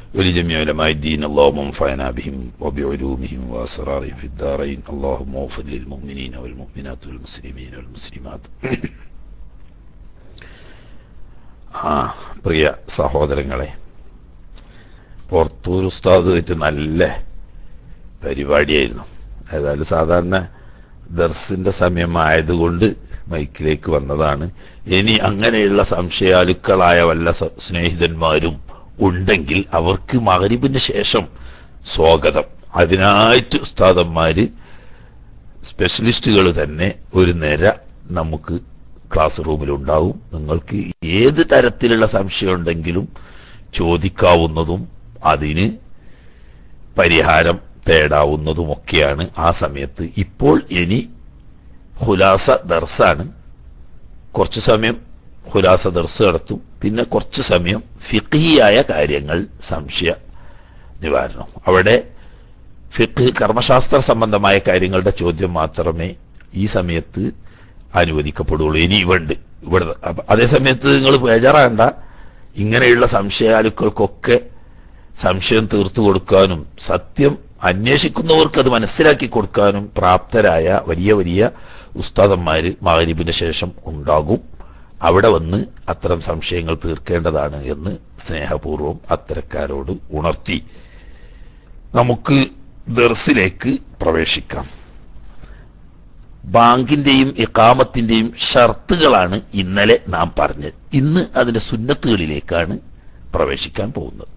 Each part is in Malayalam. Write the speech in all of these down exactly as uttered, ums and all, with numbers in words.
ولجميع علماء الدين اللهم انفعنا بهم وبعلومهم وأسرارهم في الدارين اللهم اغفر للمؤمنين والمؤمنات والمسلمين والمسلمات. ആ പ്രിയ സഹോദരങ്ങളെ, പുറത്തൂർ ഉസ്താദ് വെച്ച് നല്ല പരിപാടിയായിരുന്നു. ഏതായാലും സാധാരണ ദർസിന്റെ സമയമായതുകൊണ്ട് മൈക്കിലേക്ക് വന്നതാണ്. ഇനി അങ്ങനെയുള്ള സംശയാലുക്കളായ വല്ല സ്നേഹിതന്മാരും ഉണ്ടെങ്കിൽ അവർക്ക് മഗ്‌രിബിന് ശേഷം സ്വാഗതം. അതിനായിട്ട് ഉസ്താദന്മാര് സ്പെഷ്യലിസ്റ്റുകൾ തന്നെ ഒരു നിര നമുക്ക് ക്ലാസ് റൂമിലുണ്ടാവും. നിങ്ങൾക്ക് ഏത് തരത്തിലുള്ള സംശയം ഉണ്ടെങ്കിലും ചോദിക്കാവുന്നതും അതിന് പരിഹാരം തേടാവുന്നതുമൊക്കെയാണ് ആ സമയത്ത്. ഇപ്പോൾ ഇനി ഖുലാസ ദർസാണ്. കുറച്ചു സമയം ഖുലാസ ദർസ് നടത്തും. പിന്നെ കുറച്ചു സമയം ഫിഖ്ഹിയായ കാര്യങ്ങൾ, സംശയ നിവാരണം. അവിടെ ഫിഖ് കർമ്മശാസ്ത്ര സംബന്ധമായ കാര്യങ്ങളുടെ ചോദ്യം മാത്രമേ ഈ സമയത്ത് അനുവദിക്കപ്പെടുള്ളൂ. ഇനി ഇവണ്ട് ഇവിടെ അതേ സമയത്ത് നിങ്ങൾ ബേജാറാകണ്ട. ഇങ്ങനെയുള്ള സംശയാലുക്കൾക്കൊക്കെ സംശയം തീർത്തു കൊടുക്കാനും സത്യം അന്വേഷിക്കുന്നവർക്ക് അത് മനസ്സിലാക്കി കൊടുക്കാനും പ്രാപ്തരായ വലിയ വലിയ ഉസ്താദന്മാര് മഗ്‌രിബിന് ശേഷം ഉണ്ടാകും. അവിടെ വന്ന് അത്തരം സംശയങ്ങൾ തീർക്കേണ്ടതാണ് എന്ന് സ്നേഹപൂർവം അത്തരക്കാരോട് ഉണർത്തി നമുക്ക് ദർസിലേക്ക് പ്രവേശിക്കാം. ബാങ്കിന്റെയും ഇഖാമത്തിന്റെയും ഷർത്തുകളാണ് ഇന്നലെ നാം പറഞ്ഞത്. ഇന്ന് അതിന്റെ സുന്നത്തുകളിലേക്കാണ് പ്രവേശിക്കാൻ പോകുന്നത്.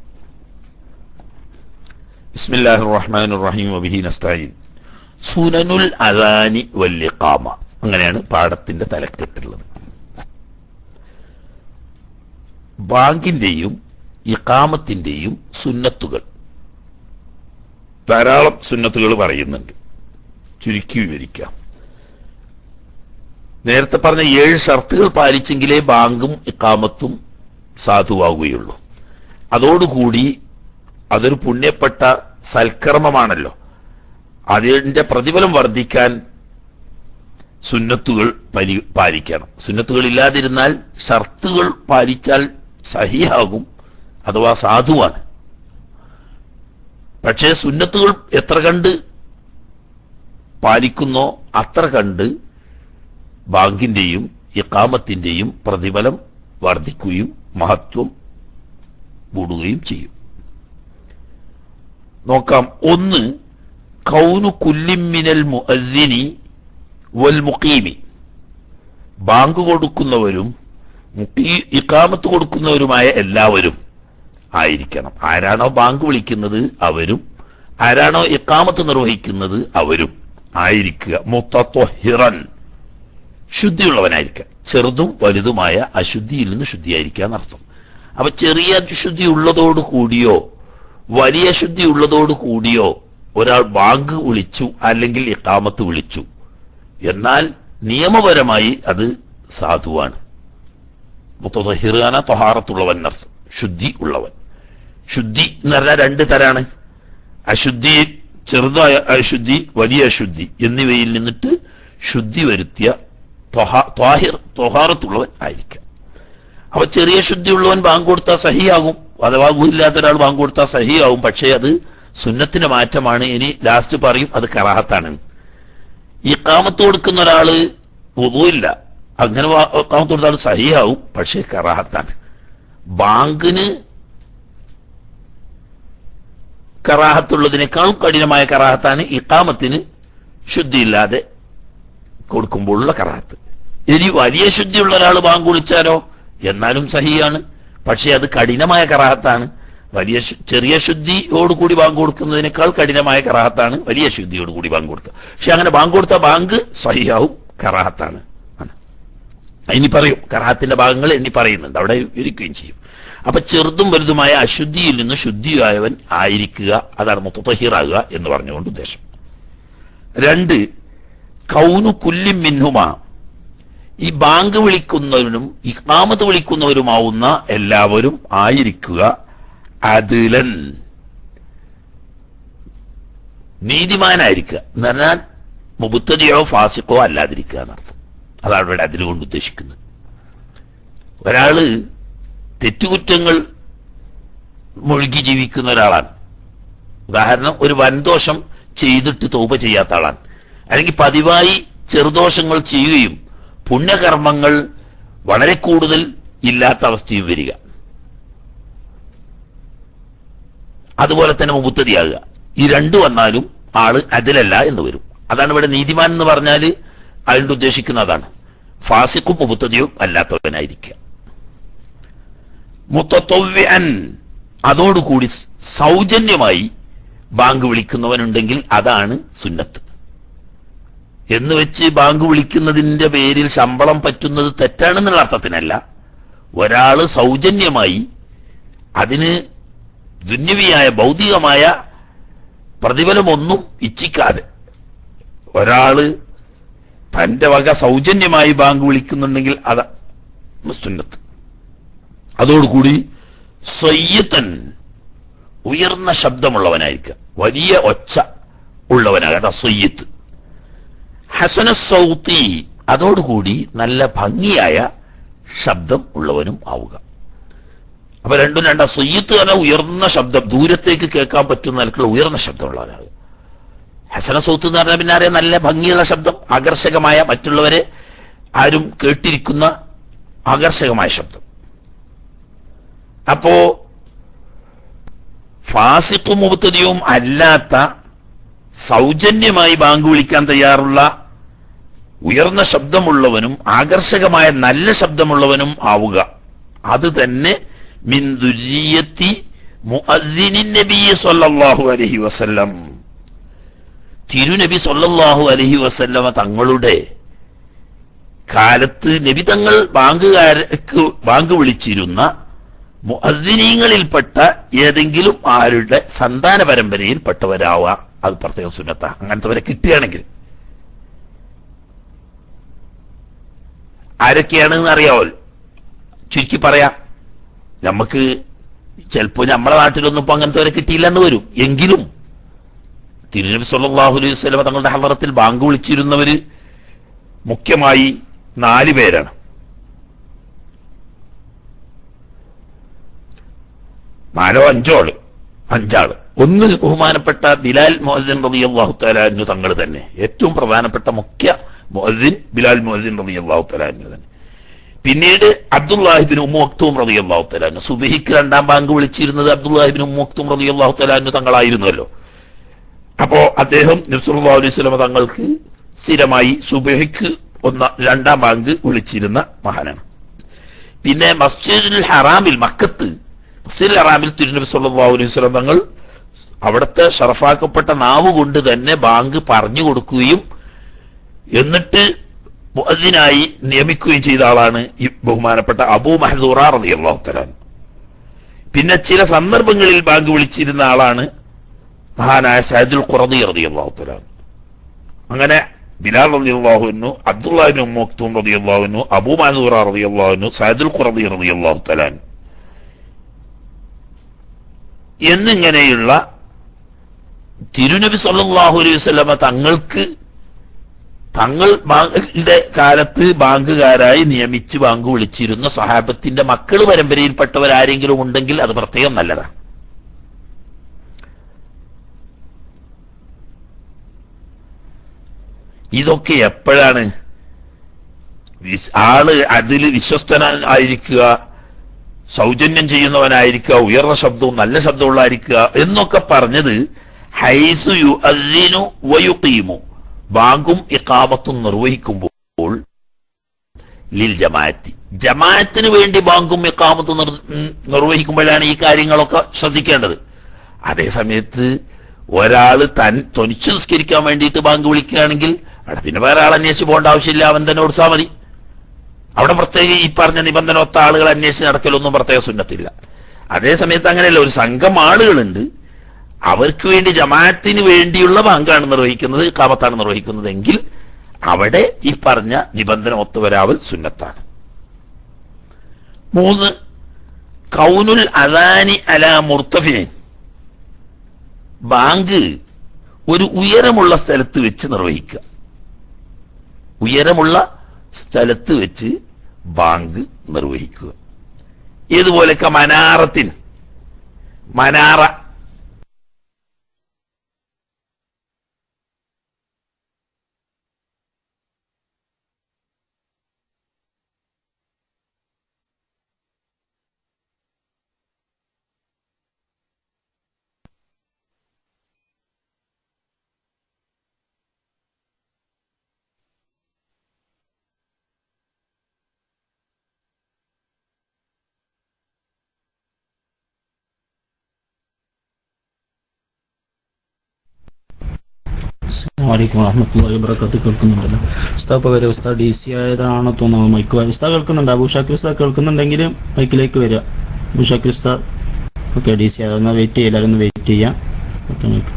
ബിസ്മില്ലാഹിർ റഹ്മാനിർ റഹീം വബിഹി നസ്തഈൻ. സുനനുൽ അദാനി വൽ ഇഖാമ, അങ്ങനെയാണ് പാഠത്തിന്റെ തലക്കെട്ടുള്ളത്. ബാങ്കിന്റെയും ഇഖാമത്തിന്റെയും സുന്നത്തുകൾ. ധാരാളം സുന്നത്തുകൾ പറയുന്നുണ്ട്. ചുരുക്കി വിവരിക്കാം. നേരത്തെ പറഞ്ഞ ഏഴ് ഷർത്തുകൾ പാലിച്ചെങ്കിലേ ബാങ്കും ഇഖാമത്തും സാധുവാകുകയുള്ളൂ. അതോടുകൂടി അതൊരു പുണ്യപ്പെട്ട സൽക്കർമ്മമാണല്ലോ. അതിന്റെ പ്രതിഫലം വർദ്ധിക്കാൻ സുന്നത്തുകൾ പരി പാലിക്കണം. സുന്നത്തുകൾ ഇല്ലാതിരുന്നാൽ ഷർത്തുകൾ പാലിച്ചാൽ സഹിയാകും, അഥവാ സാധുവാണ്. പക്ഷേ സുന്നത്തുകൾ എത്ര കണ്ട് പാലിക്കുന്നോ അത്ര കണ്ട് ബാങ്കിന്റെയും ഇഖാമത്തിന്റെയും പ്രതിഫലം വർദ്ധിക്കുകയും മഹത്വം കൂടുകയും ചെയ്യും. നോക്കാം. ഒന്ന്, കൗനു കുല്ലിൻ മിനൽ മുഅദ്ദിനി വൽ മുഖീമി. ബാങ്ക് കൊടുക്കുന്നവരും ഇഖാമത്ത് കൊടുക്കുന്നവരുമായ എല്ലാവരും ആയിരിക്കണം. ആരാണോ ബാങ്ക് വിളിക്കുന്നത് അവരും ആരാണോ ഇഖാമത്ത് നിർവഹിക്കുന്നത് അവരും ആയിരിക്കുക. മുത്തത്വഹിറൻ, ശുദ്ധിയുള്ളവനായിരിക്കുക. ചെറുതും വലുതുമായ അശുദ്ധിയിൽ നിന്ന് ശുദ്ധിയായിരിക്കുക എന്നർത്ഥം. അപ്പൊ ചെറിയ ശുദ്ധി ഉള്ളതോട് കൂടിയോ വലിയ ശുദ്ധി ഉള്ളതോട് കൂടിയോ ഒരാൾ ബാങ്ക് വിളിച്ചു അല്ലെങ്കിൽ ഇഖാമത്ത് വിളിച്ചു എന്നാൽ നിയമപരമായി അത് സാധുവാണ്. മുത്തത്വഹിറാന ത്വഹാറത്തുള്ളവൻ എന്നർത്ഥം, ശുദ്ധി ഉള്ളവൻ. ശുദ്ധി എന്ന് പറഞ്ഞാൽ രണ്ട് തരാണ്. അശുദ്ധി, ചെറുതായ അശുദ്ധി, വലിയ അശുദ്ധി എന്നിവയിൽ നിന്നിട്ട് ശുദ്ധി വരുത്തിയ ത്വാഹിർ ത്വഹാറത്തുള്ളവൻ ആയിരിക്കാം. അപ്പൊ ചെറിയ ശുദ്ധിയുള്ളവൻ ബാങ്ക് കൊടുത്താൽ സഹിയാകും, അഥവാ ഇല്ലാത്ത ഒരാൾ ബാങ്ക് കൊടുത്താൽ സഹിയാകും. പക്ഷേ അത് സുന്നത്തിന്റെ മാറ്റമാണ്. ഇനി ലാസ്റ്റ് പറയും അത് കറാഹത്താണ്. ഇഖാമത്ത് കൊടുക്കുന്ന ഒരാള് വുദൂഇല്ല, അങ്ങനെ ഇഖാമത്ത് കൊടുത്താൽ സഹിയാവും, പക്ഷേ കറാഹത്താണ്. ബാങ്കിന് കറാഹത്തുള്ളതിനേക്കാളും കഠിനമായ കറാഹത്താണ് ഇഖാമത്തിന് ശുദ്ധിയില്ലാതെ കൊടുക്കുമ്പോഴുള്ള കറാഹത്ത്. ഇനി വലിയ ശുദ്ധിയുള്ള ഒരാൾ ബാങ്ക് വിളിച്ചാലോ എന്നാലും സഹിയാണ്, പക്ഷെ അത് കഠിനമായ കറാഹത്താണ്. വലിയ ചെറിയ ശുദ്ധിയോടുകൂടി ബാങ്ക് കൊടുക്കുന്നതിനേക്കാൾ കഠിനമായ കറാഹത്താണ് വലിയ ശുദ്ധിയോടുകൂടി ബാങ്ക് കൊടുക്കുക. പക്ഷെ അങ്ങനെ ബാങ്ക് കൊടുത്ത ബാങ്ക് സഹിയാവും, കറാഹത്താണ്. ഇനി പറയും കറാഹത്തിന്റെ ഭാഗങ്ങൾ എണ്ണി പറയുന്നുണ്ട്, അവിടെ ഇരിക്കുകയും ചെയ്യും. അപ്പൊ ചെറുതും വലുതുമായ അശുദ്ധിയിൽ നിന്ന് ശുദ്ധിയായവൻ ആയിരിക്കുക, അതാണ് മുത്തത്വഹിറാകുക എന്ന് പറഞ്ഞുകൊണ്ട് ഉദ്ദേശം. രണ്ട്, കൗനു കുല്ലിൻ മിൻഹുമാ, ഈ ബാങ്ക് വിളിക്കുന്നവരും ഇഖാമത്ത് വിളിക്കുന്നവരുമാവുന്ന എല്ലാവരും ആയിരിക്കുക അദിലൻ, നീതിമാനായിരിക്കുക എന്ന് പറഞ്ഞാൽ മുബ്തദിയോ ഫാസിഖോ അല്ലാതിരിക്കുക എന്നർത്ഥം. അതാണ് ഇവിടെ അതിൽ കൊണ്ട് ഉദ്ദേശിക്കുന്നത്. ഒരാള് തെറ്റുകുറ്റങ്ങൾ മുഴുകി ജീവിക്കുന്ന ഒരാളാണ്. ഉദാഹരണം, ഒരു വൻദോഷം ചെയ്തിട്ട് തൗബ ചെയ്യാത്ത ആളാണ്, അല്ലെങ്കിൽ പതിവായി ചെറുദോഷങ്ങൾ ചെയ്യുകയും പുണ്യകർമ്മങ്ങൾ വളരെ കൂടുതൽ ഇല്ലാത്ത അവസ്ഥയും വരിക. അതുപോലെ തന്നെ മുബത്തദിയാകുക. ഈ രണ്ടു വന്നാലും ആള് അതിലല്ല എന്ന് വരും. അതാണ് ഇവിടെ നീതിമാൻ എന്ന് പറഞ്ഞാൽ അതിൻ്റെ ഉദ്ദേശിക്കുന്നതാണ്. ഫാസിഖും മുബത്തദിയും അല്ലാത്തവനായിരിക്കുക. മുത്തത്തവ്വിഅൻ, അതോടുകൂടി സൗജന്യമായി ബാങ്ക് വിളിക്കുന്നവനുണ്ടെങ്കിൽ അതാണ് സുന്നത്ത്. എന്ന് വെച്ച് ബാങ്ക് വിളിക്കുന്നതിന്റെ പേരിൽ ശമ്പളം പറ്റുന്നത് തെറ്റാണെന്നുള്ള അർത്ഥത്തിനല്ല. ഒരാള് സൗജന്യമായി അതിന് ദുന്യവിയായ ഭൗതികമായ പ്രതിഫലമൊന്നും ഇച്ഛിക്കാതെ ഒരാള് തന്റെ വക സൗജന്യമായി ബാങ്ക് വിളിക്കുന്നുണ്ടെങ്കിൽ അത് സുന്നത്ത്. അതോടുകൂടി സയ്യിത്തൻ, ഉയർന്ന ശബ്ദമുള്ളവനായിരിക്കുക, വലിയ ഒച്ച ഉള്ളവനാകട്ടെ സയ്യിത്ത്. ഹസന സൗത്തി, അതോടുകൂടി നല്ല ഭംഗിയായ ശബ്ദം ഉള്ളവനും ആവുക. അപ്പൊ രണ്ടും രണ്ടാ. സയ്യിത്ത് പറഞ്ഞാൽ ഉയർന്ന ശബ്ദം, ദൂരത്തേക്ക് കേൾക്കാൻ പറ്റുന്ന നിലക്കുള്ള ഉയർന്ന ശബ്ദമുള്ളവനാകുക. ഹസന സൗത്ത് എന്ന് പറഞ്ഞാൽ പിന്നെ അറിയാം, നല്ല ഭംഗിയുള്ള ശബ്ദം, ആകർഷകമായ, മറ്റുള്ളവരെ ആരും കേട്ടിരിക്കുന്ന ആകർഷകമായ ശബ്ദം. അപ്പോ ഫാസിഖും മുബ്തദിയും അല്ലാത്ത സൗജന്യമായി ബാങ്ക് വിളിക്കാൻ തയ്യാറുള്ള ഉയർന്ന ശബ്ദമുള്ളവനും ആകർഷകമായ നല്ല ശബ്ദമുള്ളവനും ആവുക. അത് തന്നെ മിൻ ദുരിയത്തി മുഅദ്ദിനിൻ നബി സ്വല്ലല്ലാഹു അലൈഹി വസല്ലം, തിരുനബി സ്വല്ലല്ലാഹു അലൈഹി വസല്ലമ തങ്ങളുടെ കാലത്ത് നബി തങ്ങൾ ബാങ്കുകാർക്ക് ബാങ്ക് വിളിച്ചിരുന്ന മുഅദ്ദിനീങ്ങളിൽപ്പെട്ട ഏതെങ്കിലും ആരുടെ സന്താന പരമ്പരയിൽപ്പെട്ടവരാവുക. അത് പ്രത്യേക സുന്നത്ത. അങ്ങനത്തെവരെ കിട്ടുകയാണെങ്കിൽ ആരൊക്കെയാണെന്ന് അറിയാവല്ലോ. ചുരുക്കി പറയാം, നമുക്ക് ചിലപ്പോ നമ്മുടെ നാട്ടിലൊന്നും ഇപ്പൊ അങ്ങനത്തെവരെ കിട്ടിയില്ല എന്ന് വരും. എങ്കിലും തിരുനബി സല്ലല്ലാഹു അലൈഹി വസല്ലം തങ്ങളുടെ ഹളറത്തിൽ ബാങ്ക് വിളിച്ചിരുന്നവര് മുഖ്യമായി നാല് പേരാണ്. നാലോ അഞ്ചോ ആള് അഞ്ചാള് ഒന്ന് ബഹുമാനപ്പെട്ട ബിലാൽ മുഅദ്ദിൻ റളിയല്ലാഹു തആല അൻഹു തങ്ങൾ തന്നെ, ഏറ്റവും പ്രധാനപ്പെട്ട മുഖ്യ മുഅദ്ദിൻ ബിലാൽ മുഅദ്ദിൻ റളിയല്ലാഹു തആല അൻഹു തന്നെ. പിന്നീട് അബ്ദുല്ലാഹി ഇബ്നു ഉമ്മു മക്തൂം റളിയല്ലാഹു തആല അൻഹു, സുബ്ഹിക്ക് രണ്ടാം ബാങ്ക് വിളിച്ചിരുന്നത് അബ്ദുല്ലാഹി ഇബ്നു ഉമ്മു മക്തൂം റളിയല്ലാഹു തആല അൻഹു തങ്ങളായിരുന്നല്ലോ. അപ്പോ അദ്ദേഹം നബി സല്ലല്ലാഹു അലൈഹി വസല്ലം തങ്ങൾക്ക് സ്ഥിരമായി സുബ്ഹിക്ക് ഒന്ന രണ്ടാം ബാങ്ക് വിളിച്ചിരുന്ന മഹാനാണ്. പിന്നെ മസ്ജിദുൽ ഹറാമിൽ, മക്കത്ത് മസ്ജിദുൽ ഹറാമിൽ തിരുനബി സല്ലല്ലാഹു അലൈഹി വസല്ലം തങ്ങൾ അവിടുത്തെ ഷറഫാക്കപ്പെട്ട നാവ് കൊണ്ട് തന്നെ ബാങ്ക് പറഞ്ഞു കൊടുക്കുകയും എന്നിട്ട് മുഅദ്ദിനായി നിയമിക്കുകയും ചെയ്ത ആളാണ് ഈ ബഹുമാനപ്പെട്ട അബൂ മഹ്ദൂറ റളിയല്ലാഹു തആല. പിന്നെ ചില സന്ദർഭങ്ങളിൽ ബാങ്ക് വിളിച്ചിരുന്ന ആളാണ് മഹാനായ സഅദുൽ ഖുറദി റളിയല്ലാഹു തആല. അങ്ങനെ ബിലാൽ റളിയല്ലാഹു അൻഹു, അബ്ദുല്ലാഹി ഇബ്നു ഉമ്മു മക്തൂം റളിയല്ലാഹു അൻഹു, അബൂ മഹ്ദൂറ റളിയല്ലാഹു അൻഹു, സഅദുൽ ഖുറദി റളിയല്ലാഹു തആല എന്നിങ്ങനെയുള്ള തിരുനബി സല്ലല്ലാഹു അലൈഹി വസല്ലമ തങ്ങൾക്ക് തങ്ങളുടെ കാലത്ത് ബാങ്കുകാരായി നിയമിച്ച് ബാങ്ക് വിളിച്ചിരുന്ന സഹാബത്തിന്റെ മക്കള് പരമ്പരയിൽപ്പെട്ടവരാരെങ്കിലും ഉണ്ടെങ്കിൽ അത് പ്രത്യേകം നല്ലതാണ്. ഇതൊക്കെ എപ്പോഴാണ് ആള് അതിൽ വിശ്വസ്തനായിരിക്കുക, സൗജന്യം ചെയ്യുന്നവനായിരിക്കുക, ഉയർന്ന ശബ്ദവും നല്ല ശബ്ദമുള്ളായിരിക്കുക എന്നൊക്കെ പറഞ്ഞത് ഹൈസു യുഅദ്ദിനു വയുഖീമു, ബാങ്കും ഇഖാമത്തും നിർവഹിക്കുമ്പോൾ ലിൽ ജമാഅത്തി, ജമാഅത്തിന് വേണ്ടി ബാങ്കും ഇഖാമത്തും നിർവഹിക്കുമ്പോഴാണ് ഈ കാര്യങ്ങളൊക്കെ ശ്രദ്ധിക്കേണ്ടത്. അതേ സമയത്ത് ഒരാള് തൻ തൊനിച്ചു നിസ്കരിക്കാൻ വേണ്ടിയിട്ട് ബാങ്ക് വിളിക്കുകയാണെങ്കിൽ അവിടെ പിന്നെ വേറെ ആൾ അന്വേഷിച്ച് പോകേണ്ട ആവശ്യമില്ല, അവൻ തന്നെ കൊടുത്താൽ മതി. അവിടെ പ്രത്യേക ഈ പറഞ്ഞ നിബന്ധന ഒത്ത ആളുകൾ അന്വേഷിച്ച് നടക്കലൊന്നും പ്രത്യേക സുന്നത്തില്ല. അതേ സമയത്ത് അങ്ങനെയല്ല, ഒരു സംഘം ആളുകളുണ്ട്, അവർക്ക് വേണ്ടി ജമാഅത്തിന് വേണ്ടിയുള്ള ബാങ്കാണ് നിർവഹിക്കുന്നത്, ഇഖാമത്താണ് നിർവഹിക്കുന്നത് എങ്കിൽ അവിടെ ഈ പറഞ്ഞ നിബന്ധന ഒത്തുവരാവൽ സുന്നത്താണ്. മൂന്ന്, കൗനുൽ അദാനി അലാ മുർത്തഫിൻ, ബാങ്ക് ഒരു ഉയരമുള്ള സ്ഥലത്ത് വെച്ച് നിർവഹിക്കുക. ഉയരമുള്ള സ്ഥലത്ത് വെച്ച് ബാങ്ക് നിർവഹിക്കുക. ഏതുപോലെ മനാറത്തിൻ, മനാറ. അസ്സലാമു വറഹ്മത്തുള്ളാഹി വബറകാതുഹു. കേൾക്കുന്നുണ്ടല്ലോ ഉസ്താദ്? വരെ ഉസ്താദ് ഡി സി ആയതാണോ തോന്നുന്നു. മൈക്ക് ഉസ്താദ് കേൾക്കുന്നുണ്ട്? അബൂഷാക്കിർ ഉസ്താദ് കേൾക്കുന്നുണ്ടെങ്കിൽ മൈക്കിലേക്ക് വരിക. അബൂഷാക്കിർ ഉസ്താദ് ഓക്കെ. ഡി സി ആയതൊന്ന് വെയിറ്റ് ചെയ്യുക, എല്ലാവരും ഒന്ന് വെയിറ്റ് ചെയ്യാം. Okay mike.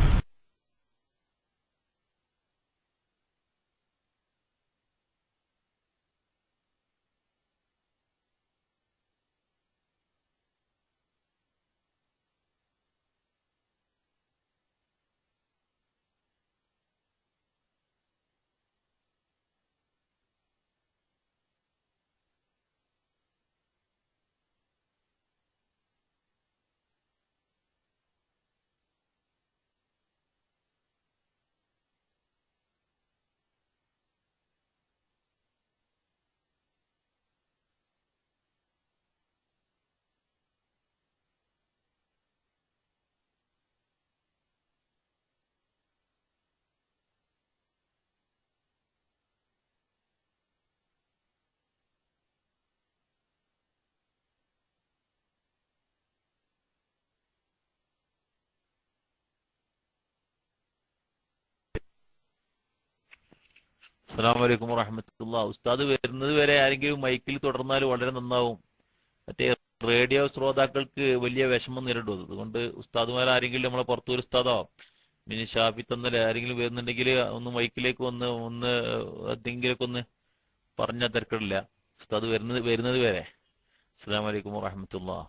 അസ്സലാമു അലൈക്കും വറഹ്മത്തുള്ളാഹി. ഉസ്താദ് വരുന്നത് വരെ ആരെങ്കിലും മൈക്കിൽ തുടർന്നാൽ വളരെ നന്നാവും. മറ്റേ റേഡിയോ ശ്രോതാക്കൾക്ക് വലിയ വിഷമം നേരിടും. അതുകൊണ്ട് ഉസ്താദുമാർ ആരെങ്കിലും നമ്മളെ പുറത്തൂർ ഉസ്താദോ മിനി ഷാഫി തന്നല്ലേ ആരെങ്കിലും വരുന്നുണ്ടെങ്കിൽ ഒന്ന് മൈക്കിലേക്ക് വന്ന് ഒന്ന് എന്തെങ്കിലുമൊക്കെ ഒന്ന് പറഞ്ഞാൽ തിരക്കിടില്ല. ഉസ്താദ് വരുന്നത് വരുന്നത് വരെ. അസ്സലാമു അലൈക്കും വറഹ്മത്തുള്ളാഹി.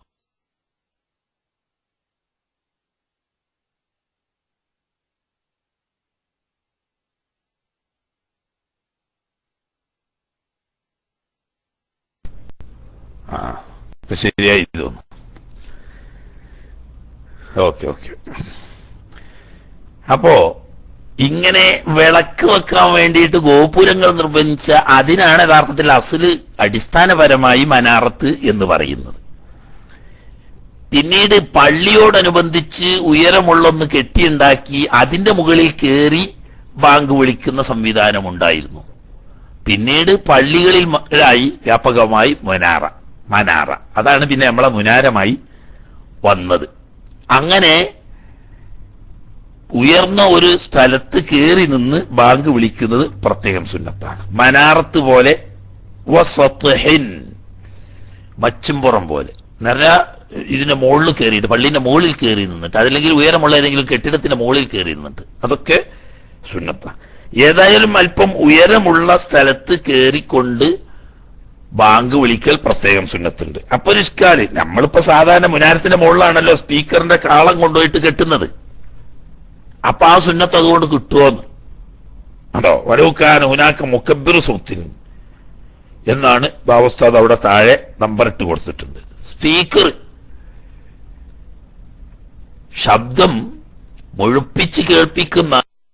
ആ ഇപ്പൊ ശരിയായി തോന്നുന്നു. Okay okay. അപ്പോ ഇങ്ങനെ വിളക്ക് വെക്കാൻ വേണ്ടിയിട്ട് ഗോപുരങ്ങൾ നിർമ്മിച്ച അതിനാണ് യഥാർത്ഥത്തിൽ അസ്ല് അടിസ്ഥാനപരമായി മനാറത്ത് എന്ന് പറയുന്നത്. പിന്നീട് പള്ളിയോടനുബന്ധിച്ച് ഉയരമുള്ളൊന്ന് കെട്ടിയുണ്ടാക്കി അതിന്റെ മുകളിൽ കയറി ബാങ്ക് വിളിക്കുന്ന സംവിധാനം ഉണ്ടായിരുന്നു. പിന്നീട് പള്ളികളിലായി വ്യാപകമായി മുനാറ മനാറ അതാണ് പിന്നെ നമ്മളെ മുനാരമായി വന്നത്. അങ്ങനെ ഉയർന്ന ഒരു സ്ഥലത്ത് കയറി നിന്ന് ബാങ്ക് വിളിക്കുന്നത് പ്രത്യേകം സുന്നത്താണ്. മനാറത്ത് പോലെ വസത്ഹിൻ മച്ചുംപുറം പോലെ നല്ല ഇതിന്റെ മുകളിൽ കയറിയിട്ട് പള്ളിന്റെ മുകളിൽ കയറി നിന്നിട്ട് അതല്ലെങ്കിൽ ഉയരമുള്ള ഏതെങ്കിലും കെട്ടിടത്തിന്റെ മുകളിൽ കയറി നിന്നിട്ട് അതൊക്കെ സുന്നത്താണ്. ഏതായാലും അല്പം ഉയരമുള്ള സ്ഥലത്ത് കയറിക്കൊണ്ട് ബാങ്ക് വിളിക്കൽ പ്രത്യേകം സുന്നത്തുണ്ട്. അപ്പൊ നിഷ്കാല് നമ്മളിപ്പോ സാധാരണ മുനാരത്തിന്റെ മുകളിലാണല്ലോ സ്പീക്കറിന്റെ കാളം കൊണ്ടുപോയിട്ട് കെട്ടുന്നത്. അപ്പൊ ആ സുന്നത്ത് അതുകൊണ്ട് കിട്ടുമോന്ന് അതോ വരൂക്കാൻ ഹുനാക്ക മുക്കബ്ബിറു സൗത്തിന് എന്നാണ് ബാവസ്ഥാദ് അവിടെ താഴെ നമ്പർ ഇട്ട് കൊടുത്തിട്ടുണ്ട്. സ്പീക്കർ ശബ്ദം മുഴുപ്പിച്ച് കേൾപ്പിക്കുന്ന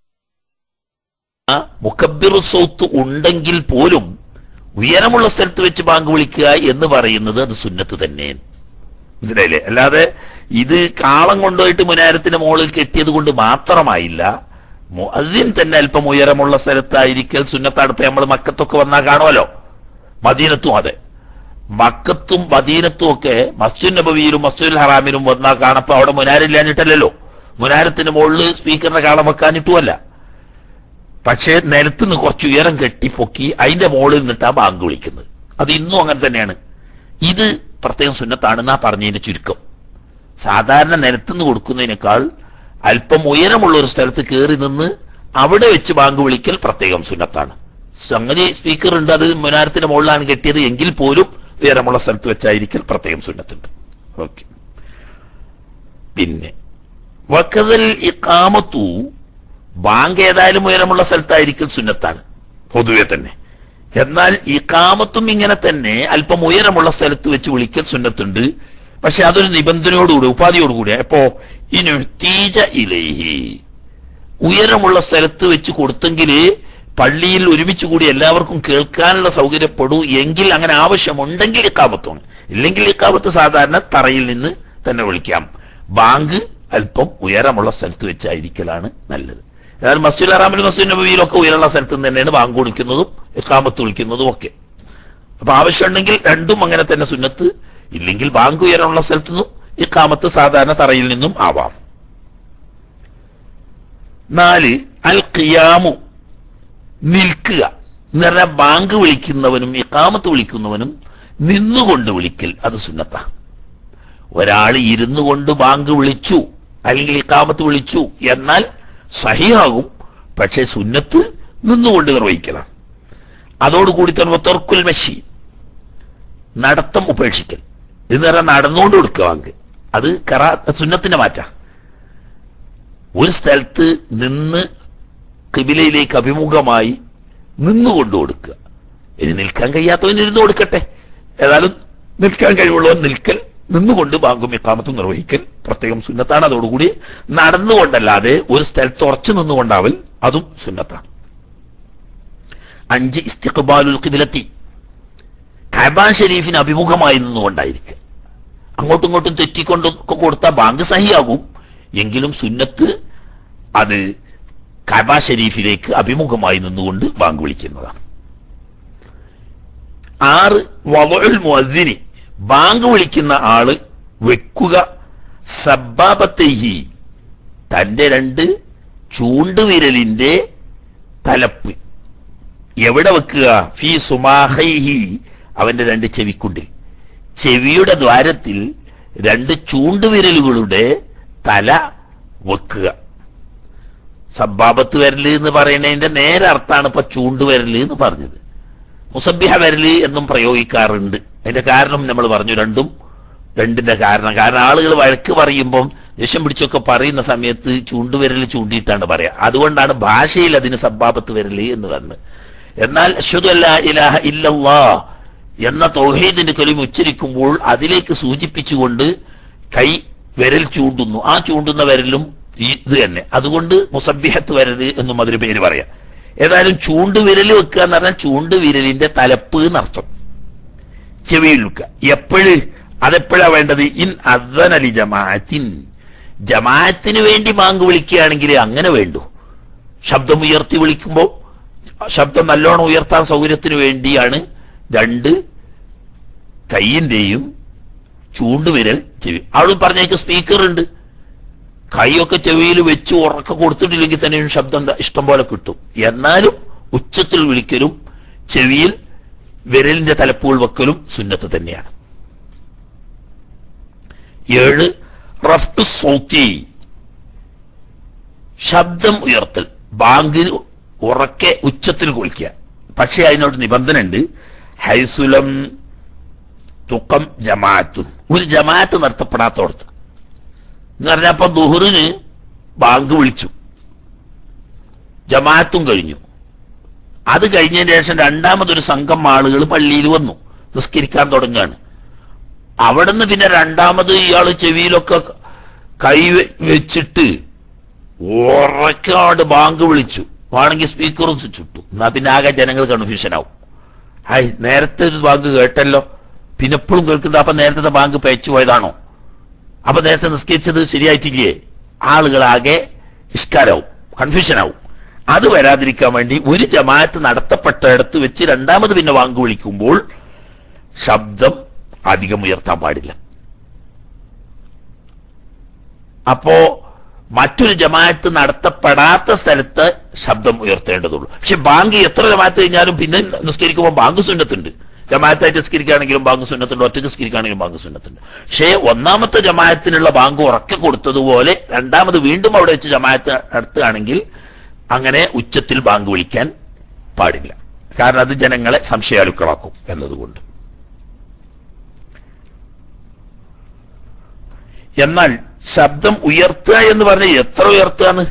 മുക്കബ്ബിറു സൗത്ത് ഉണ്ടെങ്കിൽ പോലും ഉയരമുള്ള സ്ഥലത്ത് വെച്ച് ബാങ്ക് വിളിക്കുക എന്ന് പറയുന്നത് അത് സുന്നത്ത് തന്നെ. മനസ്സിലായില്ലേ? അല്ലാതെ ഇത് കാളം കൊണ്ടുപോയിട്ട് മുനാരത്തിന്റെ മുകളിൽ കെട്ടിയത് കൊണ്ട് മാത്രമായില്ല. അതിന് തന്നെ അല്പം ഉയരമുള്ള സ്ഥലത്തായിരിക്കൽ സുന്നത്താണ്. ഇപ്പൊ നമ്മൾ മക്കത്തൊക്കെ വന്നാൽ കാണുമല്ലോ, മദീനത്തും അതെ. മക്കത്തും മദീനത്തും ഒക്കെ മസ്ജിദ് നബവിയിലും മസ്ജിദുൽ ഹറാമിലും വന്നാൽ കാണപ്പോ അവിടെ മുനാരില്ലാഞ്ഞിട്ടല്ലോ, മുനാരത്തിന്റെ മുകളിൽ സ്പീക്കറിന്റെ കാളം വെക്കാനിട്ടുമല്ല. പക്ഷേ നിലത്തുനിന്ന് കുറച്ച് ഉയരം കെട്ടിപ്പൊക്കി അതിന്റെ മുകളിൽ നിന്നിട്ടാ ബാങ്ക് വിളിക്കുന്നത്. അത് ഇന്നും അങ്ങനെ തന്നെയാണ്. ഇത് പ്രത്യേകം സുന്നത്താണെന്നാ പറഞ്ഞതിന്റെ ചുരുക്കം. സാധാരണ നിലത്തുനിന്ന് കൊടുക്കുന്നതിനേക്കാൾ അല്പം ഉയരമുള്ള ഒരു സ്ഥലത്ത് കയറി നിന്ന് അവിടെ വെച്ച് ബാങ്ക് വിളിക്കൽ പ്രത്യേകം സുന്നത്താണ്. സംഗതി സ്പീക്കർ ഉണ്ട്, അത് മുനാരത്തിന്റെ മുകളിലാണ് കെട്ടിയത് എങ്കിൽ പോലും ഉയരമുള്ള സ്ഥലത്ത് വെച്ചായിരിക്കൽ പ്രത്യേകം സുന്നത്തുണ്ട്. ഓക്കെ. പിന്നെ വഖദൽ ഇഖാമത്തു ബാങ്ക് ഏതായാലും ഉയരമുള്ള സ്ഥലത്തായിരിക്കൽ സുന്നത്താണ് പൊതുവെ തന്നെ. എന്നാൽ ഇഖാമത്തും ഇങ്ങനെ തന്നെ അല്പം ഉയരമുള്ള സ്ഥലത്ത് വെച്ച് വിളിക്കൽ സുന്നത്തുണ്ട്. പക്ഷെ അതൊരു നിബന്ധനയോടുകൂടി ഉപാധിയോടുകൂടിയ. എപ്പോ ഇനി തീജ ഇലൈഹി, ഉയരമുള്ള സ്ഥലത്ത് വെച്ച് കൊടുത്തെങ്കിൽ പള്ളിയിൽ ഒരുമിച്ച് കൂടി എല്ലാവർക്കും കേൾക്കാനുള്ള സൗകര്യപ്പെടൂ എങ്കിൽ അങ്ങനെ ആവശ്യമുണ്ടെങ്കിൽ ഇഖാമത്താണ്. ഇല്ലെങ്കിൽ ഇഖാമത്ത് സാധാരണ തറയിൽ നിന്ന് തന്നെ വിളിക്കാം. ബാങ്ക് അല്പം ഉയരമുള്ള സ്ഥലത്ത് വെച്ചായിരിക്കലാണ് നല്ലത്. അതായത് മസ്ജിദുൽ ഹറാമിലും മസ്ജിദുൽ നബവിയിലൊക്കെ ഉയരമുള്ള സ്ഥലത്ത് നിന്ന് തന്നെയാണ് ബാങ്ക് വിളിക്കുന്നതും ഇഖാമത്ത് വിളിക്കുന്നതും ഒക്കെ. അപ്പൊ ആവശ്യമുണ്ടെങ്കിൽ രണ്ടും അങ്ങനെ തന്നെ സുന്നത്ത്. ഇല്ലെങ്കിൽ ബാങ്ക് ഉയരമുള്ള സ്ഥലത്തു നിന്നും ഇഖാമത്ത് സാധാരണ തറയിൽ നിന്നും ആവാം. നാല് അൽ ഖിയാമു, നിൽക്കുക എന്ന് പറഞ്ഞാൽ ബാങ്ക് വിളിക്കുന്നവനും ഇഖാമത്ത് വിളിക്കുന്നവനും നിന്നുകൊണ്ട് വിളിക്കൽ അത് സുന്നത്താ. ഒരാൾ ഇരുന്നു കൊണ്ട് ബാങ്ക് വിളിച്ചു അല്ലെങ്കിൽ ഇഖാമത്ത് വിളിച്ചു എന്നാൽ സഹിയാകും, പക്ഷെ സുന്നത്ത് നിന്നുകൊണ്ട് നിർവഹിക്കലാണ്. അതോടുകൂടി തന്നെ തർക്കുൽ മശി, നടത്തം ഉപേക്ഷിക്കൽ എന്ന് പറഞ്ഞാൽ നടന്നുകൊണ്ട് കൊടുക്കുക ബാങ്ക്, അത് കറാ സുന്നത്തിന്റെ മാറ്റാ. ഒരു സ്ഥലത്ത് നിന്ന് ഖിബിലയിലേക്ക് അഭിമുഖമായി നിന്നുകൊണ്ട് കൊടുക്കുക. ഇനി നിൽക്കാൻ കഴിയാത്തവൻ ഇരുന്ന് കൊടുക്കട്ടെ, ഏതായാലും നിൽക്കാൻ കഴിവുള്ളവൻ നിൽക്കൽ, നിന്നുകൊണ്ട് ബാങ്കും ഇഖാമത്തും നിർവഹിക്കൽ പ്രത്യേകം സുന്നത്താണ്. അതോടുകൂടി നടന്നുകൊണ്ടല്ലാതെ ഒരു സ്ഥലത്ത് ഉറച്ചു നിന്നുകൊണ്ടാവൽ അതും സുന്നത്താണ്. അഞ്ച് ഇസ്തിഖ്ബാലുൽ ഖിബ്ലത്തി, കഅബ ഷരീഫിന് അഭിമുഖമായി നിന്നുകൊണ്ടായിരിക്കുക. അങ്ങോട്ടും ഇങ്ങോട്ടും തെറ്റിക്കൊണ്ട് കൊടുത്താൽ ബാങ്ക് സഹിയാകും, എങ്കിലും സുന്നത്ത് അത് കഅബ ഷരീഫിലേക്ക് അഭിമുഖമായി നിന്നുകൊണ്ട് ബാങ്ക് വിളിക്കുന്നതാണ്. ആറ് വദഉൽ മുഅദ്ദിനി, ബാങ്ക് വിളിക്കുന്ന ആള് വെക്കുക സബ്ബാബത്തൈഹി, തന്റെ രണ്ട് ചൂണ്ടുവിരലിന്റെ തലപ്പ്. എവിടെ വെക്കുക? ഫീ സുമാഹൈഹി, അവന്റെ രണ്ട് ചെവിക്കുണ്ടിൽ. ചെവിയുടെ ദ്വാരത്തിൽ രണ്ട് ചൂണ്ടുവിരലുകളുടെ തല വെക്കുക. സബ്ബാബത്ത് വരല് എന്ന് പറയുന്നതിന്റെ നേരെ അർത്ഥാണ് ഇപ്പൊ ചൂണ്ടുവരല് എന്ന് പറഞ്ഞത്. മുസബ്ബിഹ വരല് എന്നും പ്രയോഗിക്കാറുണ്ട്. അതിന്റെ കാരണം നമ്മൾ പറഞ്ഞു, രണ്ടും രണ്ടിന്റെ കാരണം. കാരണം ആളുകൾ വഴക്ക് പറയുമ്പം ദേഷ്യം പിടിച്ചൊക്കെ പറയുന്ന സമയത്ത് ചൂണ്ടുവിരൽ ചൂണ്ടിയിട്ടാണ് പറയാ. അതുകൊണ്ടാണ് ഭാഷയിൽ അതിന് സബ്ബാബത്ത് വരല് എന്ന് പറഞ്ഞത്. എന്നാൽ അശ്ഹദു അല്ലാ ഇലാഹ ഇല്ലല്ലാഹ് എന്ന തൗഹീദിന്റെ കലിമ ഉച്ചരിക്കുമ്പോൾ അതിലേക്ക് സൂചിപ്പിച്ചുകൊണ്ട് കൈ വിരൽ ചൂണ്ടുന്നു. ആ ചൂണ്ടുന്ന വിരലും ഇത് തന്നെ. അതുകൊണ്ട് മുസബ്ബിഹത്ത് വരല് എന്നും അതിന് പേര് പറയാം. ഏതായാലും ചൂണ്ടുവിരൽ വെക്കുക എന്ന് പറഞ്ഞാൽ ചൂണ്ടുവിരലിന്റെ തലപ്പ് എന്നർത്ഥം. ചെവിയിൽ വെക്കുക. എപ്പോഴ്? അതെപ്പോഴാ വേണ്ടത്? ഇൻ അദ്വനലി ജമാഅത്തിൻ, ജമാഅത്തിന് വേണ്ടി ബാങ്ക് വിളിക്കുകയാണെങ്കിൽ അങ്ങനെ വേണ്ടു. ശബ്ദം ഉയർത്തി വിളിക്കുമ്പോൾ ശബ്ദം നല്ലോണം ഉയർത്താൻ സൗകര്യത്തിന് വേണ്ടിയാണ് രണ്ട് കൈയിന്റെയും ചൂണ്ടുവിരൽ ചെവി. അവൾ പറഞ്ഞേക്ക് സ്പീക്കർ ഉണ്ട്, കൈയൊക്കെ ചെവിയിൽ വെച്ച് ഉറക്ക കൊടുത്തിട്ടില്ലെങ്കിൽ തന്നെയും ശബ്ദം ഇഷ്ടം പോലെ കിട്ടും. എന്നാലും ഉച്ചത്തിൽ വിളിക്കലും ചെവിയിൽ വിരലിന്റെ തലപ്പുകൾ വെക്കലും സുന്നത്ത് തന്നെയാണ്. ഏഴ് റഫ്ഉ സൗതി, ശബ്ദം ഉയർത്തൽ. ബാങ്കിൽ ഉറക്കെ ഉച്ചത്തിൽ വിളിക്കുക. പക്ഷെ അതിനോട് നിബന്ധന ഉണ്ട്. ഹൈസുലം തുക്കം ജമാഅത്തുൻ, ഒരു ജമാഅത്ത് നടത്തപ്പെടാത്തോടത്ത് എന്ന് പറഞ്ഞപ്പോ ദുഹറിന് ബാങ്ക് വിളിച്ചു, ജമാഅത്തും കഴിഞ്ഞു. അത് കഴിഞ്ഞതിന് ശേഷം രണ്ടാമതൊരു സംഘം ആളുകൾ പള്ളിയിൽ വന്നു, നിസ്കരിക്കാൻ തുടങ്ങുകയാണ്. അവിടുന്ന് പിന്നെ രണ്ടാമത് ഇയാൾ ചെവിയിലൊക്കെ കൈ വെച്ചിട്ട് ഉറക്കാട് ബാങ്ക് വിളിച്ചു. വേണമെങ്കിൽ സ്പീക്കറും ചുട്ടു. എന്നാ പിന്നെ ആകെ ജനങ്ങൾ കൺഫ്യൂഷൻ ആവും. ഹായ്, നേരത്തെ ഒരു ബാങ്ക് കേട്ടല്ലോ, പിന്നെ എപ്പോഴും കേൾക്കുന്നത്. അപ്പൊ നേരത്തെ ബാങ്ക് പേച്ചു പോയതാണോ? അപ്പൊ നേരത്തെ നിസ്കരിച്ചത് ശരിയായിട്ടില്ലേ? ആളുകളാകെ ഇഷ്കാരാവും, കൺഫ്യൂഷൻ ആവും. അത് വരാതിരിക്കാൻ വേണ്ടി ഒരു ജമാഅത്ത് നടത്തപ്പെട്ടിടത്ത് വെച്ച് രണ്ടാമത് പിന്നെ ബാങ്ക് വിളിക്കുമ്പോൾ ശബ്ദം അധികം ഉയർത്താൻ പാടില്ല. അപ്പോ മറ്റൊരു ജമാഅത്ത് നടത്തപ്പെടാത്ത സ്ഥലത്ത് ശബ്ദം ഉയർത്തേണ്ടതുള്ളൂ. പക്ഷെ ബാങ്ക് എത്ര ജമാഅത്ത് കഴിഞ്ഞാലും പിന്നെ നിസ്കരിക്കുമ്പോൾ ബാങ്ക് സുന്നത്തുണ്ട്. ജമാഅത്തായിട്ട് നിസ്കരിക്കുകയാണെങ്കിലും ബാങ്ക് സുന്നത്തുണ്ട്, ഒറ്റ നിസ്കരിക്കുകയാണെങ്കിലും ബാങ്ക് സുന്നത്തുണ്ട്. പക്ഷേ ഒന്നാമത്തെ ജമാഅത്തിനുള്ള ബാങ്ക് ഉറക്കെ കൊടുത്തതുപോലെ രണ്ടാമത് വീണ്ടും അവിടെ വെച്ച് ജമാഅത്ത് നടത്തുകയാണെങ്കിൽ അങ്ങനെ ഉച്ചത്തിൽ ബാങ്ക് വിളിക്കാൻ പാടില്ല. കാരണം അത് ജനങ്ങളെ സംശയാലുക്കളാക്കും എന്നതുകൊണ്ട്. എന്നാൽ ശബ്ദം ഉയർത്തുക എന്ന് പറഞ്ഞാൽ എത്ര ഉയർത്തുകയാണ്?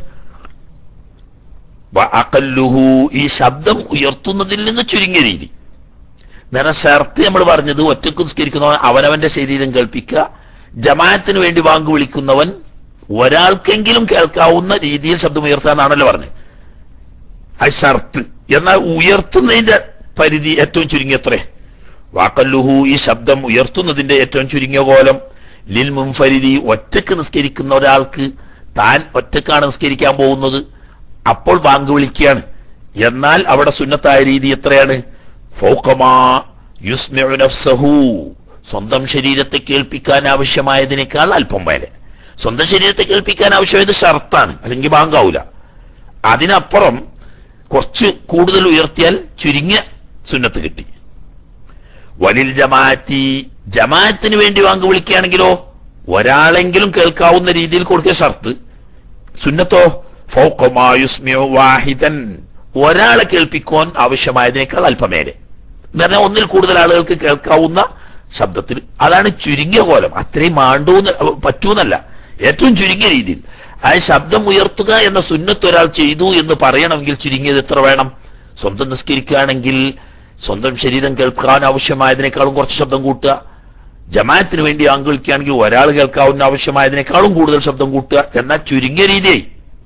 അഖല്ലുഹു, ഈ ശബ്ദം ഉയർത്തുന്നതിൽ നിന്ന് ചുരുങ്ങിയ രീതി. നേരെ ഷർത്ത് നമ്മൾ പറഞ്ഞത് ഒറ്റക്ക് നിസ്കരിക്കുന്ന അവനവന്റെ ശരീരം കേൾപ്പിക്കുക, ജമാഅത്തിന് വേണ്ടി ബാങ്ക് വിളിക്കുന്നവൻ ഒരാൾക്കെങ്കിലും കേൾക്കാവുന്ന രീതിയിൽ ശബ്ദം ഉയർത്താന്നാണല്ലോ പറഞ്ഞത്. അത് ഷർത്ത്. എന്നാൽ ഉയർത്തുന്നതിന്റെ പരിധി ഏറ്റവും ചുരുങ്ങിയ എത്രേ? വാക്കല്ലുഹു, ഈ ശബ്ദം ഉയർത്തുന്നതിന്റെ ഏറ്റവും ചുരുങ്ങിയ കോലം ലിൽ മുൻഫരിദി, ഒറ്റക്ക് നിസ്കരിക്കുന്ന ഒരാൾക്ക്, താൻ ഒറ്റക്കാണ് നിസ്കരിക്കാൻ പോകുന്നത്, അപ്പോൾ ബാങ്ക് വിളിക്കുകയാണ്. എന്നാൽ അവിടെ സുന്നത്തായ രീതി എത്രയാണ്? ഫൗഖമാ യുസ്മിഉ നഫ്സഹു, സ്വന്തം ശരീരത്തെ കേൾപ്പിക്കാൻ ആവശ്യമായതിനേക്കാൾ അല്പം മേലെ. സ്വന്തം ശരീരത്തെ കേൾപ്പിക്കാൻ ആവശ്യമായത് ഷർത്താണ്, അല്ലെങ്കിൽ ബാങ്കാവൂല. അതിനപ്പുറം കുറച്ച് കൂടുതൽ ഉയർത്തിയാൽ ചുരുങ്ങിയ സുന്നത്ത് കിട്ടി. വലിൽ ജമാഅത്തി, ജമാഅത്തിന് വേണ്ടി ബാങ്ക് വിളിക്കുകയാണെങ്കിലോ ഒരാളെങ്കിലും കേൾക്കാവുന്ന രീതിയിൽ കൊടുക്കുക ഷർത്ത്. സുന്നത്തോ ഫൗഖമാ യുസ്മിഉ വാഹിദൻ, ഒരാളെ കേൾപ്പിക്കാൻ ആവശ്യമായതിനേക്കാൾ അല്പമേലെ എന്ന് പറഞ്ഞാൽ ഒന്നിൽ കൂടുതൽ ആളുകൾക്ക് കേൾക്കാവുന്ന ശബ്ദത്തിൽ. അതാണ് ചുരുങ്ങിയ കോലം. അത്രയും മാണ്ടൂന്ന് പറ്റൂന്നല്ല, ഏറ്റവും ചുരുങ്ങിയ രീതിയിൽ. ആ ശബ്ദം ഉയർത്തുക എന്ന സുന്നത്ത് ഒരാൾ ചെയ്തു എന്ന് പറയണമെങ്കിൽ ചുരുങ്ങിയത് എത്ര വേണം? സ്വന്തം നിസ്കരിക്കുകയാണെങ്കിൽ സ്വന്തം ശരീരം കേൾക്കാൻ ആവശ്യമായതിനേക്കാളും കുറച്ച് ശബ്ദം കൂട്ടുക. ജമാഅത്തിന് വേണ്ടി ബാങ്ക് വിളിക്കുകയാണെങ്കിൽ ഒരാൾ കേൾക്കാവുന്ന ആവശ്യമായതിനേക്കാളും കൂടുതൽ ശബ്ദം കൂട്ടുക. എന്നാൽ ചുരുങ്ങിയ രീതിയായി.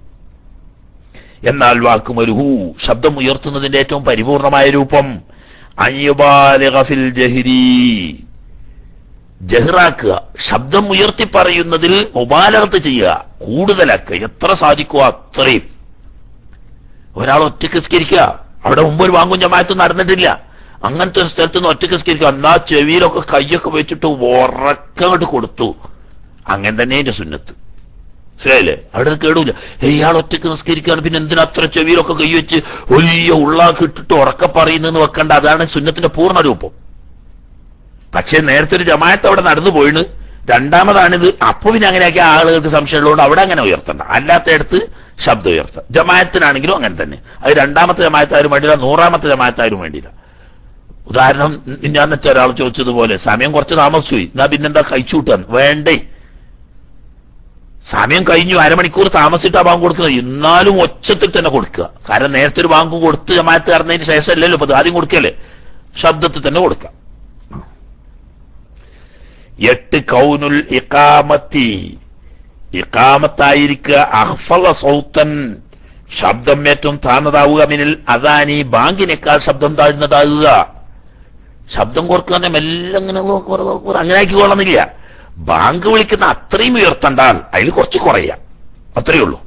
എന്നാൽ വാക്കുമരുഹു, ശബ്ദം ഉയർത്തുന്നതിന്റെ ഏറ്റവും പരിപൂർണമായ രൂപം അയ്യുബാലിഗ ഫിൽ ജഹ്രി, ജഹ്റാക്കുക, ശബ്ദം ഉയർത്തി പറയുന്നതിൽ മുബാലഗത്ത് ചെയ്യുക, കൂടുതലാക്കുക, എത്ര സാധിക്കുക അത്രയും. ഒരാൾ ഒറ്റക്ക് സ്കരിക്കുക, അവിടെ മുമ്പ് ഒരു ബാങ്കും ജമാഅത്തും നടന്നിട്ടില്ല, അങ്ങനത്തെ ഒരു സ്ഥലത്ത് നിന്ന് ഒറ്റക്ക് സ്കരിക്കുക, എന്നാ ചെവിയിലൊക്കെ കയ്യൊക്കെ വെച്ചിട്ട് ഉറക്കങ്ങോട്ട് കൊടുത്തു, അങ്ങനെ തന്നെ എന്റെ സുന്നത്ത്. ശരിയല്ലേ? അവിടെ കേടൂല. ഇയാൾ ഒറ്റക്ക് നിസ്കരിക്കുകയാണ്, പിന്നെ എന്തിനാ അത്ര ചെവിയിലൊക്കെ കൈവച്ച് ഒയ്യ ഉള്ളാക്കി ഇട്ടിട്ട് ഉറക്ക പറയുന്നെന്ന് വെക്കണ്ട. അതാണ് സുന്നത്തിന്റെ പൂർണ്ണ രൂപം. പക്ഷെ നേരത്തെ ഒരു ജമാഅത്ത് അവിടെ നടന്നു പോയിണ്, രണ്ടാമതാണിത്. അപ്പൊ പിന്നെ അങ്ങനെയാക്കിയ ആളുകൾക്ക് സംശയമുള്ളതുകൊണ്ട് അവിടെ അങ്ങനെ ഉയർത്തണ്ട, അല്ലാത്തയിടത്ത് ശബ്ദം ഉയർത്താം. ജമാഅത്തിനാണെങ്കിലും അങ്ങനെ തന്നെ. അത് രണ്ടാമത്തെ ജമാഅത്തായാലും വേണ്ടിയില്ല, നൂറാമത്തെ ജമാഅത്തായാലും വേണ്ടിയില്ല. ഉദാഹരണം ഞാൻ മറ്റേ ഒരാൾ ചോദിച്ചതുപോലെ സമയം കുറച്ച് താമസിച്ചു പോയി, എന്നാ പിന്നെന്താ കഴിച്ചു കൂട്ടാൻ വേണ്ടേ? സമയം കഴിഞ്ഞു, അരമണിക്കൂർ താമസിച്ചിട്ടാ ബാങ്ക് കൊടുക്കുന്നത്, എന്നാലും ഒച്ചത്തിൽ തന്നെ കൊടുക്കുക. കാരണം നേരത്തെ ഒരു ബാങ്ക് കൊടുത്ത് ജമാഅത്ത് കടന്നതിന് ശേഷം അല്ലല്ലോ ഇപ്പൊ ആദ്യം കൊടുക്കല്ലേ, ശബ്ദത്തിൽ തന്നെ കൊടുക്കാം. എട്ട് കൗനുൽ ഇഖാമത്തി, ഇഖാമത്തായിരിക്കുക അഹ്ഫള സൗത്തൻ, ശബ്ദം ഏറ്റവും താഴ്ന്നതാവുക, മിനൽ അദാനി, ബാങ്കിനേക്കാൾ ശബ്ദം താഴ്ന്നതാകുക. ശബ്ദം കൊടുക്കുക മെല്ലെ അങ്ങനെ അങ്ങനെ ആക്കിക്കൊള്ളുന്നില്ല. ബാങ്ക് വിളിക്കുന്ന അത്രയും ഉയർത്തണ്ടാൽ അതിൽ കുറച്ച് കുറയാം, അത്രയേ ഉള്ളൂ.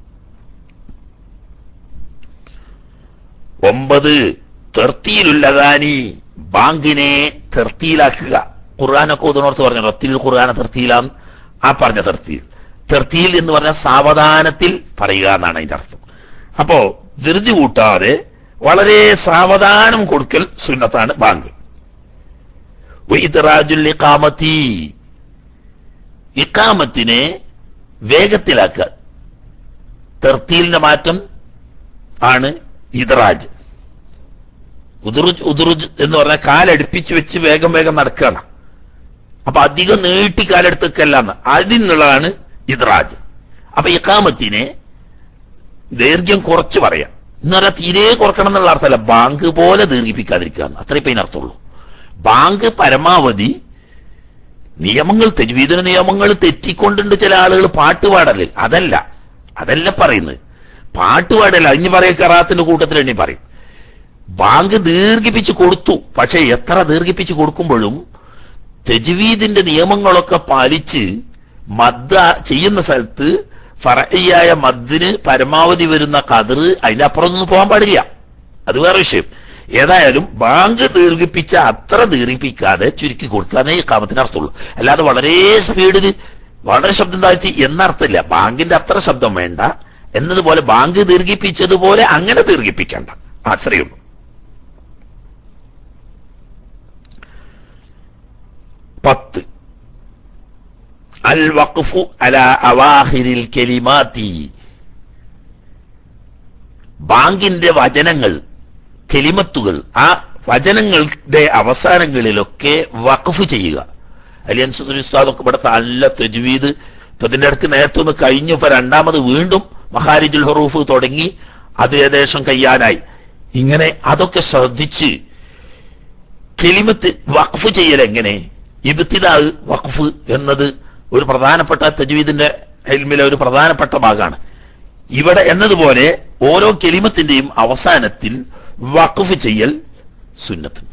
ഒമ്പത് തെർത്തീലുല്ലദാനി, ബാങ്കിനെ തെർത്തീലാക്കുക. ഖുർആനൊക്കെ ഓതുന്നോർത്ത് പറഞ്ഞു റത്തിൽ ഖുർആന തെർത്തീലാം, ആ പറഞ്ഞ തെർത്തീൽ. തെർത്തീൽ എന്ന് പറഞ്ഞാൽ സാവധാനത്തിൽ പറയുക എന്നാണ് അതിന്റെ അർത്ഥം. അപ്പോ ധൃതി കൂട്ടാതെ വളരെ സാവധാനം കൊടുക്കൽ സുന്നത്താണ് ബാങ്ക്. വഇദ്റാജുൽ ഇഖാമത്തി, ഇഖാമത്തിനെ വേഗത്തിലാക്കുക. തെർത്തീലിന്റെ മാറ്റം ആണ് ഇദ്റാജ്. ഉദുറുജ് ഉദുറുജ് എന്ന് പറഞ്ഞാൽ കാലടുപ്പിച്ച് വെച്ച് വേഗം വേഗം നടക്കുകയാണ്. അപ്പൊ അധികം നീട്ടി കാലെടുത്തക്കല്ലാന്ന്, അതിനുള്ളതാണ് ഇദ്റാജ്. അപ്പൊ ഇഖാമത്തിനെ ദൈർഘ്യം കുറച്ച് പറയാം എന്ന് പറഞ്ഞാൽ തീരെ കുറക്കണം എന്നുള്ള അർത്ഥമല്ല, ബാങ്ക് പോലെ ദീർഘിപ്പിക്കാതിരിക്കുക, അത്രേ ഇപ്പൊ അതിനർത്ഥമുള്ളൂ. ബാങ്ക് പരമാവധി നിയമങ്ങൾ, തജ്വീദിന്റെ നിയമങ്ങൾ തെറ്റിക്കൊണ്ടുണ്ട് ചില ആളുകൾ പാട്ട് പാടല്, അതല്ല അതല്ല പറയുന്നത്. പാട്ട് പാടല്ല, അഞ്ഞു പറയ കറാത്തിന്റെ കൂട്ടത്തിൽ എണ്ണി പറയും. ബാങ്ക് ദീർഘിപ്പിച്ച് കൊടുത്തു, പക്ഷെ എത്ര ദീർഘിപ്പിച്ച് കൊടുക്കുമ്പോഴും തജ്വീദിന്റെ നിയമങ്ങളൊക്കെ പാലിച്ച് മദ്ദ ചെയ്യുന്ന സ്ഥലത്ത് ഫറഇയായ മദ്ദിന് പരമാവധി വരുന്ന ഖദർ അതിന്റെ അപ്പുറമൊന്നും പോകാൻ പാടില്ല, അത് വേറെ വിഷയം. ഏതായാലും ബാങ്ക് ദീർഘിപ്പിച്ച അത്ര ദീർഘിപ്പിക്കാതെ ചുരുക്കി കൊടുക്കാന്നേ ഇഖാമത്തിന് അർത്ഥമുള്ളൂ. അല്ലാതെ വളരെ സ്പീഡിൽ വളരെ ശബ്ദം താഴ്ത്തി എന്നർത്ഥമില്ല. ബാങ്കിന്റെ അത്ര ശബ്ദം വേണ്ട എന്നതുപോലെ ബാങ്ക് ദീർഘിപ്പിച്ചതുപോലെ അങ്ങനെ ദീർഘിപ്പിക്കേണ്ട, അത്രയേ ഉള്ളൂ. പത്ത് അൽ വഖഫു അലാ അവാഖിരിൽ കലിമാത്തി, ബാങ്കിന്റെ വചനങ്ങൾ, കലിമത്തുകൾ, ആ വചനങ്ങളുടെ അവസാനങ്ങളിലൊക്കെ വഖഫ് ചെയ്യുക. അലി അൻസുരി ഉസ്താദൊക്കെ ഇവിടെ നല്ല തജ്വീദ്, ഇപ്പൊ ഇതിന്റെ ഇടയ്ക്ക് നേരത്തെ ഒന്ന് കഴിഞ്ഞു, ഇപ്പൊ രണ്ടാമത് വീണ്ടും മഹാരിജുൽ ഹുറൂഫ് തുടങ്ങി, അത് ഏകദേശം കഴിയാനായി. ഇങ്ങനെ അതൊക്കെ ശ്രദ്ധിച്ച് കലിമത്ത് വഖഫ് ചെയ്യൽ എങ്ങനെ, ഇബ്തിദാ വഖഫ് എന്നത് ഒരു പ്രധാനപ്പെട്ട തജ്വീദിന്റെ ഇൽമിലെ ഒരു പ്രധാനപ്പെട്ട ഭാഗമാണ്. ഇവിടെ എന്നതുപോലെ ഓരോ കെലിമത്തിന്റെയും അവസാനത്തിൽ വഖഫ് ചെയ്യൽ സുന്നത്തുണ്ട്.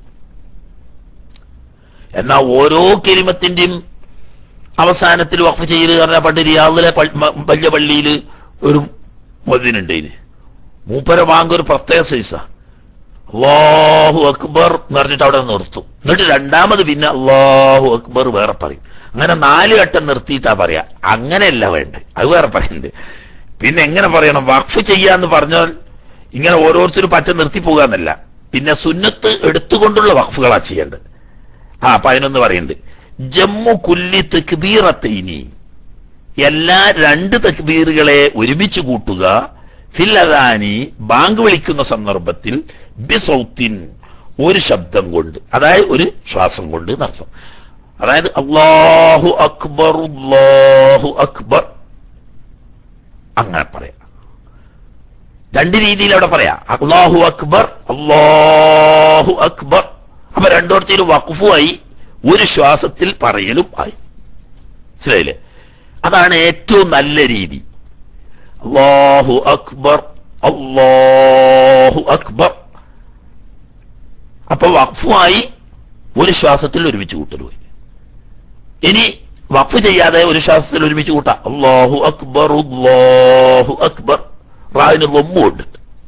എന്നാൽ ഓരോ കെലിമത്തിന്റെയും അവസാനത്തിൽ വഖഫ് ചെയ്യൽ പറഞ്ഞാൽ പണ്ട് റിയാദിലെ വലിയ പള്ളിയിൽ ഒരു മുഅദ്ദിനുണ്ട്. ഇതിന് മൂപ്പര ബാങ്ക് ഒരു പ്രത്യേക സൈസാ. അല്ലാഹു അക്ബർ എന്ന് പറഞ്ഞിട്ട് അവിടെ നിർത്തും. എന്നിട്ട് രണ്ടാമത് പിന്നെ അല്ലാഹു അക്ബർ വേറെ പറയും. അങ്ങനെ നാല് ഘട്ടം നിർത്തിയിട്ടാ പറയാ. അങ്ങനെയല്ല വേണ്ടത്, അത് വേറെ പറയുന്നുണ്ട്. പിന്നെ എങ്ങനെ പറയണം? വഖഫ് ചെയ്യാന്ന് പറഞ്ഞാൽ ഇങ്ങനെ ഓരോരുത്തരും പറ്റ നിർത്തി പോകാന്നല്ല, പിന്നെ സുന്നത്ത് എടുത്തുകൊണ്ടുള്ള വഖഫുകളാ ചെയ്യേണ്ടത്. ആ പതിനൊന്ന് പറയുന്നുണ്ട്. ജമ്മു കുല്ലി തക്ബീറത്തൈനി, എല്ലാ രണ്ട് തക്ബീറുകളെ ഒരുമിച്ച് കൂട്ടുക. ഫിൽ അദാനി, ബാങ്ക് വിളിക്കുന്ന സന്ദർഭത്തിൽ, ബിസൗത്തിൻ, ഒരു ശബ്ദം കൊണ്ട്, അതായത് ഒരു ശ്വാസം കൊണ്ട് എന്നർത്ഥം. അതായത് അല്ലാഹു അക്ബർ അല്ലാഹു അക്ബർ അങ്ങനെ പറയാം. രണ്ട് രീതിയിൽ അവിടെ പറയാം. അല്ലാഹു അക്ബർ അല്ലാഹു അക്ബർ. അപ്പൊ രണ്ടോടത്തേലും വഖഫുമായി ഒരു ശ്വാസത്തിൽ പറയലും ആയി. മനസ്സിലായില്ലേ? അതാണ് ഏറ്റവും നല്ല രീതി. അല്ലാഹു അക്ബർ അല്ലാഹു അക്ബർ. അപ്പൊ വഖഫുമായി ഒരു ശ്വാസത്തിൽ ഒരുമിച്ച് കൂട്ടലുമായി. ഇനി വഖഫ് ചെയ്യാതെ ഒരു ശ്വാസത്തിൽ ഒരുമിച്ച് കൂട്ടാം. അല്ലാഹു അക്ബർ അല്ലാഹു അക്ബർ, റായിന് ലൊമ്മുണ്ട്.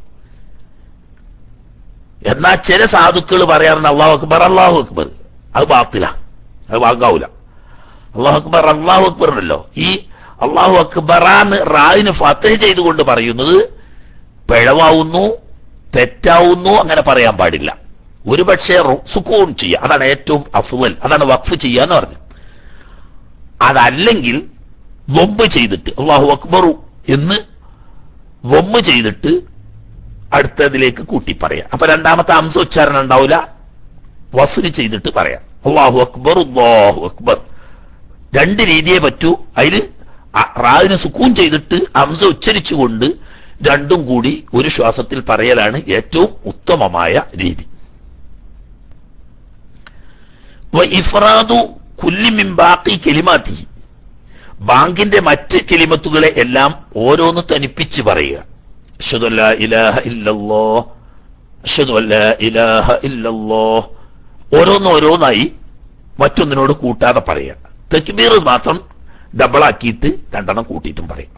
എന്നാൽ ചില സാധുക്കൾ പറയാറുണ്ട് അല്ലാഹു അക്ബർ അല്ലാഹു അക്ബർ, അത് ബാത്തില, അത് വാങ്ങാവൂല. അല്ലാഹു അക്ബർ അല്ലാഹു അക്ബർ ഉണ്ടല്ലോ, ഈ അല്ലാഹു അക്ബറാന്ന് റായിന് ഫതഹ് ചെയ്തുകൊണ്ട് പറയുന്നത് പിഴവാവുന്നു, തെറ്റാവുന്നു, അങ്ങനെ പറയാൻ പാടില്ല. ഒരു പക്ഷേ സുക്കൂൺ ചെയ്യുക, അതാണ് ഏറ്റവും അഫ്ളൽ, അതാണ് വഖഫ് ചെയ്യാന്ന് പറഞ്ഞു. അതല്ലെങ്കിൽ വൊമ്പ് ചെയ്തിട്ട് അല്ലാഹു അക്ബറു എന്ന് വൊമ്പ് ചെയ്തിട്ട് അടുത്തതിലേക്ക് കൂട്ടി പറയാം. അപ്പൊ രണ്ടാമത്തെ ഹംസ ഉച്ചാരണം ഉണ്ടാവില്ല, വസ്ല് ചെയ്തിട്ട് പറയാം. അല്ലാഹു അക്ബർ അല്ലാഹു അക്ബർ. രണ്ട് രീതിയെ പറ്റൂ. അതിൽ റാവിനെ സുക്കൂൻ ചെയ്തിട്ട് ഹംസ ഉച്ചരിച്ചുകൊണ്ട് രണ്ടും കൂടി ഒരു ശ്വാസത്തിൽ പറയലാണ് ഏറ്റവും ഉത്തമമായ രീതി. ഇഫ്റാദു കുല്ലി മിൻ ബാഖി കലിമാതി, ബാങ്കിന്റെ മറ്റ് കലിമത്തുകളെ എല്ലാം ഓരോന്ന് തനിപ്പിച്ച് പറയുക. അഷ്ഹദു അല്ലാ ഇലാഹ ഇല്ലല്ലാഹ്, അഷ്ഹദു അല്ലാ ഇലാഹ ഇല്ലല്ലാഹ്, ഓരോന്ന് ഓരോന്നായി മറ്റൊന്നിനോട് കൂട്ടാതെ പറയുക. തക്ബീർ മാത്രം ഡബിളാക്കിയിട്ട് രണ്ടെണ്ണം കൂട്ടിയിട്ടും പറയും.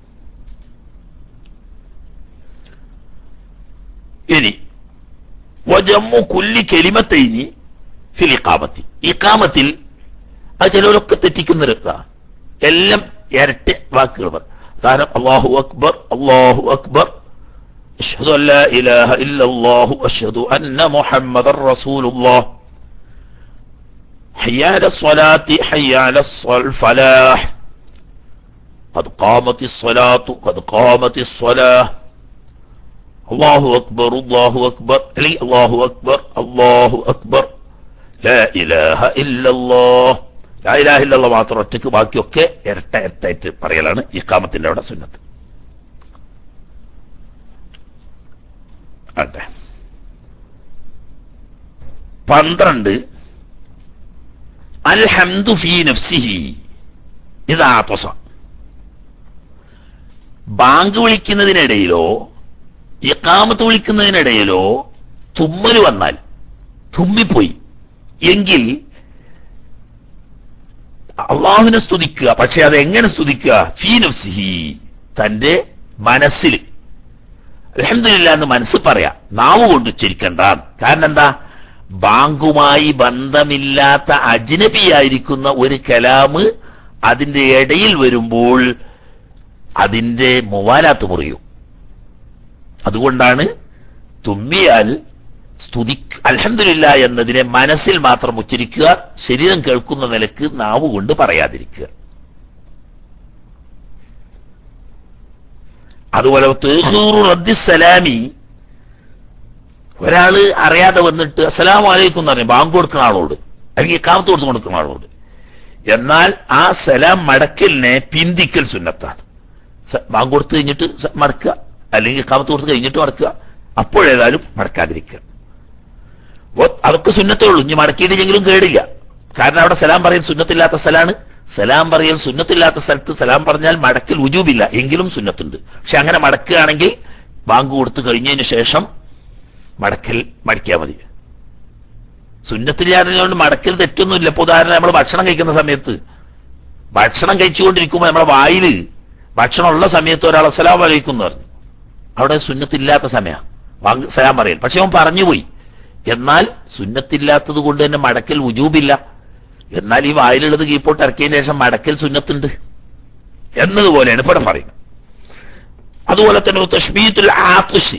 ഇനി വജമ്മു കുല്ലി കലിമത്തൈനി ഫിൽ ഇഖാമത്തി, ഇഖാമത്തിൽ അത് ചിലരൊക്കെ തെറ്റിക്കുന്നൊരു എല്ലാം ഇരട്ട വാക്കുകൾ പറയും. കാരണം അല്ലാഹു അക്ബർ അല്ലാഹു അക്ബർ, അഷ്ഹദു അല്ലാ ഇലാഹ ഇല്ലല്ലാഹു അഷ്ഹദു അന്ന മുഹമ്മദർ റസൂലുള്ളാഹ്, ഹയ്യ അലസ് സ്വലാത്തി ഹയ്യ അലസ് ഫലാഹ്, ഖദ് ഖാമത്തിസ് സ്വലാത്തു ഖദ് ഖാമത്തിസ് സ്വലാഹ്, അല്ലാഹു അക്ബർ അല്ലാഹു അക്ബർ, അല്ലെങ്കിൽ അല്ലാഹു അക്ബർ അല്ലാഹു അക്ബർ, ലാ ഇലാഹ ഇല്ലല്ലാഹ്, ലാ ഇലാഹ ഇല്ലല്ലാഹ് മാത്രം ഒറ്റയ്ക്ക്, ബാക്കിയൊക്കെ ഇരട്ട ഇരട്ടായിട്ട് പറയലാണ് ഇഖാമത്തിന്റെ അവിടെ സുന്നത്ത്. അതെ. പന്ത്രണ്ട് അൽഹംദു ഫീ നഫ്സിഹി ഇദാ അത്വസ, ബാങ്ക് വിളിക്കുന്നതിനിടയിലോ ഇഖാമത്ത് വിളിക്കുന്നതിനിടയിലോ തുമ്മൽ വന്നാൽ, തുമ്മിപ്പോയി എങ്കിൽ അള്ളാഹുവിനെ സ്തുതിക്കുക. പക്ഷെ അത് എങ്ങനെ സ്തുതിക്കുക? ഫീ നഫ്സിഹി, തന്റെ മനസ്സിൽ അൽഹംദുലില്ലാഹ് എന്ന് മനസ്സ് പറയാ, നാവ് കൊണ്ട് ഉച്ചരിക്കണ്ട. കാരണം എന്താ? ബാങ്കുമായി ബന്ധമില്ലാത്ത അജ്നബിയായിരിക്കുന്ന ഒരു കലാമ് അതിന്റെ ഇടയിൽ വരുമ്പോൾ അതിന്റെ മുവാലാത്ത് മുറിയും. അതുകൊണ്ടാണ് തുമ്മിയാൽ സ്തുതി അൽഹംദുലില്ലാഹ് എന്നതിനെ മനസ്സിൽ മാത്രം ഉച്ചരിക്കുക, ശരീരം കേൾക്കുന്ന നിലക്ക് നാവ് കൊണ്ട് പറയാതിരിക്കുക. അതുപോലെ റദ്ദിസ്സലാമി, ഒരാള് അറിയാതെ വന്നിട്ട് അസ്സലാമു അലൈക്കും എന്ന് പറഞ്ഞു ബാങ്ക് കൊടുക്കുന്ന ആളോട്, അല്ലെങ്കിൽ ഇഖാമത്ത് കൊടുത്തു കൊടുക്കുന്ന ആളോട്, എന്നാൽ ആ സലാം മടക്കലിനെ പിന്തിക്കൽ സുന്നത്താണ്. ബാങ്ക് കൊടുത്തു കഴിഞ്ഞിട്ട് മടക്കുക, അല്ലെങ്കിൽ ഇഖാമത്ത് കൊടുത്ത് കഴിഞ്ഞിട്ട് മടക്കുക, അപ്പോഴേതായാലും മടക്കാതിരിക്കുക. അതൊക്കെ സുന്നത്തേ ഉള്ളൂ. ഇനി മടക്കിയിട്ടെങ്കിലും കേടില്ല. കാരണം അവിടെ സലാം പറയും സുന്നത്തില്ലാത്ത സലാണ്, സലാം പറയൽ സുന്നത്തില്ലാത്ത സ്ഥലത്ത് സലാം പറഞ്ഞാൽ മടക്കൽ വുജൂബില്ല, എങ്കിലും സുന്നത്തുണ്ട്. പക്ഷെ അങ്ങനെ മടക്കുകയാണെങ്കിൽ ബാങ്ക് കൊടുത്തു കഴിഞ്ഞതിന് ശേഷം മടക്കൽ മടിക്കാൽ മതി. സുന്നത്തില്ലാത്തതുകൊണ്ട് മടക്കൽ തെറ്റൊന്നുമില്ല. ഇപ്പൊ ഉദാഹരണം, നമ്മൾ ഭക്ഷണം കഴിക്കുന്ന സമയത്ത് ഭക്ഷണം കഴിച്ചുകൊണ്ടിരിക്കുമ്പോൾ നമ്മുടെ വായിൽ ഭക്ഷണം ഉള്ള സമയത്ത് ഒരാൾ അസ്സലാമു അലൈക്കും എന്ന് പറഞ്ഞു, അവിടെ സുന്നത്തില്ലാത്ത സമയം ബാങ്ക് സലാം പറയൽ. പക്ഷെ അവൻ പറഞ്ഞുപോയി. എന്നാൽ സുന്നത്തില്ലാത്തത് കൊണ്ട് തന്നെ മടക്കൽ വുജൂബില്ല. എന്നാൽ ഈ വായിലുള്ളത് കീപ്പോട്ട് ഇറക്കിയതിന് ശേഷം മടക്കൽ സുന്നത്തുണ്ട് എന്നതുപോലെയാണ് ഇവിടെ പറയുന്നത്. അതുപോലെ തന്നെ തശ്മീത്തുൽ ആത്ഷി,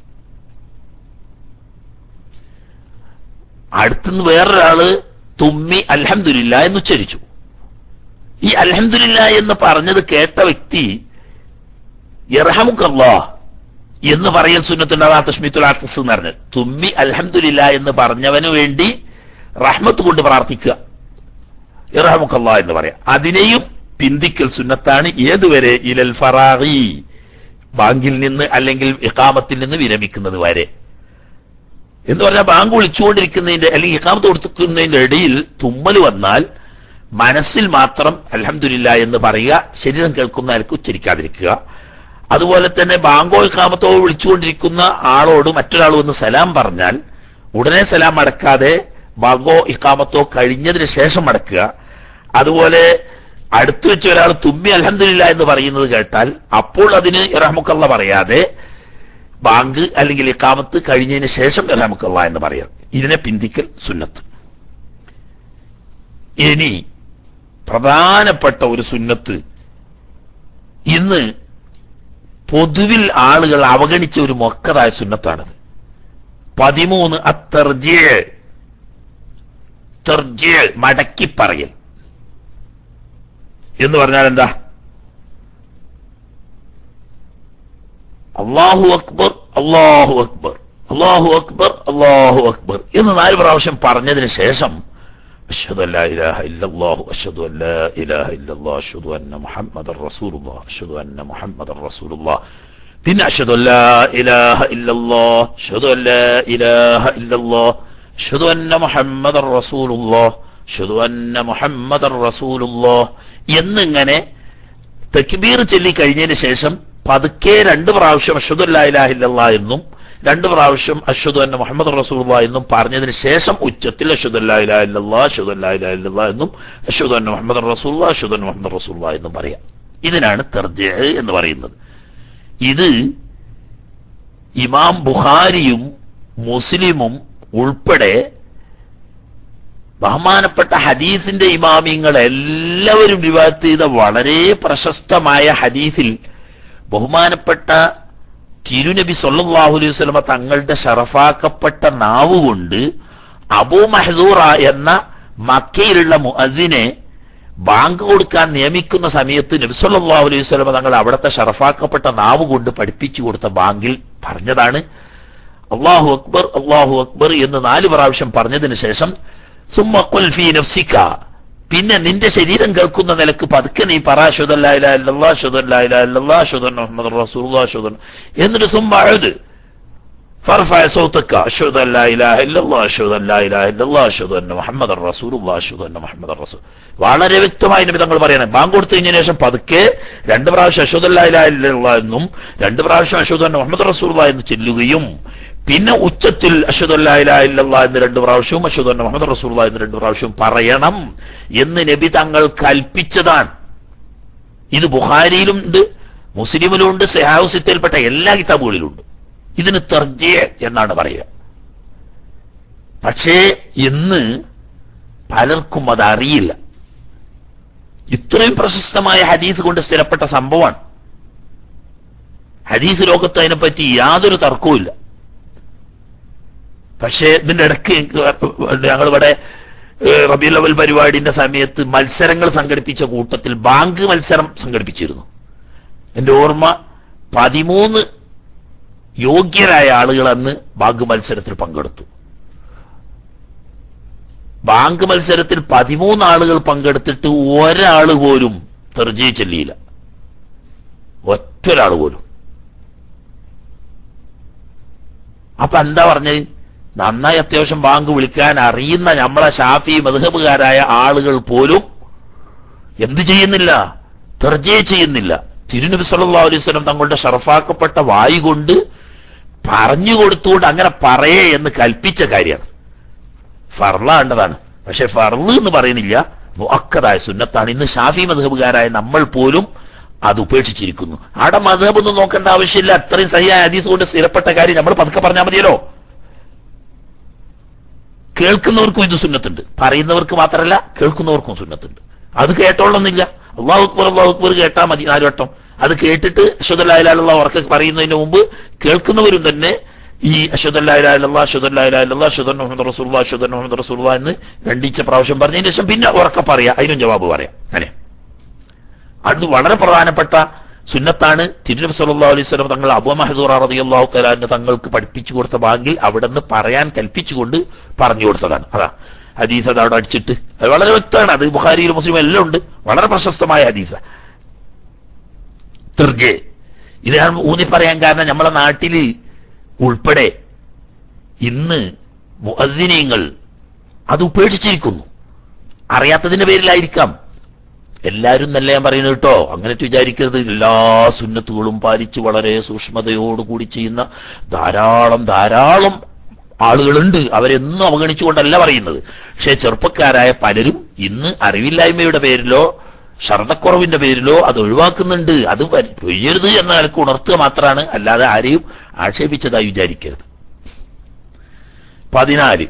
അടുത്തുനിന്ന് വേറൊരാള് തുമ്മി അൽഹംദുലില്ലാ എന്ന് ഉച്ചരിച്ചു. ഈ അൽഹംദുലില്ലാ എന്ന് പറഞ്ഞത് കേട്ട വ്യക്തി യർഹമുക്കല്ലാഹ് എന്ന് പറയൽ സുന്നത്തുണ്ടാവാ തശ്മീത്തുൽ ആത്ഷി എന്ന് പറഞ്ഞത്. തുമ്മി അൽഹംദുലില്ലാ എന്ന് പറഞ്ഞവന് വേണ്ടി റഹ്മത്ത് കൊണ്ട് പ്രാർത്ഥിക്കുക, യർഹമുക്കല്ലാഹ് എന്ന് പറയാം. അതിനെയും പിന്തിക്കൽ സുന്നത്താണ്. ഏതുവരെ? ഇലൽ ഫറാഗി, ബാങ്കിൽ നിന്ന് അല്ലെങ്കിൽ ഇഖാമത്തിൽ നിന്ന് വിരമിക്കുന്നത് വരെ. എന്ന് പറഞ്ഞാൽ ബാങ്ക് വിളിച്ചുകൊണ്ടിരിക്കുന്നതിന്റെ അല്ലെങ്കിൽ ഇഖാമത്ത് കൊടുക്കുന്നതിന്റെ ഇടയിൽ തുമ്മൽ വന്നാൽ മനസ്സിൽ മാത്രം അൽഹംദുലില്ലാ എന്ന് പറയുക, ശരീരം കേൾക്കുന്ന ആൾക്ക് ഉച്ചരിക്കാതിരിക്കുക. അതുപോലെ തന്നെ ബാങ്കോ ഇഖാമത്തോ വിളിച്ചുകൊണ്ടിരിക്കുന്ന ആളോട് മറ്റൊരാൾ വന്ന് സലാം പറഞ്ഞാൽ ഉടനെ സലാം മടക്കാതെ ബാങ്കോ ഇഖാമത്തോ കഴിഞ്ഞതിന് ശേഷം മടക്കുക. അതുപോലെ അടുത്തു വെച്ച് ഒരാൾ തുമ്മി അൽഹംദുലില്ലാ എന്ന് പറയുന്നത് കേട്ടാൽ അപ്പോൾ അതിന് റഹ്മുക്കല്ലാഹ് പറയാതെ ബാങ്ക് അല്ലെങ്കിൽ ഇഖാമത്ത് കഴിഞ്ഞതിന് ശേഷം റഹ്മുക്കല്ലാഹ് എന്ന് പറയാം. ഇതിനെ പിന്തിക്കൽ സുന്നത്ത്. ഇനി പ്രധാനപ്പെട്ട ഒരു സുന്നത്ത് ഇന്ന് പൊതുവിൽ ആളുകൾ അവഗണിച്ച ഒരു മൊക്കതായ സുന്നത്താണത്. പതിമൂന്ന് അത്തർജിയ, തർജിയ മടക്കി പറയൽ എന്ന് പറഞ്ഞാൽ എന്താ? അല്ലാഹു അക്ബർ അല്ലാഹു അക്ബർ അല്ലാഹു അക്ബർ അല്ലാഹു അക്ബർ എന്ന് നാല് പ്രാവശ്യം പറഞ്ഞതിന് ശേഷം അഷ്ഹദു അല്ലാ ഇലാഹ ഇല്ലല്ലാഹു അഷ്ഹദു അല്ലാ ഇലാഹ ഇല്ലല്ലാഹു അഷ്ഹദു അന്ന മുഹമ്മദർ റസൂലുള്ളാഹ് അഷ്ഹദു അന്ന മുഹമ്മദർ റസൂലുള്ളാഹ്, പിന്നെ അഷ്ഹദു അല്ലാ ഇലാഹ ഇല്ലല്ലാഹ് അഷ്ഹദു അല്ലാ ഇലാഹ ഇല്ലല്ലാഹ് അഷ്ഹദു അന്ന മുഹമ്മദർ റസൂലുള്ളാഹ് അഷ്ഹദു അന്ന മുഹമ്മദർ റസൂലുള്ളാഹ് എന്നിങ്ങനെ തക്ബീർ ചൊല്ലി കഴിഞ്ഞതിന് ശേഷം പതുക്കെ രണ്ട് പ്രാവശ്യം അഷ്ഹദു അല്ലാ ഇലാഹ ഇല്ലല്ലാഹ് എന്നും രണ്ട് പ്രാവശ്യം അഷ്ഹദു അന്ന മുഹമ്മദ് റസൂലുള്ളാഹി എന്നും പറഞ്ഞതിന് ശേഷം ഉച്ചത്തിൽ അഷ്ഹദു അല്ലാ ഇലാഹ ഇല്ലല്ലാഹ് അഷ്ഹദു അല്ലാ ഇലാഹ ഇല്ലല്ലാഹ് എന്നും അഷ്ഹദു അന്ന മുഹമ്മദ് റസൂലുള്ളാഹി അഷ്ഹദു അന്ന മുഹമ്മദ് റസൂലുള്ളാഹി എന്നും പറയാം. ഇതിനാണ് തർജീഹ് എന്ന് പറയുന്നത്. ഇത് ഇമാം ബുഖാരിയും മുസ്ലിമും ഉൾപ്പെടെ ബഹുമാനപ്പെട്ട ഹദീസിന്റെ ഇമാമിങ്ങൾ എല്ലാവരും റിവായത്ത് ചെയ്ത വളരെ പ്രശസ്തമായ ഹദീസിൽ ബഹുമാനപ്പെട്ട തിരുനബി സല്ലല്ലാഹു അലൈഹി വസല്ലമ തങ്ങളുടെ ശറഫാക്കപ്പെട്ട നാവുകൊണ്ട് അബൂ മഹ്ദൂറ എന്ന മക്കയിലുള്ള മുഅദ്ദിനെ ബാങ്ക് കൊടുക്കാൻ നിയമിക്കുന്ന സമയത്ത് നബി സല്ലല്ലാഹു അലൈഹി വസല്ലമ തങ്ങൾ അവിടുത്തെ ശറഫാക്കപ്പെട്ട നാവ് കൊണ്ട് പഠിപ്പിച്ചു കൊടുത്ത ബാങ്കിൽ പറഞ്ഞതാണ് അല്ലാഹു അക്ബർ അല്ലാഹു അക്ബർ എന്ന് നാല് പ്രാവശ്യം പറഞ്ഞതിന് ശേഷം സുമ്മ ഖുൽ ഫീ നഫ്സിക, പിന്നെ നിന്റെ ശരീരം കേൾക്കുന്ന നിലക്ക് പതുക്കെ നീ പറ അഷ്ഹദു അല്ലാ ഇലാഹ ഇല്ലല്ലാഹ് അഷ്ഹദു അല്ലാ ഇലാഹ ഇല്ലല്ലാഹ് അഷ്ഹദു അന്ന മുഹമ്മദർ റസൂലുള്ളാഹി അഷ്ഹദു അന്ന, എന്നിട്ട് സുമ്മ അഉദ് ഫർഫഅ സൗതക അഷ്ഹദു അല്ലാ ഇലാഹ ഇല്ലല്ലാഹ് അഷ്ഹദു അല്ലാ ഇലാഹ ഇല്ലല്ലാഹ് അഷ്ഹദു അന്ന മുഹമ്മദർ റസൂലുള്ളാഹി അഷ്ഹദു അന്ന മുഹമ്മദർ റസൂൽ. വളരെ വ്യക്തമായി നബി തങ്ങൾ പറയണം, ബാങ്ക് കൊടുത്തു കഴിഞ്ഞതിന് ശേഷം പതുക്കെ രണ്ട് പ്രാവശ്യം അഷ്ഹദു അല്ലാ ഇലാഹ ഇല്ലല്ലാഹ് എന്നും രണ്ട് പ്രാവശ്യം അഷ്ഹദു അന്ന മുഹമ്മദർ റസൂലുള്ളാഹി എന്ന് ചൊല്ലുകയും പിന്നെ ഉച്ചത്തിൽ അഷ്ഹദു അല്ലാ ഇലാഹ ഇല്ലല്ലാഹ് എന്ന് രണ്ട് പ്രാവശ്യവും അഷ്ഹദു അന്ന മുഹമ്മദ് റസൂലുള്ളാഹി എന്ന് രണ്ട് പ്രാവശ്യവും പറയണം എന്ന് നബി തങ്ങൾ കൽപ്പിച്ചതാണ്. ഇത് ബുഖാരിയിലും ഉണ്ട്, മുസ്ലിമിലും ഉണ്ട്, സഹീഹ് സിത്തയിൽപ്പെട്ട എല്ലാ കിതാബുകളിലും ഉണ്ട്. ഇതിന് തർജീഹ് എന്നാണ് പറയുക. പക്ഷേ ഇന്ന് പലർക്കും അത് അറിയില്ല. ഇത്രയും പ്രശസ്തമായ ഹദീസ് കൊണ്ട് സ്ഥിരപ്പെട്ട സംഭവമാണ്. ഹദീസ് ലോകത്ത് അതിനെപ്പറ്റി യാതൊരു തർക്കവുമില്ല. പക്ഷേ ഇതിന്റെ ഇടയ്ക്ക് ഞങ്ങളിവിടെ റബീഉൽ അവ്വൽ പരിപാടിന്റെ സമയത്ത് മത്സരങ്ങൾ സംഘടിപ്പിച്ച കൂട്ടത്തിൽ ബാങ്ക് മത്സരം സംഘടിപ്പിച്ചിരുന്നു. എന്റെ ഓർമ്മ പതിമൂന്ന് യോഗ്യരായ ആളുകൾ അന്ന് ബാങ്ക് മത്സരത്തിൽ പങ്കെടുത്തു. ബാങ്ക് മത്സരത്തിൽ പതിമൂന്ന് ആളുകൾ പങ്കെടുത്തിട്ട് ഒരാൾ പോലും തർജീഹ് ചൊല്ലിയില്ല, ഒറ്റൊരാൾ പോലും. അപ്പൊ എന്താ പറഞ്ഞത്? നന്നായി അത്യാവശ്യം ബാങ്ക് വിളിക്കാൻ അറിയുന്ന നമ്മളെ ഷാഫി മദ്ഹബുകാരായ ആളുകൾ പോലും എന്ത് ചെയ്യുന്നില്ല? തർജീഹ് ചെയ്യുന്നില്ല. തിരുനബി സല്ലല്ലാഹു അലൈഹി വസല്ലം തങ്ങളുടെ ഷറഫാക്കപ്പെട്ട വായു കൊണ്ട് പറഞ്ഞു കൊടുത്തുകൊണ്ട് അങ്ങനെ പറയേ എന്ന് കൽപ്പിച്ച കാര്യമാണ്. ഫർളാണ്ടതാണ്. പക്ഷെ ഫർള് എന്ന് പറയുന്നില്ല, മുഅക്കദായ സുന്നത്താണ്. ഇന്ന് ഷാഫി മദ്ഹബുകാരായ നമ്മൾ പോലും അത് ഉപേക്ഷിച്ചിരിക്കുന്നു. അവിടെ മദ്ഹബ് ഒന്നും നോക്കേണ്ട ആവശ്യമില്ല. അത്രയും സഹിയായ ഹദീസ് കൊണ്ട് സ്ഥിരപ്പെട്ട കാര്യം നമ്മൾ പതുക്കെ പറഞ്ഞാൽ മതിയല്ലോ. കേൾക്കുന്നവർക്കും ഇത് സുന്നത്തുണ്ട്, പറയുന്നവർക്ക് മാത്രമല്ല കേൾക്കുന്നവർക്കും സുന്നത്തുണ്ട്. അത് കേട്ടോളന്നില്ല. അല്ലാഹു അക്ബർ അല്ലാഹു അക്ബർ കേട്ടാൽ മതി നാല് വട്ടം. അത് കേട്ടിട്ട് അഷ്ഹദു അല്ലാ ഇലാഹ ഇല്ലല്ലാഹ് ഉറക്കെ പറയുന്നതിന് മുമ്പ് കേൾക്കുന്നവരും തന്നെ ഈ അഷ്ഹദു അല്ലാ ഇലാഹ ഇല്ലല്ലാഹ് അഷ്ഹദു അല്ലാ ഇലാഹ ഇല്ലല്ലാഹ് അഷ്ഹദു അന്ന മുഹമ്മദ് റസൂലുള്ളാഹി അഷ്ഹദു അന്ന മുഹമ്മദ് റസൂലുള്ളാഹി എന്ന് രണ്ടീച്ച പ്രാവശ്യം പറഞ്ഞതിന് ശേഷം പിന്നെ ഉറക്കെ പറയാ, അതിനും ജവാബ് പറയാം. അല്ലെ, അത് വളരെ പ്രധാനപ്പെട്ട സുന്നത്താണ്. തിരുനബി സല്ലല്ലാഹു അലൈഹി വസല്ലം തങ്ങൾ അബൂ മഹ്ദൂറ റളിയല്ലാഹു തആല അൻഹു തങ്ങൾക്ക് പഠിപ്പിച്ചു കൊടുത്ത ബാങ്കിൽ അവിടെ നിന്ന് പറയാൻ കൽപ്പിച്ചുകൊണ്ട് പറഞ്ഞു കൊടുത്തതാണ്. അതാ ഹദീസ് അത് അവിടെ അടിച്ചിട്ട് അത് വളരെ വ്യക്തമാണ്. അത് ബുഖാരിയിലും മുസ്ലിം എല്ലാം ഉണ്ട്. വളരെ പ്രശസ്തമായ ഹദീസ. തർജീഹ് ഇത് ഞാൻ ഊന്നി പറയാൻ കാരണം നമ്മളെ നാട്ടില് ഉൾപ്പെടെ ഇന്ന് മുഅദ്ദിനീങ്ങൾ അത് ഉപേക്ഷിച്ചിരിക്കുന്നു. അറിയാത്തതിന്റെ പേരിലായിരിക്കാം. എല്ലാവരും നല്ല ഞാൻ പറയുന്നത് കേട്ടോ, അങ്ങനെ വിചാരിക്കരുത്. എല്ലാ സുന്നത്തുകളും പാലിച്ച് വളരെ സൂക്ഷ്മതയോടുകൂടി ചെയ്യുന്ന ധാരാളം ധാരാളം ആളുകളുണ്ട്. അവരെന്നും അവഗണിച്ചുകൊണ്ടല്ല പറയുന്നത്. പക്ഷെ ചെറുപ്പക്കാരായ പലരും ഇന്ന് അറിവില്ലായ്മയുടെ പേരിലോ ശ്രദ്ധക്കുറവിന്റെ പേരിലോ അത് ഒഴിവാക്കുന്നുണ്ട്. അത് പെയ്യരുത് എന്ന നിലക്ക് ഉണർത്തുക മാത്രമാണ്, അല്ലാതെ ആരെയും ആക്ഷേപിച്ചതായി വിചാരിക്കരുത്. പതിനാല്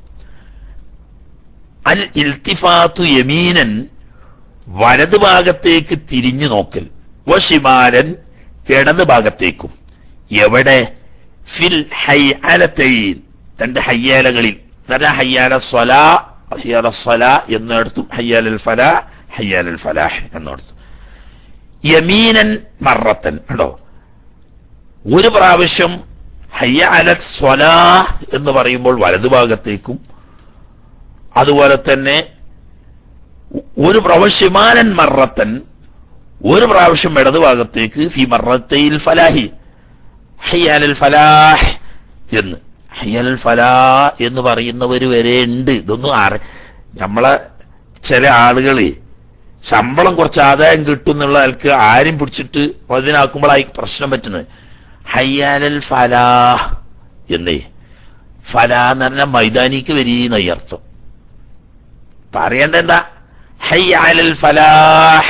അൽ ഇൽത്തിഫാത്തു യമീനൻ, വലത് ഭാഗത്തേക്ക് തിരിഞ്ഞു നോക്കൽ, വശിമാരൻ, ഇടത് ഭാഗത്തേക്കും. എവിടെ? ഫിൽ ഹയ്യാലത്തൈൻ, രണ്ട് ഹയ്യാലകളിൽ. ഹയ്യാല സ്വലാ ഹയ്യാല സ്വലാ എന്നിടത്തും ഹയ്യാലൽ ഫലാ ഹയ്യാലൽ ഫലാഹ് എന്നിടത്തും. യമീനൻ മറത്തൻ ഉണ്ടോ? ഒരു പ്രാവശ്യം ഹയ്യാല സ്വലാ എന്ന് പറയുമ്പോൾ വലതു ഭാഗത്തേക്കും, അതുപോലെ തന്നെ ഒരു പ്രാവശ്യമാനൻ മറത്തൻ, ഒരു പ്രാവശ്യം ഇടതു ഭാഗത്തേക്ക് ഫി മറത്തയിൽ ഫലാഹി, ഹയ്യാലൽ ഫലാഹ് എന്ന്. ഹയ്യാലൽ ഫലാഹ് എന്ന് പറയുന്നവര് വരെ ഉണ്ട്. ഇതൊന്നും അറി നമ്മളെ ചില ആളുകള് ശമ്പളം കുറച്ച് ആദായം കിട്ടും എന്നുള്ള ആൾക്ക് ആരും പിടിച്ചിട്ട് അതിനാക്കുമ്പോഴായി പ്രശ്നം പറ്റുന്നത്. ഹയ്യാലൽ ഫലാഹ് എന്നേ, ഫലാ എന്ന് പറഞ്ഞാൽ മൈതാനിക്ക് വരീന്ന അർത്ഥം. പറയേണ്ട എന്താ? ഹയ്യാലൽ ഫലാഹ്.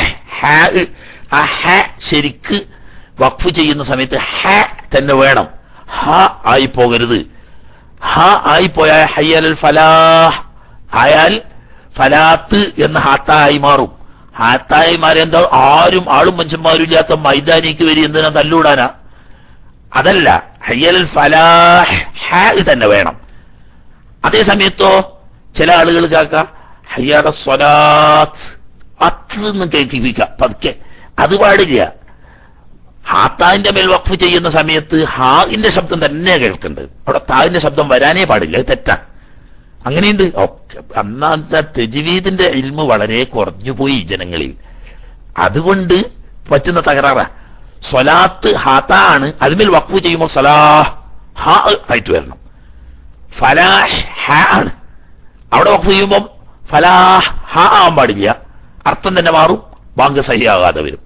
ആ ഹ ശരിക്ക് വഖഫ് ചെയ്യുന്ന സമയത്ത് ഹ തന്നെ വേണം, ഹ ആയി പോകരുത്. ഹ ആയി പോയാൽ ഹയ്യാലൽ ഫലാഹ് ആയാൽ ഫലാത്ത് എന്ന ഹാത്തായി മാറും. ഹാത്തായി മാറി എന്താ? ആരും ആളും മനുഷ്യന്മാരും ഇല്ലാത്ത മൈതാനിക്ക് വരി എന്തിനാ തല്ലൂടാനാ? അതല്ല, ഹയ്യാലൽ ഫലാഹ് ഹ തന്നെ വേണം. അതേ സമയത്തോ ചില ആളുകൾ കാക്ക ഹയ്യാല സ്വലാത്ത് അത്ത് കേൾക്കിപ്പിക്കാം പതുക്കെ. അത് പാടില്ല. ഹാത്താന്റെ മേൽ വഖഫ് ചെയ്യുന്ന സമയത്ത് ഹാഇന്റെ ശബ്ദം തന്നെ കേൾക്കേണ്ടത്. അവിടെ താവിന്റെ ശബ്ദം വരാനേ പാടില്ല. അത് തെറ്റാണ്. അങ്ങനെയുണ്ട്. അന്നത്തെ തജ്വീദിന്റെ ഇൽമ് വളരെ കുറഞ്ഞു പോയി ജനങ്ങളിൽ. അതുകൊണ്ട് പറ്റുന്ന തകരാറാ. സ്വലാത്ത് ഹാത്താ ആണ്, അതിന്മേൽ വഖഫ് ചെയ്യുമ്പോൾ സലാഹ് ഹാ ആയിട്ട് വരണം. ഫലാഹ് ഹ ആണ്, അവിടെ വഖഫ് ചെയ്യുമ്പോൾ ഫലാഹ് ഹ ആവാൻ പാടില്ല. അർത്ഥം തന്നെ മാറും, ബാങ്ക് സഹിയാകാതെ വരും.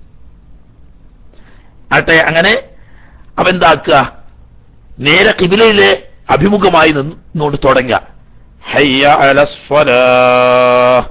ആട്ടെ, അങ്ങനെ അപ്പൊ എന്താക്കുക? നേരെ ഖിബിലയിലെ അഭിമുഖമായി നിന്നുകൊണ്ട് തുടങ്ങുക. ഹയ്യ അലസ് സ്വലാഹ്.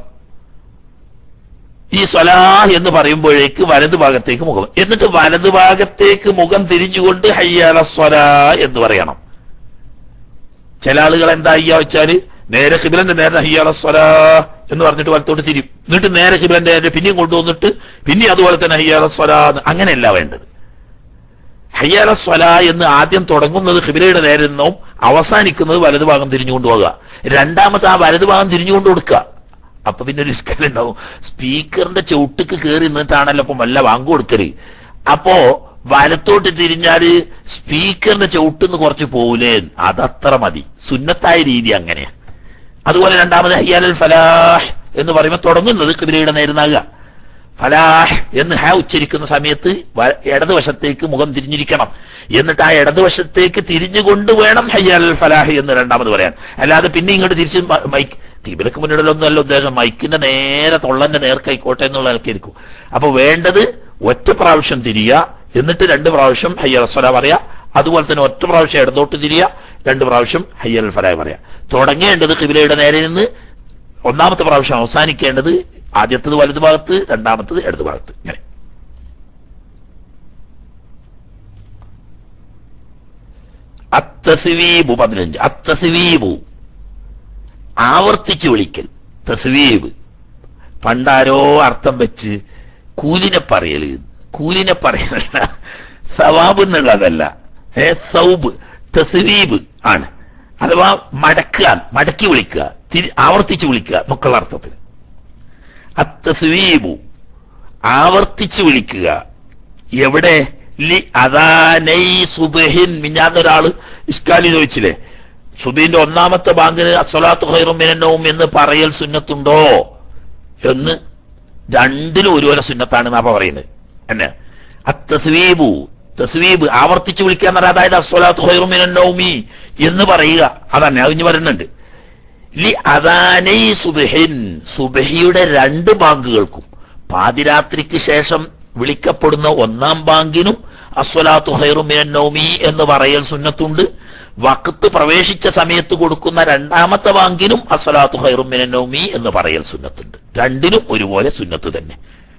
ഈ സ്വലാഹ് എന്ന് പറയുമ്പോഴേക്ക് വലതു ഭാഗത്തേക്ക് മുഖം, എന്നിട്ട് വലതു ഭാഗത്തേക്ക് മുഖം തിരിഞ്ഞുകൊണ്ട് ഹയ്യ അലസ് സ്വലാഹ് എന്ന് പറയണം. ചില ആളുകൾ എന്താ ചെയ്യാ വെച്ചാല് നേരെ ഖിബിലന്റെ നേരെ ഹയ്യ അലസ് സ്വലാഹ് എന്ന് പറഞ്ഞിട്ട് വലത്തോട്ട് തിരിയും, എന്നിട്ട് നേരെ ഖിബിലന്റെ നേരെ പിന്നെയും കൊണ്ടുവന്നിട്ട് പിന്നെ അതുപോലെ തന്നെ ഹയ്യ അലസ് സ്വലാഹ്. അങ്ങനെയല്ല വേണ്ടത്. ഹയ്യ അലസ് സ്വലാഹ് എന്ന് ആദ്യം തുടങ്ങുന്നത് ഖിബിലയുടെ നേരെ നിന്നും അവസാനിക്കുന്നത് വലതു ഭാഗം തിരിഞ്ഞു കൊണ്ടുപോകുക. രണ്ടാമത്തെ ആ വലതു ഭാഗം തിരിഞ്ഞുകൊണ്ട് കൊടുക്കുക. അപ്പൊ പിന്നെ ഒരു ഇസ്കൽ ഉണ്ടാവും. സ്പീക്കറിന്റെ ചവിട്ടിക്ക് കയറി നിന്നിട്ടാണല്ലോ ഇപ്പൊ വല്ല വാങ്ങു കൊടുക്കല്. അപ്പോ വലത്തോട്ട് തിരിഞ്ഞാല് സ്പീക്കറിന്റെ ചവിട്ടിന്ന് കുറച്ച് പോകൂലേ, അതത്ര മതി. സുന്നത്തായ രീതി അങ്ങനെയാ. അതുപോലെ രണ്ടാമത് ഹയ്യാലൽ ഫലാഹ് എന്ന് പറയുമ്പോൾ തുടങ്ങുന്നത് ഖിബിലയുടെ നേരുന്നാകുക, ഫലാഹ് എന്ന് ഹ ഉച്ചരിക്കുന്ന സമയത്ത് ഇടതുവശത്തേക്ക് മുഖം തിരിഞ്ഞിരിക്കണം. എന്നിട്ട് ആ ഇടതുവശത്തേക്ക് തിരിഞ്ഞുകൊണ്ട് വേണം ഹയ്യ അലൽ ഫലാഹ് എന്ന് രണ്ടാമത് പറയാൻ. അല്ലാതെ പിന്നെ ഇങ്ങോട്ട് തിരിച്ച് മൈക്ക് കിബിലക്ക് മുന്നിടലൊന്നും അല്ല ഉദ്ദേശം, മൈക്കിന്റെ നേരെ തൊള്ളന്റെ നേർക്കായിക്കോട്ടെ എന്നുള്ള നിലക്കിരിക്കും. അപ്പൊ വേണ്ടത് ഒറ്റ പ്രാവശ്യം തിരിയ, എന്നിട്ട് രണ്ട് പ്രാവശ്യം ഹയ്യ അലൽ ഫലാഹ് പറയാ. അതുപോലെ തന്നെ ഒറ്റ പ്രാവശ്യം ഇടതോട്ട് തിരിയ, രണ്ട് പ്രാവശ്യം ഹയ്യ അലൽ ഫലാഹ് പറയാ. തുടങ്ങേണ്ടത് കിബിലയുടെ നേരെ നിന്ന് ഒന്നാമത്തെ പ്രാവശ്യം അവസാനിക്കേണ്ടത് ആദ്യത്തത് വലതു ഭാഗത്ത്, രണ്ടാമത്തത് ഇടതു ഭാഗത്ത്. ഇങ്ങനെ അത്തസ്വീബ് പതിനഞ്ച്. അത്തസ്വീബ് ആവർത്തിച്ച് വിളിക്കൽ. തസ്വീബ് പണ്ടാരോ അർത്ഥം വെച്ച് കൂലിനെ പറയല്, കൂലിനെ പറയലല്ല, സവാബ് എന്നുള്ളതല്ല, ഏ സൗബ് തസ്വീബ് ആണ്. അഥവാ മടക്കുക, മടക്കി വിളിക്കുക, തിരി ആവർത്തിച്ച് വിളിക്കുക എന്നൊക്കെയുള്ള അർത്ഥത്തിൽ. അത്തസ്വീബു ആവർത്തിച്ച് വിളിക്കുക. എവിടെ? ലി അദാനൈ സുബ്ഹിൻ. മിഞ്ഞാന്നൊരാള് ഇസ്കാലി ചോദിച്ചില്ലേ, സുബഹിന്റെ ഒന്നാമത്തെ ബാങ്കിന് അസ്സലാത്തു ഖൈറും മിനൻ നൗം എന്ന് പറയൽ സുന്നത്തുണ്ടോ എന്ന്. രണ്ടിലും ഒരുപോലെ സുന്നത്താണ് നാപ്പ പറയുന്നത്. എന്നെ അത്തസ്വീബു, തസ്വീബ് ആവർത്തിച്ച് വിളിക്കുക എന്ന് പറഞ്ഞാൽ അതായത് അസ്സലാത്തു ഖൈറും മിനൻ നൗമി എന്ന് പറയുക. അതന്നെ അത് ഇനി പറയുന്നുണ്ട്. ലി അദാനൈ സുബ്ഹിൻ, സുബ്ഹിയുടെ രണ്ട് ബാങ്കുകൾക്കും, പാതിരാത്രിക്ക് ശേഷം വിളിക്കപ്പെടുന്ന ഒന്നാം ബാങ്കിനും അസ്സലാത്തു ഖൈറും മിനൻ നൗമി എന്ന് പറയൽ സുന്നത്തുണ്ട്. വഖത്ത് പ്രവേശിച്ച സമയത്ത് കൊടുക്കുന്ന രണ്ടാമത്തെ ബാങ്കിനും അസ്സലാത്തു ഖൈറും മിനൻ നൗമി എന്ന് പറയൽ സുന്നത്തുണ്ട്. രണ്ടിനും ഒരുപോലെ സുന്നത്ത് തന്നെ.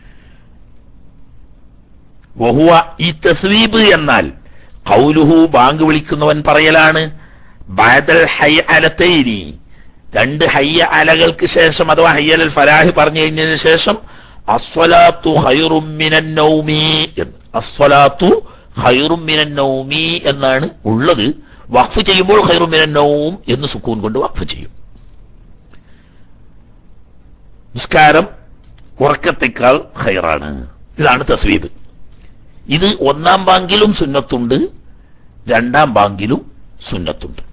വഹുവ, ഈ തസ്വീബ് എന്നാൽ ഖൗലുഹു ബാങ്ക് വിളിക്കുന്നവൻ പറയലാണ്, ബഅദൽ ഹയ്യഅലതൈനി രണ്ട് ഹയ്യ അലകൾക്ക് ശേഷം അഥവാ ഹയ്യ അലൽ ഫലാഹ് പറഞ്ഞു കഴിഞ്ഞതിന് ശേഷം അസ്സലാത്തു ഖൈറും മിനൻ നൗമി എന്ന്. അസ്സലാത്തു ഖൈറും മിനൻ നൗമി എന്നാണ് ഉള്ളത്. വഖഫ് ചെയ്യുമ്പോൾ ഖൈറും മിനൻ നൗം എന്ന് സുക്കൂൻ കൊണ്ട് വഖഫ് ചെയ്യും. നിസ്കാരം ഉറക്കത്തേക്കാൾ ഖൈറാണ്. ഇതാണ് തസ്വീബ്. ഇത് ഒന്നാം ബാങ്കിലും സുന്നത്തുണ്ട്, രണ്ടാം ബാങ്കിലും സുന്നത്തുണ്ട്.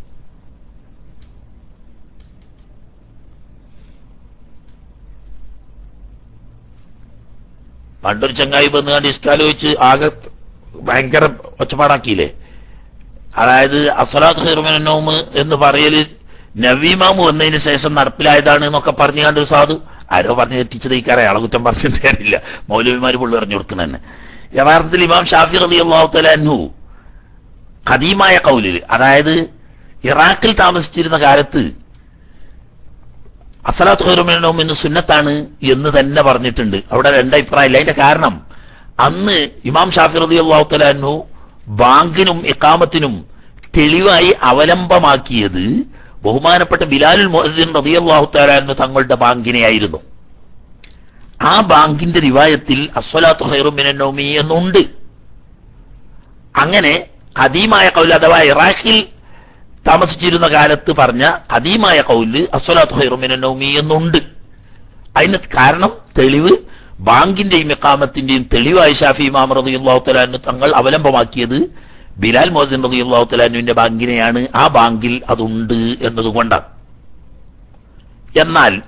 പണ്ടൊരു ചങ്ങായി വന്നുകൊണ്ട് ഇസ്കാല് വെച്ച് ആകെ ഭയങ്കര ഒച്ചപ്പാടാക്കിയില്ലേ. അതായത് അസ്സലാത്തു ഖൈറും മിനൻ നൗം എന്ന് പറയല് നവീമാമ് വന്നതിന് ശേഷം നടപ്പിലായതാണ് എന്നൊക്കെ പറഞ്ഞു കണ്ടൊരു സാധു ആരോ പറഞ്ഞ് തെറ്റിച്ചത് ഈ കറ ആളെ കുറ്റം പറഞ്ഞിട്ട് കാര്യമില്ല. മൗലവിമാര് പുള്ളി പറഞ്ഞു കൊടുക്കുന്ന തന്നെ. യഥാർത്ഥത്തിൽ ഇമാം ഷാഫി റളിയല്ലാഹു തആല അൻഹു ഖദീമായ ഖൗലിൽ, അതായത് ഇറാഖിൽ താമസിച്ചിരുന്ന കാലത്ത് അസ്സലാത്തു ഖൈറും മിനൻ നൗം എന്ന് സുന്നത്താണ് എന്ന് തന്നെ പറഞ്ഞിട്ടുണ്ട്. അവിടെ രണ്ടഭിപ്രായമില്ല. അതിന്റെ കാരണം അന്ന് ഇമാം ഷാഫി റളിയല്ലാഹു തആല അൻഹു ബാങ്കിനും ഇഖാമത്തിനും തെളിവായി അവലംബമാക്കിയത് ബഹുമാനപ്പെട്ട ബിലാലുൽ മുഅദ്ദിൻ റളിയല്ലാഹു തആല അൻഹു തങ്ങളുടെ ബാങ്കിനെയായിരുന്നു. ആ ബാങ്കിന്റെ റിവായത്തിൽ അസ്സലാത്തു ഖൈറും മിനൻ നൗമി എന്നുണ്ട്. അങ്ങനെ ഖദീമായ ഖൗൽ അഥവാ ഇറാഖിൽ താമസിച്ചിരുന്ന കാലത്ത് പറഞ്ഞ ഖദീമായ ഖൗല് അസ്സലാത്തു ഖൈറും മിനൻ നൗമി എന്നുണ്ട്. അതിന് കാരണം തെളിവ് ബാങ്കിന്റെയും ഇഖാമത്തിന്റെയും തെളിവായി ഷാഫി ഇമാം റളിയല്ലാഹു തആല അൻഹു തങ്ങൾ അവലംബമാക്കിയത് ബിലാൽ മുഅദ്ദിൻ റളിയല്ലാഹു തആല അൻഹുവിന്റെ ബാങ്കിനെയാണ്. ആ ബാങ്കിൽ അതുണ്ട് എന്നതുകൊണ്ടാണ്. എന്നാൽ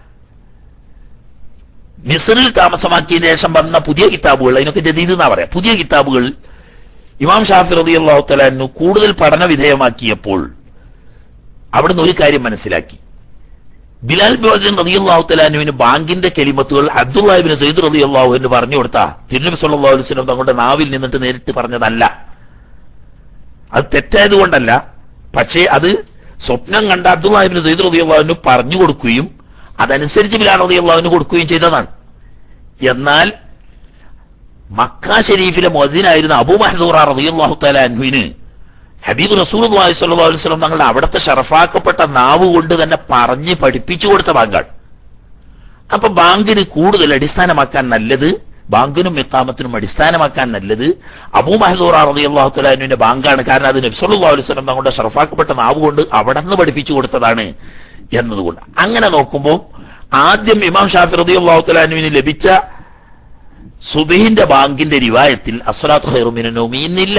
മിസ്റിൽ താമസമാക്കിയതിനു ശേഷം വന്ന പുതിയ കിതാബുകൾ, അതിനൊക്കെ ജദീദ് എന്നാ പറയാം, പുതിയ കിതാബുകൾ ഇമാം ഷാഫി റളിയല്ലാഹു തആല അൻഹു കൂടുതൽ പഠന വിധേയമാക്കിയപ്പോൾ അവിടുന്ന് ഒരു കാര്യം മനസ്സിലാക്കി. ബിലാൽ മുഅദ്ദിൻ റളിയല്ലാഹു തആല അൻഹുവിന് ബാങ്കിന്റെ കലിമത്തുകൾ അബ്ദുല്ലാഹി ഇബ്നു സയ്യിദ് റളിയല്ലാഹു അൻഹു പറഞ്ഞു കൊടുത്താ തിരുനബി സല്ലല്ലാഹു അലൈഹി വസല്ലം തങ്ങളുടെ നാവിൽ നിന്നിട്ട് നേരിട്ട് പറഞ്ഞതല്ല. അത് തെറ്റായത് കൊണ്ടല്ല, പക്ഷേ അത് സ്വപ്നം കണ്ട അബ്ദുല്ലാഹി ഇബ്നു സയ്യിദ് റളിയല്ലാഹു അൻഹു പറഞ്ഞു കൊടുക്കുകയും അതനുസരിച്ച് ബിലാൽ റളിയല്ലാഹു അൻഹു കൊടുക്കുകയും ചെയ്തതാണ്. എന്നാൽ മക്ക ഷരീഫിലെ മുഅദ്ദിനായിരുന്ന അബൂ മഹ്ദൂറ റളിയല്ലാഹു തആല അൻഹുവിന് ഹബീബ് റസൂലുള്ളാഹി സ്വല്ലല്ലാഹു അലൈഹി വസല്ലം തങ്ങളുടെ അവിടുത്തെ ഷറഫാക്കപ്പെട്ട നാവ് കൊണ്ട് തന്നെ പറഞ്ഞ് പഠിപ്പിച്ചു കൊടുത്ത ബാങ്കാണ്. അപ്പൊ ബാങ്കിന് കൂടുതൽ അടിസ്ഥാനമാക്കാൻ നല്ലത്, ബാങ്കിനും ഇഖാമത്തിനും അടിസ്ഥാനമാക്കാൻ നല്ലത് അബൂ മഹ്ദൂറ റളിയല്ലാഹു തആല അൻഹുവിന്റെ ബാങ്കാണ്. കാരണം അത് നബി സല്ലല്ലാഹു അലൈഹി വസല്ലം തങ്ങളുടെ ഷറഫാക്കപ്പെട്ട നാവ് കൊണ്ട് അവിടെ നിന്ന് പഠിപ്പിച്ചു കൊടുത്തതാണ് എന്നതുകൊണ്ട്. അങ്ങനെ നോക്കുമ്പോൾ ആദ്യം ഇമാം ഷാഫി റളിയല്ലാഹു തആല അൻഹുവിന് ലഭിച്ച സുബ്ഹിന്റെ ബാങ്കിന്റെ റിവായത്തിൽ അസ്സലാത്തു ഖൈറും മിനൻ നൗമി എന്നില്ല.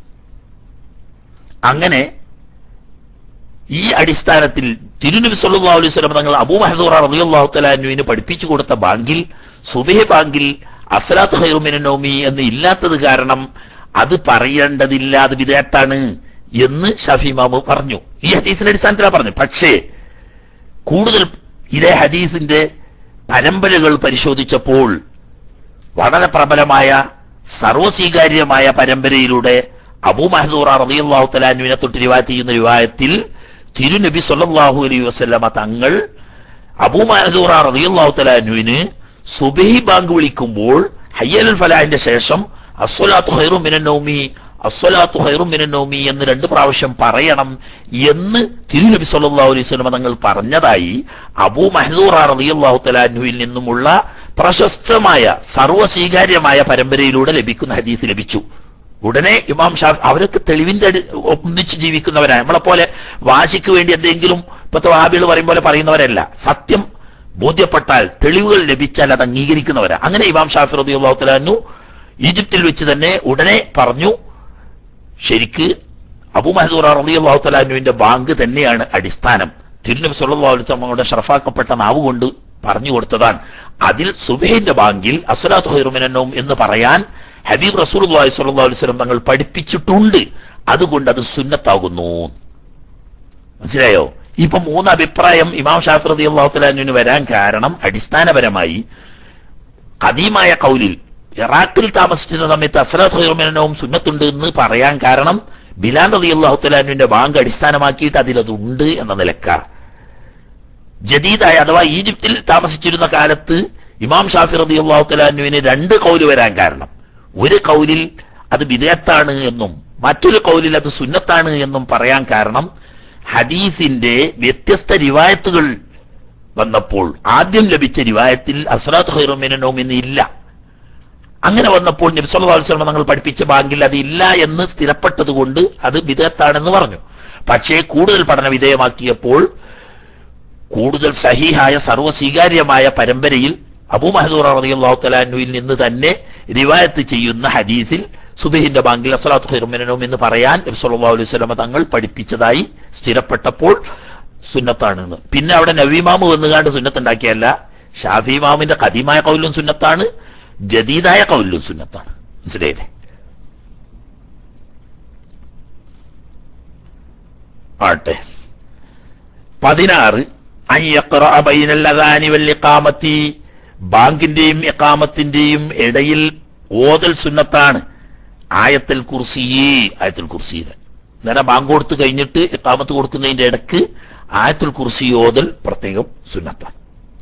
അങ്ങനെ ഈ അടിസ്ഥാനത്തിൽ തിരുനബി സല്ലല്ലാഹു അലൈഹി വസല്ലം തങ്ങൾ അബൂ മഹ്ദൂറ റളിയല്ലാഹു തആല അൻഹുവിന് പഠിപ്പിച്ചു കൊടുത്ത ബാങ്കിൽ സുബഹി ബാങ്കിൽ അസ്സലാത്തു ഖൈറും മിനൻ നൗമി എന്ന് ഇല്ലാത്തത് കാരണം അത് പറയേണ്ടതില്ല, അത് ബിദ്അത്താണ് എന്ന് ഷാഫി ഇമാം പറഞ്ഞു. ഈ ഹദീസിന്റെ അടിസ്ഥാനത്തിലാണ് പറഞ്ഞു. പക്ഷേ കൂടുതൽ ഇതേ ഹദീസിന്റെ പരമ്പരകൾ പരിശോധിച്ചപ്പോൾ വളരെ പ്രബലമായ സർവസ്വീകാര്യമായ പരമ്പരയിലൂടെ അബൂ മഹ്ദൂറ റളിയല്ലാഹു തആല അൻഹുവിനെ തൊട്ട് റിവായത്ത് ചെയ്യുന്ന റിവായത്തിൽ തിരുനബി സ്വല്ലല്ലാഹു അലൈഹി വസല്ലമ തങ്ങൾ അബൂ മഹ്ദൂറ റളിയല്ലാഹു തആല അൻഹുവിന് സുബഹി ബാങ്ക് വിളിക്കുമ്പോൾ ഹയ്യൽ ഫലാഹിന്റെ ശേഷം അസ്സലാത്തു ഖൈറും മിനൻ നൗമി അസ്സലാത്തു ഖൈറും മിനൻ നൗമി എന്ന് രണ്ട് പ്രാവശ്യം പറയണം എന്ന് തിരുനബി സ്വല്ലല്ലാഹു അലൈഹി വസല്ലമ തങ്ങൾ പറഞ്ഞതായി അബൂ മഹ്ദൂറ റളിയല്ലാഹു തആല അൻഹുവിൽ നിന്നുമുള്ള പ്രശസ്തമായ സർവസ്വീകാര്യമായ പരമ്പരയിലൂടെ ലഭിക്കുന്ന ഹദീസ് ലഭിച്ചു. ഉടനെ ഇമാം ഷാഫി, അവരൊക്കെ തെളിവിന്റെ അടി ഒന്നിച്ച് ജീവിക്കുന്നവരാണ്. നമ്മളെപ്പോലെ വാശിക്ക് വേണ്ടി എന്തെങ്കിലും ഇപ്പത്തെ വഹാബികൾ പറയും പോലെ പറയുന്നവരല്ല. സത്യം ബോധ്യപ്പെട്ടാൽ, തെളിവുകൾ ലഭിച്ചാൽ അത് അംഗീകരിക്കുന്നവരാ. അങ്ങനെ ഇമാം ഷാഫി റളിയല്ലാഹു തആല അൻഹു ഈജിപ്തിൽ വെച്ച് തന്നെ ഉടനെ പറഞ്ഞു, ശരിക്ക് അബൂ മഹ്ദൂറ റളിയല്ലാഹു തആല അൻഹുവിന്റെ ബാങ്ക് തന്നെയാണ് അടിസ്ഥാനം. തിരുനബി സ്വല്ലല്ലാഹു അലൈഹി വസല്ലമയുടെ ഷറഫാക്കപ്പെട്ട നാവ് കൊണ്ട് പറഞ്ഞു കൊടുത്തതാണ്. അതിൽ സുബഹിന്റെ ബാങ്കിൽ അസ്സലാത്തു ഖൈറും മിനൻ നൗം എന്ന് പറയാൻ ഹബീബ് റസൂലുള്ളാഹി സ്വല്ലല്ലാഹു അലൈഹി വസല്ലം തങ്ങൾ പഠിപ്പിച്ചിട്ടുണ്ട്. അതുകൊണ്ട് അത് സുന്നത്താകുന്നു. മനസ്സിലായോ? ഇപ്പൊ മൂന്ന് അഭിപ്രായം ഇമാം ഷാഫി റളിയല്ലാഹു തആല അൻഹുവിന് വരാൻ കാരണം അടിസ്ഥാനപരമായി ഖദീമായ ഖൗലിൽ ഇറാഖിൽ താമസിച്ചിരുന്ന സമയത്ത് അസ്സലാത്തു ഖൈറും മിനൻ നൗം സുന്നത്തുണ്ട് എന്ന് പറയാൻ കാരണം ബിലാൽ റളിയല്ലാഹു തആല അൻഹുവിന്റെ ബാങ്ക് അടിസ്ഥാനമാക്കിയിട്ട് അതിലതുണ്ട് എന്ന നിലക്ക. ജദീദായ അഥവാ ഈജിപ്തിൽ താമസിച്ചിരുന്ന കാലത്ത് ഇമാം ഷാഫി റളിയല്ലാഹു തആല അൻഹുവിന് രണ്ട് ഖൗല് വരാൻ കാരണം, ഒരു ഖൗലിൽ അത് ബിദ്അത്താണ് എന്നും മറ്റൊരു ഖൗലിൽ അത് സുന്നത്താണ് എന്നും പറയാൻ കാരണം ഹദീസിന്റെ വ്യത്യസ്ത റിവായത്തുകൾ വന്നപ്പോൾ ആദ്യം ലഭിച്ച റിവായത്തിൽ അസ്സലാത്തു ഖൈറും മിനൻ നൗം എന്ന് ഇല്ല. അങ്ങനെ വന്നപ്പോൾ നബി സല്ലല്ലാഹു അലൈഹി വസല്ലം തങ്ങൾ പഠിപ്പിച്ച ബാങ്കിൽ അത് ഇല്ല എന്ന് സ്ഥിരപ്പെട്ടത് കൊണ്ട് അത് ബിദ്അത്താണെന്ന് പറഞ്ഞു. പക്ഷേ കൂടുതൽ പഠന വിധേയമാക്കിയപ്പോൾ കൂടുതൽ സഹീഹായ സർവ്വസ്വീകാര്യമായ പരമ്പരയിൽ അബൂ മഹ്ദൂറ റളിയല്ലാഹു തആല അൻഹുവിൽ നിന്ന് തന്നെ റിവായത്ത് ചെയ്യുന്ന ഹദീസിൽ സുബഹിന്റെ ബാങ്കിൽ അസ്സലാത്തു ഖൈറും മിനൻ നൗം എന്ന് പറയാൻ നബി സല്ലല്ലാഹു അലൈഹി വസല്ലം തങ്ങൾ പഠിപ്പിച്ചതായി സ്ഥിരപ്പെട്ടപ്പോൾ സുന്നത്താണെന്ന്. പിന്നെ അവിടെ നബി ഇമാം വന്നുകാണ്ട് സുന്നത്തുണ്ടാക്കിയല്ല, ഷാഫി ഇമാമിന്റെ ഖദീമായ ഖൗലും സുന്നത്താണ്, ജദീദായ ഖൗലും സുന്നത്താണ്. മനസ്സിലായില്ലേ? ആട്ടെ. പതിനാറ് ബാങ്കിന്റെയും ഇഖാമത്തിന്റെയും ഇടയിൽ ഓതൽ സുന്നത്താണ്. ആയത്തുൽ കുർസി, ആയത്തുൽ കുർസിയിലെ നേരെ ബാങ്ക് കൊടുത്ത് കഴിഞ്ഞിട്ട് ഇഖാമത്ത് കൊടുക്കുന്നതിന്റെ ഇടക്ക് ആയത്തുൽ കുർസി ഓതൽ പ്രത്യേകം സുന്നത്താണ്.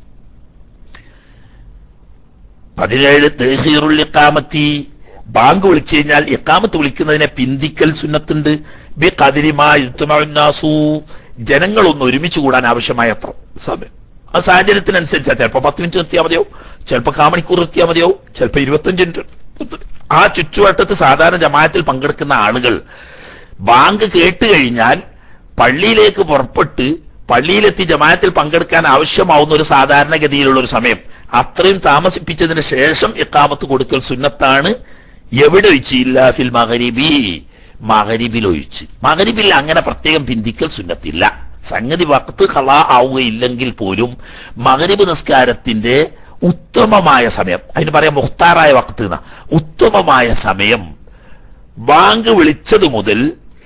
പതിനേഴ് തഖീറുൽ ഇഖാമത്തി, ബാങ്ക് വിളിച്ചു കഴിഞ്ഞാൽ ഇഖാമത്ത് വിളിക്കുന്നതിനെ പിന്തിക്കൽ സുന്നത്തുണ്ട്. ബി ഖദ്രി മാ യുത്മഉൻ നാസു, ജനങ്ങളൊന്ന് ഒരുമിച്ച് കൂടാൻ ആവശ്യമായ അത്ര സമയം. ആ സാഹചര്യത്തിനനുസരിച്ചാ ചിലപ്പോ പത്ത് മിനിറ്റ് നിർത്തിയാൽ മതിയാവും, ചിലപ്പോ കാമണിക്കൂർ നിർത്തിയാൽ മതിയാവും, ചിലപ്പോ ഇരുപത്തഞ്ച് മിനിറ്റ്. ആ ചുറ്റുവട്ടത്ത് സാധാരണ ജമാഅത്തിൽ പങ്കെടുക്കുന്ന ആളുകൾ ബാങ്ക് കേട്ട് കഴിഞ്ഞാൽ പള്ളിയിലേക്ക് പുറപ്പെട്ട് പള്ളിയിലെത്തി ജമാഅത്തിൽ പങ്കെടുക്കാൻ ആവശ്യമാവുന്ന ഒരു സാധാരണഗതിയിലുള്ള ഒരു സമയം അത്രയും താമസിപ്പിച്ചതിന് ശേഷം ഇഖാമത്ത് കൊടുക്കൽ സുന്നത്താണ്. എവിടെ ഒഴിച്ച്? ഇല്ലാ ഫിൽ മഗ്രിബി, മഗ്രിബിൽ ഒഴിച്ച്. മഗ്രിബിൽ അങ്ങനെ പ്രത്യേകം പിന്തിക്കൽ സുന്നത്തില്ല. സംഗതി വഖത്ത് ഖളാ ആവുകയില്ലെങ്കിൽ പോലും മഗ്രിബ് നിസ്കാരത്തിന്റെ ഉത്തമമായ സമയം, അതിന് പറയാം മുഖ്താറായ വഖത്ത് എന്ന ഉത്തമമായ സമയം ബാങ്ക് വിളിച്ചത് മുതൽ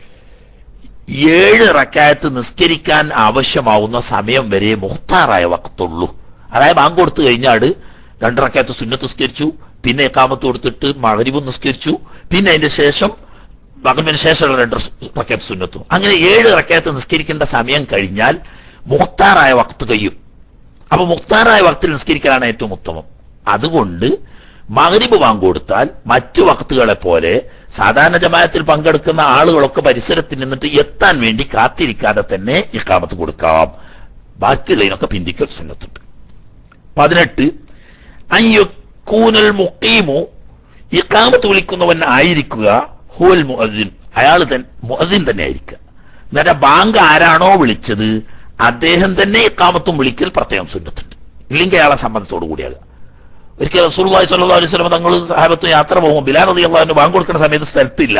ഏഴ് റക്അത്ത് നിസ്കരിക്കാൻ ആവശ്യമാവുന്ന സമയം വരെ മുഖ്താറായ വഖത്തുള്ളൂ. അതായത് ബാങ്ക് കൊടുത്തു കഴിഞ്ഞാൽ രണ്ട് റക്അത്ത് സുന്നത്ത് നിസ്കരിച്ചു, പിന്നെ ഇഖാമത്ത് കൊടുത്തിട്ട് മഗ്രിബ് നിസ്കരിച്ചു, പിന്നെ അതിന്റെ ശേഷം മഗ്രിബിന് ശേഷമുള്ള രണ്ട് റക്അത്ത് സുന്നത്തും, അങ്ങനെ ഏഴ് റക്അത്ത് നിസ്കരിക്കേണ്ട സമയം കഴിഞ്ഞാൽ മുഖ്താറായ വഖത്ത് കഴിയും. അപ്പൊ മുഖ്താറായ വഖത്തിൽ നിസ്കരിക്കലാണ് ഏറ്റവും ഉത്തമം. അതുകൊണ്ട് മഗ്രിബ് ബാങ്ക് കൊടുത്താൽ മറ്റു വഖത്തുകളെ പോലെ സാധാരണ ജമാഅത്തിൽ പങ്കെടുക്കുന്ന ആളുകളൊക്കെ പരിസരത്തിൽ നിന്നിട്ട് എത്താൻ വേണ്ടി കാത്തിരിക്കാതെ തന്നെ ഇഖാമത്ത് കൊടുക്കാം. ബാക്കിയുള്ളതിനൊക്കെ പിന്തിക്കൽ സുന്നത്തുണ്ട്. പതിനെട്ട് അയ്യക്കൂനൽ മുഖീമു, ഇഖാമത്ത് വിളിക്കുന്നവൻ ആയിരിക്കുക ഹുവൽ മുഅദ്ദിൻ, അയാൾ തന്നെ മുഅദ്ദിൻ തന്നെ ആയിരിക്കുക. എന്നിട്ട് ബാങ്ക് ആരാണോ വിളിച്ചത് അദ്ദേഹം തന്നെ ഇഖാമത്തും വിളിക്കൽ പ്രത്യേകം സുന്നത്തുണ്ട്. ഇല്ലെങ്കിൽ അയാളെ സമ്മതത്തോടു കൂടിയാകുക. ഒരിക്കൽ റസൂലുള്ളാഹി സ്വല്ലല്ലാഹു അലൈഹി വസല്ലം തങ്ങൾ സഹാബത്തും യാത്ര പോകുമ്പോൾ ബിലാൽ റളിയല്ലാഹു അൻഹു ബാങ്ക് കൊടുക്കുന്ന സമയത്ത് സ്ഥലത്തില്ല.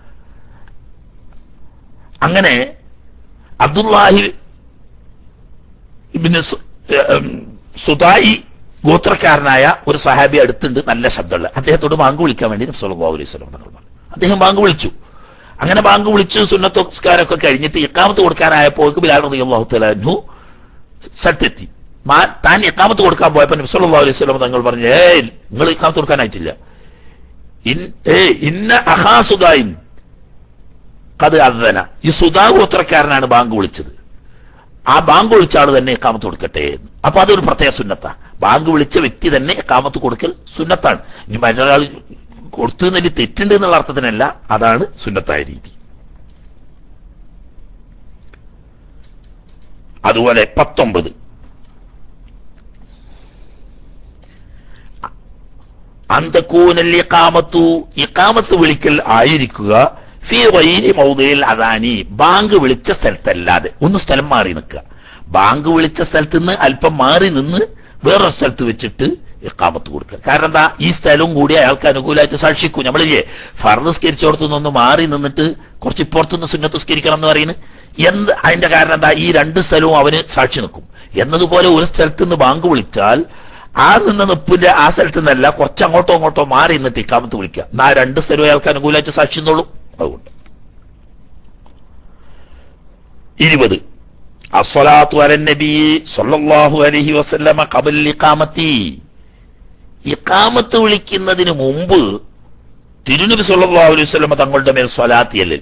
അങ്ങനെ അബ്ദുല്ലാഹി ഇബ്നു സുദായി ഗോത്രക്കാരനായ ഒരു സഹാബി അടുത്തുണ്ട്, നല്ല ശബ്ദമുള്ള. അദ്ദേഹത്തോട് ബാങ്ക് വിളിക്കാൻ വേണ്ടി നബി സല്ലല്ലാഹു അലൈഹി വസല്ലം തങ്ങൾ പറഞ്ഞു. അദ്ദേഹം ബാങ്ക് വിളിച്ചു. അങ്ങനെ ബാങ്ക് വിളിച്ചു സുന്നത്ത് നിസ്കാരമൊക്കെ കഴിഞ്ഞിട്ട് ഇഖാമത്ത് കൊടുക്കാനായപ്പോൾ ബിലാൽ റളിയല്ലാഹു തആല അൻഹു സ്ഥലത്തെത്തി. താൻ ഇഖാമത്ത് കൊടുക്കാൻ പോയപ്പോൾ നബി സല്ലല്ലാഹു അലൈഹി വസല്ലം തങ്ങൾ പറഞ്ഞു, ഏയ് നിങ്ങൾ ഇഖാമത്ത് കൊടുക്കാനായിട്ടില്ല. ഇന്ന അഖാ സുദായിൻ ഖദ് അദ്ദന, ഈ സുദാ ഗോത്രക്കാരനാണ് ബാങ്ക് വിളിച്ചത്, ആ ബാങ്ക് വിളിച്ച ആള് തന്നെ ഇഖാമത്ത് കൊടുക്കട്ടെ. അപ്പൊ അതൊരു പ്രത്യേക സുന്നത്താ. ബാങ്ക് വിളിച്ച വ്യക്തി തന്നെ ഇഖാമത്ത് കൊടുക്കൽ സുന്നത്താണ്. ഇനി മറ്റൊരാൾ കൊടുത്തു എന്നതിൽ തെറ്റുണ്ട് എന്നുള്ള അർത്ഥത്തിനല്ല, അതാണ് സുന്നത്തായ രീതി. അതുപോലെ പത്തൊമ്പത്, അന്തകൂനൽ ഇഖാമത്തു, ഇഖാമത്ത് വിളിക്കൽ ആയിരിക്കുക ഫീ ഗൈരി മൗദിഇൽ അദാനി, ബാങ്ക് വിളിച്ച സ്ഥലത്തല്ലാതെ. ഒന്ന് സ്ഥലം മാറി നിൽക്കുക. ബാങ്ക് വിളിച്ച സ്ഥലത്ത് നിന്ന് അല്പം മാറി നിന്ന് വേറൊരു സ്ഥലത്ത് വെച്ചിട്ട് ഇഖാമത്ത് കൊടുക്കുക. കാരണം എന്താ, ഈ സ്ഥലവും കൂടി അയാൾക്ക് അനുകൂലമായിട്ട് സാക്ഷിക്കും. നമ്മളില്ലേ ഫർദ് സ്കരിച്ചോടത്തു നിന്നൊന്ന് മാറി നിന്നിട്ട് കുറച്ച് ഇപ്പുറത്തുനിന്ന് സുന്നത്ത് സ്കരിക്കണം എന്ന് പറയുന്നത് എന്ത്, അതിന്റെ കാരണം എന്താ, ഈ രണ്ട് സ്ഥലവും അവന് സാക്ഷി നിൽക്കും. എന്നതുപോലെ ഒരു സ്ഥലത്ത് നിന്ന് ബാങ്ക് വിളിച്ചാൽ ആ നിന്ന് നിപ്പിന്റെ ആ സ്ഥലത്ത് നിന്നല്ല, കുറച്ച് അങ്ങോട്ടോ അങ്ങോട്ടോ മാറി നിന്നിട്ട് ഇഖാമത്ത് വിളിക്കുക. എന്നാ രണ്ട് സ്ഥലവും അയാൾക്ക് അനുകൂലമായിട്ട് സാക്ഷി നിന്നോളൂ. അതുകൊണ്ട് ഇരുപത്, അസ്സലാത്തു അലൻ നബി സല്ലല്ലാഹു അലൈഹി വസല്ലമ ഖബൽ ഇഖാമത്തി, ഇഖാമത്ത് വിളിക്കുന്നതിന് മുമ്പ് തിരുനബി സല്ലല്ലാഹു അലൈഹി വസല്ലമ തങ്ങളുടെ മേൽ സ്വലാത്ത് ചെല്ലൽ.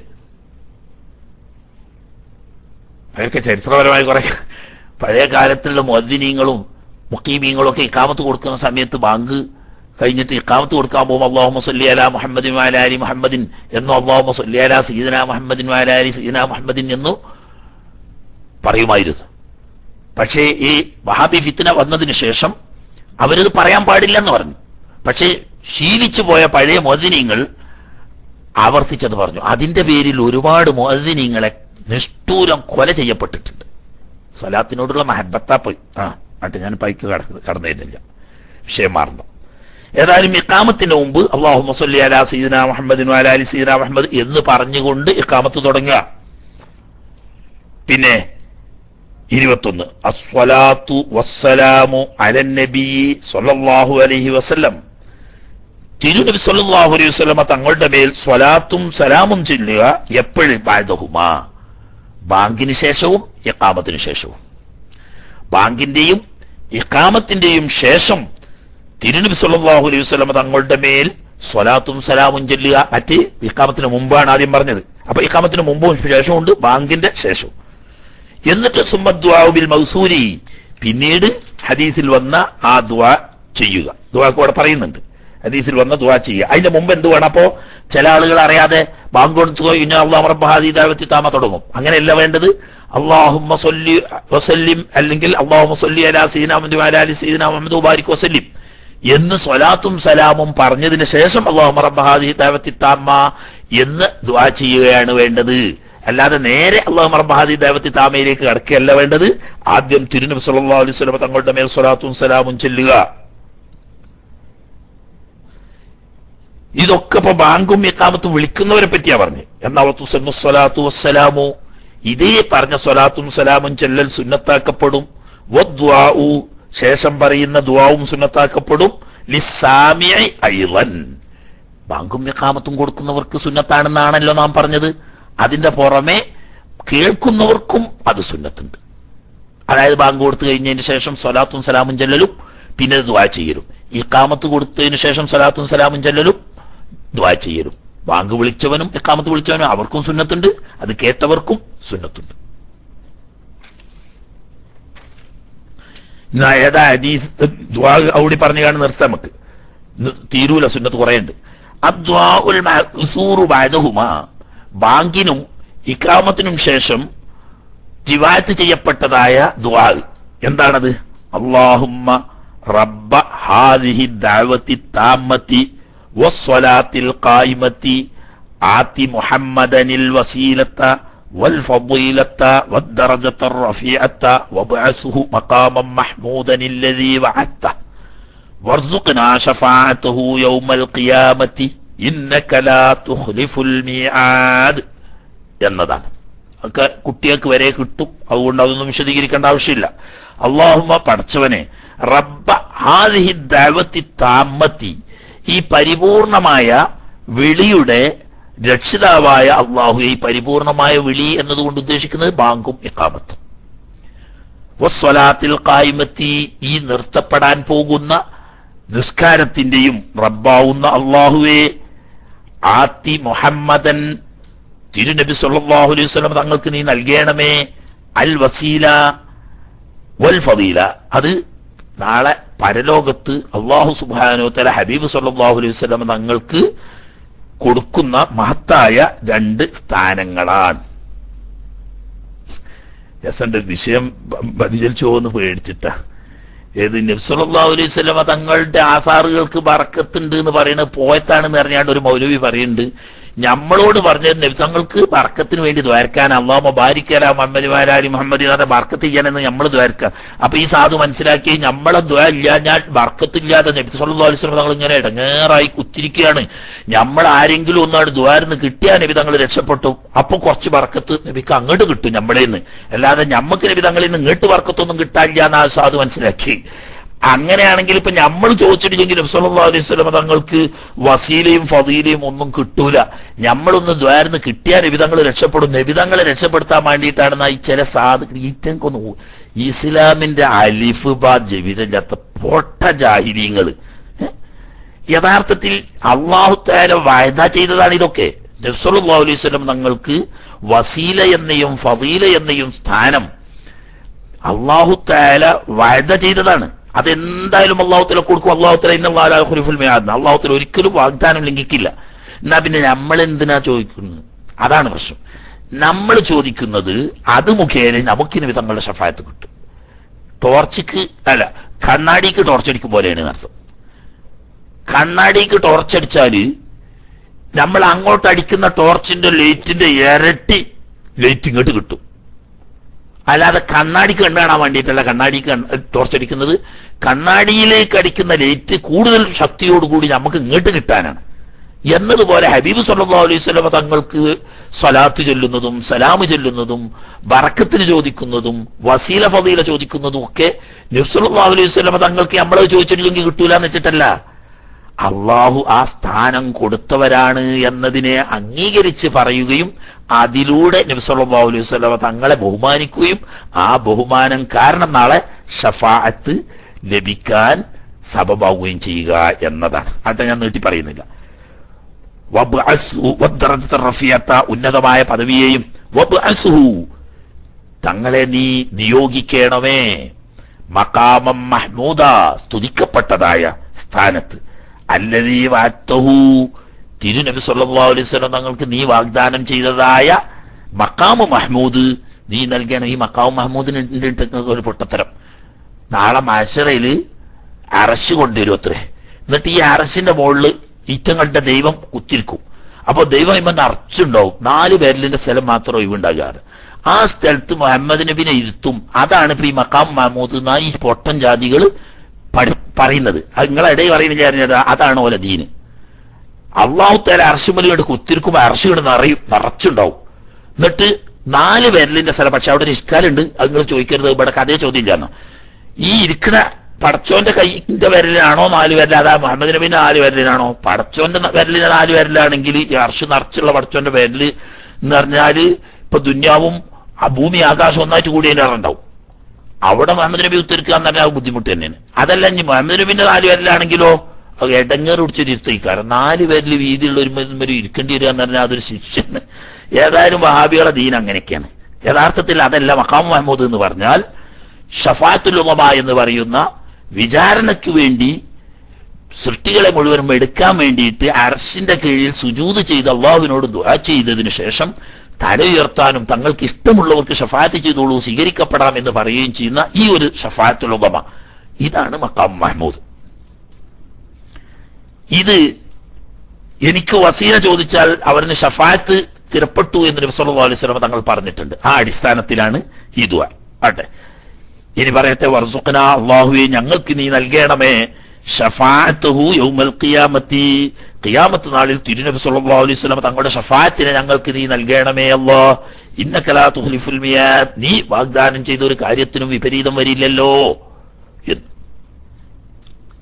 അതൊക്കെ ചരിത്രപരമായി കുറെ പഴയ കാലത്തുള്ള മുഅദ്ദിനീങ്ങളും മുഖീമീങ്ങളും ഒക്കെ ഇഖാമത്ത് കൊടുക്കുന്ന സമയത്ത് ബാങ്ക് കഴിഞ്ഞിട്ട് ഇഖാമത്ത് കൊടുക്കാൻ പോകുമ്പോൾ അല്ലാഹുമ്മ സ്വല്ലി അലാ മുഹമ്മദിൻ വഅലാ ആലി മുഹമ്മദിൻ എന്നോ അല്ലാഹുമ്മ സ്വല്ലി അലാ സയ്യിദിനാ മുഹമ്മദിൻ വഅലാ ആലി സയ്യിദിനാ മുഹമ്മദിൻ എന്നോ പറയുമായിരുന്നു. പക്ഷേ ഈ വഹാബി ഫിത്ന വന്നതിന് ശേഷം അവരത് പറയാൻ പാടില്ല എന്ന് പറഞ്ഞു. പക്ഷേ ശീലിച്ചു പോയ പഴയ മുഅദ്ദിനീങ്ങൾ ആവർത്തിച്ചത് പറഞ്ഞു. അതിന്റെ പേരിൽ ഒരുപാട് മുഅദ്ദിനീങ്ങളെ നിഷ്ഠൂരം കൊല ചെയ്യപ്പെട്ടിട്ടുണ്ട്. സ്വലാത്തിനോടുള്ള മഹബത്താ പോയി. ആ ആട്ടെ, ഞാൻ പൈക്ക് കടന്ന് കടന്നിട്ടില്ല, വിഷയം മാറുന്നു. ഏതായാലും ഇഖാമത്തിന്റെ മുമ്പ് അല്ലാഹുമ്മ സ്വല്ലി അലാ സയ്യിദിനാ മുഹമ്മദിൻ വഅലാ ആലി സയ്യിദിനാ മുഹമ്മദ് എന്ന് പറഞ്ഞുകൊണ്ട് ഇഖാമത്ത് തുടങ്ങുക. പിന്നെ ഇരുപത്തൊന്ന്, അസ്സലാത്തു വസ്സലാമു അലൻ നബി സല്ലല്ലാഹു അലൈഹി വസല്ലം, തിരുനബി സല്ലല്ലാഹു അലൈഹി വസല്ലമ തങ്ങളുടെ മേൽ സ്വലാത്തും സലാമും ചൊല്ലുക. എപ്പോഴും ബഅദഹുമാ, ബാങ്കിന് ശേഷവും ഇഖാമത്തിന് ശേഷവും. ബാങ്കിന്റെയും ഇഖാമത്തിന്റെയും ശേഷം തിരുനബി സല്ലല്ലാഹു അലൈഹി വസല്ലമ തങ്ങളുടെ മേൽ സ്വലാത്തും സലാമും ചൊല്ലുക. മറ്റ് ഇഖാമത്തിന് മുമ്പാണ് ആദ്യം പറഞ്ഞത്. അപ്പൊ ഇഖാമത്തിന് മുമ്പും ശേഷവും ഉണ്ട്, ബാങ്കിന്റെ ശേഷവും. എന്നിട്ട് സുമ്മ ദുആഉ ബിൽ മൗസൂരി, പിന്നീട് ഹദീസിൽ വന്ന ആ ദുആ ചെയ്യുക. ദുആക്ക് ഇവിടെ പറയുന്നുണ്ട്, ഹദീസിൽ വന്ന ദുആ ചെയ്യുക. അതിന്റെ മുമ്പ് എന്ത് വേണം? അപ്പോ ചില ആളുകൾ അറിയാതെ ബാങ്ക് കൊടുത്തു കഴിഞ്ഞാൽ അല്ലാഹു റബ്ബ ഹാദിഹി ദഅവത്തി താമ തുടങ്ങും. അങ്ങനെയല്ല വേണ്ടത്. അല്ലാഹുമ്മ സ്വല്ലി വസല്ലിം അല്ലെങ്കിൽ അല്ലാഹുമ്മ സ്വല്ലി അലാ സയ്യിദിനാ മുഹമ്മദ് വഅലാ ആലി സയ്യിദിനാ മുഹമ്മദ് വബാരിക് വസല്ലിം എന്ന് സ്വലാത്തും സലാമും പറഞ്ഞതിന് ശേഷം അല്ലാഹുമ്മ റബ്ബ ഹാദിഹി ദഅവത്തി താമ എന്ന് ദുആ ചെയ്യുകയാണ് വേണ്ടത്. അല്ലാതെ നേരെ അല്ലാഹുമ്മ റബ്ബ ഹാദിഹി ദഅവത്തി താമയിലേക്ക് കടക്കുകയല്ല വേണ്ടത്. ആദ്യം തിരുനബി സല്ലല്ലാഹു അലൈഹി വസല്ലം തങ്ങളുടെ മേൽ സ്വലാത്തും സലാമും ചൊല്ലുക. ഇതൊക്കെ ഇപ്പൊ ബാങ്കും ഇഖാമത്തും വിളിക്കുന്നവരെ പറ്റിയാ പറഞ്ഞു. എന്നാ സ്വലാത്തു വസ്സലാമു, ഇതേ പറഞ്ഞ സ്വലാത്തും സലാമും ചെല്ലൽ സുന്നത്താക്കപ്പെടും. വദ്ദുആഉ, ശേഷം പറയുന്ന ദുആവും സുന്നത്താക്കപ്പെടും. ലിസ്സാമിഇ അയ്ളൻ, ബാങ്കും ഇഖാമത്തും കൊടുക്കുന്നവർക്ക് സുന്നത്താണെന്നാണല്ലോ നാം പറഞ്ഞത്. അതിന്റെ പുറമെ കേൾക്കുന്നവർക്കും അത് സുന്നത്തുണ്ട്. അതായത് ബാങ്ക് കൊടുത്തു കഴിഞ്ഞതിന് ശേഷം സ്വലാത്തും സലാമും ചെല്ലലും പിന്നെ ദുആ ചെയ്യലും. ഇഖാമത്ത് കൊടുത്തതിന് ശേഷം സ്വലാത്തും സലാമും ചെല്ലലും ദുആ ചെയ്യലും. ബാങ്ക് വിളിച്ചവനും ഇഖാമത്ത് വിളിച്ചവനും അവർക്കും സുന്നത്തുണ്ട്, അത് കേട്ടവർക്കും സുന്നത്തുണ്ട്. ഏതാ ഹദീസ് ദുആ അവിടെ പറഞ്ഞു കാണുന്ന നിർത്താം, നമുക്ക് തീരൂല, സുന്നത്ത് കുറേ ഉണ്ട്. അദ്ദുആഉൽ മഅ്സൂറു ബഅദഹുമാ, ബാങ്കിനും ഇഖാമത്തിനും ശേഷം റിവായത്ത് ചെയ്യപ്പെട്ടതായ ദുആ എന്താണത്? അല്ലാഹുമ്മ റബ്ബ ഹാദിഹി ദഅവത്തി താമ്മത്തി വസ്സലാത്തിൽ ഖായിമത്തി ആതി മുഹമ്മദനിൽ വസീലത والفضيلة والدرجة الرفيعة وابعثه مقاما محمودا الذي وعدته وارزقنا شفاعته يوم القيامة إنك لا تخلف الميعاد എന്നതാണ്. ഒക്കെ കുട്ടികൾക്ക് വരെ കിട്ടും, അതുകൊണ്ട് അതൊന്നും വിശദീകരിക്കേണ്ട ആവശ്യമില്ല. അല്ലാഹുമ്മ, പടച്ചവനെ, റബ്ബ ഹാദിഹി ദഅവത്തി താമ്മത്തി, ഈ പരിപൂർണമായ വിളിയുടെ രക്ഷിതാവായ അള്ളാഹു. ഈ പരിപൂർണമായ വിളി എന്നതുകൊണ്ട് ഉദ്ദേശിക്കുന്നത് ബാങ്കും ഇഖാമത്തും. വസ്സലാത്തിൽ ഖായിമത്തി, ഈ നിർത്തപ്പെടാൻ പോകുന്ന നിസ്കാരത്തിന്റെയും റബ്ബാവുന്ന അള്ളാഹുവേ, ആത്തി മുഹമ്മദൻ, തിരുനബി സല്ലല്ലാഹു അലൈഹി വസല്ലം തങ്ങൾക്ക് നീ നൽകണമേ, അൽ വസീല വൽ ഫദീല, അത് നാളെ പരലോകത്ത് അള്ളാഹു സുബ്ഹാനഹു വതആല ഹബീബ് സല്ലല്ലാഹു അലൈഹി വസല്ലം തങ്ങൾക്ക് കൊടുക്കുന്ന മഹത്തായ രണ്ട് സ്ഥാനങ്ങളാണ്. രസന്റെ വിഷയം വ്യതിചലിച്ചു പോകുന്ന പേടിച്ചിട്ടാ. ഏത് നബി സല്ലല്ലാഹു അലൈഹി വസല്ലം തങ്ങളുടെ ആസാറുകൾക്ക് ബറക്കത്തുണ്ട് എന്ന് പറയുന്നത് പോയത്താണെന്ന് അറിഞ്ഞാണ്ട് ഒരു മൗലവി പറയുന്നുണ്ട്. നമ്മളോട് പറഞ്ഞത് നബി തങ്ങൾക്ക് ബർക്കത്തിന് വേണ്ടി ദ്വാരക്കാൻ, അല്ലാഹുമ്മ ബാരിക് അലാ മുഹമ്മദ് വഅലാ ആലി മുഹമ്മദ് എന്ന് ബർക്കത്ത് ചെയ്യാനെന്ന് നമ്മൾ ദ്വാരക്കാം. അപ്പൊ ഈ സാധു മനസ്സിലാക്കി നമ്മളെ ദ്വാ ഇല്ല, ഞാൻ ബർക്കത്തില്ലാതെ നബി സല്ലല്ലാഹു അലൈഹി വസല്ലം തങ്ങൾ ഇങ്ങനെ ഇടങ്ങേറായി കുത്തിരിക്കുകയാണ്. നമ്മൾ ആരെങ്കിലും ഒന്നാണ് ദ്വാരന്ന് കിട്ടിയാൽ നബി തങ്ങൾ രക്ഷപ്പെട്ടു, അപ്പൊ കുറച്ച് ബർക്കത്ത് നബിക്ക് അങ്ങോട്ട് കിട്ടും നമ്മളേന്ന്, അല്ലാതെ ഞമ്മക്ക് നബി തങ്ങളിൽ നിന്ന് ഇങ്ങോട്ട് ബർക്കത്തൊന്നും കിട്ടാനില്ല എന്ന് ആ സാധു മനസ്സിലാക്കി. അങ്ങനെയാണെങ്കിൽ ഇപ്പൊ നമ്മൾ ചോദിച്ചിട്ടില്ലെങ്കിൽ നബി സല്ലല്ലാഹു അലൈഹി വസല്ലം തങ്ങൾക്ക് വസീലയും ഫദീലയും ഒന്നും കിട്ടൂല. നമ്മളൊന്ന് ദ്വാരന്ന് കിട്ടിയാൽ നബിതങ്ങൾ രക്ഷപ്പെടും. നബിതങ്ങളെ രക്ഷപ്പെടുത്താൻ വേണ്ടിയിട്ടാണെന്ന ഈ ചില സാധു ഈറ്റക്കൊന്നു ഇസ്ലാമിന്റെ അലിഫ് ബാ ജബിരല്ലാത്ത പൊട്ട ജാഹിലീങ്ങള്. യഥാർത്ഥത്തിൽ അല്ലാഹു തആല വഅദ ചെയ്തതാണ് ഇതൊക്കെ. നബി സല്ലല്ലാഹു അലൈഹി വസല്ലം തങ്ങൾക്ക് വസീല എന്നയും ഫദീല എന്നയും സ്ഥാനം അല്ലാഹു തആല വഅദ ചെയ്തതാണ്. അതെന്തായാലും അല്ലാഹു തആല കൊടുക്കും. അല്ലാഹു തആല ഇന്നല്ലാഹു ലാ യുഖ്ലിഫുൽ മിആദ്, അല്ലാഹു തആല ഒരിക്കലും വാഗ്ദാനം ലംഘിക്കില്ല. എന്നാ പിന്നെ നമ്മൾ എന്തിനാ ചോദിക്കുന്നത്? അതാണ് പ്രശ്നം. നമ്മൾ ചോദിക്കുന്നത് അത് മുഖേന നമുക്ക് നബി തങ്ങളുടെ ശഫാഅത്ത് കിട്ടും. ടോർച്ചിക്ക് അല്ല, കണ്ണാടിക്ക് ടോർച്ചടിക്കും പോലെയാണ് അർത്ഥം. കണ്ണാടിക്ക് ടോർച്ചടിച്ചാല് നമ്മൾ അങ്ങോട്ട് അടിക്കുന്ന ടോർച്ചിന്റെ ലൈറ്റിന്റെ ഇരട്ടി ലൈറ്റ് ഇങ്ങോട്ട് കിട്ടും. അല്ലാതെ കണ്ണാടിക്ക് കണ്ണ് കാണാൻ വേണ്ടിയിട്ടല്ല കണ്ണാടിക്ക് ടോർച്ച് അടിക്കുന്നത്. കണ്ണാടിയിലേക്ക് അടിക്കുന്ന ലൈറ്റ് കൂടുതൽ ശക്തിയോടുകൂടി നമുക്ക് ഇങ്ങോട്ട് കിട്ടാനാണ്. എന്നതുപോലെ ഹബീബ് സല്ലല്ലാഹു അലൈഹി വസല്ലം തങ്ങൾക്ക് സ്വലാത്ത് ചൊല്ലുന്നതും സലാം ചൊല്ലുന്നതും ബറക്കത്തിന് ചോദിക്കുന്നതും വസീല ഫദീല ചോദിക്കുന്നതും ഒക്കെ നബി സല്ലല്ലാഹു അലൈഹി വസല്ലം തങ്ങൾക്ക് നമ്മളത് ചോദിച്ചിട്ടില്ലെങ്കിൽ കിട്ടൂല എന്ന് വെച്ചിട്ടല്ല. അള്ളാഹു ആ സ്ഥാനം കൊടുത്തവരാണ് എന്നതിനെ അംഗീകരിച്ച് പറയുകയും അതിലൂടെ നബി സല്ലല്ലാഹു അലൈഹി വസല്ലം തങ്ങളെ ബഹുമാനിക്കുകയും ആ ബഹുമാനം കാരണം നാളെ ഷഫാഅത്ത് ലഭിക്കാൻ സബബാവുകയും ചെയ്യുക എന്നതാണ്. അട്ട ഞാൻ നീട്ടി പറയുന്നില്ല. ഉന്നതമായ പദവിയെയും തങ്ങളെ നീ നിയോഗിക്കണമേ മഖാമം മഹ്മൂദ, സ്തുതിക്കപ്പെട്ടതായ സ്ഥാനത്ത്, അല്ലദീ വഅദ്തഹു, തിരുനബി സല്ലല്ലാഹു അലൈഹി വസല്ലം തങ്ങൾക്ക് നീ വാഗ്ദാനം ചെയ്തതായ മഖാമു മഹ്മൂദ് നീ നൽകണം. ഈ മഖാമു മഹ്മൂദിന് ഒരു പൊട്ടത്തരം. നാളെ മഹ്ശറയിൽ അറശ് കൊണ്ടുവരും അത്രേ. എന്നിട്ട് ഈ അറശിന്റെ മുകളിൽ ഈറ്റങ്ങളുടെ ദൈവം കുത്തിരിക്കും. അപ്പൊ ദൈവം ഇമ്മ നിറച്ചുണ്ടാവും. നാല് പേരിലിന്റെ സ്ഥലം മാത്രം ഒഴിവുണ്ടാകാറ്. ആ സ്ഥലത്ത് മുഹമ്മദ് നബിനെ ഇരുത്തും. അതാണ് ഇപ്പൊ ഈ മഖാം മഹ്മൂദ് എന്നാ ഈ പൊട്ടൻ ജാതികൾ പറയുന്നത്. നിങ്ങളെ ഇടയിൽ പറയുന്നത് അതാണ് ഓല ദീന്. അള്ളാഹു തആല അർശുമലിയോട് കുത്തിരിക്കുമ്പോ അർശിയോട് നിറയും, നിറച്ചുണ്ടാവും. എന്നിട്ട് നാല് പേരലിന്റെ സ്ഥലം. പക്ഷെ അവിടെ ഒരു ഇഷ്കാലുണ്ട്, അത് നിങ്ങൾ ചോദിക്കരുത്, ഇവിടെ കഥയെ ചോദ്യം ഇല്ലാന്നോ. ഈ ഇരിക്കണ പടച്ചോന്റെ കൈന്റെ വിരലിനാണോ നാല് വിരൽ, അതാ മുഹമ്മദ് നബിന്റെ നാല് വിരലിനാണോ? പടച്ചോന്റെ വിരലിന് നാല് വിരലാണെങ്കിൽ ഈ അർശ് നിറച്ചുള്ള പടച്ചോന്റെ വിരല് എന്ന് പറഞ്ഞാല് ഇപ്പൊ ദുന്യാവും ഭൂമി ആകാശം ഒന്നായിട്ട് കൂടി അതിന്റെ ഉണ്ടാവും. അവിടെ മുഹമ്മദ് നബി ഉത്തരിക്കുക എന്ന് പറഞ്ഞാൽ ബുദ്ധിമുട്ട് തന്നെയാണ്. അതല്ല ഇനി മുഹമ്മദ് നബിന്റെ നാല് പേരിലാണെങ്കിലോ എടങ്ങേറ് പിടിച്ചൊരിരുത്തിക്കാരം. നാല് പേരിൽ വീതിയുള്ള ഒരു ഇരിക്കേണ്ടി വരിക എന്ന് പറഞ്ഞാൽ അതൊരു ശിക്ഷയാണ്. ഏതായാലും വഹാബികളുടെ ദീൻ അങ്ങനെയൊക്കെയാണ്. യഥാർത്ഥത്തിൽ അതല്ല മഖാം മഹ്മൂദ് എന്ന് പറഞ്ഞാൽ ഷഫാഅത്തുൽ ഉലമ എന്ന് പറയുന്ന വിചാരണയ്ക്ക് വേണ്ടി സൃഷ്ടികളെ മുഴുവനും എടുക്കാൻ വേണ്ടിയിട്ട് അർശിന്റെ കീഴിൽ സുജൂദ് ചെയ്ത് അള്ളാഹുവിനോട് ദുആ ചെയ്തതിനു ശേഷം തല ഉയർത്താനും തങ്ങൾക്ക് ഇഷ്ടമുള്ളവർക്ക് ഷഫാഅത്ത് ചെയ്തോളൂ, സ്വീകരിക്കപ്പെടാം എന്ന് പറയുകയും ചെയ്യുന്ന ഈ ഒരു ഷഫാഅത്തുൽ ഉലമ, ഇതാണ് മഖാം മഹ്മൂദ്. ഇത് എനിക്ക് വസീല ചോദിച്ചാൽ അവരിന് ഷഫാഅത്ത് സ്ഥിരപ്പെട്ടു എന്ന് നബി സല്ലല്ലാഹു അലൈഹി വസല്ലം തങ്ങൾ പറഞ്ഞിട്ടുണ്ട്. ആ അടിസ്ഥാനത്തിലാണ് ഈ ദുആ. ആട്ടെ, ഇനി പറയട്ടെ, വർസുഖ്നാ, അല്ലാഹുവേ ഞങ്ങൾക്ക് നീ നൽകണമേ ഷഫാഅത്തുഹു യൗമൽ ഖിയാമത്തി, ഖിയാമത്ത് നാളിൽ തിരുനബി സല്ലല്ലാഹു അലൈഹി വസല്ലം തങ്ങളുടെ ഷഫാഅത്തിനെ ഞങ്ങൾക്ക് നീ നൽകണമേ അല്ലാഹ്. ഇന്നക ലാ തുഖ്ലിഫുൽ മിയാദ്, നീ വാഗ്ദാനം ചെയ്ത ഒരു കാര്യത്തിനും വിപരീതം വരില്ലല്ലോ എന്ന്.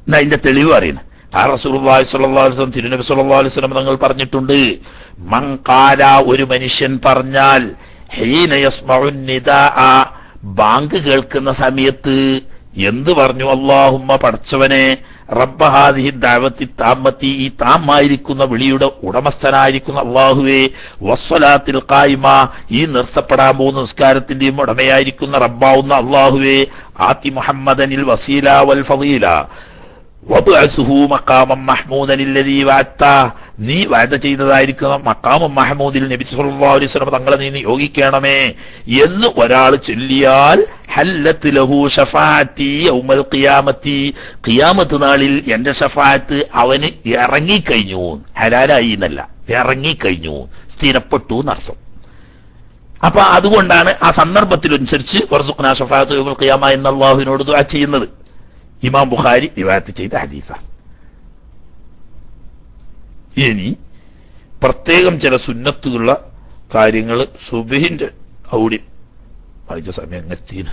എന്നാ അതിന്റെ തെളിവ് അറിയണം. ആ റസൂലുള്ളാഹി സ്വല്ലല്ലാഹു അലൈഹി വസല്ലം തിരുനബി സ്വല്ലല്ലാഹു അലൈഹി വസല്ലം തങ്ങൾ പറഞ്ഞിട്ടുണ്ട്, മൻ ഖാല, ഒരു മനുഷ്യൻ പറഞ്ഞാൽ, ഹീന യസ്മഉ നിദാഅ, ബാങ്ക് കേൾക്കുന്ന സമയത്ത് എന്ത് പറഞ്ഞു? അല്ലാഹുമ്മ, പടച്ചവനെ, റബ്ബ ഹാദിഹി ദഅവത്തി താമ്മത്തി, ഈ താമായിരിക്കുന്ന വിളിയുടെ ഉടമസ്ഥനായിരിക്കുന്ന അല്ലാഹുവേ, വസ്സലാത്തിൽ ഖായിമ, ഈ നിർത്തപ്പെടാൻ പോകുന്ന നിസ്കാരത്തിന്റെയും ഉടമയായിരിക്കുന്ന റബ്ബാവുന്ന അല്ലാഹുവേ, ആതി മുഹമ്മദനിൽ വസീല വൽ ഫളീല വബ്അസുഹു മഖാമൻ മഹ്മൂദൻ അല്ലദീ വഅത്ത, നീ വഅദ ചെയ്തതായിരിക്കുന്ന മഖാമൻ മഹ്മൂദിൽ നബി സല്ലല്ലാഹു അലൈഹി വസല്ലം തങ്ങളെ നീ നിയോഗിക്കണമേ എന്ന് ഒരാൾ ചൊല്ലിയാൽ, ഹല്ലത്ത് ലഹു ഷഫാഅത്തി യൗമൽ ഖിയാമത്തി, ഖിയാമത്ത് നാളിൽ എന്റെ ഷഫാഅത്ത് അവന് ഇറങ്ങിക്കഴിഞ്ഞു, ഹലാലായി എന്നല്ല, ഇറങ്ങിക്കഴിഞ്ഞു, സ്ഥിരപ്പെട്ടു എന്നർത്ഥം. അപ്പൊ അതുകൊണ്ടാണ് ആ സന്ദർഭത്തിനനുസരിച്ച് വർസുഖ്നാ ഷഫാഅത്ത് യൗമൽ ഖിയാമ എന്ന് അല്ലാഹുവിനോട് ദുആ ചെയ്യുന്നത്. ഇമാം ബുഖാരി റിവായത്ത് ചെയ്ത ഹദീസാണ്. ഇനി പ്രത്യേകം ചില സുന്നത്തുള്ള കാര്യങ്ങൾ സുബ്ഹിന്റെ ഔഡി വായിച്ച സമയം എത്തിയാണ്.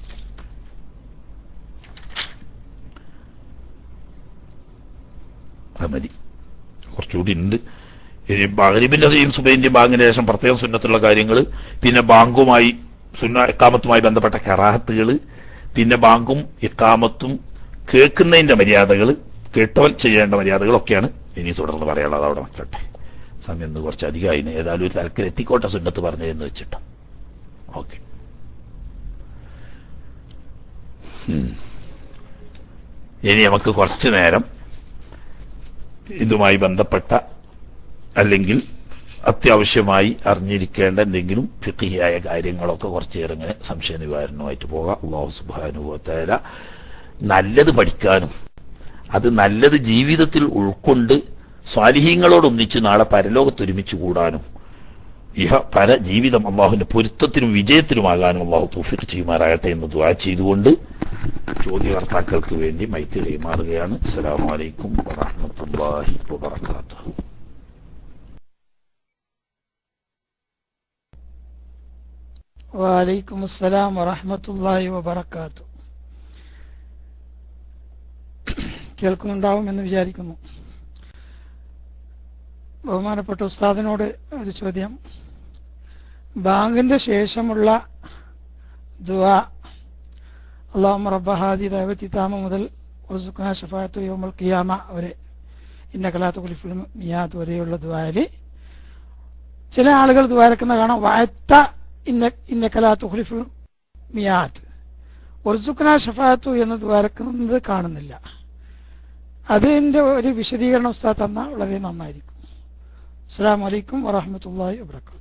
അത് മതി, കുറച്ചുകൂടി ഉണ്ട്. ഇനി മഗ്‌രിബിന്റെയും സുബഹിന്റെയും ബാങ്കിന് ശേഷം പ്രത്യേകം സുന്നത്തുള്ള കാര്യങ്ങൾ, പിന്നെ ബാങ്കുമായി സുന്ന ഇഖാമത്തുമായി ബന്ധപ്പെട്ട കറാഹത്തുകൾ, പിന്നെ ബാങ്കും ഇഖാമത്തും കേൾക്കുന്നതിന്റെ മര്യാദകൾ, കേട്ടവൻ ചെയ്യേണ്ട മര്യാദകളൊക്കെയാണ് ഇനി തുടർന്ന് പറയാനുള്ളത്. അവിടെ വെച്ചോട്ടെ, സമയം ഒന്ന് കുറച്ച് അധികമായിന്. ഏതായാലും ഒരു തലത്തിൽ എത്തിക്കോട്ടെ സുന്നത്ത് പറഞ്ഞതെന്ന് വെച്ചിട്ട്. ഓക്കെ, ഇനി നമുക്ക് കുറച്ചു നേരം ഇതുമായി ബന്ധപ്പെട്ട അല്ലെങ്കിൽ അത്യാവശ്യമായി അറിഞ്ഞിരിക്കേണ്ട എന്തെങ്കിലും ഫിഖ്ഹിയായ കാര്യങ്ങളൊക്കെ കുറച്ചു നേരം ഇങ്ങനെ സംശയ നിവാരണമായിട്ട് പോകാം. അല്ലാഹു സുബ്ഹാനഹു വ തആല നല്ലത് പഠിക്കാനും അത് നല്ലത് ജീവിതത്തിൽ ഉൾക്കൊണ്ട് സ്വാലിഹീങ്ങളോടൊന്നിച്ച് നാളെ പരലോകത്ത് ഒരുമിച്ച് കൂടാനും ഇഹ പര ജീവിതം അള്ളാഹുവിന്റെ പൊരുത്തത്തിനും വിജയത്തിനുമാകാനും അള്ളാഹു തൗഫീഖ് ചെയ്യുമാറാകട്ടെ എന്ന് ദുആ ചെയ്തുകൊണ്ട് ചോദ്യകർത്താക്കൾക്ക് വേണ്ടി മൈക്ക് കൈമാറുകയാണ്. അസ്സലാമു അലൈക്കും വറഹ്മത്തുള്ളാഹി വബറകാതുഹു. വഅലൈക്കും അസ്സലാം വറഹ്മത്തുള്ളാഹി വബറകാതുഹു. കേൾക്കുന്നുണ്ടാവും എന്ന് വിചാരിക്കുന്നു. ബഹുമാനപ്പെട്ട ഉസ്താദിനോട് ഒരു ചോദ്യം. ബാങ്കിന്റെ ശേഷമുള്ള ദുആ, അല്ലാഹുമ്മ റബ്ബ ഹാദി ദഅവത്തി താമ മുതൽ വർസുഖ്നാ ശഫാഅത്തു യൗമൽ ഖിയാമ വരെ, ഇന്നക ലാ തുഖ്ലിഫുൽ മിയാദ് വരെയുള്ള ദുആയിൽ ചില ആളുകൾ ദുആരക്കുന്ന കാണാം, വഅത്ത ഇന്ന ഇന്നക ലാ തുഖ്ലിഫുൽ മിയാദ്, വർസുഖ്നാ ശഫാഅത്തു എന്ന് ദുആരക്കുന്നത് കാണുന്നില്ല. അതിൻ്റെ ഒരു വിശദീകരണം ഉസ്താദ് തന്നാൽ വളരെ നന്നായിരിക്കും. അസ്സലാമു അലൈക്കും വറഹ്മത്തുള്ളാഹി വബറകാതുഹു.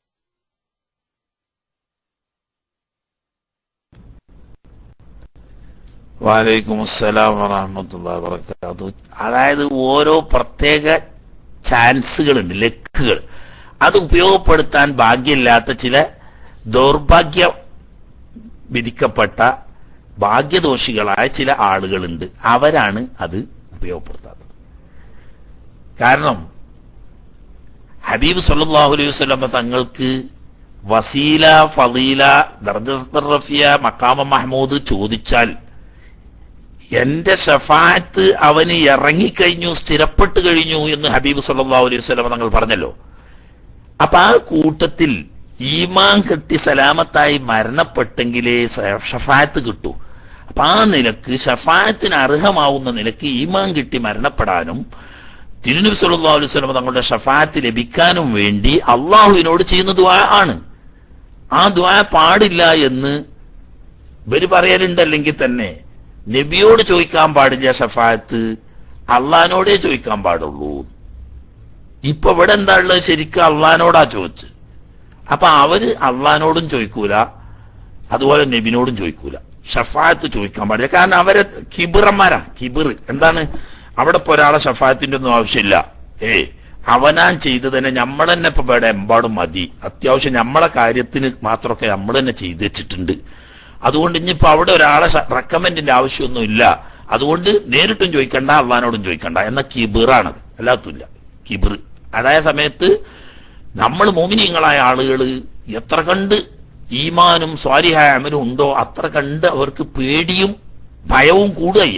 വഅലൈക്കും അസ്സലാം വറഹ്മത്തുള്ളാഹി വബറകാതുഹു. അതായത് ഓരോ പ്രത്യേക ചാൻസുകളുണ്ട്, ലക്കുകൾ. അത് ഉപയോഗപ്പെടുത്താൻ ഭാഗ്യമില്ലാത്ത ചില ദൗർഭാഗ്യ വിധിക്കപ്പെട്ട ഭാഗ്യദോഷികളായ ചില ആളുകളുണ്ട്. അവരാണ് അത് ഉപയോഗപ്പെടുത്താത്തത്. കാരണം ഹബീബ് സല്ലല്ലാഹു അലൈഹി വസല്ലം തങ്ങൾക്ക് വസീല, ഫളീല, ദർജത്തുർ റഫിയ, മഖാമ മഹ്മൂദ് ചോദിച്ചാൽ എന്റെ ഷഫാഅത്ത് അവന് ഇറങ്ങിക്കഴിഞ്ഞു, സ്ഥിരപ്പെട്ടു കഴിഞ്ഞു എന്ന് ഹബീബ് സല്ലല്ലാഹു അലൈഹി വസല്ലം തങ്ങൾ പറഞ്ഞല്ലോ. അപ്പൊ ആ കൂട്ടത്തിൽ ഈമാൻ കെട്ടി സലാമത്തായി മരണപ്പെട്ടെങ്കിലേ ഷഫാഅത്ത് കിട്ടൂ. അപ്പൊ ആ നിലക്ക് ഷഫാഅത്തിന് അർഹമാവുന്ന നിലക്ക് ഈമാൻ കിട്ടി മരണപ്പെടാനും തിരുനബി സല്ലല്ലാഹു അലൈഹി വസല്ലം തങ്ങളുടെ ഷഫാഅത്ത് ലഭിക്കാനും വേണ്ടി അള്ളാഹുവിനോട് ചെയ്യുന്ന ദുആ ആണ്. ആ ദുആ പാടില്ല എന്ന് ഇവര് പറയലുണ്ടല്ലെങ്കിൽ തന്നെ നബിയോട് ചോദിക്കാൻ പാടില്ല ഷഫാഅത്ത്, അള്ളഹാനോടേ ചോദിക്കാൻ പാടുള്ളൂ. ഇപ്പൊ ഇവിടെ എന്താ ഉള്ളത്? ശരിക്കും അള്ളഹാനോടാ ചോദിച്ചു. അപ്പൊ അവര് അള്ളഹാനോടും ചോദിക്കൂല, അതുപോലെ നബിനോടും ചോദിക്കൂല, ഷഫാഅത്ത് ചോദിക്കാൻ പാടില്ല. കാരണം അവരെ കിബിറന്മാരാ. കിബിർ എന്താണ്? അവിടെ ഇപ്പൊ ഒരാളെ ഷഫാഅത്തിന്റെ ഒന്നും ആവശ്യമില്ല. ഏ അവനാൻ ചെയ്ത് തന്നെ നമ്മൾ തന്നെ ഇപ്പൊ ഇവിടെ എമ്പാടും മതി. അത്യാവശ്യം നമ്മളെ കാര്യത്തിന് മാത്രമൊക്കെ നമ്മൾ തന്നെ ചെയ്ത് വെച്ചിട്ടുണ്ട്. അതുകൊണ്ട് ഇനിയിപ്പോ അവിടെ ഒരാളെ റെക്കമെൻഡിന്റെ ആവശ്യമൊന്നും ഇല്ല. അതുകൊണ്ട് നേരിട്ടും ചോദിക്കണ്ട, അള്ളഹാനോടും ചോദിക്കണ്ട എന്ന കിബിറാണത്, അല്ലാത്തില്ല. കിബിർ അതായ സമയത്ത് നമ്മൾ മോമിനീങ്ങളായ ആളുകൾ എത്ര കണ്ട് ഈമാനും സ്വാലിഹായ അമലും ഉണ്ടോ അത്ര കണ്ട് അവർക്ക് പേടിയും ഭയവും കൂടുകയ്യ.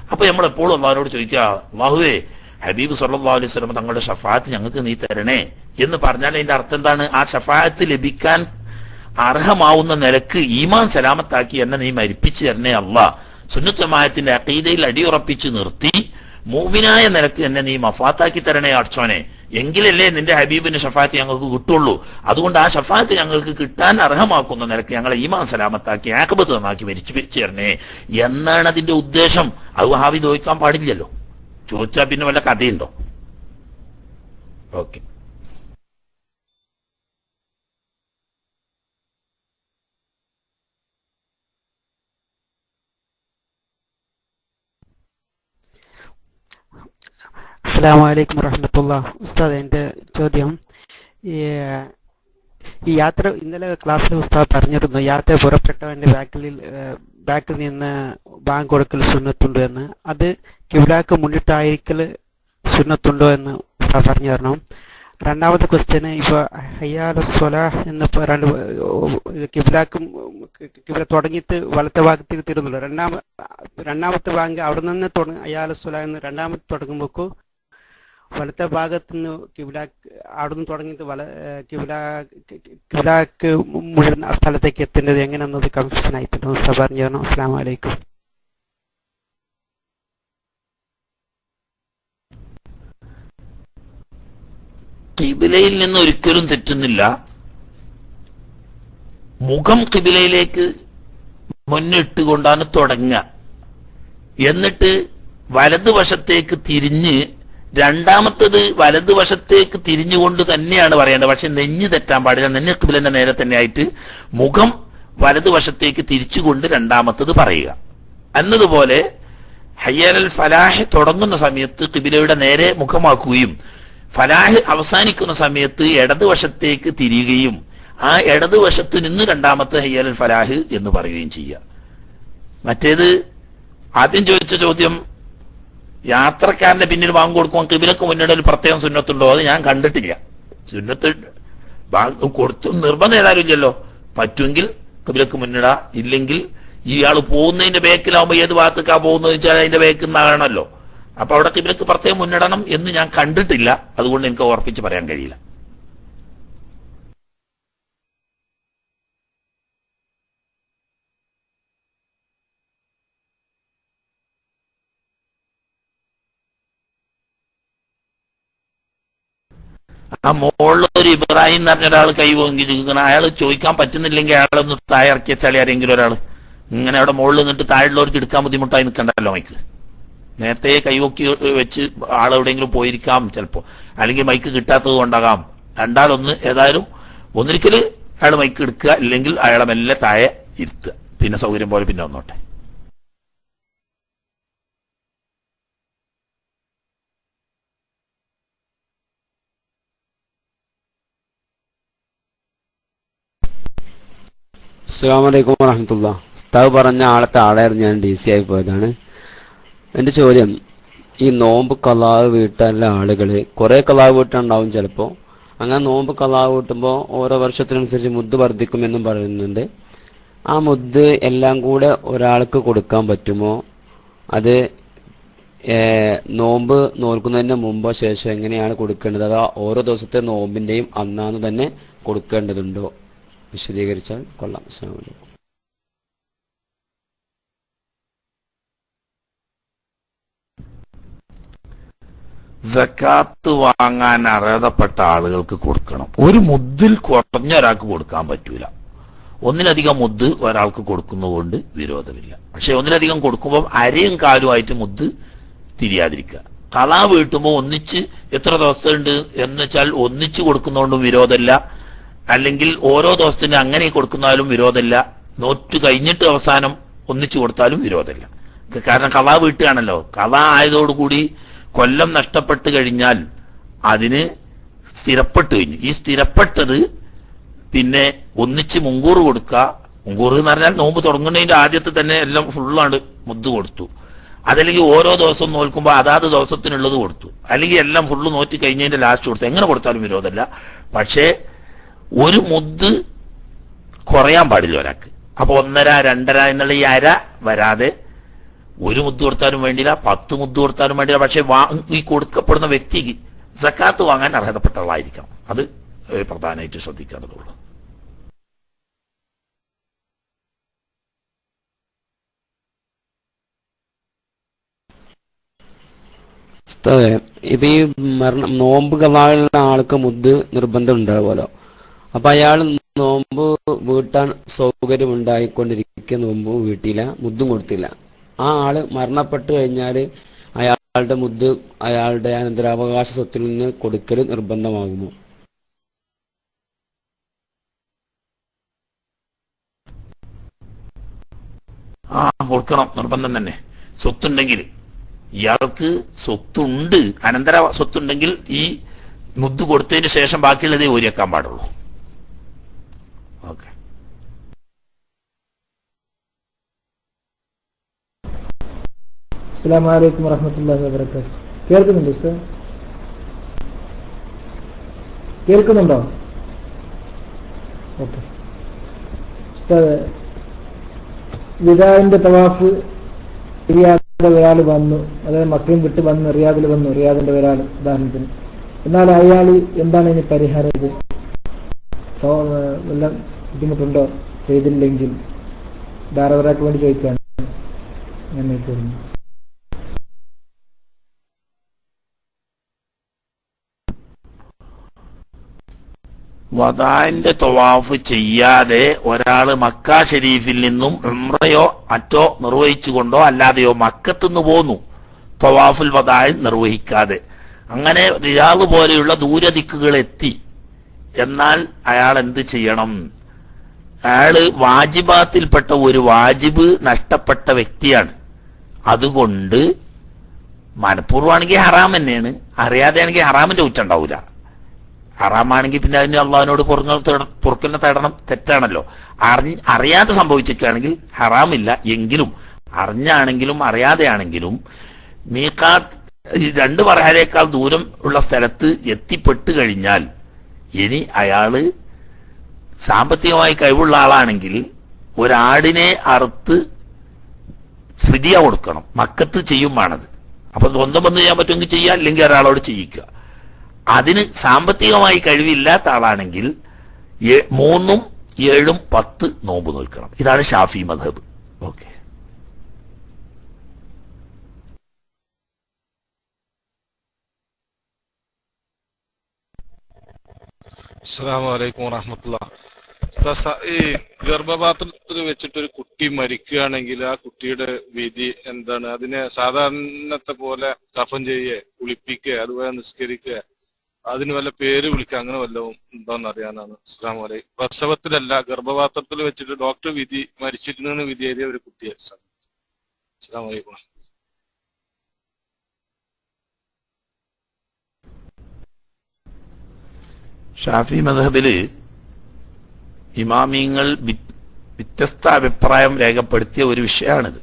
അപ്പൊ നമ്മൾ എപ്പോഴും അള്ളാഹിനോട് ചോദിക്കുക, അള്ളാഹുവേ ഹബീബ് സല്ലല്ലാഹു അലൈഹി വസല്ലം തങ്ങളുടെ ഷഫാഅത്ത് ഞങ്ങൾക്ക് നീ തരണേ എന്ന് പറഞ്ഞാൽ അതിന്റെ അർത്ഥം എന്താണ്? ആ ഷഫാഅത്ത് ലഭിക്കാൻ അർഹമാവുന്ന നിലക്ക് ഈമാൻ സലാമത്താക്കി എന്നെ നീ മരിപ്പിച്ചു തരണേ അല്ലാ. സുന്നത്ത് ജമാഅത്തിന്റെ അഖീദയിൽ അടിയുറപ്പിച്ച് നിർത്തി മൂമിനായ നിലക്ക് എന്നെ നീ മഫാത്താക്കി തരണേ അർച്ചോനെ, എങ്കിലല്ലേ നിന്റെ ഹബീബിന്റെ ഷഫാഅത്ത് ഞങ്ങൾക്ക് കിട്ടുള്ളൂ. അതുകൊണ്ട് ആ ഷഫാഅത്ത് ഞങ്ങൾക്ക് കിട്ടാൻ അർഹമാക്കുന്ന നിലക്ക് ഞങ്ങളെ ഈമാൻ സലാമത്താക്കി ആഖിബത്ത് നന്നാക്കി മരിപ്പിച്ചു തരണേ എന്നാണ് അതിന്റെ ഉദ്ദേശം. അത് വഹാബി ചോദിക്കാൻ പാടില്ലല്ലോ. ചോദിച്ചാൽ പിന്നെ വല്ല കഥയുണ്ടോ? ഓക്കെ. അസ്സലാമു അലൈക്കും വറഹ്മത്തുള്ളാഹി. ഉസ്താദ്, എൻ്റെ ചോദ്യം, ഈ ഈ യാത്ര ഇന്നലെ ക്ലാസ്സിൽ ഉസ്താദ് പറഞ്ഞിരുന്നു, യാത്ര പുറപ്പെട്ടവൻ്റെ ബാക്കിൽ ബാക്കിൽ നിന്ന് ബാങ്ക് കൊടുക്കൽ സുന്നത്തുണ്ടോ എന്ന്. അത് കിബ്ലാക്ക് മുന്നിട്ടായിരിക്കൽ സുന്നത്തുണ്ടോ എന്ന് ഉസ്താദ് പറഞ്ഞു തരണം. രണ്ടാമത്തെ ക്വസ്റ്റ്യന്, ഇപ്പോൾ ഹയ്യാല സ്വലാഹ് എന്ന് രണ്ട് കിബ്ലാക്കും കിബ്ല തുടങ്ങിയിട്ട് വലത്തെ ഭാഗത്തേക്ക് തിരുന്നുള്ളൂ. രണ്ടാമ രണ്ടാമത്തെ ബാങ്ക് അവിടെ നിന്ന് തുടങ്ങി ഹയ്യാല സ്വലാഹ് എന്ന് രണ്ടാമത്തെ തുടങ്ങുമ്പോൾ വലത്തെ ഭാഗത്ത് നിന്ന് കിബ്ലാക്ക് അവിടെ നിന്ന് തുടങ്ങിയിട്ട് വല കിബ്ലാ കിബ്ലാക്ക് മുഴുവൻ ആ സ്ഥലത്തേക്ക് എത്തേണ്ടത് എങ്ങനെയെന്നത് കൺഫ്യൂഷൻ ആയിട്ടുണ്ട്. ഉസ്താദ് പറഞ്ഞു തരണം. അസ്സലാമു അലൈക്കും. കിബിലയിൽ നിന്ന് ഒരിക്കലും തെറ്റുന്നില്ല. മുഖം കിബിലയിലേക്ക് മുന്നിട്ടുകൊണ്ടാണ് തുടങ്ങുക. എന്നിട്ട് വലതുവശത്തേക്ക് തിരിഞ്ഞ് രണ്ടാമത്തത് വലതുവശത്തേക്ക് തിരിഞ്ഞുകൊണ്ട് തന്നെയാണ് പറയേണ്ടത്. പക്ഷെ നെഞ്ഞ് തെറ്റാൻ പാടില്ല. നെഞ്ഞ് കിബിലന്റെ നേരെ തന്നെ ആയിട്ട് മുഖം വലതുവശത്തേക്ക് തിരിച്ചുകൊണ്ട് രണ്ടാമത്തത് പറയുക എന്നതുപോലെ ഹയ്യൽ ഫലാഹ് തുടങ്ങുന്ന സമയത്ത് കിബിലയുടെ നേരെ മുഖമാക്കുകയും ഫലാഹ് അവസാനിക്കുന്ന സമയത്ത് ഇടതുവശത്തേക്ക് തിരിയുകയും ആ ഇടതുവശത്ത് നിന്ന് രണ്ടാമത്തെ ഹയ്യൽ ഫലാഹ് എന്ന് പറയുകയും ചെയ്യുക. മറ്റേത് ആദ്യം ചോദിച്ച ചോദ്യം, യാത്രക്കാരന്റെ പിന്നിൽ ബാങ്ക് കൊടുക്കുമ്പോൾ കിബിലക്ക് മുന്നിട്ട് ഒരു പ്രത്യേകം സുന്നത്തുണ്ടോ? അത് ഞാൻ കണ്ടിട്ടില്ല. സുന്നത്ത് ബാങ്ക് കൊടുത്തു നിർബന്ധം ഏതായാലും ഇല്ലല്ലോ. പറ്റുമെങ്കിൽ കിബിലക്ക് മുന്നിടാ, ഇല്ലെങ്കിൽ ഇയാൾ പോകുന്നതിന്റെ ബേക്കിലാവുമ്പോൾ ഏത് ഭാഗത്തേക്കാ പോകുന്നത് വെച്ചാൽ അതിന്റെ ബേക്കിൽ നിന്നാകണമല്ലോ. അപ്പൊ അവിടെ കിബിലക്ക് പ്രത്യേകം മുന്നിടണം എന്ന് ഞാൻ കണ്ടിട്ടില്ല. അതുകൊണ്ട് എനിക്ക് ഓർപ്പിച്ച് പറയാൻ കഴിയില്ല. ആ മുകളിലൊരു ഇബ്രാഹിം എന്ന് പറഞ്ഞ ഒരാൾ കൈ പോകി ചോദിക്കണം. അയാൾ ചോദിക്കാൻ പറ്റുന്നില്ലെങ്കിൽ അയാളൊന്ന് താഴെ ഇറക്കി വെച്ചാൽ ആരെങ്കിലും ഒരാൾ ഇങ്ങനെ അവിടെ മുകളിൽ നിന്നിട്ട് താഴെയുള്ളവർക്ക് എടുക്കാൻ ബുദ്ധിമുട്ടായി നിൽക്കണ്ടല്ലോ. മൈക്ക് നേരത്തെ കൈവക്കി വെച്ച് ആളെവിടെയെങ്കിലും പോയിരിക്കാം ചിലപ്പോ, അല്ലെങ്കിൽ മൈക്ക് കിട്ടാത്തത് കൊണ്ടാകാം. രണ്ടാലൊന്ന് ഏതായാലും ഒന്നിരിക്കല് അയാൾ മൈക്ക് എടുക്കുക, ഇല്ലെങ്കിൽ അയാളെ മെല്ലെ താഴെ ഇരുത്തുക. പിന്നെ സൗകര്യം പോലെ പിന്നെ വന്നോട്ടെ. അസ്സലാമു അലൈക്കും വറഹ്മത്തുള്ളാഹി. ഉസ്താദ് പറഞ്ഞ ആളെ താഴെയായിരുന്നു, ഞാൻ ഡി സി ആയി പോയതാണ്. എൻ്റെ ചോദ്യം, ഈ നോമ്പ് കലാവ് വീട്ടാനുള്ള ആളുകൾ കുറേ കലാവ് വീട്ടുണ്ടാവും ചിലപ്പോൾ. അങ്ങനെ നോമ്പ് കലാവ് വീട്ടുമ്പോൾ ഓരോ വർഷത്തിനനുസരിച്ച് മുദ്ദ് വർദ്ധിക്കുമെന്നും പറയുന്നുണ്ട്. ആ മുദ്ദ് എല്ലാം കൂടെ ഒരാൾക്ക് കൊടുക്കാൻ പറ്റുമോ? അത് നോമ്പ് നോൽക്കുന്നതിന് മുമ്പോ ശേഷം എങ്ങനെയാണ് കൊടുക്കേണ്ടത്? അതോ ഓരോ ദിവസത്തെ നോമ്പിൻ്റെയും അന്നാന്ന് തന്നെ കൊടുക്കേണ്ടതുണ്ടോ? വിശദീകരിച്ചാൽ കൊള്ളാം. അസ്സലാമു അലൈക്കും. സക്കാത്ത് വാങ്ങാൻ അർഹതപ്പെട്ട ആളുകൾക്ക് കൊടുക്കണം. ഒരു മുദ്ദിൽ കുറഞ്ഞ ഒരാൾക്ക് കൊടുക്കാൻ പറ്റൂല. ഒന്നിലധികം മുദ്ദ് ഒരാൾക്ക് കൊടുക്കുന്നതുകൊണ്ട് വിരോധമില്ല. പക്ഷെ ഒന്നിലധികം കൊടുക്കുമ്പോൾ അരയും കാലുമായിട്ട് മുദ്ദ് തിരിയാതിരിക്കുക. കളാ വീട്ടുമ്പോൾ ഒന്നിച്ച് എത്ര ദിവസമുണ്ട് എന്ന് വെച്ചാൽ ഒന്നിച്ച് കൊടുക്കുന്നതുകൊണ്ടും വിരോധമില്ല. അല്ലെങ്കിൽ ഓരോ ദിവസത്തിന് അങ്ങനെ കൊടുക്കുന്നാലും വിരോധമില്ല. നോറ്റ് കഴിഞ്ഞിട്ട് അവസാനം ഒന്നിച്ചു കൊടുത്താലും വിരോധമില്ല. കാരണം കളാ വീട്ടുകയാണല്ലോ. കളാ ആയതോടുകൂടി കൊല്ലം നഷ്ടപ്പെട്ട് കഴിഞ്ഞാൽ അതിന് സ്ഥിരപ്പെട്ട് കഴിഞ്ഞു. ഈ സ്ഥിരപ്പെട്ടത് പിന്നെ ഒന്നിച്ച് മുങ്കൂറ് കൊടുക്കുക. മുങ്കൂറ് എന്ന് പറഞ്ഞാൽ നോമ്പ് തുടങ്ങുന്നതിന്റെ ആദ്യത്തെ തന്നെ എല്ലാം ഫുള്ളാണ് മുദ്ദ് കൊടുത്തു. അതല്ലെങ്കിൽ ഓരോ ദിവസം നോൽക്കുമ്പോൾ അതാത് ദിവസത്തിനുള്ളത് കൊടുത്തു. അല്ലെങ്കിൽ എല്ലാം ഫുള്ള് നോറ്റി കഴിഞ്ഞതിന്റെ ലാസ്റ്റ് കൊടുത്തു. എങ്ങനെ കൊടുത്താലും വിരോധമില്ല. പക്ഷേ ഒരു മുദ്ദ് കുറയാൻ പാടില്ല ഒരാൾക്ക്. അപ്പൊ ഒന്നര രണ്ടര എന്നുള്ള ഈ അര വരാതെ ഒരു മുദ്ദ് കൊടുത്താലും വേണ്ടില്ല, പത്ത് മുദ്ദ് കൊടുത്താലും വേണ്ടില്ല. പക്ഷെ ഈ കൊടുക്കപ്പെടുന്ന വ്യക്തിക്ക് സക്കാത്ത് വാങ്ങാൻ അർഹതപ്പെട്ട ആളായിരിക്കണം. അത് പ്രധാനമായിട്ട് ശ്രദ്ധിക്കേണ്ടതുള്ളൂ. ഇപ്പൊ ഈ മരണം നോമ്പ് കലായുള്ള ആൾക്ക് മുദ്ദ് നിർബന്ധം ഉണ്ടാവുമല്ലോ. അപ്പൊ അയാൾ നോമ്പ് വീട്ടാൻ സൗകര്യം ഉണ്ടായിക്കൊണ്ടിരിക്കുക, നോമ്പ് വീട്ടില്ല, മുദ്ദും കൊടുത്തില്ല. ആ ആള് മരണപ്പെട്ടു കഴിഞ്ഞാല് അയാളുടെ മുദ്ദ് അയാളുടെ അനന്തരാവകാശ സ്വത്തിൽ നിന്ന് കൊടുക്കൽ നിർബന്ധമാകുമോ? ആ കൊടുക്കണം, നിർബന്ധം തന്നെ. സ്വത്തുണ്ടെങ്കിൽ, ഇയാൾക്ക് സ്വത്തുണ്ട്, അനന്തര സ്വത്തുണ്ടെങ്കിൽ ഈ മുദ്ദ് കൊടുത്തതിന് ശേഷം ബാക്കിയുള്ളതേ ഊരിയേക്കാൻ പാടുള്ളൂ. ഓക്കെ. അസ്സലാമു അലൈക്കും വറഹ്മത്തുള്ളാഹി വബറകാതുഹു. കേൾക്കുന്നുണ്ടോ സർ? കേൾക്കുന്നുണ്ടോ? ഓക്കെ. ഉസ്താദ്, വിദാഇന്റെ തവാഫ് റിയാദിലെ ഒരാൾ വന്നു, അതായത് മക്കയും വിട്ട് വന്ന് റിയാദിൽ വന്നു, റിയാദിന്റെ ഒരാൾ ഉദാഹരണത്തിന്. എന്നാൽ അയാൾ എന്താണ് ഇനി പരിഹാരം? ഇത് വല്ല ബുദ്ധിമുട്ടുണ്ടോ ചെയ്തില്ലെങ്കിൽ? വേറെ ഒരാൾക്ക് വേണ്ടി ചോദിക്കുകയാണ് ഞാൻ കേൾക്കുന്നു. വദാഇന്റെ തവാഫ് ചെയ്യാതെ ഒരാള് മക്ക ഷരീഫിൽ നിന്നും ഉംറയോ മറ്റോ നിർവഹിച്ചുകൊണ്ടോ അല്ലാതെയോ മക്കത്തുനിന്ന് പോന്നു തവാഫുൽ വദാഇ നിർവഹിക്കാതെ. അങ്ങനെ റിയാദ് പോലെയുള്ള ദൂരദിക്കുകൾ എത്തി. എന്നാൽ അയാൾ എന്ത് ചെയ്യണം? അയാള് വാജിബാത്തിൽപ്പെട്ട ഒരു വാജിബ് നഷ്ടപ്പെട്ട വ്യക്തിയാണ്. അതുകൊണ്ട് മനഃപൂർവ്വമാണെങ്കിൽ ഹറാം തന്നെയാണ്, അറിയാതെയാണെങ്കിൽ ഹറാമിന്റെ കുറ്റം ഉണ്ടാവില്ല. ഹറാമാണെങ്കിൽ പിന്നെ അതിന് അള്ളാഹിനോട് പൊറുക്കലിനെ തേടണം, തെറ്റാണല്ലോ. അറിഞ്ഞ് അറിയാതെ സംഭവിച്ചിരിക്കുകയാണെങ്കിൽ ഹറാമില്ല. എങ്കിലും അറിഞ്ഞാണെങ്കിലും അറിയാതെയാണെങ്കിലും മീഖാത്ത് രണ്ട് പറഹാരേക്കാൾ ദൂരം ഉള്ള സ്ഥലത്ത് എത്തിപ്പെട്ടു കഴിഞ്ഞാൽ ഇനി അയാള് സാമ്പത്തികമായി കഴിവുള്ള ആളാണെങ്കിൽ ഒരാടിനെ അറുത്ത് ഫിദിയ കൊടുക്കണം. മക്കത്ത് ചെയ്യുമാണത്. അപ്പൊ സ്വന്തം വന്ന് ചെയ്യാൻ പറ്റുമെങ്കിൽ ചെയ്യുക, അല്ലെങ്കിൽ ഒരാളോട് ചെയ്യിക്കുക. അതിന് സാമ്പത്തികമായി കഴിവില്ലാത്ത ആളാണെങ്കിൽ മൂന്നും ഏഴും പത്ത് നോമ്പ് നോൽക്കണം. ഇതാണ് ഷാഫി മദ്ഹബ്. ഓക്കെ. അസ്സലാമു അലൈക്കും വറഹ്മത്തുള്ളാഹി. ഈ ഗർഭപാത്രത്തിൽ വെച്ചിട്ട് ഒരു കുട്ടി മരിക്കുകയാണെങ്കിൽ ആ കുട്ടിയുടെ വിധി എന്താണ്? അതിനെ സാധാരണത്തെ പോലെ കഫൻ ചെയ്യേ, കുളിപ്പിക്കുക, അതുപോലെ നിസ്കരിക്കുക, അതിന് വല്ല പേര് വിളിക്കുക, അങ്ങനെ വല്ലതും ഉണ്ടോന്ന് അറിയാനാണ്. അസ്സലാമു അലൈക്കും. പ്രസവത്തിലല്ല, ഗർഭപാത്രത്തിൽ വെച്ചിട്ട് ഡോക്ടർ വിധി മരിച്ചിരുന്നെന്ന് വിധി എഴുതിയ ഒരു കുട്ടിയെ. അസ്സലാമു അലൈക്കും. ഷാഫി മദ്ഹബില് ഇമാമിങ്ങൾ വ്യത്യസ്ത അഭിപ്രായം രേഖപ്പെടുത്തിയ ഒരു വിഷയമാണിത്.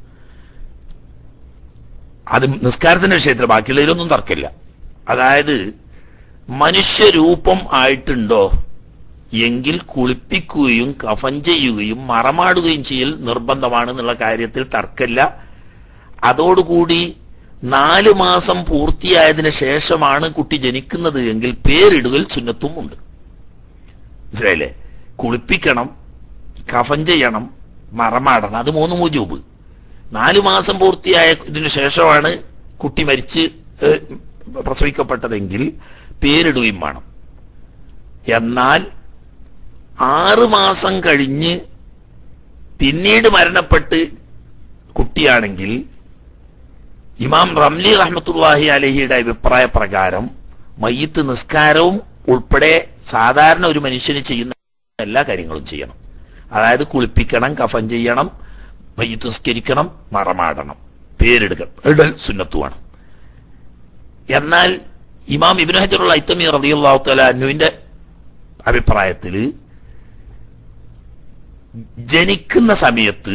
അത് നിസ്കാരത്തിന്റെ വിഷയത്തിൽ, ബാക്കിയുള്ളതിലൊന്നും തർക്കമില്ല. അതായത് മനുഷ്യരൂപം ആയിട്ടുണ്ടോ എങ്കിൽ കുളിപ്പിക്കുകയും കഫൻ ചെയ്യുകയും മറമാടുകയും ചെയ്യൽ നിർബന്ധമാണ് എന്നുള്ള കാര്യത്തിൽ തർക്കമില്ല. അതോടുകൂടി നാലു മാസം പൂർത്തിയായതിനു ശേഷമാണ് കുട്ടി ജനിക്കുന്നത് എങ്കിൽ പേരിടുകൽ സുന്നത്തും ഉണ്ട്. മനസ്സിലായില്ലേ? കുളിപ്പിക്കണം, കഫൻ ചെയ്യണം, മറമാടണം, അത് മൂന്ന് മുജൂബ്. നാലു മാസം പൂർത്തിയായ ഇതിനു ശേഷമാണ് കുട്ടി മരിച്ച് പ്രസവിക്കപ്പെട്ടതെങ്കിൽ പേരിടുകയും വേണം. എന്നാൽ ആറ് മാസം കഴിഞ്ഞ് പിന്നീട് മരണപ്പെട്ട് കുട്ടിയാണെങ്കിൽ ഇമാം റംലി റഹ്മത്തുള്ളാഹി അലൈഹിയുടെ അഭിപ്രായ പ്രകാരം മയ്യിത്ത് നിസ്കാരവും ഉൾപ്പെടെ സാധാരണ ഒരു മനുഷ്യന് ചെയ്യുന്ന എല്ലാ കാര്യങ്ങളും ചെയ്യണം. അതായത് കുളിപ്പിക്കണം, കഫൻ ചെയ്യണം, മയ്യിത്ത് നിസ്കരിക്കണം, മറമാടണം, പേരിടുക ഇടൽ സുന്നത്തുമാണ്. എന്നാൽ ഇമാം ഇബ്നു ഹജറുൽ ഹൈതമി റളിയല്ലാഹു തആല അൻഹുവിന്റെ അഭിപ്രായത്തിൽ ജനിക്കുന്ന സമയത്ത്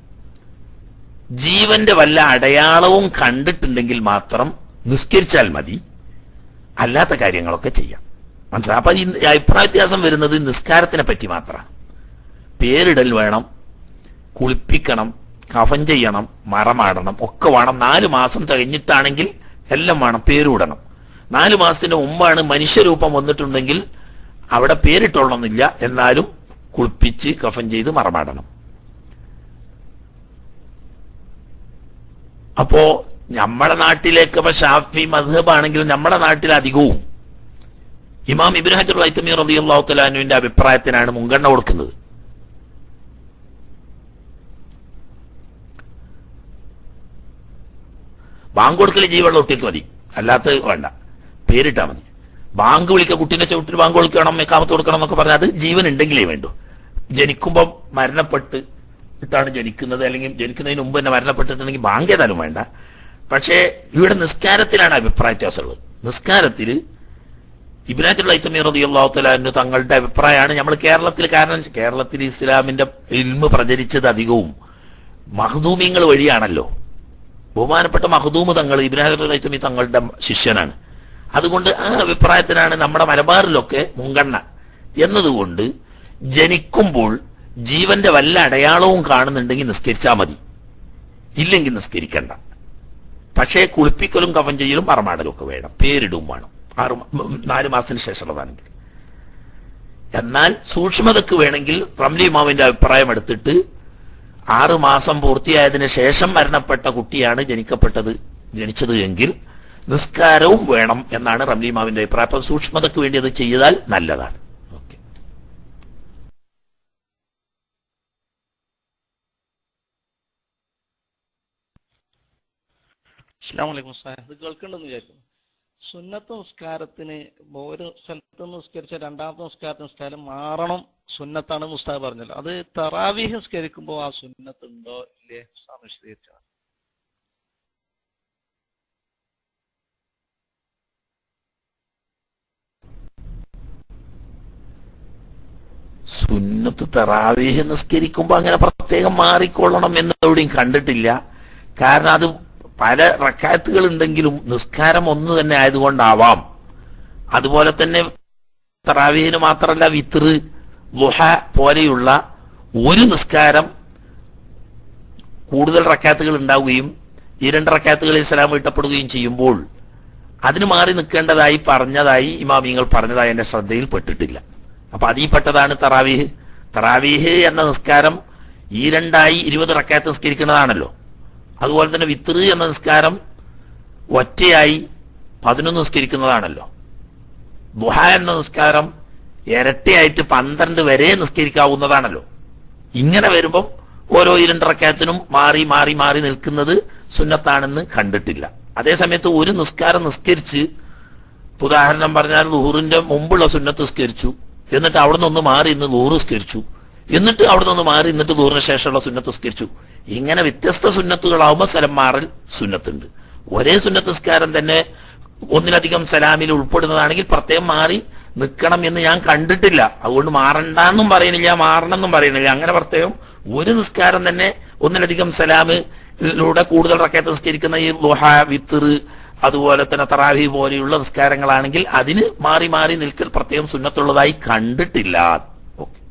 ജീവന്റെ വല്ല അടയാളവും കണ്ടിട്ടുണ്ടെങ്കിൽ മാത്രം നിസ്കരിച്ചാൽ മതി, അല്ലാത്ത കാര്യങ്ങളൊക്കെ ചെയ്യാം. മനസ്സിലായി? അപ്പൊ ഈ അഭിപ്രായ വ്യത്യാസം വരുന്നത് നിസ്കാരത്തിനെ പറ്റി മാത്രമാണ്. പേരിടൽ വേണം, കുളിപ്പിക്കണം, കഫൻ ചെയ്യണം, മറമാടണം, ഒക്കെ വേണം. നാല് മാസം തികഞ്ഞിട്ടാണെങ്കിൽ എല്ലാം വേണം, പേരിടണം. നാല് മാസത്തിന് മുമ്പാണ് മനുഷ്യരൂപം വന്നിട്ടുണ്ടെങ്കിൽ അവിടെ പേരിട്ടോളണമെന്നില്ല, എന്നാലും കുളിപ്പിച്ച് കഫൻ ചെയ്ത് മറമാടണം. അപ്പോ നമ്മുടെ നാട്ടിലേക്ക് ഇപ്പൊ ഷാഫി മദ്ഹബ് ആണെങ്കിലും നമ്മുടെ നാട്ടിൽ അധികവും ഇമാം ഇബ്നു ഹജർ ഹൈതമി റളിയല്ലാഹു തആല അൻഹുവിന്റെ അഭിപ്രായത്തിനാണ് മുൻഗണന കൊടുക്കുന്നത്. ബാങ്ക് കൊടുക്കൽ ജീവനുള്ള കുട്ടിക്ക് മതി, അല്ലാത്ത വേണ്ട, പേരിട്ടാ മതി. ബാങ്ക് വിളിക്കുക, കുട്ടീന്റെ ചവിട്ടിൽ ബാങ്ക് വിളിക്കണം, മെക്കാമത്ത് കൊടുക്കണം എന്നൊക്കെ പറഞ്ഞാൽ അത് ജീവൻ ഉണ്ടെങ്കിലേ വേണ്ടു. ജനിക്കുമ്പം മരണപ്പെട്ട് ഇട്ടാണ് ജനിക്കുന്നത്, അല്ലെങ്കിൽ ജനിക്കുന്നതിന് മുമ്പ് തന്നെ മരണപ്പെട്ടിട്ടുണ്ടെങ്കിൽ ബാങ്ക് ഏതായാലും വേണ്ട. പക്ഷേ ഇവിടെ നിസ്കാരത്തിലാണ് അഭിപ്രായ വ്യത്യാസമുള്ളത്. നിസ്കാരത്തിൽ ഇബ്നു ഹജർ ഹൈതമി റളിയല്ലാഹു തആല അൻഹു തങ്ങളുടെ അഭിപ്രായമാണ് നമ്മൾ കേരളത്തിൽ, കാരണം കേരളത്തിൽ ഇസ്ലാമിന്റെ ഇൽമ് പ്രചരിച്ചത് അധികവും മഖ്ദൂമിങ്ങൾ വഴിയാണല്ലോ. ബഹുമാനപ്പെട്ട മഖ്ദൂമ് തങ്ങൾ ഇബ്നു ഹജർ ഹൈതമി തങ്ങളുടെ ശിഷ്യനാണ്. അതുകൊണ്ട് ആ അഭിപ്രായത്തിനാണ് നമ്മുടെ മലബാറിലൊക്കെ മുൻഗണന. എന്നതുകൊണ്ട് ജനിക്കുമ്പോൾ ജീവന്റെ വല്ല അടയാളവും കാണുന്നുണ്ടെങ്കിൽ നിസ്കരിച്ചാൽ മതി, ഇല്ലെങ്കിൽ നിസ്കരിക്കണ്ട. പക്ഷേ കുളിപ്പിക്കലും കഫൻ ചെയ്യലും മറമാടലും ഒക്കെ വേണം, പേരിടും വേണം, ആറ് നാല് മാസത്തിന് ശേഷമുള്ളതാണെങ്കിൽ. എന്നാൽ സൂക്ഷ്മതക്ക് വേണമെങ്കിൽ റംലി ഇമാമിന്റെ അഭിപ്രായം എടുത്തിട്ട് ആറ് മാസം പൂർത്തിയായതിനു ശേഷം മരണപ്പെട്ട കുട്ടിയാണ് ജനിക്കപ്പെട്ടത് ജനിച്ചത് എങ്കിൽ നിസ്കാരവും വേണം എന്നാണ് റംലി ഇമാമിന്റെ അഭിപ്രായം. അപ്പം സൂക്ഷ്മതക്ക് വേണ്ടി അത് ചെയ്താൽ നല്ലതാണ്. ഓക്കെ. അസ്സലാമു അലൈക്കും സാഹിബ്, ഇത് കേൾക്കണ്ടെന്ന് വിചാരിക്കുന്നു. സുന്നത്ത് നിസ്കാരത്തിന് ഒരു സ്ഥലത്ത് നിസ്കരിച്ച രണ്ടാമത്തെ നിസ്കാരത്തിന് സ്ഥലം മാറണം സുന്നത്താണ് മുസ്താദ് പറഞ്ഞല്ലോ. അത് തറാവീഹ് നിസ്കരിക്കുമ്പോൾ ആ സുന്നത്ത് ഉണ്ടോ ഇല്ലേ വിശദീകരിച്ചാൽ. സുന്നത്ത് തറാവീഹ് നിസ്കരിക്കുമ്പോൾ അങ്ങനെ പ്രത്യേകം മാറിക്കൊള്ളണം എന്ന് എവിടെയും കണ്ടിട്ടില്ല. കാരണം അത് പല റക്കാത്തുകൾ ഉണ്ടെങ്കിലും നിസ്കാരം ഒന്ന് തന്നെ ആയതുകൊണ്ടാവാം. അതുപോലെ തന്നെ തറാവീഹിന് മാത്രമല്ല, വിത്ർ, ളുഹ പോലെയുള്ള ഒരു നിസ്കാരം കൂടുതൽ റക്കാത്തുകൾ ഉണ്ടാവുകയും ഈ രണ്ട് റക്കാത്തുകളിൽ സലാം വീട്ടപ്പെടുകയും ചെയ്യുമ്പോൾ അതിന് മാറി നിൽക്കേണ്ടതായി പറഞ്ഞതായി ഇമാമിങ്ങൾ പറഞ്ഞതായി എന്റെ ശ്രദ്ധയിൽ പെട്ടിട്ടില്ല. അപ്പൊ അതിൽ പെട്ടതാണ് തറാവീഹ്. തറാവീഹ് എന്ന നിസ്കാരം ഈ രണ്ടായി ഇരുപത് റക്കാത്ത് നിസ്കരിക്കുന്നതാണല്ലോ. അതുപോലെ തന്നെ വിത്ർ എന്ന നിസ്കാരം ഒറ്റയായി പതിനൊന്ന് നിസ്കരിക്കുന്നതാണല്ലോ. ദുഹ എന്ന നിസ്കാരം ഇരട്ടയായിട്ട് പന്ത്രണ്ട് വരെ നിസ്കരിക്കാവുന്നതാണല്ലോ. ഇങ്ങനെ വരുമ്പം ഓരോ രണ്ട് റക്കാത്തിനും മാറി മാറി മാറി നിൽക്കുന്നത് സുന്നത്താണെന്ന് കണ്ടിട്ടില്ല. അതേസമയത്ത് ഒരു നിസ്കാരം നിസ്കരിച്ച്, ഉദാഹരണം പറഞ്ഞാൽ ളുഹറിന്റെ മുമ്പുള്ള സുന്നത്ത് നിസ്കരിച്ചു, എന്നിട്ട് അവിടെ നിന്ന് മാറി ഇന്ന് ളുഹർ നിസ്കരിച്ചു, എന്നിട്ട് അവിടെ നിന്ന് മാറി എന്നിട്ട് ളുഹറിന് ശേഷമുള്ള സുന്നത്ത് നിസ്കരിച്ചു. ഇങ്ങനെ വ്യത്യസ്ത സുന്നത്തുകളാവുമ്പോൾ സലം മാറൽ സുന്നത്തുണ്ട്. ഒരേ സുന്നത്ത് നിസ്കാരം തന്നെ ഒന്നിലധികം സലാമിൽ ഉൾപ്പെടുന്നതാണെങ്കിൽ പ്രത്യേകം മാറി നിൽക്കണം എന്ന് ഞാൻ കണ്ടിട്ടില്ല. അതുകൊണ്ട് മാറണ്ടെന്നും പറയണില്ല, മാറണമെന്നും പറയണില്ല. അങ്ങനെ പ്രത്യേകം ഒരു നിസ്കാരം തന്നെ ഒന്നിലധികം സലാമിലൂടെ കൂടുതൽ റക്കാത്ത് നിസ്കരിക്കുന്ന ഈ ളുഹ, വിത്ർ, അതുപോലെ തന്നെ തറാവി പോലെയുള്ള നിസ്കാരങ്ങളാണെങ്കിൽ അതിന് മാറി മാറി നിൽക്കൽ പ്രത്യേകം സുന്നത്തുള്ളതായി കണ്ടിട്ടില്ല. ഓക്കെ.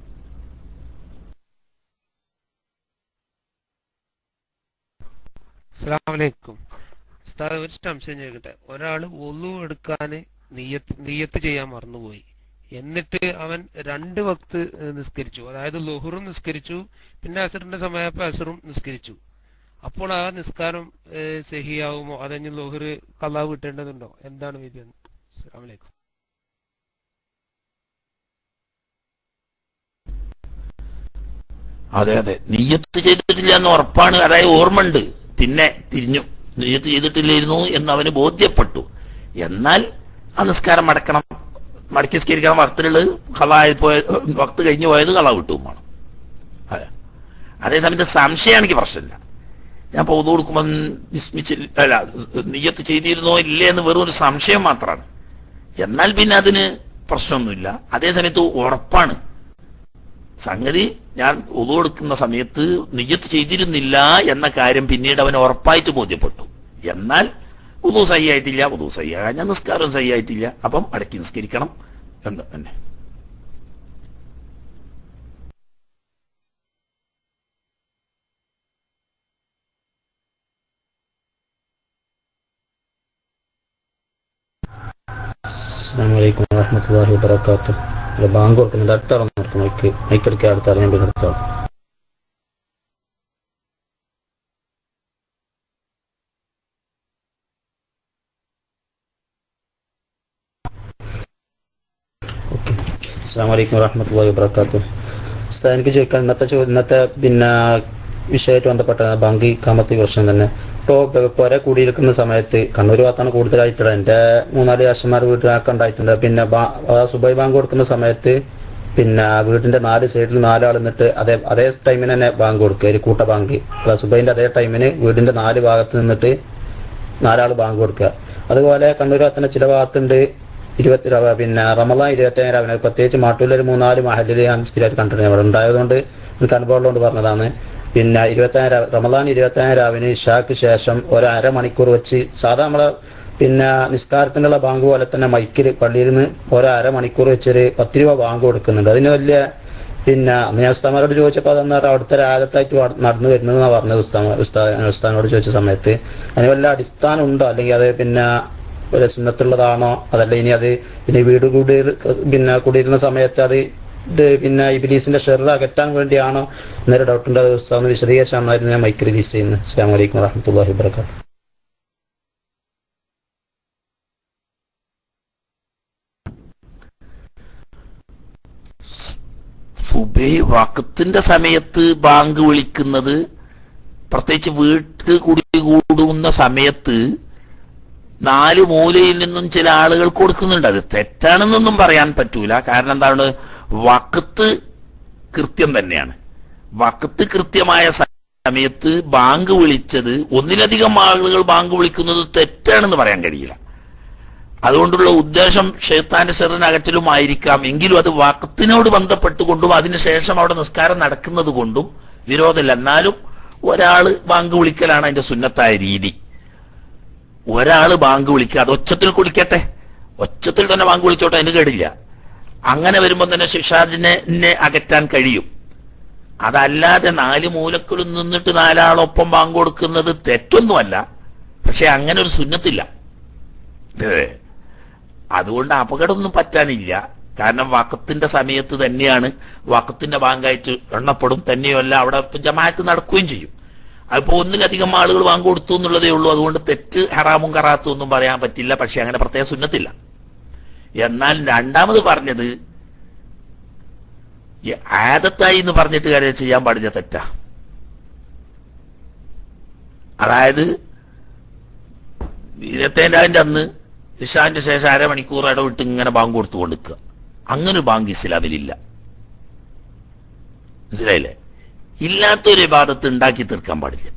അസ്സലാമു അലൈക്കും ഉസ്താദ്, ഒരു സംശയം ചോദിക്കട്ടെ. ഒരാൾ വുളു എടുക്കാൻ നിയ്യത്ത് നിയ്യത്ത് ചെയ്യാൻ മറന്നുപോയി, എന്നിട്ട് അവൻ രണ്ട് വക്ത് നിസ്കരിച്ചു, അതായത് ളുഹറും നിസ്കരിച്ചു, പിന്നെ അസറിന്റെ സമയപ്പോൾ അസറും നിസ്കരിച്ചു. അപ്പോൾ ആ നിസ്കാരം സഹിയാവുമോ, അതഞ്ഞ് ളുഹർ ഖളാ വിട്ടേണ്ടതുണ്ടോ, എന്താണ് വിധി? അസ്സലാമു അലൈക്കും. അതെ അതെ, നിയ്യത്ത് ചെയ്തിട്ടില്ല എന്ന് ഉറപ്പാണ്, അതായത് ഓർമ്മ ഉണ്ട്, പിന്നെ തിരിഞ്ഞു നിയ്യത്ത് ചെയ്തിട്ടില്ലായിരുന്നു എന്ന് അവന് ബോധ്യപ്പെട്ടു. എന്നാൽ ആ നിസ്കാരം മടക്കണം, മടക്കി നിസ്കരിക്കണം. വക്തിലുള്ളത് ഖളായി പോയ വക്ത് കഴിഞ്ഞു പോയത് ഖളാ വിട്ടും വേണം. അതെ. അതേസമയത്ത് സംശയമാണെങ്കിൽ പ്രശ്നമില്ല. ഞാൻ ഇപ്പോൾ ഉദു കൊടുക്കുമ്പോൾ വിസ്മിച്ച് അല്ല നിയ്യത്ത് ചെയ്തിരുന്നോ ഇല്ലേ എന്ന് വെറും ഒരു സംശയം മാത്രമാണ്. എന്നാൽ പിന്നെ അതിന് പ്രശ്നമൊന്നുമില്ല. അതേസമയത്ത് ഉറപ്പാണ് സംഗതി, ഞാൻ ഉദു കൊടുക്കുന്ന സമയത്ത് നിയ്യത്ത് ചെയ്തിരുന്നില്ല എന്ന കാര്യം പിന്നീട് അവന് ഉറപ്പായിട്ട് ബോധ്യപ്പെട്ടു. എന്നാൽ ഉദു സഹിയായിട്ടില്ല, ഉദു സഹിയാകാൻ ഞാൻ നിസ്കാരം സഹിയായിട്ടില്ല, അപ്പം അടക്കി നിസ്കരിക്കണം എന്ന് തന്നെ. വറഹ്മത്തുള്ളാഹി വബറകാതുഹു. ഒരു ബാങ്ക് കൊടുക്കുന്നുണ്ട്. അടുത്താളെ നോക്കും മൈക്ക് മൈക്ക് എടുക്കുക. അടുത്താളെ ഞാൻ പിന്നെ അടുത്താളെ. ഓക്കെ. അസ്സലാമു അലൈക്കും വറഹ്മത്തുള്ളാഹി വബറകാതുഹു. ഉസ്താദ്, എനിക്ക് ചോദിക്കാൻ ഇന്നത്തെ ചോ ഇന്നത്തെ പിന്നെ വിഷയമായിട്ട് ബന്ധപ്പെട്ട ബാങ്ക് ഇഖാമത്ത് പ്രശ്നം തന്നെ. ഇപ്പോൾ പുര കൂടിയിരിക്കുന്ന സമയത്ത് കണ്ണൂർ ഭാഗത്താണ് കൂടുതലായിട്ടുള്ളത്. എൻ്റെ മൂന്നാല് അച്ഛന്മാർ വീട്ടിലൊക്കെ ഉണ്ടായിട്ടുണ്ട്. പിന്നെ സുബൈ ബാങ്ക് കൊടുക്കുന്ന സമയത്ത് പിന്നെ വീടിൻ്റെ നാല് സൈഡിൽ നാലാൾ നിന്നിട്ട് അതേ അതേ ടൈമിന് തന്നെ ബാങ്ക് കൊടുക്കുക, ഒരു കൂട്ട ബാങ്ക്. അതാ സുബൈൻ്റെ അതേ ടൈമിന് വീടിൻ്റെ നാല് ഭാഗത്ത് നിന്നിട്ട് നാലാൾ ബാങ്ക് കൊടുക്കുക. അതുപോലെ കണ്ണൂർ ഭാഗത്തിൻ്റെ ചില ഭാഗത്തുണ്ട് ഇരുപത്തി പിന്നെ റമദാൻ ഇരുപത്തേഴ് രാവിലെ, പ്രത്യേകിച്ച് മാട്ടൂരിൽ മൂന്നാല് മഹലിൽ ഞാൻ സ്ഥിരമായിട്ട് കണ്ടിട്ടുണ്ട്. അവിടെ ഉണ്ടായതുകൊണ്ട് എനിക്ക് അനുഭവമുള്ളതുകൊണ്ട് പറഞ്ഞതാണ്. പിന്നെ ഇരുപത്തേഴ് റമദാൻ ഇരുപത്തേഴ് രാവിലെ ഇഷാക്ക് ശേഷം ഒരു അരമണിക്കൂർ വെച്ച് സാധാ നമ്മളെ പിന്നെ നിസ്കാരത്തിനുള്ള ബാങ്ക് പോലെ തന്നെ മൈക്കിൽ പള്ളിയിൽ നിന്ന് ഒരു അരമണിക്കൂർ വെച്ചൊരു പത്ത് രൂപ ബാങ്ക് കൊടുക്കുന്നുണ്ട്. അതിന് വലിയ പിന്നെ അന്ന് ഞാൻ ഉസ്താമാരോട് ചോദിച്ചപ്പോൾ അതെന്ന് പറഞ്ഞാൽ അവിടുത്തെ രാഗത്തായിട്ട് നടന്നു വരുന്നതെന്നാണ് പറഞ്ഞത്. ഉസ്താ ഉസ്താ ഉസ്താദിനോട് ചോദിച്ച സമയത്ത് അതിന് വല്ല അടിസ്ഥാനം ഉണ്ടോ, അല്ലെങ്കിൽ അത് പിന്നെ ഒരു സുന്നത്തുള്ളതാണോ, അതല്ല ഇനി അത് പിന്നെ വീട് കൂടി പിന്നെ കൂടിയിരുന്ന സമയത്ത് അത് ഇത് പിന്നെ ഇബ്ലീസിന്റെ ഷെർ അകറ്റാൻ വേണ്ടിയാണോ എന്നൊരു ഡൗട്ടുണ്ട്. അത് ഉസ്താദ് വിശദീകരിച്ചാൽ നന്നായിരുന്നു. ഞാൻ മൈക്ക് റിലീസ് ചെയ്യുന്നത്. അസ്സലാമു അലൈക്കും വറഹ്മത്തുള്ളാഹി വബറകാതുഹു. സുബൈ വഖത്തിന്റെ സമയത്ത് ബാങ്ക് വിളിക്കുന്നത്, പ്രത്യേകിച്ച് വീട്ടിൽ കൂടി കൂടുന്ന സമയത്ത് നാല് മൂലയിൽ നിന്നും ചില ആളുകൾ കൊടുക്കുന്നുണ്ട്. അത് തെറ്റാണെന്നൊന്നും പറയാൻ പറ്റൂല. കാരണം എന്താണ്, വഖത്ത് കൃത്യം തന്നെയാണ്. വഖത്ത് കൃത്യമായ സമയത്ത് ബാങ്ക് വിളിച്ചത് ഒന്നിലധികം ആളുകൾ ബാങ്ക് വിളിക്കുന്നത് തെറ്റാണെന്ന് പറയാൻ കഴിയില്ല. അതുകൊണ്ടുള്ള ഉദ്ദേശം ഷെയ്ത്താന്റെ ഷെറിന് അകറ്റലുമായിരിക്കാം. എങ്കിലും അത് വഖത്തിനോട് ബന്ധപ്പെട്ടുകൊണ്ടും അതിനുശേഷം അവിടെ നിസ്കാരം നടക്കുന്നത് കൊണ്ടും വിരോധമില്ല. എന്നാലും ഒരാള് ബാങ്ക് വിളിക്കലാണ് അതിന്റെ സുന്നത്തായ രീതി. ഒരാള് ബാങ്ക് വിളിക്കുക, അത് ഒച്ചത്തിൽ കുടിക്കട്ടെ, ഒച്ചത്തിൽ തന്നെ ബാങ്ക് വിളിച്ചോട്ടെ, അതിന് കേടില്ല. അങ്ങനെ വരുമ്പോൾ തന്നെ ശിഷാദിനെ അകറ്റാൻ കഴിയും. അതല്ലാതെ നാല് മൂലക്കിൽ നിന്നിട്ട് നാലാളൊപ്പം ബാങ്ക് കൊടുക്കുന്നത് തെറ്റൊന്നുമല്ല. പക്ഷെ അങ്ങനെ ഒരു സുന്നത്തില്ല. അതുകൊണ്ട് അപകടമൊന്നും പറ്റാനില്ല. കാരണം വഖത്തിന്റെ സമയത്ത് തന്നെയാണ് വഖത്തിന്റെ ബാങ്കായിട്ട് എണ്ണപ്പെടും. തന്നെയല്ല അവിടെ ജമാഅത്ത് നടക്കുകയും ചെയ്യും. അതിപ്പോ ഒന്നിലധികം ആളുകൾ ബാങ്ക് കൊടുത്തു എന്നുള്ളതേ ഉള്ളൂ. അതുകൊണ്ട് തെറ്റ് ഹറാമും കറാത്തും ഒന്നും പറയാൻ പറ്റില്ല. പക്ഷെ അങ്ങനെ പ്രത്യേക സുന്നത്തില്ല. എന്നാൽ രണ്ടാമത് പറഞ്ഞത് ആദത്തായി എന്ന് പറഞ്ഞിട്ട് കാര്യം ചെയ്യാൻ പാടില്ല, തെറ്റാ. അതായത് ഇരുപത്തേഴായിരം അന്ന് ഇഷാന്റെ ശേഷം അരമണിക്കൂർ ഇടവിട്ട് ഇങ്ങനെ ബാങ്ക് കൊടുത്തു കൊടുക്കുക, അങ്ങനെ ബാങ്ക് ഇസ്ലാമിലില്ല. മനസ്സിലായില്ലേ? ഇല്ലാത്തൊരു ഇബാദത്ത് ഉണ്ടാക്കി തീർക്കാൻ പാടില്ല.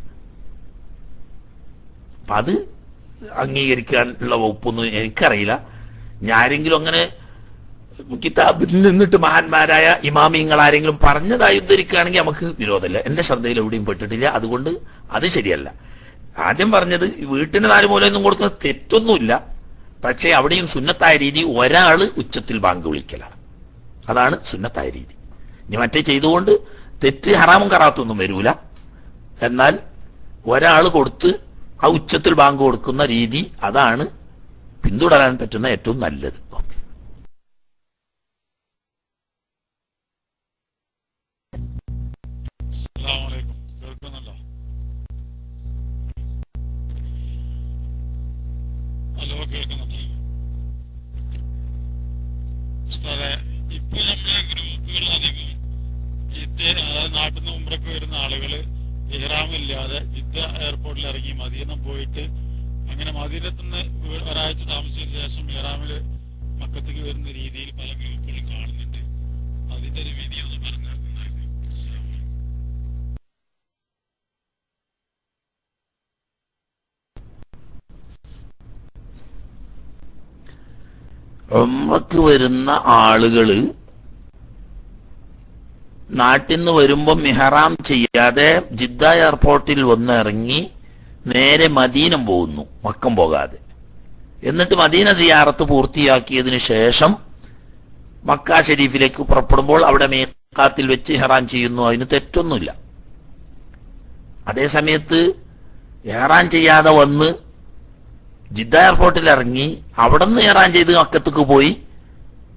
അപ്പൊ അത് അംഗീകരിക്കാനുള്ള വകുപ്പൊന്നും എനിക്കറിയില്ല. ഞാരെങ്കിലും അങ്ങനെ കിതാബിൽ നിന്നിട്ട് മഹാന്മാരായ ഇമാമിങ്ങൾ ആരെങ്കിലും പറഞ്ഞതായി ഉദ്ധരിക്കുകയാണെങ്കിൽ നമുക്ക് വിരോധമില്ല. എന്റെ ശ്രദ്ധയിൽ എവിടെയും പെട്ടിട്ടില്ല. അതുകൊണ്ട് അത് ശരിയല്ല. ആദ്യം പറഞ്ഞത് വീട്ടിന് നാല് മൂലയൊന്നും കൊടുക്കുന്നത് തെറ്റൊന്നുമില്ല. പക്ഷേ അവിടെയും സുന്നത്തായ രീതി ഒരാള് ഉച്ചത്തിൽ ബാങ്ക് വിളിക്കലാണ്. അതാണ് സുന്നത്തായ രീതി. ഇനി മറ്റേ ചെയ്തുകൊണ്ട് തെറ്റ് ഹറാമും കറാത്തൊന്നും വരൂല. എന്നാൽ ഒരാൾ കൊടുത്ത് ആ ഉച്ചത്തിൽ ബാങ്ക് കൊടുക്കുന്ന രീതി, അതാണ് പിന്തുടരാൻ പറ്റുന്ന ഏറ്റവും നല്ലത്. ഓക്കെ. ഹലോ, കേൾക്കുന്നുണ്ടോ? ഇപ്പൊ നമ്മുടെ ഗ്രൂപ്പുകൾ അധികം ജിദ്ദ, അതായത് നാട്ടിൽ നിന്ന് ഉംറയ്ക്ക് വരുന്ന ആളുകള് ഇഹ്റാമില്ലാതെ ജിദ്ദ എയർപോർട്ടിൽ ഇറങ്ങി മദീന പോയിട്ട് അങ്ങനെ മദീനത്തുനിന്ന് ഒരാഴ്ച താമസിച്ചതിന് ശേഷം ഇഹ്റാമില് മക്കത്തേക്ക് വരുന്ന രീതിയിൽ പല ഗ്രൂപ്പുകളും കാണുന്നുണ്ട്. അതിന്റെ ഒരു വിധി ഒന്ന് പറഞ്ഞു തരുന്നതായിരുന്നു. ഉംറയ്ക്ക് വരുന്ന ആളുകള് നാട്ടിൽ നിന്ന് വരുമ്പോ മിഹറാം ചെയ്യാതെ ജിദ്ദ എയർപോർട്ടിൽ വന്ന് ഇറങ്ങി നേരെ മദീനം പോകുന്നു, മക്കം പോകാതെ. എന്നിട്ട് മദീന സിയാറത്ത് പൂർത്തിയാക്കിയതിനു ശേഷം മക്ക ഷരീഫിലേക്ക് പുറപ്പെടുമ്പോൾ അവിടെ മീഖാത്തിൽ വെച്ച് ഇഹ്റാം ചെയ്യുന്നു. അതിന് തെറ്റൊന്നുമില്ല. അതേ സമയത്ത് ഇഹ്റാം ചെയ്യാതെ വന്ന് ജിദ്ദ എയർപോർട്ടിൽ ഇറങ്ങി അവിടെ നിന്ന് ഇഹ്റാം ചെയ്ത് മക്കത്തേക്ക് പോയി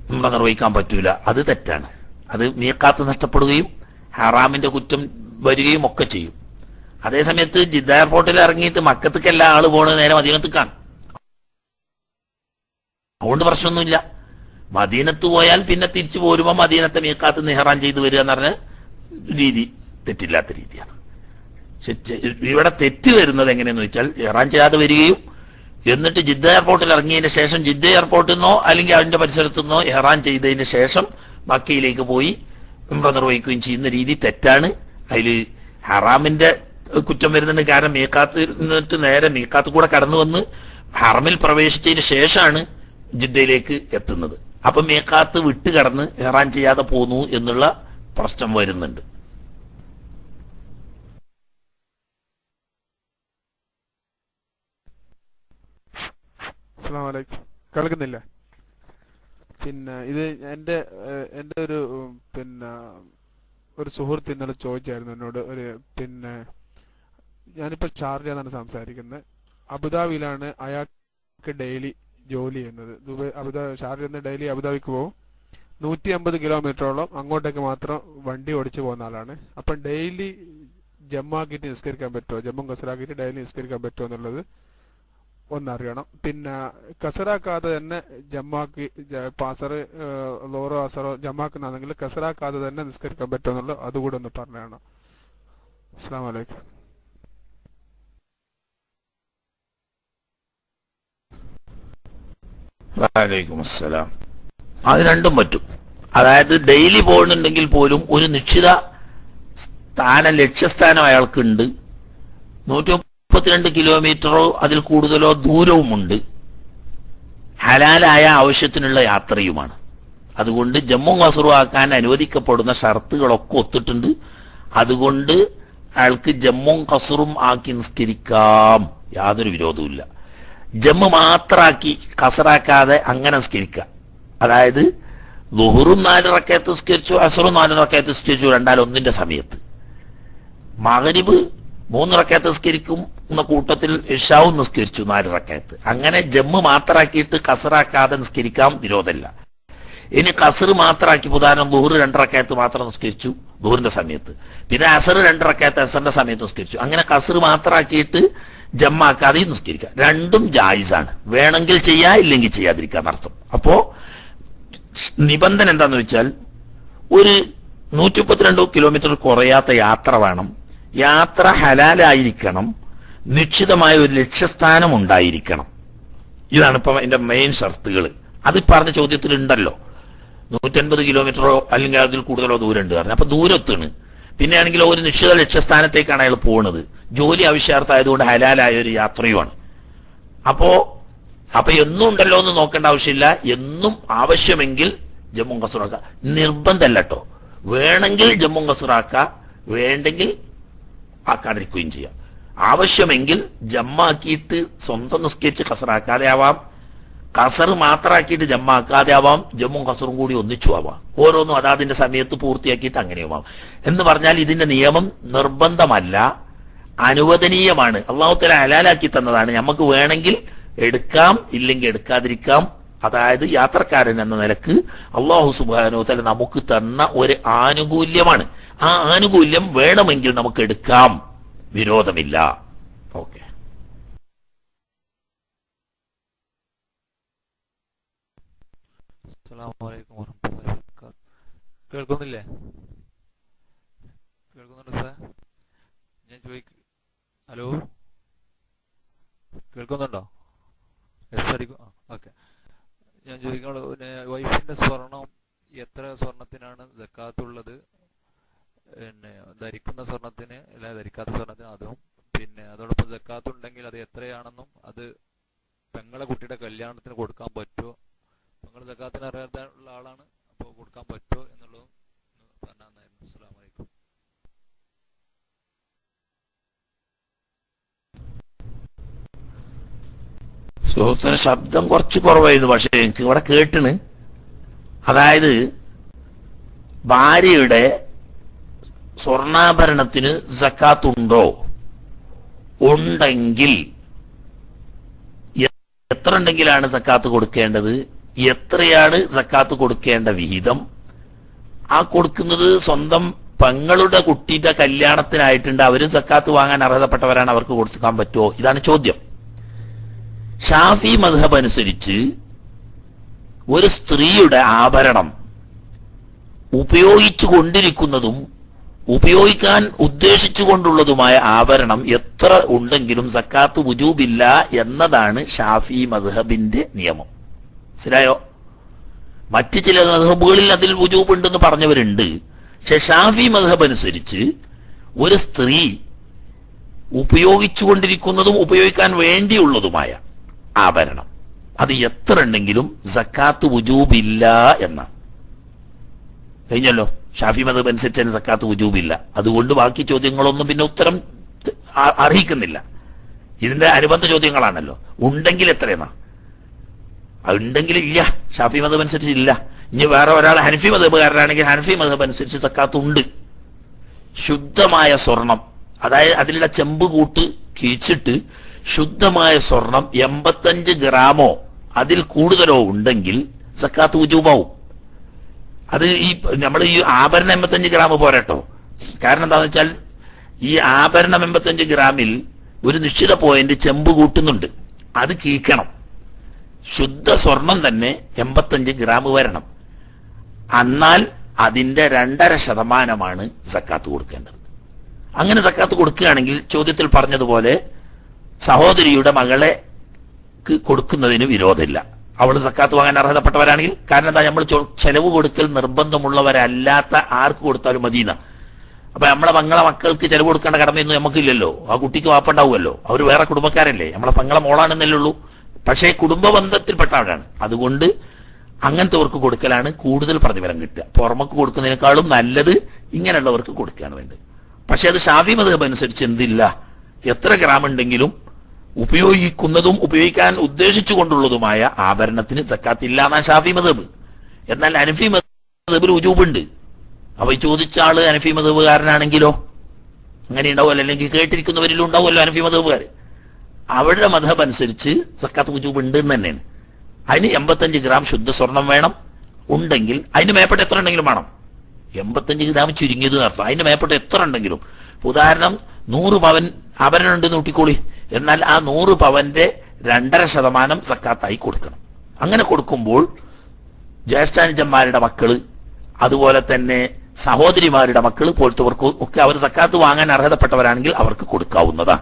ഉംറ നിർവഹിക്കാൻ പറ്റൂല, അത് തെറ്റാണ്. അത് മീഖാത്ത് നഷ്ടപ്പെടുകയും ഹറാമിന്റെ കുറ്റം വരികയും ഒക്കെ ചെയ്യും. അതേസമയത്ത് ജിദ്ദ എയർപോർട്ടിൽ ഇറങ്ങിയിട്ട് മക്കത്തേക്ക് എല്ലാ ആള് പോണത് നേരെ മദീനത്തേക്കാണ്. അതുകൊണ്ട് പ്രശ്നമൊന്നുമില്ല. മദീനത്ത് പോയാൽ പിന്നെ തിരിച്ചു പോരുമ്പോൾ മദീനത്തെ മീഖാത്ത് നിഹറാൻ ചെയ്ത് വരിക എന്ന് പറഞ്ഞ രീതി തെറ്റില്ലാത്ത രീതിയാണ്. പക്ഷെ ഇവിടെ തെറ്റ് വരുന്നത് എങ്ങനെയെന്ന് വെച്ചാൽ ഇഹ്റാം ചെയ്യാതെ വരികയും എന്നിട്ട് ജിദ്ദ എയർപോർട്ടിൽ ഇറങ്ങിയതിന് ശേഷം ജിദ്ദ എയർപോർട്ടിൽ നിന്നോ അല്ലെങ്കിൽ അതിന്റെ പരിസരത്തു നിന്നോ ഇഹ്റാം ചെയ്തതിന് ശേഷം മക്കയിലേക്ക് പോയി ഉംറ നിർവഹിക്കുകയും ചെയ്യുന്ന രീതി തെറ്റാണ്. അതിൽ ഹറാമിന്റെ കുറ്റം വരുന്നുണ്ട്. കാരണം മീഖാത്ത് നിന്നിട്ട് നേരെ മീഖാത്ത് കൂടെ കടന്നു വന്ന് ഹറമിൽ പ്രവേശിച്ചതിന് ശേഷമാണ് ജിദ്ദയിലേക്ക് എത്തുന്നത്. അപ്പൊ മീഖാത്ത് വിട്ട് കടന്ന് ഇഹ്റാം ചെയ്യാതെ പോന്നു എന്നുള്ള പ്രശ്നം വരുന്നുണ്ട്. അസ്സലാമു അലൈക്കും. കേൾക്കുന്നില്ല? പിന്നെ ഇത് എൻ്റെ എൻ്റെ ഒരു പിന്നെ ഒരു സുഹൃത്ത് ഇന്നലെ ചോദിച്ചായിരുന്നു എന്നോട്. ഒരു പിന്നെ ഞാനിപ്പോൾ ഷാർജ എന്നാണ് സംസാരിക്കുന്നത്. അബുദാബിയിലാണ് അയാൾക്ക് ഡെയിലി ജോലി ചെയ്യുന്നത്. ദുബൈ അബുദാബി ഷാർജയിൽ നിന്ന് ഡെയിലി അബുദാബിക്ക് പോകും. നൂറ്റി അമ്പത് കിലോമീറ്ററോളം അങ്ങോട്ടേക്ക് മാത്രം വണ്ടി ഓടിച്ചു പോകുന്ന ആളാണ്. അപ്പം ഡെയിലി ജമ്മാക്കിയിട്ട് നിസ്കരിക്കാൻ പറ്റുമോ, ജമ്മു കസറാക്കിയിട്ട് ഡെയിലി നിസ്കരിക്കാൻ പറ്റുമോ എന്നുള്ളത് ഒന്നറിയണം. പിന്നെ കസറാക്കാതെ തന്നെ ജമ്മാക്കി പാസർ ലോറോ അസറോ ജമ്മാക്കുന്നാണെങ്കിൽ കസറാക്കാതെ തന്നെ നിസ്കരിക്കാൻ പറ്റുമോ എന്നുള്ളത് അതുകൂടെ ഒന്ന് പറഞ്ഞതാണ്. അസ്സലാമു അലൈക്കും. വലൈക്കും അസ്സലാം. അത് രണ്ടും പറ്റും. അതായത് ഡെയിലി പോകുന്നുണ്ടെങ്കിൽ പോലും ഒരു നിശ്ചിത സ്ഥാനം ലക്ഷ്യസ്ഥാനം അയാൾക്കുണ്ട്. നൂറ്റി മുപ്പത്തിരണ്ട് കിലോമീറ്ററോ അതിൽ കൂടുതലോ ദൂരവുമുണ്ട്. ഹലാലായ ആവശ്യത്തിനുള്ള യാത്രയുമാണ്. അതുകൊണ്ട് ജമ്മു കസറു ആക്കാൻ അനുവദിക്കപ്പെടുന്ന ഷർത്തുകളൊക്കെ ഒത്തിട്ടുണ്ട്. അതുകൊണ്ട് അയാൾക്ക് ജമ്മും കസറും ആക്കി നിസ്കരിക്കാം, യാതൊരു വിരോധവുമില്ല. ജമ്മു മാത്രാക്കി കസറാക്കാതെ അങ്ങനെ നിസ്കരിക്കാം. അതായത് ളുഹറും നാല് റക്കയത്ത് നിസ്കരിച്ചു, അസറും നാല് റക്കയത്ത് നിസ്കരിച്ചു, രണ്ടാൽ ഒന്നിന്റെ സമയത്ത്. മഗ്രിബ് മൂന്ന് റക്കയത്ത് നിസ്കരിക്കും എന്ന കൂട്ടത്തിൽ ഇശാവും നിസ്കരിച്ചു നാല് റക്കയത്ത്. അങ്ങനെ ജമ്മു മാത്രാക്കിയിട്ട് കസറാക്കാതെ നിസ്കരിക്കാം, വിരോധമില്ല. ഇനി കസറ് മാത്രാക്കി ഉദാഹരണം ളുഹർ രണ്ട് റക്കയത്ത് മാത്രം നിസ്കരിച്ചു ളുഹറിന്റെ സമയത്ത്, പിന്നെ അസർ രണ്ട് റക്കയത്ത് അസറിന്റെ സമയത്ത് നിസ്കരിച്ചു. അങ്ങനെ കസറ് മാത്രാക്കിയിട്ട് ജമ്മാക്കാതെയും നിസ്കരിക്കാം. രണ്ടും ജായിസാണ്. വേണമെങ്കിൽ ചെയ്യാ, ഇല്ലെങ്കിൽ ചെയ്യാതിരിക്കാൻ അർത്ഥം. അപ്പോ നിബന്ധന എന്താന്ന് വെച്ചാൽ ഒരു നൂറ്റി മുപ്പത്തിരണ്ട് കിലോമീറ്റർ കുറയാത്ത യാത്ര വേണം. യാത്ര ഹലാലായിരിക്കണം. നിശ്ചിതമായ ഒരു ലക്ഷ്യസ്ഥാനം ഉണ്ടായിരിക്കണം. ഇതാണ് ഇപ്പം അതിന്റെ മെയിൻ ഷർത്തുകൾ. അത് പറഞ്ഞ ചോദ്യത്തിൽ ഉണ്ടല്ലോ. നൂറ്റൻപത് കിലോമീറ്ററോ അല്ലെങ്കിൽ അതിൽ കൂടുതലോ ദൂരം ഉണ്ട് പറഞ്ഞു. അപ്പൊ ദൂരത്താണ്. പിന്നെ ആണെങ്കിൽ ഒരു നിശ്ചിത ലക്ഷ്യസ്ഥാനത്തേക്കാണ് അയാൾ പോകുന്നത്. ജോലി ആവശ്യാർത്ഥമായതുകൊണ്ട് ഹലാലായ ഒരു യാത്രയുമാണ്. അപ്പോ അപ്പൊ എന്നും ഉണ്ടല്ലോ എന്ന് നോക്കേണ്ട ആവശ്യമില്ല. എന്നും ആവശ്യമെങ്കിൽ ജമ്മു കസറാക്ക, നിർബന്ധമല്ല കേട്ടോ. വേണമെങ്കിൽ ജമ്മു കസറാക്ക, വേണ്ടെങ്കിൽ ആക്കാതിരിക്കുകയും ചെയ്യാം. ആവശ്യമെങ്കിൽ ജമ്മാക്കിയിട്ട് സ്വന്തം നിസ്കരിച്ച് കസറാക്കാതെ ആവാം, കസർ മാത്രമാക്കിയിട്ട് ജമ്മാക്കാതെ ആവാം, ജമ്മും കസറും കൂടി ഒന്നിച്ചു ആവാം. ഓരോന്നും അതാതിന്റെ സമയത്ത് പൂർത്തിയാക്കിയിട്ട് അങ്ങനെയുമാവാം. എന്ന് പറഞ്ഞാൽ ഇതിന്റെ നിയമം നിർബന്ധമല്ല, അനുവദനീയമാണ്. അള്ളാഹു തആല ഹലാലാക്കി തന്നതാണ്. നമുക്ക് വേണമെങ്കിൽ എടുക്കാം, ഇല്ലെങ്കിൽ എടുക്കാതിരിക്കാം. അതായത് യാത്രക്കാരൻ എന്ന നിലക്ക് അള്ളാഹു സുബ്ഹാനഹു വ തആല നമുക്ക് തന്ന ഒരു ആനുകൂല്യമാണ്. ആ ആനുകൂല്യം വേണമെങ്കിൽ നമുക്ക് എടുക്കാം, വിരോധമില്ല. ഓക്കെ. അസ്സലാമു അലൈക്കും വറഹ്മത്തുള്ളാഹി വബറകാതുഹു. കേൾക്കുന്നില്ലേ? കേൾക്കുന്നുണ്ടോ സാർ? ഞാൻ ചോദിക്ക ഹലോ, കേൾക്കുന്നുണ്ടോ? എസ് അടിക്കും. ഓക്കെ. ഞാൻ ചോദിക്കാനുള്ള പിന്നെ വൈഫിന്റെ സ്വർണം എത്ര സ്വർണത്തിനാണ് സക്കാത്തുള്ളത്? പിന്നെ ധരിക്കുന്ന സ്വർണത്തിന് അല്ല ധരിക്കാത്ത സ്വർണത്തിന് അതും, പിന്നെ അതോടൊപ്പം സക്കാത്ത് ഉണ്ടെങ്കിൽ അത് എത്രയാണെന്നും അത് പെങ്ങളെ കുട്ടിയുടെ കല്യാണത്തിന് കൊടുക്കാൻ പറ്റുമോ? പെങ്ങൾ സക്കാത്തിന് അറിയാത്തുള്ള ആളാണ്, അപ്പോൾ കൊടുക്കാൻ പറ്റുമോ എന്നുള്ളതും പറഞ്ഞാൽ നന്നായിരുന്നു. അസ്സലാമു അലൈക്കും. സുഹൃത്തിന് ശബ്ദം കുറച്ച് കുറവായിരുന്നു, പക്ഷെ എനിക്ക് ഇവിടെ കേട്ടിന്. അതായത് ഭാര്യയുടെ സ്വർണ്ണാഭരണത്തിന് സക്കാത്ത് ഉണ്ടോ? ഉണ്ടെങ്കിൽ എത്ര ഉണ്ടെങ്കിലാണ് സക്കാത്ത് കൊടുക്കേണ്ടത്? എത്രയാണ് സക്കാത്ത് കൊടുക്കേണ്ട വിഹിതം, ആ കൊടുക്കുന്നത് സ്വന്തം പെങ്ങളുടെ കുട്ടിയുടെ കല്യാണത്തിനായിട്ടുണ്ട്, അവരും സക്കാത്ത് വാങ്ങാൻ അർഹതപ്പെട്ടവരാണ്, അവർക്ക് കൊടുക്കാൻ പറ്റുമോ? ഇതാണ് ചോദ്യം. ഷാഫി മദ്ഹബ് അനുസരിച്ച് ഒരു സ്ത്രീയുടെ ആഭരണം ഉപയോഗിച്ചു കൊണ്ടിരിക്കുന്നതും ഉപയോഗിക്കാൻ ഉദ്ദേശിച്ചുകൊണ്ടുള്ളതുമായ ആഭരണം എത്ര ഉണ്ടെങ്കിലും സക്കാത്ത് വുജൂബില്ല എന്നതാണ് ഷാഫി മദ്ഹബിന്റെ നിയമം. മനസ്സിലായോ? മറ്റ് ചില മദ്ഹബുകളിൽ അതിൽ വുജൂബ് ഉണ്ടെന്ന് പറഞ്ഞവരുണ്ട്. പക്ഷെ ഷാഫി മദ്ഹബ് അനുസരിച്ച് ഒരു സ്ത്രീ ഉപയോഗിച്ചുകൊണ്ടിരിക്കുന്നതും ഉപയോഗിക്കാൻ വേണ്ടിയുള്ളതുമായ ആഭരണം അത് എത്ര ഉണ്ടെങ്കിലും സക്കാത്ത് വുജൂബില്ല എന്നാണ്. കഴിഞ്ഞല്ലോ. ഷാഫി മദ്ഹബ് അനുസരിച്ച് സക്കാത്ത് വുജൂബില്ല. അതുകൊണ്ട് ബാക്കി ചോദ്യങ്ങളൊന്നും പിന്നെ ഉത്തരം അർഹിക്കുന്നില്ല. ഇതിന്റെ അനുബന്ധ ചോദ്യങ്ങളാണല്ലോ. ഉണ്ടെങ്കിൽ എത്രയെന്നാ? ഉണ്ടെങ്കിൽ ഇല്ല, ഷാഫി മദ്ഹബ് അനുസരിച്ച് ഇല്ല. ഇനി വേറെ ഒരാൾ ഹനഫി മദ്ഹബുകാരനാണെങ്കിൽ ഹനഫി മദ്ഹബ് അനുസരിച്ച് സക്കാത്ത് ഉണ്ട്. ശുദ്ധമായ സ്വർണം, അതായത് അതിലുള്ള ചെമ്പ് കൂട്ട് കീച്ചിട്ട് ശുദ്ധമായ സ്വർണം എൺപത്തഞ്ച് ഗ്രാമോ അതിൽ കൂടുതലോ ഉണ്ടെങ്കിൽ സക്കാത്ത് വുജൂബാവും. അത് ഈ നമ്മൾ ഈ ആഭരണം എൺപത്തഞ്ച് ഗ്രാം പോരട്ടോ. കാരണം എന്താണെന്ന് വെച്ചാൽ ഈ ആഭരണം എൺപത്തഞ്ച് ഗ്രാമിൽ ഒരു നിശ്ചിത പോയിന്റ് ചെമ്പ് കൂട്ടുന്നുണ്ട്, അത് കീക്കണം. ശുദ്ധ സ്വർണം തന്നെ എൺപത്തഞ്ച് ഗ്രാം വരണം. എന്നാൽ അതിന്റെ രണ്ടര ശതമാനമാണ് സക്കാത്ത് കൊടുക്കേണ്ടത്. അങ്ങനെ സക്കാത്ത് കൊടുക്കുകയാണെങ്കിൽ ചോദ്യത്തിൽ പറഞ്ഞതുപോലെ സഹോദരിയുടെ മകളെ കൊടുക്കുന്നതിന് വിരോധമില്ല. അവൾ സക്കാത്ത് വാങ്ങാൻ അർഹതപ്പെട്ടവരാണെങ്കിൽ. കാരണം എന്താ, നമ്മൾ ചെലവ് കൊടുക്കൽ നിർബന്ധമുള്ളവരല്ലാത്ത ആർക്ക് കൊടുത്താലും മതിയെന്ന. അപ്പൊ നമ്മളെ പങ്ങളെ മക്കൾക്ക് ചെലവ് കൊടുക്കേണ്ട കടമയൊന്നും നമുക്കില്ലല്ലോ. ആ കുട്ടിക്ക് വാപ്പുണ്ടാവുമല്ലോ, അവർ വേറെ കുടുംബക്കാരല്ലേ, നമ്മളെ പങ്ങളെ മോളാണെന്നല്ലേ ഉള്ളൂ. പക്ഷേ കുടുംബ ബന്ധത്തിൽപ്പെട്ടവരാണ്. അതുകൊണ്ട് അങ്ങനത്തെവർക്ക് കൊടുക്കലാണ് കൂടുതൽ പ്രതിഫലം കിട്ടുക. പുറമക്ക് കൊടുക്കുന്നതിനേക്കാളും നല്ലത് ഇങ്ങനെയുള്ളവർക്ക് കൊടുക്കുകയാണ് വേണ്ടത്. പക്ഷെ അത് ഷാഫി മദ്ഹബ് അനുസരിച്ച് എന്തില്ല, എത്ര ഗ്രാം ഉണ്ടെങ്കിലും ഉപയോഗിക്കുന്നതും ഉപയോഗിക്കാൻ ഉദ്ദേശിച്ചു കൊണ്ടുള്ളതുമായ ആഭരണത്തിന് സക്കാത്ത് ഇല്ല എന്നാണ് ഷാഫി മദ്ഹബ്. എന്നാൽ ഹനഫി മദ്ഹബിൽ വുജൂബുണ്ട്. അപ്പൊ ഈ ചോദിച്ച ആള് ഹനഫി മദ്ഹബുകാരനാണെങ്കിലോ അങ്ങനെ ഉണ്ടാവുമല്ലോ, അല്ലെങ്കിൽ കേട്ടിരിക്കുന്നവരിലും ഉണ്ടാവുമല്ലോ ഹനഫി മദ്ഹബുകാർ. അവരുടെ മദ്ഹബ് അനുസരിച്ച് സക്കാത്ത് വുജൂബ് ഉണ്ട് എന്ന് തന്നെയാണ്. അതിന് എൺപത്തഞ്ച് ഗ്രാം ശുദ്ധ സ്വർണം വേണം. ഉണ്ടെങ്കിൽ അതിന് മേപ്പെട്ട് എത്ര ഉണ്ടെങ്കിലും വേണം. എൺപത്തഞ്ച് ഗ്രാം ചുരുങ്ങിയത് നടത്തും. അതിന് മേപ്പെട്ട് എത്ര ഉണ്ടെങ്കിലും, ഉദാഹരണം നൂറ് പവൻ ആഭരണം ഉണ്ടെന്ന് കൂട്ടിക്കോളി, എന്നാൽ ആ നൂറ് പവന്റെ രണ്ടര ശതമാനം സക്കാത്തായി കൊടുക്കണം. അങ്ങനെ കൊടുക്കുമ്പോൾ ജ്യേഷ്ഠാനുജന്മാരുടെ മക്കള്, അതുപോലെ തന്നെ സഹോദരിമാരുടെ മക്കള് പോലത്തവർക്ക് ഒക്കെ അവർ സക്കാത്ത് വാങ്ങാൻ അർഹതപ്പെട്ടവരാണെങ്കിൽ അവർക്ക് കൊടുക്കാവുന്നതാണ്.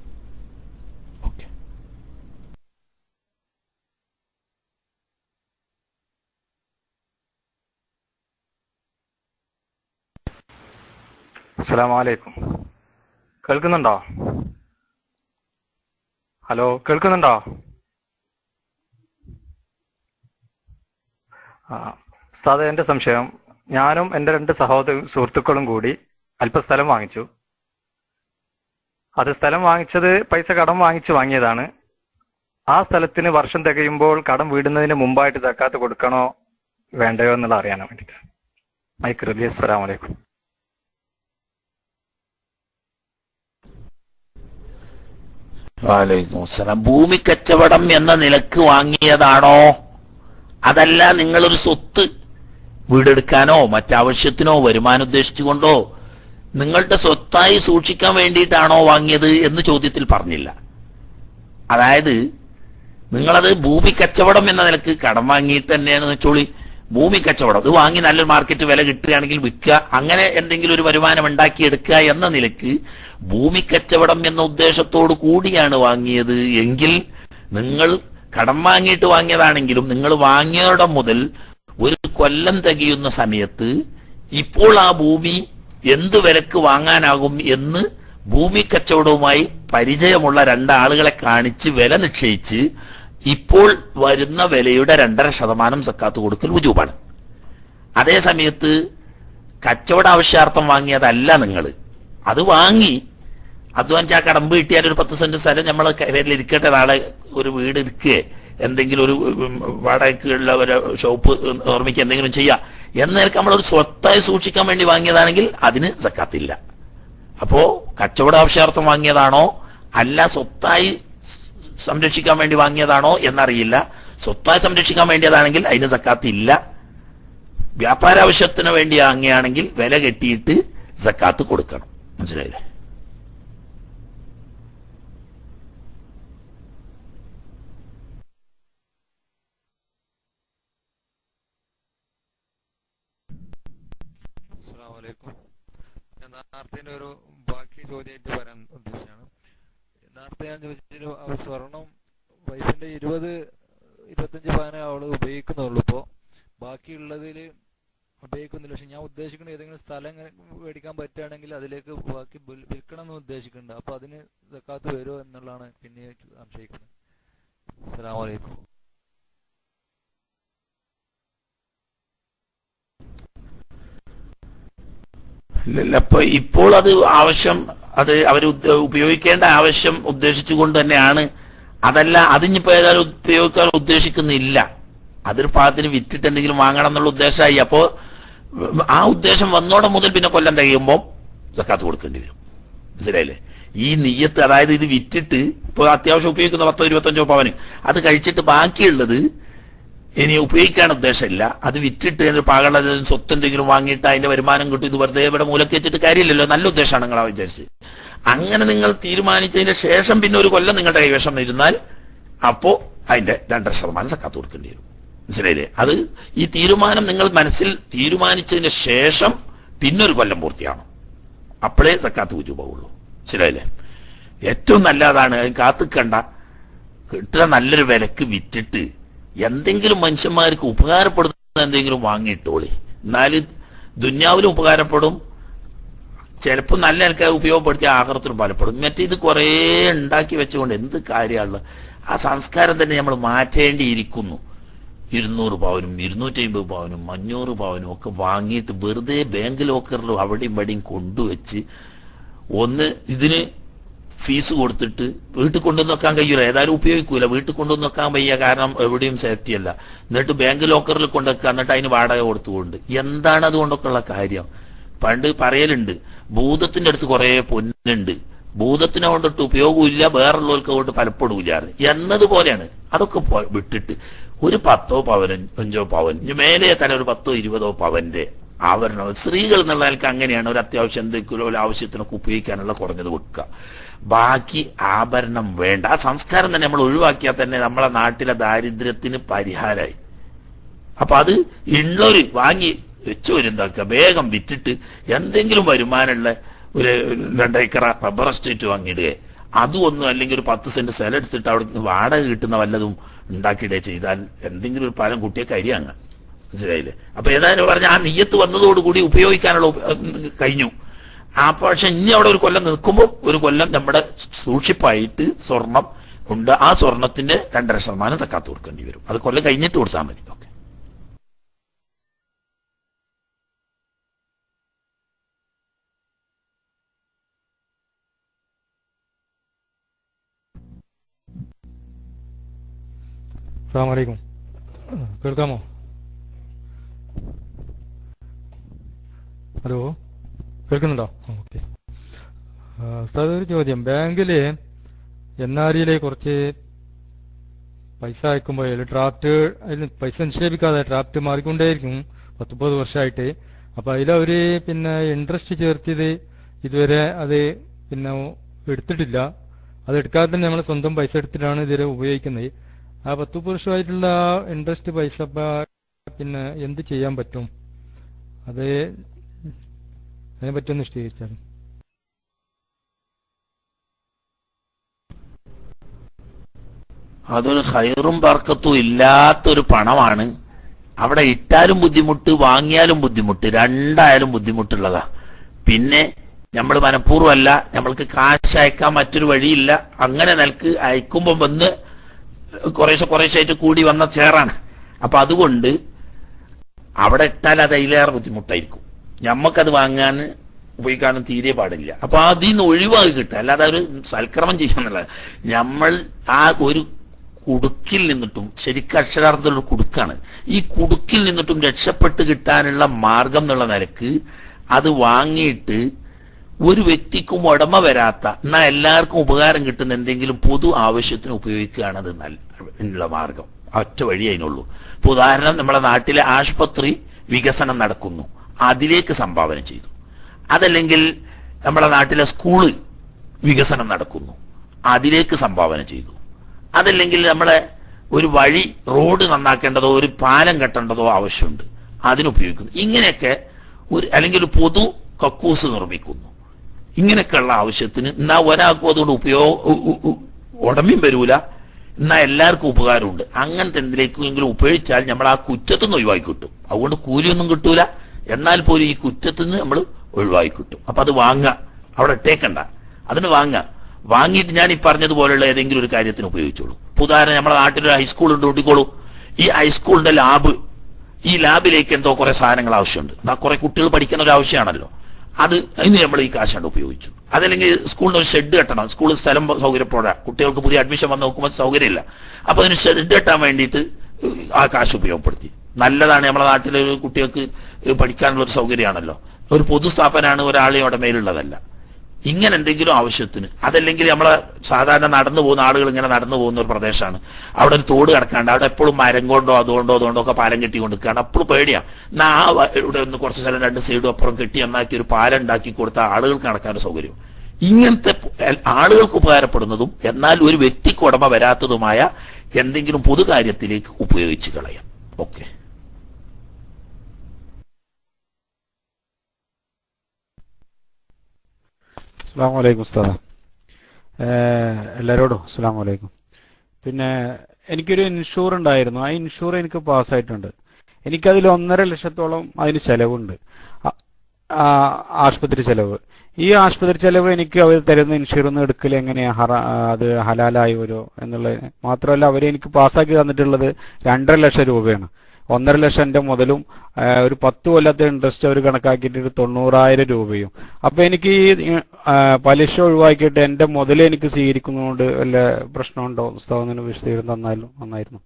അസ്സലാമു അലൈക്കും. കേൾക്കുന്നുണ്ടോ? ഹലോ, കേൾക്കുന്നുണ്ടോ? ആ ഉസ്താദ്, എൻ്റെ സംശയം, ഞാനും എൻ്റെ രണ്ട് സഹോദര സുഹൃത്തുക്കളും കൂടി അല്പസ്ഥലം വാങ്ങിച്ചു. അത് സ്ഥലം വാങ്ങിച്ചത് പൈസ കടം വാങ്ങിച്ച് വാങ്ങിയതാണ്. ആ സ്ഥലത്തിന് വർഷം തികയുമ്പോൾ കടം വീടുന്നതിന് മുമ്പായിട്ട് സക്കാത്ത് കൊടുക്കണോ വേണ്ടയോ എന്നുള്ള അറിയാൻ വേണ്ടിയിട്ട്. മൈക്ക് റബി. അസ്സലാമു അലൈക്കും. വലൈക്കും അസ്സലാം. ഭൂമി കച്ചവടം എന്ന നിലക്ക് വാങ്ങിയതാണോ, അതല്ല നിങ്ങളൊരു സ്വത്ത് വീടെടുക്കാനോ മറ്റാവശ്യത്തിനോ വരുമാനം ഉദ്ദേശിച്ചുകൊണ്ടോ നിങ്ങളുടെ സ്വത്തായി സൂക്ഷിക്കാൻ വേണ്ടിയിട്ടാണോ വാങ്ങിയത് എന്ന് ചോദ്യത്തിൽ പറഞ്ഞില്ല. അതായത് നിങ്ങളത് ഭൂമി കച്ചവടം എന്ന നിലക്ക് കടം വാങ്ങിയിട്ട് തന്നെയാണ് വെച്ചോളി. ഭൂമി കച്ചവടം, ഇത് വാങ്ങി നല്ലൊരു മാർക്കറ്റ് വില കിട്ടുകയാണെങ്കിൽ വിൽക്കുക, അങ്ങനെ എന്തെങ്കിലും ഒരു വരുമാനം ഉണ്ടാക്കിയെടുക്കുക എന്ന നിലക്ക് ഭൂമി കച്ചവടം എന്ന ഉദ്ദേശത്തോടു കൂടിയാണ് വാങ്ങിയത് എങ്കിൽ, നിങ്ങൾ കടം വാങ്ങിയിട്ട് വാങ്ങിയതാണെങ്കിലും നിങ്ങൾ വാങ്ങിയയിടം മുതൽ ഒരു കൊല്ലം തികയുന്ന സമയത്ത് ഇപ്പോൾ ആ ഭൂമി എന്ത് വിലക്ക് വാങ്ങാനാകും എന്ന് ഭൂമി കച്ചവടവുമായി പരിചയമുള്ള രണ്ടാളുകളെ കാണിച്ച് വില നിശ്ചയിച്ച് ഇപ്പോൾ വരുന്ന വിലയുടെ രണ്ടര ശതമാനം സക്കാത്ത് കൊടുക്കൽ വുജൂബാണ്. അതേ സമയത്ത് കച്ചവട ആവശ്യാർത്ഥം വാങ്ങിയതല്ല നിങ്ങൾ. അത് വാങ്ങി അധ്വാനിച്ച് ആ കടമ്പ് കിട്ടിയാൽ ഒരു പത്ത് സെന്റ് സ്ഥലം നമ്മളെ പേരിൽ ഇരിക്കട്ടെ, നാളെ ഒരു വീട് ഇരിക്കുക, എന്തെങ്കിലും ഒരു വാടകയ്ക്കുള്ള ഒരു ഷോപ്പ് ഓർമ്മിക്കുക, എന്തെങ്കിലും ചെയ്യാം എന്ന നിലക്ക് നമ്മളൊരു സ്വത്തായി സൂക്ഷിക്കാൻ വേണ്ടി വാങ്ങിയതാണെങ്കിൽ അതിന് സക്കാത്തില്ല. അപ്പോ കച്ചവട ആവശ്യാർത്ഥം വാങ്ങിയതാണോ അല്ല സ്വത്തായി സംരക്ഷിക്കാൻ വേണ്ടി വാങ്ങിയതാണോ എന്നറിയില്ല. സ്വത്തായി സംരക്ഷിക്കാൻ വേണ്ടിയതാണെങ്കിൽ അതിന് സക്കാത്ത് ഇല്ല. വ്യാപാര ആവശ്യത്തിന് വേണ്ടി വാങ്ങിയാണെങ്കിൽ വില കെട്ടിയിട്ട് സക്കാത്ത് കൊടുക്കണം. മനസ്സിലായില്ലേ? ഞാൻ നേരത്തെ ഒരു ബാക്കി ചോദ്യമായിട്ട് പറയാൻ ഉദ്ദേശിച്ചാണ്. നേരത്തെ ഞാൻ ചോദിച്ചൊരു സ്വർണം വൈഫിന്റെ ഇരുപത് ഇരുപത്തഞ്ച് പവനെ അവള് ഉപയോഗിക്കുന്നുള്ളൂ. ഇപ്പോ ബാക്കിയുള്ളതിൽ ഉപയോഗിക്കുന്നില്ല. പക്ഷെ ഞാൻ ഉദ്ദേശിക്കുന്നത് ഏതെങ്കിലും സ്ഥലം മേടിക്കാൻ പറ്റുകയാണെങ്കിൽ അതിലേക്ക് ബാക്കി വിൽക്കണം എന്ന് ഉദ്ദേശിക്കുന്നുണ്ട്. അപ്പൊ അതിന് സക്കാത്ത് വരുമോ എന്നുള്ളതാണ് പിന്നെ സംശയിക്കുന്നത്. അസ്സലാമു അലൈക്കും. ഇല്ല, അപ്പൊ ഇപ്പോൾ അത് ആവശ്യം അത് അവർ ഉപയോഗിക്കേണ്ട ആവശ്യം ഉദ്ദേശിച്ചുകൊണ്ട് തന്നെയാണ്. അതല്ല അതിനിപ്പോ ഏതായാലും ഉപയോഗിക്കാൻ ഉദ്ദേശിക്കുന്നില്ല, അതൊരു പാകത്തിന് വിറ്റിട്ട് എന്തെങ്കിലും വാങ്ങണം എന്നുള്ള ഉദ്ദേശമായി. അപ്പോ ആ ഉദ്ദേശം വന്നോടെ മുതൽ പിന്നെ കൊല്ലം തികയുമ്പോൾ സക്കാത്ത് കൊടുക്കേണ്ടി വരും. മനസ്സിലായില്ലേ? ഈ നിയ്യത്ത്, അതായത് ഇത് വിറ്റിട്ട് ഇപ്പൊ അത്യാവശ്യം ഉപയോഗിക്കുന്ന പത്തോ ഇരുപത്തഞ്ചോ പവന് അത് കഴിച്ചിട്ട് ബാക്കിയുള്ളത് ഇനി ഉപയോഗിക്കാൻ ഉദ്ദേശമില്ല, അത് വിറ്റിട്ട് അതിന് പാകമുള്ള സ്വത്ത് എന്തെങ്കിലും വാങ്ങിയിട്ട് അതിന്റെ വരുമാനം കിട്ടും, ഇത് വെറുതെ ഇവിടെ മൂലക്ക് വെച്ചിട്ട് കാര്യമില്ലല്ലോ, നല്ല ഉദ്ദേശമാണ് നിങ്ങളാ വിചാരിച്ച്. അങ്ങനെ നിങ്ങൾ തീരുമാനിച്ചതിന് ശേഷം പിന്നെ ഒരു കൊല്ലം നിങ്ങളുടെ കൈവശം ഇരുന്നാൽ അപ്പോ അതിന്റെ രണ്ടര ശതമാനം സക്കാത്ത് കൊടുക്കേണ്ടി വരും. മനസ്സിലായില്ലേ? അത് ഈ തീരുമാനം നിങ്ങൾ മനസ്സിൽ തീരുമാനിച്ചതിന് ശേഷം പിന്നൊരു കൊല്ലം പൂർത്തിയാണ്, അപ്പോഴേ സക്കാത്ത് വുജൂബാവുള്ളൂ. മനസ്സിലായില്ലേ? ഏറ്റവും നല്ലതാണ് കാത്തുക്കണ്ട, കിട്ടുക നല്ലൊരു വിലക്ക് വിറ്റിട്ട് എന്തെങ്കിലും മനുഷ്യന്മാർക്ക് ഉപകാരപ്പെടുന്ന എന്തെങ്കിലും വാങ്ങിയിട്ടോളി. എന്നാല് ദുന്യാവിലും ഉപകാരപ്പെടും, ചിലപ്പോൾ നല്ല എനിക്ക് ഉപയോഗപ്പെടുത്തിയ ആഹാരത്തിനും ഫലപ്പെടും. മറ്റേ ഇത് കുറേ ഉണ്ടാക്കി വെച്ചുകൊണ്ട് എന്ത് കാര്യമുള്ള ആ സംസ്കാരം തന്നെ നമ്മൾ മാറ്റേണ്ടിയിരിക്കുന്നു. ഇരുന്നൂറ് പവനും ഇരുന്നൂറ്റി അമ്പത് പവനും അഞ്ഞൂറ് പവനും ഒക്കെ വാങ്ങിയിട്ട് വെറുതെ ബാങ്ക് ലോക്കറിലും അവിടെയും ഇവിടെയും കൊണ്ടുവച്ച് ഒന്ന് ഇതിന് ഫീസ് കൊടുത്തിട്ട് വീട്ടിൽ കൊണ്ടുവന്ന് വെക്കാൻ കഴിയൂല, ഏതായാലും ഉപയോഗിക്കൂല, വീട്ടിൽ കൊണ്ടുവന്ന് വെക്കാൻ വയ്യ, കാരണം എവിടെയും സേഫ്റ്റി അല്ല. എന്നിട്ട് ബാങ്ക് ലോക്കറിൽ കൊണ്ടുവെക്കുക, എന്നിട്ട് അതിന് വാടക കൊടുത്തുകൊണ്ട് എന്താണ് അതുകൊണ്ടൊക്കെ ഉള്ള കാര്യം? പണ്ട് പറയലുണ്ട്, ഭൂതത്തിന്റെ അടുത്ത് കുറെ പൊന്നുണ്ട്, ഭൂതത്തിനെ കൊണ്ടിട്ട് ഉപയോഗമില്ല, വേറുള്ളവർക്ക് കൊണ്ട് ഫലപ്പെടൂല എന്നതുപോലെയാണ്. അതൊക്കെ വിട്ടിട്ട് ഒരു പത്തോ പവൻ അഞ്ചോ പവൻ മേലെ തന്നെ ഒരു പത്തോ ഇരുപതോ പവന്റെ ആഭരണം, സ്ത്രീകൾ എന്നുള്ള നിലക്ക് അങ്ങനെയാണ്, ഒരു അത്യാവശ്യം എന്തെങ്കിലും ഒരു ആവശ്യത്തിനൊക്കെ ഉപയോഗിക്കാനുള്ള കുറഞ്ഞത് വെക്കുക, ബാക്കി ആഭരണം വേണ്ട. ആ സംസ്കാരം തന്നെ നമ്മൾ ഒഴിവാക്കിയാൽ തന്നെ നമ്മളെ നാട്ടിലെ ദാരിദ്ര്യത്തിന് പരിഹാരമായി. അപ്പൊ അത് ഉള്ളൊരു വാങ്ങി വെച്ചോര് എന്താക്കുക, വേഗം വിറ്റിട്ട് എന്തെങ്കിലും വരുമാനമുള്ള ഒരു രണ്ടേക്കറ റബ്ബർ എസ്റ്റേറ്റ് വാങ്ങിയിടുക, അതും ഒന്നും അല്ലെങ്കിൽ ഒരു പത്ത് സെന്റ് സ്ഥലം എടുത്തിട്ട് അവിടെ വാടക കിട്ടുന്ന വല്ലതും ഉണ്ടാക്കിയിടുക ചെയ്താൽ എന്തെങ്കിലും ഒരു പാലം കുട്ടിയെ കരിയാങ്ങ. മനസ്സിലായില്ലേ? അപ്പൊ ഏതായാലും പറഞ്ഞ ആ നിയ്യത്ത് വന്നതോടുകൂടി ഉപയോഗിക്കാനുള്ള കഴിഞ്ഞു. ആ പക്ഷെ ഇനി അവിടെ ഒരു കൊല്ലം നിൽക്കുമ്പോൾ ഒരു കൊല്ലം നമ്മുടെ സൂക്ഷിപ്പായിട്ട് സ്വർണം ഉണ്ട്, ആ സ്വർണത്തിന്റെ രണ്ടര ശതമാനം സക്കാത്ത് കൊടുക്കേണ്ടി വരും. അത് കൊല്ലം കഴിഞ്ഞിട്ട് കൊടുത്താൽ മതി. ഓക്കെ. അസ്സലാമു അലൈക്കും. കേൾക്കാമോ? ഹലോ, കേൾക്കുന്നുണ്ടോ? ഓക്കെ. ഉസ്താദ്, ഒരു ചോദ്യം. ബാങ്കിൽ എൻ ആർ ഐയിലെ കുറച്ച് പൈസ അയക്കുമ്പോൾ അതിൽ ഡ്രാഫ്റ്റ് അതിൽ പൈസ നിക്ഷേപിക്കാതെ ഡ്രാഫ്റ്റ് മാറിക്കൊണ്ടേയിരിക്കും പത്ത് മുപ്പത് വർഷമായിട്ട്. അപ്പം അതിലവർ പിന്നെ ഇൻട്രസ്റ്റ് ചേർത്തിയത് ഇതുവരെ അത് പിന്നെ എടുത്തിട്ടില്ല. അത് എടുക്കാതെ തന്നെ നമ്മൾ സ്വന്തം പൈസ എടുത്തിട്ടാണ് ഇതുവരെ ഉപയോഗിക്കുന്നത്. ആ പത്ത് വർഷമായിട്ടുള്ള ഇൻട്രസ്റ്റ് പൈസ പിന്നെ എന്ത് ചെയ്യാൻ പറ്റും? അത് അതിനെ പറ്റിയൊന്ന് വിശദീകരിച്ചാൽ. അതൊരു ഹൈറും ബർക്കത്തും ഇല്ലാത്തൊരു പണമാണ്. അവിടെ ഇട്ടാലും ബുദ്ധിമുട്ട്, വാങ്ങിയാലും ബുദ്ധിമുട്ട്, രണ്ടായാലും ബുദ്ധിമുട്ടുള്ളതാ. പിന്നെ നമ്മൾ മനഃപൂർവ്വമല്ല, നമ്മൾക്ക് കാശ് അയക്കാൻ മറ്റൊരു വഴിയില്ല, അങ്ങനെ നിലക്ക് അയക്കുമ്പോൾ വന്ന് കുറേശ്ശെ കുറേശ്ശായിട്ട് കൂടി വന്ന ചേറാണ്. അപ്പൊ അതുകൊണ്ട് അവിടെ ഇട്ടാൽ അത് അതിലേറെ ബുദ്ധിമുട്ടായിരിക്കും. ഞമ്മക്കത് വാങ്ങാൻ ഉപയോഗിക്കാനും തീരെ പാടില്ല. അപ്പൊ അതിൽ നിന്ന് ഒഴിവാക്കി കിട്ടുക, അല്ലാതെ ഒരു സൽക്രമം ചെയ്യാന്നുള്ള നമ്മൾ ആ ഒരു കുടുക്കിൽ നിന്നിട്ടും, ശരിക്കും അക്ഷരാർത്ഥത്തിലുള്ള കുടുക്കാണ്, ഈ കുടുക്കിൽ നിന്നിട്ടും രക്ഷപ്പെട്ട് കിട്ടാനുള്ള മാർഗം എന്നുള്ള നിലക്ക് അത് വാങ്ങിയിട്ട് ഒരു വ്യക്തിക്കും ഉടമ വരാത്ത എന്നാൽ എല്ലാവർക്കും ഉപകാരം കിട്ടുന്ന എന്തെങ്കിലും പൊതു ആവശ്യത്തിന് ഉപയോഗിക്കുകയാണ് അത് നല്ല ഉള്ള മാർഗം. ഒറ്റ വഴി അതിനുള്ളൂ. ഇപ്പൊ ഉദാഹരണം, നമ്മുടെ നാട്ടിലെ ആശുപത്രി വികസനം നടക്കുന്നു, അതിലേക്ക് സംഭാവന ചെയ്തു. അതല്ലെങ്കിൽ നമ്മുടെ നാട്ടിലെ സ്കൂള് വികസനം നടക്കുന്നു, അതിലേക്ക് സംഭാവന ചെയ്തു. അതല്ലെങ്കിൽ നമ്മളെ ഒരു വഴി റോഡ് നന്നാക്കേണ്ടതോ ഒരു പാലം കെട്ടേണ്ടതോ ആവശ്യമുണ്ട്, അതിനുപയോഗിക്കുന്നു. ഇങ്ങനെയൊക്കെ ഒരു അല്ലെങ്കിൽ ഒരു പൊതു കക്കൂസ് നിർമ്മിക്കുന്നു, ഇങ്ങനെയൊക്കെയുള്ള ആവശ്യത്തിന് എന്നാ ഒരാൾക്കും അതുകൊണ്ട് ഉപയോഗ ഉടമയും വരൂല, എന്നാൽ എല്ലാവർക്കും ഉപകാരമുണ്ട്. അങ്ങനത്തെ എന്തിലേക്കെങ്കിലും ഉപയോഗിച്ചാൽ നമ്മൾ ആ കുറ്റത്തുനിന്ന് ഒഴിവാക്കി കിട്ടും. അതുകൊണ്ട് കൂലിയൊന്നും കിട്ടൂല, എന്നാൽ പോലും ഈ കുറ്റത്തുനിന്ന് നമ്മൾ ഒഴിവാക്കി കിട്ടും. അപ്പൊ അത് വാങ്ങുക, അവിടെ ഇട്ടേക്കണ്ട, അതിന് വാങ്ങുക. വാങ്ങിയിട്ട് ഞാൻ ഈ പറഞ്ഞതുപോലെയുള്ള ഏതെങ്കിലും ഒരു കാര്യത്തിന് ഉപയോഗിച്ചോളൂ. ഉദാഹരണം, നമ്മുടെ നാട്ടിലൊരു ഹൈസ്കൂൾ ഉണ്ട്, കൂട്ടിക്കോളൂ. ഈ ഹൈസ്കൂളിന്റെ ലാബ്, ഈ ലാബിലേക്ക് എന്തോ കുറെ സാധനങ്ങൾ ആവശ്യമുണ്ട്, എന്നാൽ കുറെ കുട്ടികൾ പഠിക്കുന്ന ഒരു ആവശ്യമാണല്ലോ, അത് അതിന് നമ്മൾ ഈ കാശാണ്ട് ഉപയോഗിച്ചു. അതല്ലെങ്കിൽ സ്കൂളിന് ഒരു ഷെഡ് കെട്ടണം, സ്കൂളിൽ സ്ഥലം സൗകര്യപ്പെടാ, കുട്ടികൾക്ക് പുതിയ അഡ്മിഷൻ വന്ന് നോക്കുമ്പോൾ സൗകര്യമില്ല, അപ്പൊ അതിന് ഷെഡ് കെട്ടാൻ വേണ്ടിയിട്ട് ആ കാശ് ഉപയോഗപ്പെടുത്തി. നല്ലതാണ്, നമ്മുടെ നാട്ടിലെ കുട്ടികൾക്ക് പഠിക്കാനുള്ള ഒരു സൗകര്യമാണല്ലോ. ഒരു പൊതുസ്ഥാപനമാണ്, ഒരാളെ ഉടമയിലുള്ളതല്ല. ഇങ്ങനെ എന്തെങ്കിലും ആവശ്യത്തിന്, അതല്ലെങ്കിൽ നമ്മളെ സാധാരണ നടന്നു പോകുന്ന ആളുകൾ ഇങ്ങനെ നടന്നു പോകുന്ന ഒരു പ്രദേശമാണ്, അവിടെ ഒരു തോട് കിടക്കാണ്ട്, അവിടെ എപ്പോഴും മരം കൊണ്ടോ അതുകൊണ്ടോ അതുകൊണ്ടോ ഒക്കെ പാലം കെട്ടി കൊണ്ടിരിക്കുകയാണ്, അപ്പോഴും പേടിയാണ്. എന്നാൽ ആ ഇവിടെ ഒന്ന് കുറച്ച് സ്ഥലം രണ്ട് സൈഡും അപ്പുറം കെട്ടി നന്നാക്കി ഒരു പാലം ഉണ്ടാക്കി കൊടുത്താൽ ആളുകൾക്ക് നടക്കാനും സൗകര്യം. ഇങ്ങനത്തെ ആളുകൾക്ക് ഉപകാരപ്പെടുന്നതും എന്നാൽ ഒരു വ്യക്തിക്ക് ഉടമ വരാത്തതുമായ എന്തെങ്കിലും പൊതുകാര്യത്തിലേക്ക് ഉപയോഗിച്ച് കളയാം. ഓക്കെ. അസ്സലാമു അലൈക്കും ഉസ്താദ. എല്ലാവരോടും അസ്സലാമു അലൈക്കും. പിന്നെ എനിക്കൊരു ഇൻഷൂർ ഉണ്ടായിരുന്നു, ആ ഇൻഷൂർ എനിക്ക് പാസ്സായിട്ടുണ്ട്. എനിക്കതിൽ ഒന്നര ലക്ഷത്തോളം അതിന് ചെലവുണ്ട്, ആശുപത്രി ചെലവ്. ഈ ആശുപത്രി ചെലവ് എനിക്ക് അവർ തരുന്ന ഇൻഷുറിൽ നിന്ന് എടുക്കൽ എങ്ങനെയാ ഹറ അത് ഹലാലായി വരുമോ എന്നുള്ളത് മാത്രമല്ല, അവർ എനിക്ക് പാസ്സാക്കി തന്നിട്ടുള്ളത് രണ്ടര ലക്ഷം രൂപയാണ്. ഒന്നര ലക്ഷം എൻ്റെ മുതലും ഒരു പത്ത് കൊല്ലത്തെ ഇൻട്രസ്റ്റ് അവർ കണക്കാക്കിയിട്ട് ഒരു തൊണ്ണൂറായിരം രൂപയും. അപ്പൊ എനിക്ക് ഈ പലിശ ഒഴിവാക്കിയിട്ട് എൻ്റെ മുതൽ എനിക്ക് സ്വീകരിക്കുന്നതുകൊണ്ട് വല്ല പ്രശ്നമുണ്ടോ? ഉസ്താദിന് വിശദീകരണം തന്നാലും നന്നായിരുന്നു.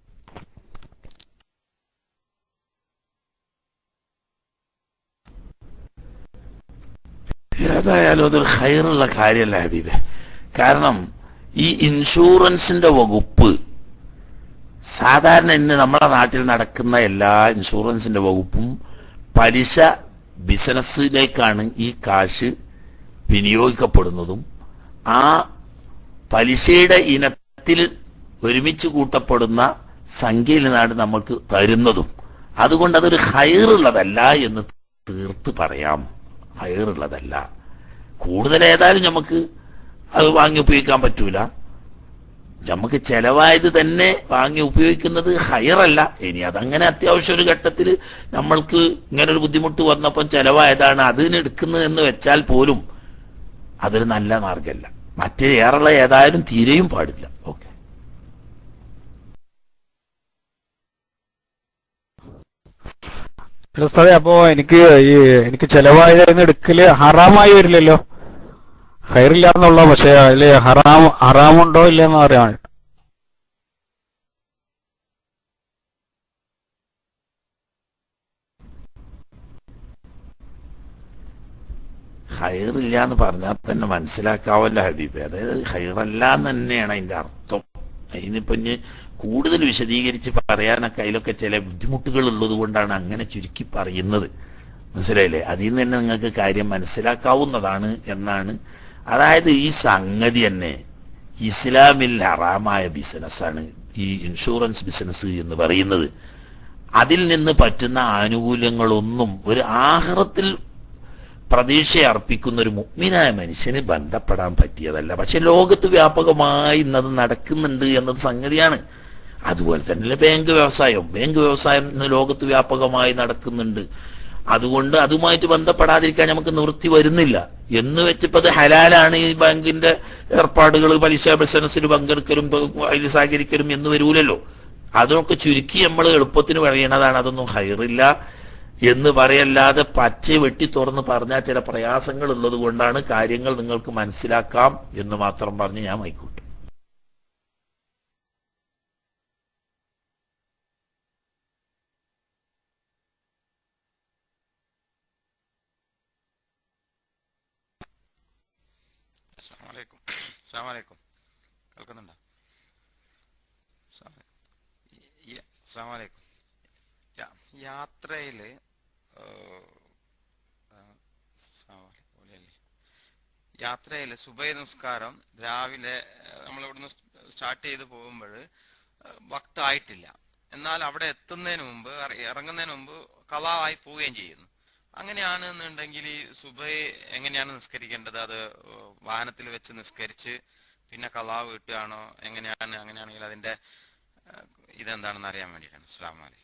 ഏതായാലും അതൊരു ഖൈറുള്ള കാര്യമല്ല ഹബീബെ. കാരണം ഈ ഇൻഷുറൻസിന്റെ വകുപ്പ് സാധാരണ ഇന്ന് നമ്മുടെ നാട്ടിൽ നടക്കുന്ന എല്ലാ ഇൻഷുറൻസിന്റെ വകുപ്പും പലിശ ബിസിനസ്സിലേക്കാണ് ഈ കാശ് വിനിയോഗിക്കപ്പെടുന്നതും ആ പലിശയുടെ ഇനത്തിൽ ഒരുമിച്ച് കൂട്ടപ്പെടുന്ന സംഖ്യയിൽ നിന്നാണ് നമ്മൾക്ക് തരുന്നതും. അതുകൊണ്ട് അതൊരു ഖൈറുള്ളതല്ല എന്ന് തീർത്ത് പറയാം. ഹയറുള്ളതല്ല. കൂടുതൽ ഏതായാലും നമുക്ക് അത് വാങ്ങി ഉപയോഗിക്കാൻ പറ്റൂല. നമുക്ക് ചെലവായത് തന്നെ വാങ്ങി ഉപയോഗിക്കുന്നത് ഹയറല്ല. ഇനി അതങ്ങനെ അത്യാവശ്യം ഒരു ഘട്ടത്തിൽ നമ്മൾക്ക് ഇങ്ങനെ ഒരു ബുദ്ധിമുട്ട് വന്നപ്പം ചെലവായതാണ് അതിന് എടുക്കുന്നത് എന്ന് വെച്ചാൽ പോലും അതൊരു നല്ല മാർഗമല്ല. മറ്റേ ഏറുള്ള ഏതായാലും തീരെയും പാടില്ല. ഓക്കെ. ഉസ്താദേ, അപ്പോ എനിക്ക് ഈ എനിക്ക് ചെലവായതെന്ന് എടുക്കല് ഹറാമായി വരില്ലല്ലോ? ഹൈറില്ല എന്നുള്ള, പക്ഷെ അതില് ഹറാം ഹറാമുണ്ടോ ഇല്ലെന്ന് അറിയാൻ. ഹൈറില്ല എന്ന് പറഞ്ഞാൽ തന്നെ മനസ്സിലാക്കാവല്ലോ ഹബീബ്. അതായത് ഹൈറല്ല എന്ന് തന്നെയാണ് അതിന്റെ അർത്ഥം. അതിനിപ്പോ ഇനി കൂടുതൽ വിശദീകരിച്ച് പറയാനൊക്കെ അതിലൊക്കെ ചില ബുദ്ധിമുട്ടുകൾ ഉള്ളത് കൊണ്ടാണ് അങ്ങനെ ചുരുക്കി പറയുന്നത്. മനസ്സിലായില്ലേ? അതിൽ നിന്ന് തന്നെ നിങ്ങൾക്ക് കാര്യം മനസ്സിലാക്കാവുന്നതാണ് എന്നാണ്. അതായത് ഈ സംഗതി തന്നെ ഇസ്ലാമിൽ ഹറാമായ ബിസിനസ്സാണ് ഈ ഇൻഷുറൻസ് ബിസിനസ് എന്ന് പറയുന്നത്. അതിൽ നിന്ന് പറ്റുന്ന ആനുകൂല്യങ്ങളൊന്നും ഒരു ആഖിറത്തിൽ പ്രതീക്ഷ അർപ്പിക്കുന്ന ഒരു മുഅ്മിനായ മനുഷ്യന് ബന്ധപ്പെടാൻ പറ്റിയതല്ല. പക്ഷെ ലോകത്ത് വ്യാപകമായി ഇന്നത് നടക്കുന്നുണ്ട് എന്നത് സംഗതിയാണ്. അതുപോലെ തന്നെ ബാങ്ക് വ്യവസായം ബാങ്ക് വ്യവസായം ഇന്ന് ലോകത്ത് വ്യാപകമായി നടക്കുന്നുണ്ട്. അതുകൊണ്ട് അതുമായിട്ട് ബന്ധപ്പെടാതിരിക്കാൻ നമുക്ക് നിവൃത്തി വരുന്നില്ല. എന്ന് വെച്ചപ്പോൾ അത് ഹലാലാണ് ഈ ബാങ്കിന്റെ ഏർപ്പാടുകൾ, പലിശ ബിസിനസ്സിൽ പങ്കെടുക്കലും അതിൽ സഹകരിക്കലും എന്ന് വരൂലല്ലോ. അതൊക്കെ ചുരുക്കി നമ്മൾ എളുപ്പത്തിന് പറയണതാണ്. അതൊന്നും ഹൈറില്ല എന്ന് പറയല്ലാതെ പച്ച വെട്ടി തുറന്ന് പറഞ്ഞാൽ ചില പ്രയാസങ്ങൾ ഉള്ളത് കൊണ്ടാണ് കാര്യങ്ങൾ നിങ്ങൾക്ക് മനസ്സിലാക്കാം എന്ന് മാത്രം പറഞ്ഞ് ഞാൻ മൈക്കൂട്ടും. അസ്സലാമു അലൈക്കും. കേൾക്കുന്നുണ്ടോ? ഈ അസ്സലാമു അലൈക്കും. യാത്രയില് യാത്രയിൽ സുബൈ നിസ്കാരം രാവിലെ നമ്മൾ ഇവിടുന്ന് സ്റ്റാർട്ട് ചെയ്ത് പോകുമ്പോൾ വക്തായിട്ടില്ല, എന്നാൽ അവിടെ എത്തുന്നതിന് മുമ്പ് ഇറങ്ങുന്നതിന് മുമ്പ് ഖളാ ആയി പോവുകയും ചെയ്യുന്നു. അങ്ങനെയാണെന്നുണ്ടെങ്കിൽ ഈ സുബൈ എങ്ങനെയാണ് നിസ്കരിക്കേണ്ടത്? അത് വാഹനത്തിൽ വെച്ച് നിസ്കരിച്ച് പിന്നെ ഖളാ വീട്ടുകയാണോ എങ്ങനെയാണ്? അങ്ങനെയാണെങ്കിൽ അതിന്റെ ഇതെന്താണെന്ന് അറിയാൻ വേണ്ടിയിട്ടാണ്. അസ്സലാമു അലൈക്കും.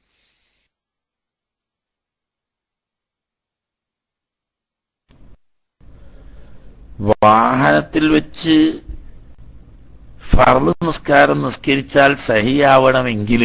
വാഹനത്തിൽ വെച്ച് ഫർള് നിസ്കാരം നിസ്കരിച്ചാൽ സഹിയാവണമെങ്കിൽ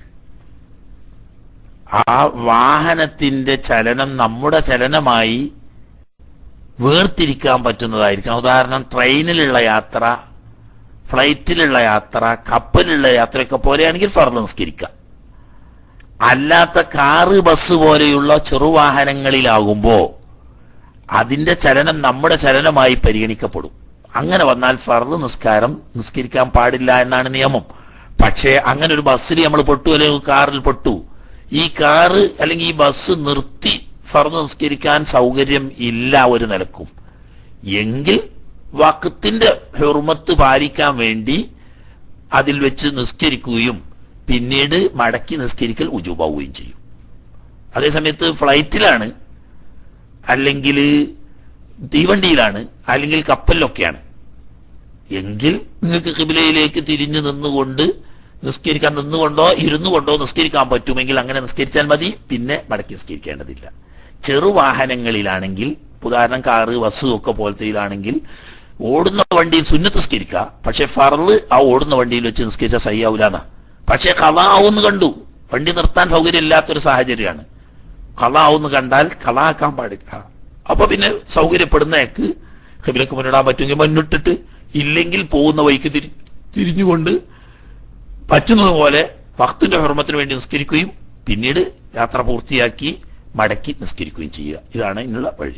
ആ വാഹനത്തിന്റെ ചലനം നമ്മുടെ ചലനമായി വേർതിരിക്കാൻ പറ്റുന്നതായിരിക്കണം. ഉദാഹരണം, ട്രെയിനിലുള്ള യാത്ര, ഫ്ലൈറ്റിലുള്ള യാത്ര, കപ്പലിലുള്ള യാത്രയൊക്കെ പോലെയാണെങ്കിൽ ഫർള് നിസ്കരിക്കാം. അല്ലാത്ത കാറ്, ബസ് പോലെയുള്ള ചെറുവാഹനങ്ങളിലാകുമ്പോ അതിന്റെ ചലനം നമ്മുടെ ചലനമായി പരിഗണിക്കപ്പെടും. അങ്ങനെ വന്നാൽ ഫർള് നിസ്കാരം നിസ്കരിക്കാൻ പാടില്ല എന്നാണ് നിയമം. പക്ഷേ അങ്ങനെ ഒരു ബസ്സിൽ നമ്മൾ പെട്ടു, അല്ലെങ്കിൽ കാറിൽ പെട്ടു, ഈ കാറ് അല്ലെങ്കിൽ ഈ ബസ് നിർത്തി ഫർള് നിസ്കരിക്കാൻ സൗകര്യം ഇല്ല ഒരു നിലക്കും എങ്കിൽ വഖത്തിന്റെ ഹുർമത്ത് പാലിക്കാൻ വേണ്ടി അതിൽ വെച്ച് നിസ്കരിക്കുകയും പിന്നീട് മടക്കി നിസ്കരിക്കൽ ഉജൂബാവുകയും ചെയ്യും. അതേസമയത്ത് ഫ്ലൈറ്റിലാണ്, അല്ലെങ്കിൽ തീവണ്ടിയിലാണ്, അല്ലെങ്കിൽ കപ്പലിലൊക്കെയാണ് എങ്കിൽ നിങ്ങൾക്ക് ഖിബ്ലയിലേക്ക് തിരിഞ്ഞു നിന്നുകൊണ്ട് നിസ്കരിക്കാൻ, നിന്നുകൊണ്ടോ ഇരുന്നു കൊണ്ടോ നിസ്കരിക്കാൻ പറ്റുമെങ്കിൽ അങ്ങനെ നിസ്കരിച്ചാൽ മതി, പിന്നെ മടക്കി നിസ്കരിക്കേണ്ടതില്ല. ചെറുവാഹനങ്ങളിലാണെങ്കിൽ, ഉദാഹരണം കാറ്, ബസ് ഒക്കെ പോലത്തെയിലാണെങ്കിൽ ഓടുന്ന വണ്ടിയിൽ സുന്നത്ത് നിസ്കരിക്കുക, പക്ഷെ ഫർള് ആ ഓടുന്ന വണ്ടിയിൽ വെച്ച് നിസ്കരിച്ചാൽ സഹിയാവൂലെന്നാ. പക്ഷെ ഖളാ ആവുന്ന് കണ്ടു, വണ്ടി നിർത്താൻ സൗകര്യം ഇല്ലാത്തൊരു സാഹചര്യമാണ്, ഖളാ ആവുന്ന് കണ്ടാൽ ഖളാ ആക്കാൻ പാടില്ല. അപ്പൊ പിന്നെ സൗകര്യപ്പെടുന്നേക്ക് ഖിബ്ലക്ക് മുന്നിടാൻ പറ്റുമെങ്കിൽ മുന്നിട്ടിട്ട്, ഇല്ലെങ്കിൽ പോകുന്ന വഴിക്ക് തിരി തിരിഞ്ഞുകൊണ്ട് പറ്റുന്നത് പോലെ വഖ്തിന്റെ ഹുർമത്തിന് വേണ്ടി നിസ്കരിക്കുകയും പിന്നീട് യാത്ര പൂർത്തിയാക്കി മടക്കി നിസ്കരിക്കുകയും ചെയ്യുക. ഇതാണ് ഇതിനുള്ള വഴി.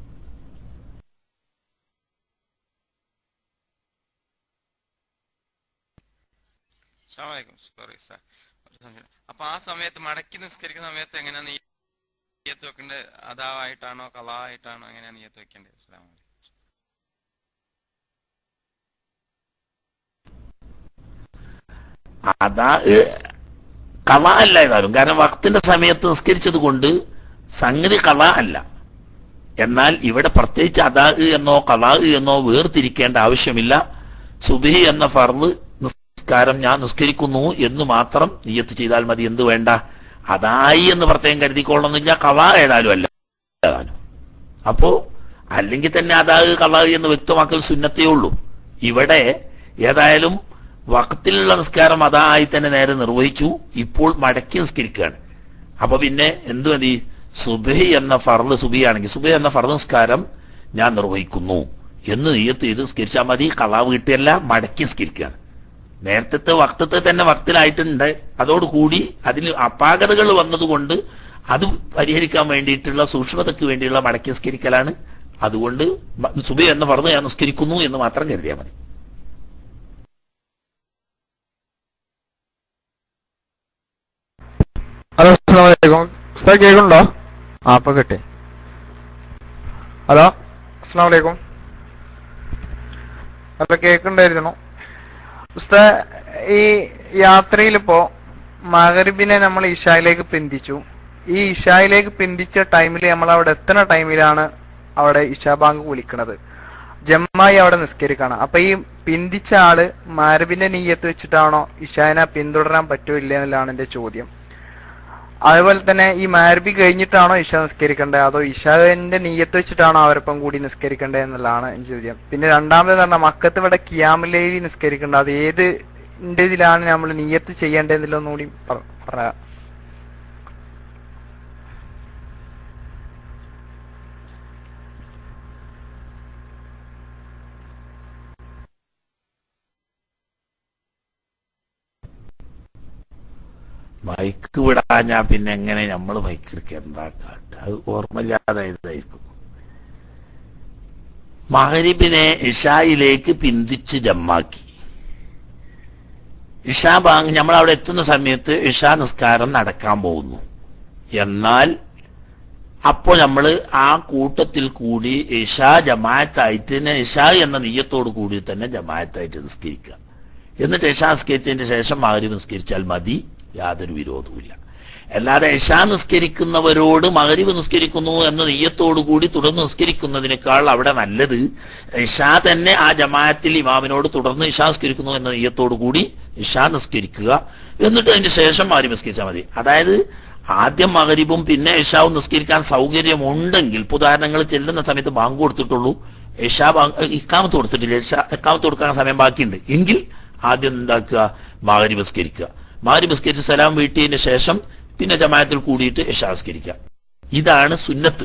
അപ്പൊ ആ സമയത്ത് മടക്കി നിസ്കരിക്കുന്ന സമയത്ത് എങ്ങനെയാ നിയ്യത്ത് വെക്കേണ്ടത്? അദാവായിട്ടാണോ ഖളാ ആയിട്ടാണോ എങ്ങനെയാ നിയ്യത്ത് വെക്കേണ്ടത്? അസ്സലാമു അലൈക്കും. അതാ ഖളാ അല്ല ഏതായാലും, കാരണം വഖ്തിന്റെ സമയത്ത് നിസ്കരിച്ചത് കൊണ്ട് സംഗതി ഖളാ അല്ല. എന്നാൽ ഇവിടെ പ്രത്യേകിച്ച് അദാ എന്നോ ഖളാ എന്നോ വേർതിരിക്കേണ്ട ആവശ്യമില്ല. സുബ്ഹി എന്ന ഫർള് നിസ്കാരം ഞാൻ നിസ്കരിക്കുന്നു എന്ന് മാത്രം നിയ്യത്ത് ചെയ്താൽ മതി. എന്ത് വേണ്ട, അതായി എന്ന് പ്രത്യേകം കരുതിക്കൊള്ളണമെന്നില്ല, ഖളാ ഏതായാലും അല്ല ഏതാനും. അപ്പോ അല്ലെങ്കിൽ തന്നെ അതാ ഖളാ എന്ന് വ്യക്തമാക്കൽ സുന്നത്തേ ഉള്ളൂ. ഇവിടെ ഏതായാലും വഖത്തിലുള്ള നിസ്കാരം അതായി തന്നെ നേരെ നിർവഹിച്ചു, ഇപ്പോൾ മടക്കി നിസ്കരിക്കുകയാണ്. അപ്പൊ പിന്നെ എന്ത് മതി? സുബ്ഹി എന്ന ഫർള്, സുബ്ഹി ആണെങ്കിൽ സുബ്ഹി എന്ന ഫർള് നിസ്കാരം ഞാൻ നിർവഹിക്കുന്നു എന്ന് നിയ്യത്ത് ചെയ്ത് നിസ്കരിച്ചാൽ മതി. ഖളാ വീട്ടിയല്ല, മടക്കി നിസ്കരിക്കുകയാണ്. നേരത്തെ വക്തത്തെ തന്നെ വക്തിലായിട്ടുണ്ട്, അതോടുകൂടി അതിൽ അപാകതകൾ വന്നതുകൊണ്ട് അത് പരിഹരിക്കാൻ വേണ്ടിയിട്ടുള്ള സൂക്ഷ്മതയ്ക്ക് വേണ്ടിയുള്ള മടക്കി നിസ്കരിക്കലാണ്. അതുകൊണ്ട് സുബ്ഹി എന്ന ഫർള് ഞാൻ നിസ്കരിക്കുന്നു എന്ന് മാത്രം കരുതിയാൽ മതി. ഹലോ, അസ്സലാമു അലൈക്കും. ഉസ്താദ് കേൾക്കുന്നുണ്ടോ? ആ ഇപ്പൊ കിട്ടി. ഹലോ, അസ്സലാമു അലൈക്കും. അപ്പൊ കേൾക്കുന്നുണ്ടായിരുന്നു ഉസ്താദ്. ഈ യാത്രയിലിപ്പോ മഗ്‌രിബിനെ നമ്മൾ ഇശായിലേക്ക് പിന്തിച്ചു. ഈ ഇശായിലേക്ക് പിന്തിച്ച ടൈമിൽ നമ്മൾ അവിടെ എത്തുന്ന ടൈമിലാണ് അവിടെ ഇശാ ബാങ്ക് വിളിക്കണത്. ജമ്മായി അവിടെ നിസ്കരിക്കണം. അപ്പൊ ഈ പിന്തിച്ച ആള് മഗ്‌രിബിന്റെ നിയ്യത്ത് വെച്ചിട്ടാണോ ഇശാനെ പിന്തുടരാൻ പറ്റോ ഇല്ല എന്നുള്ളതാണ് എന്റെ ചോദ്യം. അതുപോലെ തന്നെ ഈ മഗ്‌രിബ് കഴിഞ്ഞിട്ടാണോ ഇശ നിസ്കരിക്കേണ്ടത്, അതോ ഇശാന്റെ നിയ്യത്ത് വെച്ചിട്ടാണോ അവരൊപ്പം കൂടി നിസ്കരിക്കേണ്ടത് എന്നുള്ളതാണ് എന്റെ ചോദ്യം. പിന്നെ രണ്ടാമത് പറഞ്ഞാൽ മക്കത്ത് ഇവിടെ ഖിയാമുൽ ലൈലി നിസ്കരിക്കേണ്ടത്, അത് ഏത് ഇതിലാണ് നമ്മൾ നിയ്യത്ത് ചെയ്യേണ്ടതെന്നുള്ള ഒന്നുകൂടി പറയാം. മൈക്ക് വിടാൻ ഞാൻ പിന്നെ എങ്ങനെ നമ്മൾ മൈക്ക് എടുക്കുക? എന്താ കാട്ടുക? അത് ഓർമ്മയില്ലാതായതായിരിക്കും. മഗ്‌രിബിനെ ഇശായിലേക്ക് പിന്തിച്ച് ജമ്മാക്കി. ഇഷാ ബാങ്ക് നമ്മളവിടെ എത്തുന്ന സമയത്ത് ഇഷാ നിസ്കാരം നടക്കാൻ പോകുന്നു. എന്നാൽ അപ്പോൾ നമ്മൾ ആ കൂട്ടത്തിൽ കൂടി ഇഷാ ജമാഅത്തായിട്ട് തന്നെ ഇഷാ എന്ന നിയ്യത്തോട് കൂടി തന്നെ ജമാഅത്തായിട്ട് നിസ്കരിക്കുക. എന്നിട്ട് ഇഷാ നിസ്കരിച്ചതിന് ശേഷം മഗ്‌രിബ് നിസ്കരിച്ചാൽ മതി, യാതൊരു വിരോധവുമില്ല. അല്ലാതെ ഇഷാ നിസ്കരിക്കുന്നവരോട് മഗ്‌രിബ് നിസ്കരിക്കുന്നു എന്ന നിയ്യത്തോടു കൂടി തുടർന്ന് നിസ്കരിക്കുന്നതിനേക്കാൾ അവിടെ നല്ലത് ഇഷാ തന്നെ ആ ജമാഅത്തിൽ ഇമാമിനോട് തുടർന്ന് ഇഷാ നിസ്കരിക്കുന്നു എന്ന നിയ്യത്തോടു കൂടി ഇഷാ നിസ്കരിക്കുക. എന്നിട്ട് അതിന് ശേഷം മഗ്‌രിബ് നിസ്കരിച്ചാൽ മതി. അതായത് ആദ്യം മഗ്‌രിബും പിന്നെ ഇഷാവും നിസ്കരിക്കാൻ സൗകര്യമുണ്ടെങ്കിൽ, ഉദാഹരണങ്ങൾ ചെല്ലുന്ന സമയത്ത് ബാങ്ക് കൊടുത്തിട്ടുള്ളൂ, ഇഷാ ബാങ്ക് ഇഖാമത്ത് കൊടുത്തിട്ടില്ല, ഇഷാ ഇഖാമത്ത് കൊടുക്കാൻ സമയം ബാക്കിയുണ്ട് എങ്കിൽ ആദ്യം എന്താക്കുക, മഗ്‌രിബ് നിസ്കരിക്കുക. മഗ്‌രിബ് നിസ്കരിച്ച് സലാം വീട്ടിയതിന് ശേഷം പിന്നെ ജമാഅത്തിൽ കൂടിയിട്ട് ഇഷാ നിസ്കരിക്കുക. ഇതാണ് സുന്നത്ത്.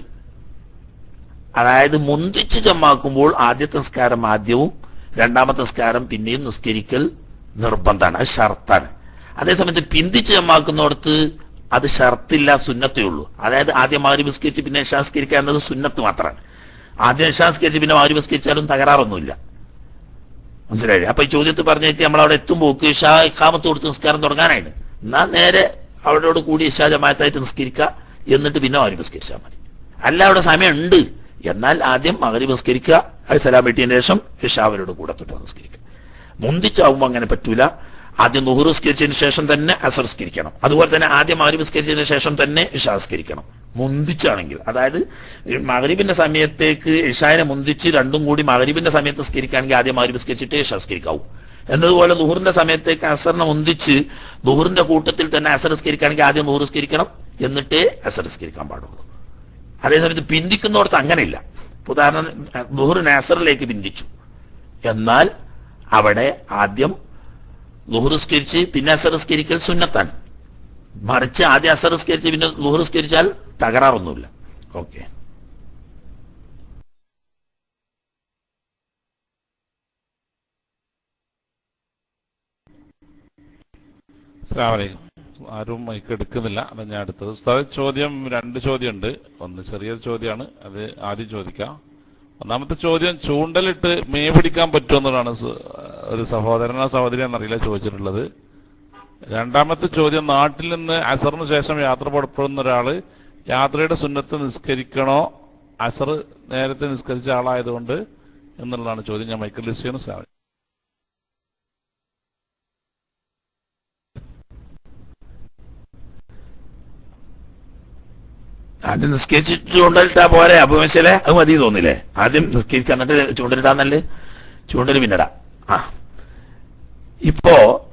അതായത് മുന്തിച്ച് ജമാക്കുമ്പോൾ ആദ്യത്തെ നിസ്കാരം ആദ്യവും രണ്ടാമത്തെ നിസ്കാരം പിന്നെയും നിസ്കരിക്കൽ നിർബന്ധമാണ്, അത് ഷർത്താണ്. അതേസമയത്ത് പിന്തിച്ച് ജമാക്കുന്നിടത്ത് അത് ഷർത്തില്ല, സുന്നത്തേ ഉള്ളൂ. അതായത് ആദ്യം മഗ്‌രിബ് നിസ്കരിച്ച് പിന്നെ ഇഷാ നിസ്കരിക്കുക എന്നത് സുന്നത്ത് മാത്രമാണ്. ആദ്യം ഇഷാ നിസ്കരിച്ച് പിന്നെ മഗ്‌രിബ് നിസ്കരിച്ചാലും തകരാറൊന്നുമില്ല. മനസ്സിലായില്ലേ? അപ്പൊ ഈ ചോദ്യത്തിൽ പറഞ്ഞേക്ക് നമ്മളവിടെ എത്തുമ്പോൾ ഇഷാ ഇഖാമത്ത് കൊടുത്ത് നിസ്കാരം തുടങ്ങാനായിട്ട്, എന്നാ നേരെ അവരോട് കൂടി ഇഷാ ജമാഅത്തായിട്ട് നിസ്കരിക്കുക, എന്നിട്ട് പിന്നെ മഗ്‌രിബ് നിസ്കരിച്ചാൽ മതി. അല്ല അവിടെ സമയം ഉണ്ട് എന്നാൽ ആദ്യം മഗ്‌രിബ് നിസ്കരിക്കുക, അത് സലാം വീട്ടിയതിന് ശേഷം ഇഷാ അവരോട് കൂടെ തൊട്ട് നിസ്കരിക്കുക. മുന്തിച്ചാവുമ്പോൾ അങ്ങനെ പറ്റൂല. ആദ്യം ളുഹ്ർ നിസ്കരിച്ചതിന് ശേഷം തന്നെ അസർ നിസ്കരിക്കണം. അതുപോലെ തന്നെ ആദ്യം മഗ്‌രിബ് നിസ്കരിച്ചതിന് ശേഷം തന്നെ ഇഷാ നിസ്കരിക്കണം മുന്തിച്ചാണെങ്കിൽ. അതായത് മഗ്‌രിബിന്റെ സമയത്തേക്ക് ഇഷാനെ മുന്തിച്ച് രണ്ടും കൂടി മഗ്‌രിബിന്റെ സമയത്ത് നിസ്കരിക്കുകയാണെങ്കിൽ ആദ്യം മഗ്‌രിബ് നിസ്കരിച്ചിട്ട് ഇഷാ നിസ്കരിക്കാവൂ. എന്നതുപോലെ ളുഹ്റിന്റെ സമയത്തേക്ക് അസറിനെ മുന്തിച്ച് ളുഹ്റിന്റെ കൂട്ടത്തിൽ തന്നെ അസർ നിസ്കരിക്കുകയാണെങ്കിൽ ആദ്യം ളുഹ്ർ നിസ്കരിക്കണം, എന്നിട്ടേ അസർ നിസ്കരിക്കാൻ പാടുള്ളൂ. അതേസമയത്ത് പിന്തിക്കുന്നിടത്ത് അങ്ങനെയില്ല. ഉദാഹരണം ളുഹ്റിനെ അസറിലേക്ക് പിന്തിച്ചു, എന്നാൽ അവിടെ ആദ്യം ളുഹ്ർ നിസ്കരിച്ച് പിന്നെ അസർ നിസ്കരിക്കൽ സുന്നത്താണ്. മറിച്ച് ആദ്യം അസർ നിസ്കരിച്ച് പിന്നെ ളുഹ്ർ നിസ്കരിച്ചാൽ തകരാറൊന്നുമില്ല. ഓക്കെ. അസ്സലാമു അലൈക്കും. ആരും മൈക്ക് എടുക്കുന്നില്ല, അതാ ഞാൻ അടുത്തത്. ഉസ്താദ് ചോദ്യം രണ്ട് ചോദ്യമുണ്ട്. ഒന്ന് ചെറിയൊരു ചോദ്യമാണ്, അത് ആദ്യം ചോദിക്കാം. ഒന്നാമത്തെ ചോദ്യം, ചൂണ്ടലിട്ട് മീൻ പിടിക്കാൻ പറ്റുമെന്നുള്ളതാണ് ഒരു സഹോദരനോ സഹോദരി എന്നറിയില്ല ചോദിച്ചിട്ടുള്ളത്. രണ്ടാമത്തെ ചോദ്യം, നാട്ടിൽ നിന്ന് അസറിന് ശേഷം യാത്ര പുറപ്പെടുന്ന ഒരാള് യാത്രയുടെ സുന്നത്ത് നിസ്കരിക്കണോ, അസർ നേരത്തെ നിസ്കരിച്ച ആളായതുകൊണ്ട് എന്നുള്ളതാണ് ചോദ്യം. ഞാൻ മൈക്കിൾ ലിസ്റ്റ് ചെയ്യുന്നു. സാർ ആദ്യം നിസ്കരിച്ചിട്ട് ചൂണ്ടലിട്ടാ പോരെ അപമശലെ, അത് മതി തോന്നില്ലേ? ആദ്യം നിസ്കരിക്കുക എന്നിട്ട് ചൂണ്ടലിട്ടാന്നല്ലേ, ചൂണ്ടൽ പിന്നടാ. ആ ഇപ്പോ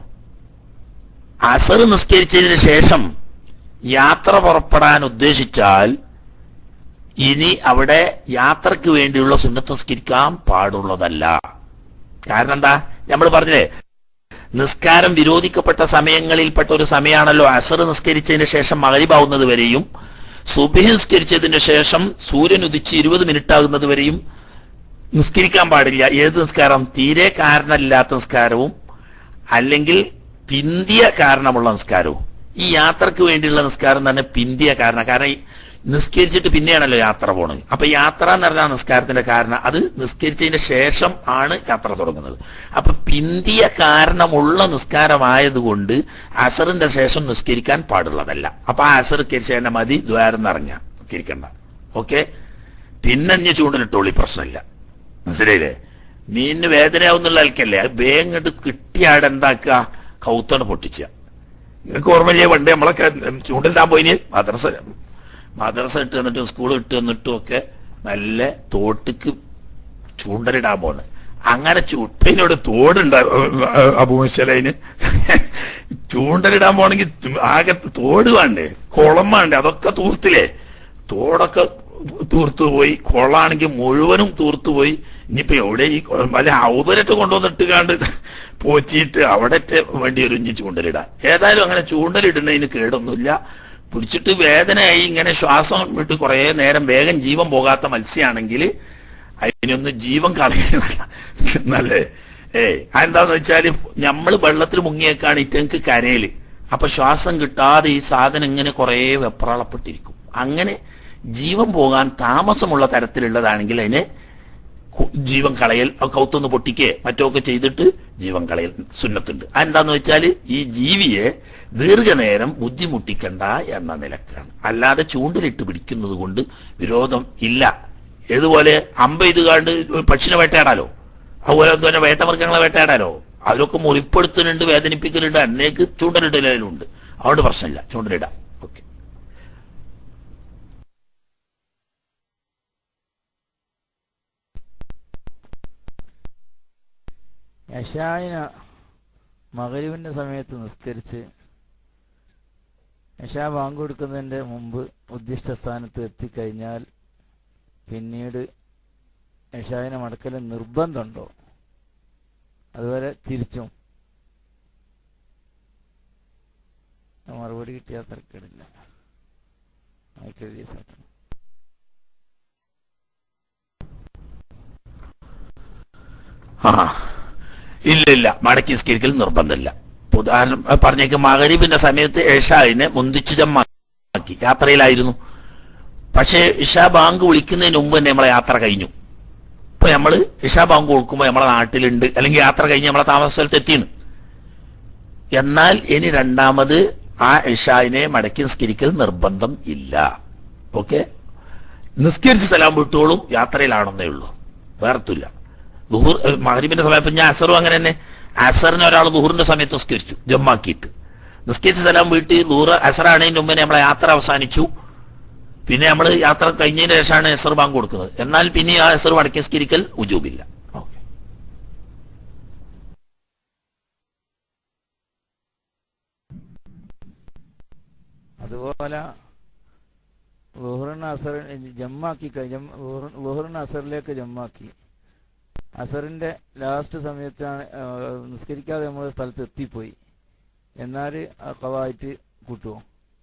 അസർ നിസ്കരിച്ചതിന് ശേഷം യാത്ര പുറപ്പെടാൻ ഉദ്ദേശിച്ചാൽ ഇനി അവിടെ യാത്രക്ക് വേണ്ടിയുള്ള സുന്നത്ത് നിസ്കരിക്കാൻ പാടുള്ളതല്ല. കാരണം എന്താ, നമ്മൾ പറഞ്ഞില്ലേ, നിസ്കാരം വിരോധിക്കപ്പെട്ട സമയങ്ങളിൽപ്പെട്ട ഒരു സമയമാണല്ലോ അസർ നിസ്കരിച്ചതിന് ശേഷം മഗ്‌രിബാവുന്നത് വരെയും സുബ്ഹി നിസ്കരിച്ചതിന് ശേഷം സൂര്യൻ ഉദിച്ച് ഇരുപത് മിനിറ്റ് ആകുന്നത് വരെയും നിസ്കരിക്കാൻ പാടില്ല. ഏത് നിസ്കാരം? തീരെ കാരണമില്ലാത്ത നിസ്കാരവും അല്ലെങ്കിൽ പിന്തിയ കാരണമുള്ള നിസ്കാരവും. ഈ യാത്രക്ക് വേണ്ടിയുള്ള നിസ്കാരം തന്നെ പിന്തിയ കാരണം. കാരണം നിസ്കരിച്ചിട്ട് പിന്നെയാണല്ലോ യാത്ര പോണത്. അപ്പൊ യാത്ര എന്ന് പറഞ്ഞാൽ നിസ്കാരത്തിന്റെ കാരണം, അത് നിസ്കരിച്ചതിന് ശേഷം ആണ് യാത്ര തുടങ്ങുന്നത്. അപ്പൊ പിന്തിയ കാരണമുള്ള നിസ്കാരമായതുകൊണ്ട് അസറിന്റെ ശേഷം നിസ്കരിക്കാൻ പാടുള്ളതല്ല. അപ്പൊ ആ അസർ കരിച്ചതിനെ മതി, ദ്വാരം നിറഞ്ഞ നിസ്കരിക്കണ്ട. ഓക്കെ. പിന്നെ ഇനി ചൂണ്ടലിട്ടോളി, പ്രശ്നമില്ല. മനസ്സിലായില്ലേ? മീനിന് വേദനയാവുന്നുള്ള ആൾക്കല്ലേ, അത് വേഗം കിട്ടിയാടെ എന്താക്കുക, കൗത്താണ് പൊട്ടിച്ച. നിങ്ങൾക്ക് ഓർമ്മയില്ലേ, പണ്ട് നമ്മളൊക്കെ ചൂണ്ടലിടാൻ പോയിന് മദ്രസ മദ്രസ ഇട്ട് വന്നിട്ടും സ്കൂൾ ഇട്ട് വന്നിട്ടും ഒക്കെ നല്ല തോട്ടിക്ക് ചൂണ്ടലിടാൻ പോണ്. അങ്ങനെ ചുട്ടതിനോട് തോടുണ്ട അബൂശലൈന് ചൂണ്ടലിടാൻ പോണെങ്കിൽ ആകെ തോട് വേണ്ടേ, കുളം വേണ്ടേ, അതൊക്കെ തൂർത്തില്ലേ. തോടൊക്കെ തൂർത്തു പോയി, കുളാണെങ്കിൽ മുഴുവനും തൂർത്തു പോയി. ഇനിയിപ്പോ എവിടെ ഈ വല്ല ഔദരറ്റ് കൊണ്ടുവന്നിട്ട് കാണ്ട് പോറ്റിയിട്ട് അവിടെ വേണ്ടി ഒരു ഇഞ്ചി ചൂണ്ടലിടാൻ. ഏതായാലും അങ്ങനെ ചൂണ്ടലിടുന്നതിന് കേടൊന്നുമില്ല. പിടിച്ചിട്ട് വേദനയായി ഇങ്ങനെ ശ്വാസം വിട്ട് കുറെ നേരം വേഗം ജീവൻ പോകാത്ത മത്സ്യമാണെങ്കിൽ അതിനൊന്ന് ജീവൻ കളയുന്നില്ല എന്നല്ലേ. ഏയ് അതെന്താന്ന് വെച്ചാല് നമ്മള് വെള്ളത്തിൽ മുങ്ങിയേക്കാണ് ഇറ്റങ്ങൾക്ക് കരയില്. അപ്പൊ ശ്വാസം കിട്ടാതെ ഈ സാധനം ഇങ്ങനെ കുറെ വെപ്രാളപ്പെട്ടിരിക്കും. അങ്ങനെ ജീവൻ പോകാൻ താമസമുള്ള തരത്തിലുള്ളതാണെങ്കിൽ അതിനെ ജീവൻ കളയൽ, കൗത്തൊന്ന് പൊട്ടിക്കേ മറ്റൊക്കെ ചെയ്തിട്ട് ജീവൻ കളയൽ സുന്നത്തുണ്ട്. അതെന്താന്ന് വെച്ചാൽ ഈ ജീവിയെ ദീർഘനേരം ബുദ്ധിമുട്ടിക്കണ്ട എന്ന നിലക്കാണ്. അല്ലാതെ ചൂണ്ടിലിട്ട് പിടിക്കുന്നത് കൊണ്ട് വിരോധം ഇല്ല. ഏതുപോലെ അമ്പ ഇത് കണ്ട് പക്ഷിനെ വേട്ടയാടാലോ, അതുപോലെ തന്നെ വേട്ടമൃഗങ്ങളെ വേട്ടയാടാലോ. അതിലൊക്കെ മുറിപ്പെടുത്തുന്നുണ്ട്, വേദനിപ്പിക്കലുണ്ട്, അന്നേക്ക് ചൂണ്ടലിടലുണ്ട്. അതുകൊണ്ട് പ്രശ്നമില്ല, ചൂണ്ടലിടാം. ഓക്കെ. എശായിന മഗ്‌രിബിന്റെ സമയത്ത് നിസ്കരിച്ച് എശാ ബാങ്ക് കൊടുക്കുന്നതിന്റെ മുമ്പ് ഉദ്ദിഷ്ട സ്ഥാനത്ത് എത്തിക്കഴിഞ്ഞാൽ പിന്നീട് എശായിനെ മടക്കൽ നിർബന്ധമുണ്ടോ? അതുവരെ തിരിച്ചും? മറുപടി കിട്ടിയാൽ തരക്കേടില്ല. ആ ഇല്ല ഇല്ല, മടക്കി നിസ്കരിക്കൽ നിർബന്ധമില്ല. ഉദാഹരണം പറഞ്ഞേക്ക്, മഗ്‌രിബിന്റെ സമയത്ത് ഏഷായിനെ മുന്തിച്ചു ജമ്മാക്കി യാത്രയിലായിരുന്നു. പക്ഷേ ഇഷാ ബാങ്ക് വിളിക്കുന്നതിന് മുമ്പ് തന്നെ നമ്മളെ യാത്ര കഴിഞ്ഞു. ഇപ്പൊ നമ്മള് ഇഷാ ബാങ്ക് കൊടുക്കുമ്പോൾ നമ്മളെ നാട്ടിലുണ്ട്, അല്ലെങ്കിൽ യാത്ര കഴിഞ്ഞ് നമ്മളെ താമസ സ്ഥലത്ത് എത്തിയാണ്. എന്നാൽ ഇനി രണ്ടാമത് ആ ഇഷായിനെ മടക്കി നിസ്കരിക്കൽ നിർബന്ധം ഇല്ല. ഓക്കെ. നിസ്കരിച്ച് സലാം വിട്ടോളും, യാത്രയിലാണെന്നേ ഉള്ളൂ, വേർത്തില്ല. ദുഹൂർ മഗ്‌രിബിന്റെ സമയം, ഇപ്പൊ ഞാൻ അസറും അങ്ങനെ തന്നെ. അസറിന് ഒരാൾ ദുഹൂറിന്റെ സമയത്ത് നിസ്കരിച്ചു ജമ്മാക്കിയിട്ട്, നിസ്കരിച്ച് സലാം വീട്ടിൽ ദുഹൂർ അസറാണതിന് മുമ്പേ നമ്മളെ യാത്ര അവസാനിച്ചു. പിന്നെ നമ്മൾ യാത്ര കഴിഞ്ഞതിന് ശേഷമാണ് അസർ ബാങ്ക് കൊടുക്കുന്നത്. എന്നാൽ പിന്നെ ആ അസർ മടക്കി നിസ്കരിക്കൽ ഉജൂബില്ല. അതുപോലെ ളുഹറിന് അസർ ജമ്മാക്കി ളുഹറിന് അസറിലേക്ക് ജമ്മാക്കി അസറിന്റെ ലാസ്റ്റ് സമയത്താണ് നിസ്കരിക്കാതെ നമ്മൾ സ്ഥലത്ത് എത്തിപ്പോയി. എന്നാൽ ആ ഖവായിട്ട് കൂട്ടുമോ?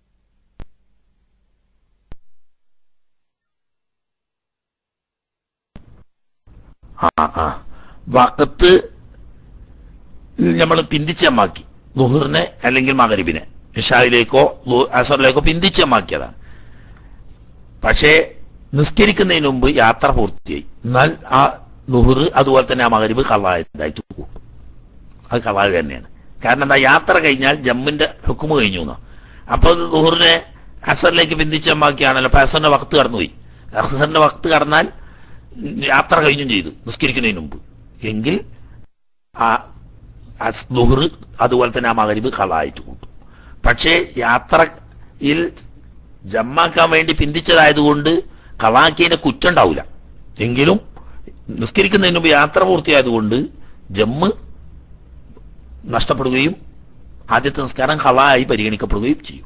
ആ ആ വഖത്ത് നമ്മൾ പിന്തിച്ചമ്മാക്കി, ളുഹറിനെ അല്ലെങ്കിൽ മഗ്‌രിബിനെ ഇശായിലേക്കോ അസറിലേക്കോ പിന്തിച്ചമ്മാക്കിയതാണ്. പക്ഷേ നിസ്കരിക്കുന്നതിന് മുമ്പ് യാത്ര പൂർത്തിയായി. എന്നാൽ ആ ളുഹർ അതുപോലെ തന്നെ ആ മഗ്‌രിബ് ഖളായതായിട്ട് കൂട്ടും. അത് ഖളാ തന്നെയാണ്. കാരണം എന്താ, യാത്ര കഴിഞ്ഞാൽ ജമ്മിന്റെ ഹുക്മ് കഴിഞ്ഞു എന്നോ. അപ്പൊ ളുഹറിനെ അസറിലേക്ക് പിന്തിച്ചമ്മാക്കിയാണല്ലോ, അപ്പൊ അസറിന്റെ വഖത്ത് കടന്നുപോയി. അസറിന്റെ വഖത്ത് കടന്നാൽ യാത്ര കഴിഞ്ഞും ചെയ്തു നിസ്കരിക്കുന്നതിന് മുമ്പ്. എങ്കിൽ ആ ളുഹർ അതുപോലെ തന്നെ ആ മഗ്‌രിബ് ഖളായിട്ട് കൂട്ടും. പക്ഷേ യാത്രയിൽ ജമ്മാക്കാൻ വേണ്ടി പിന്തിച്ചതായതുകൊണ്ട് ഖളാക്കിയതിന്റെ കുറ്റം ഉണ്ടാവില്ല. എങ്കിലും നിസ്കരിക്കുന്നതിന് മുമ്പ് യാത്ര പൂർത്തിയായതുകൊണ്ട് ജമ്മ് നഷ്ടപ്പെടുകയും ആദ്യത്തെ നിസ്കാരം ഖളായി പരിഗണിക്കപ്പെടുകയും ചെയ്യും.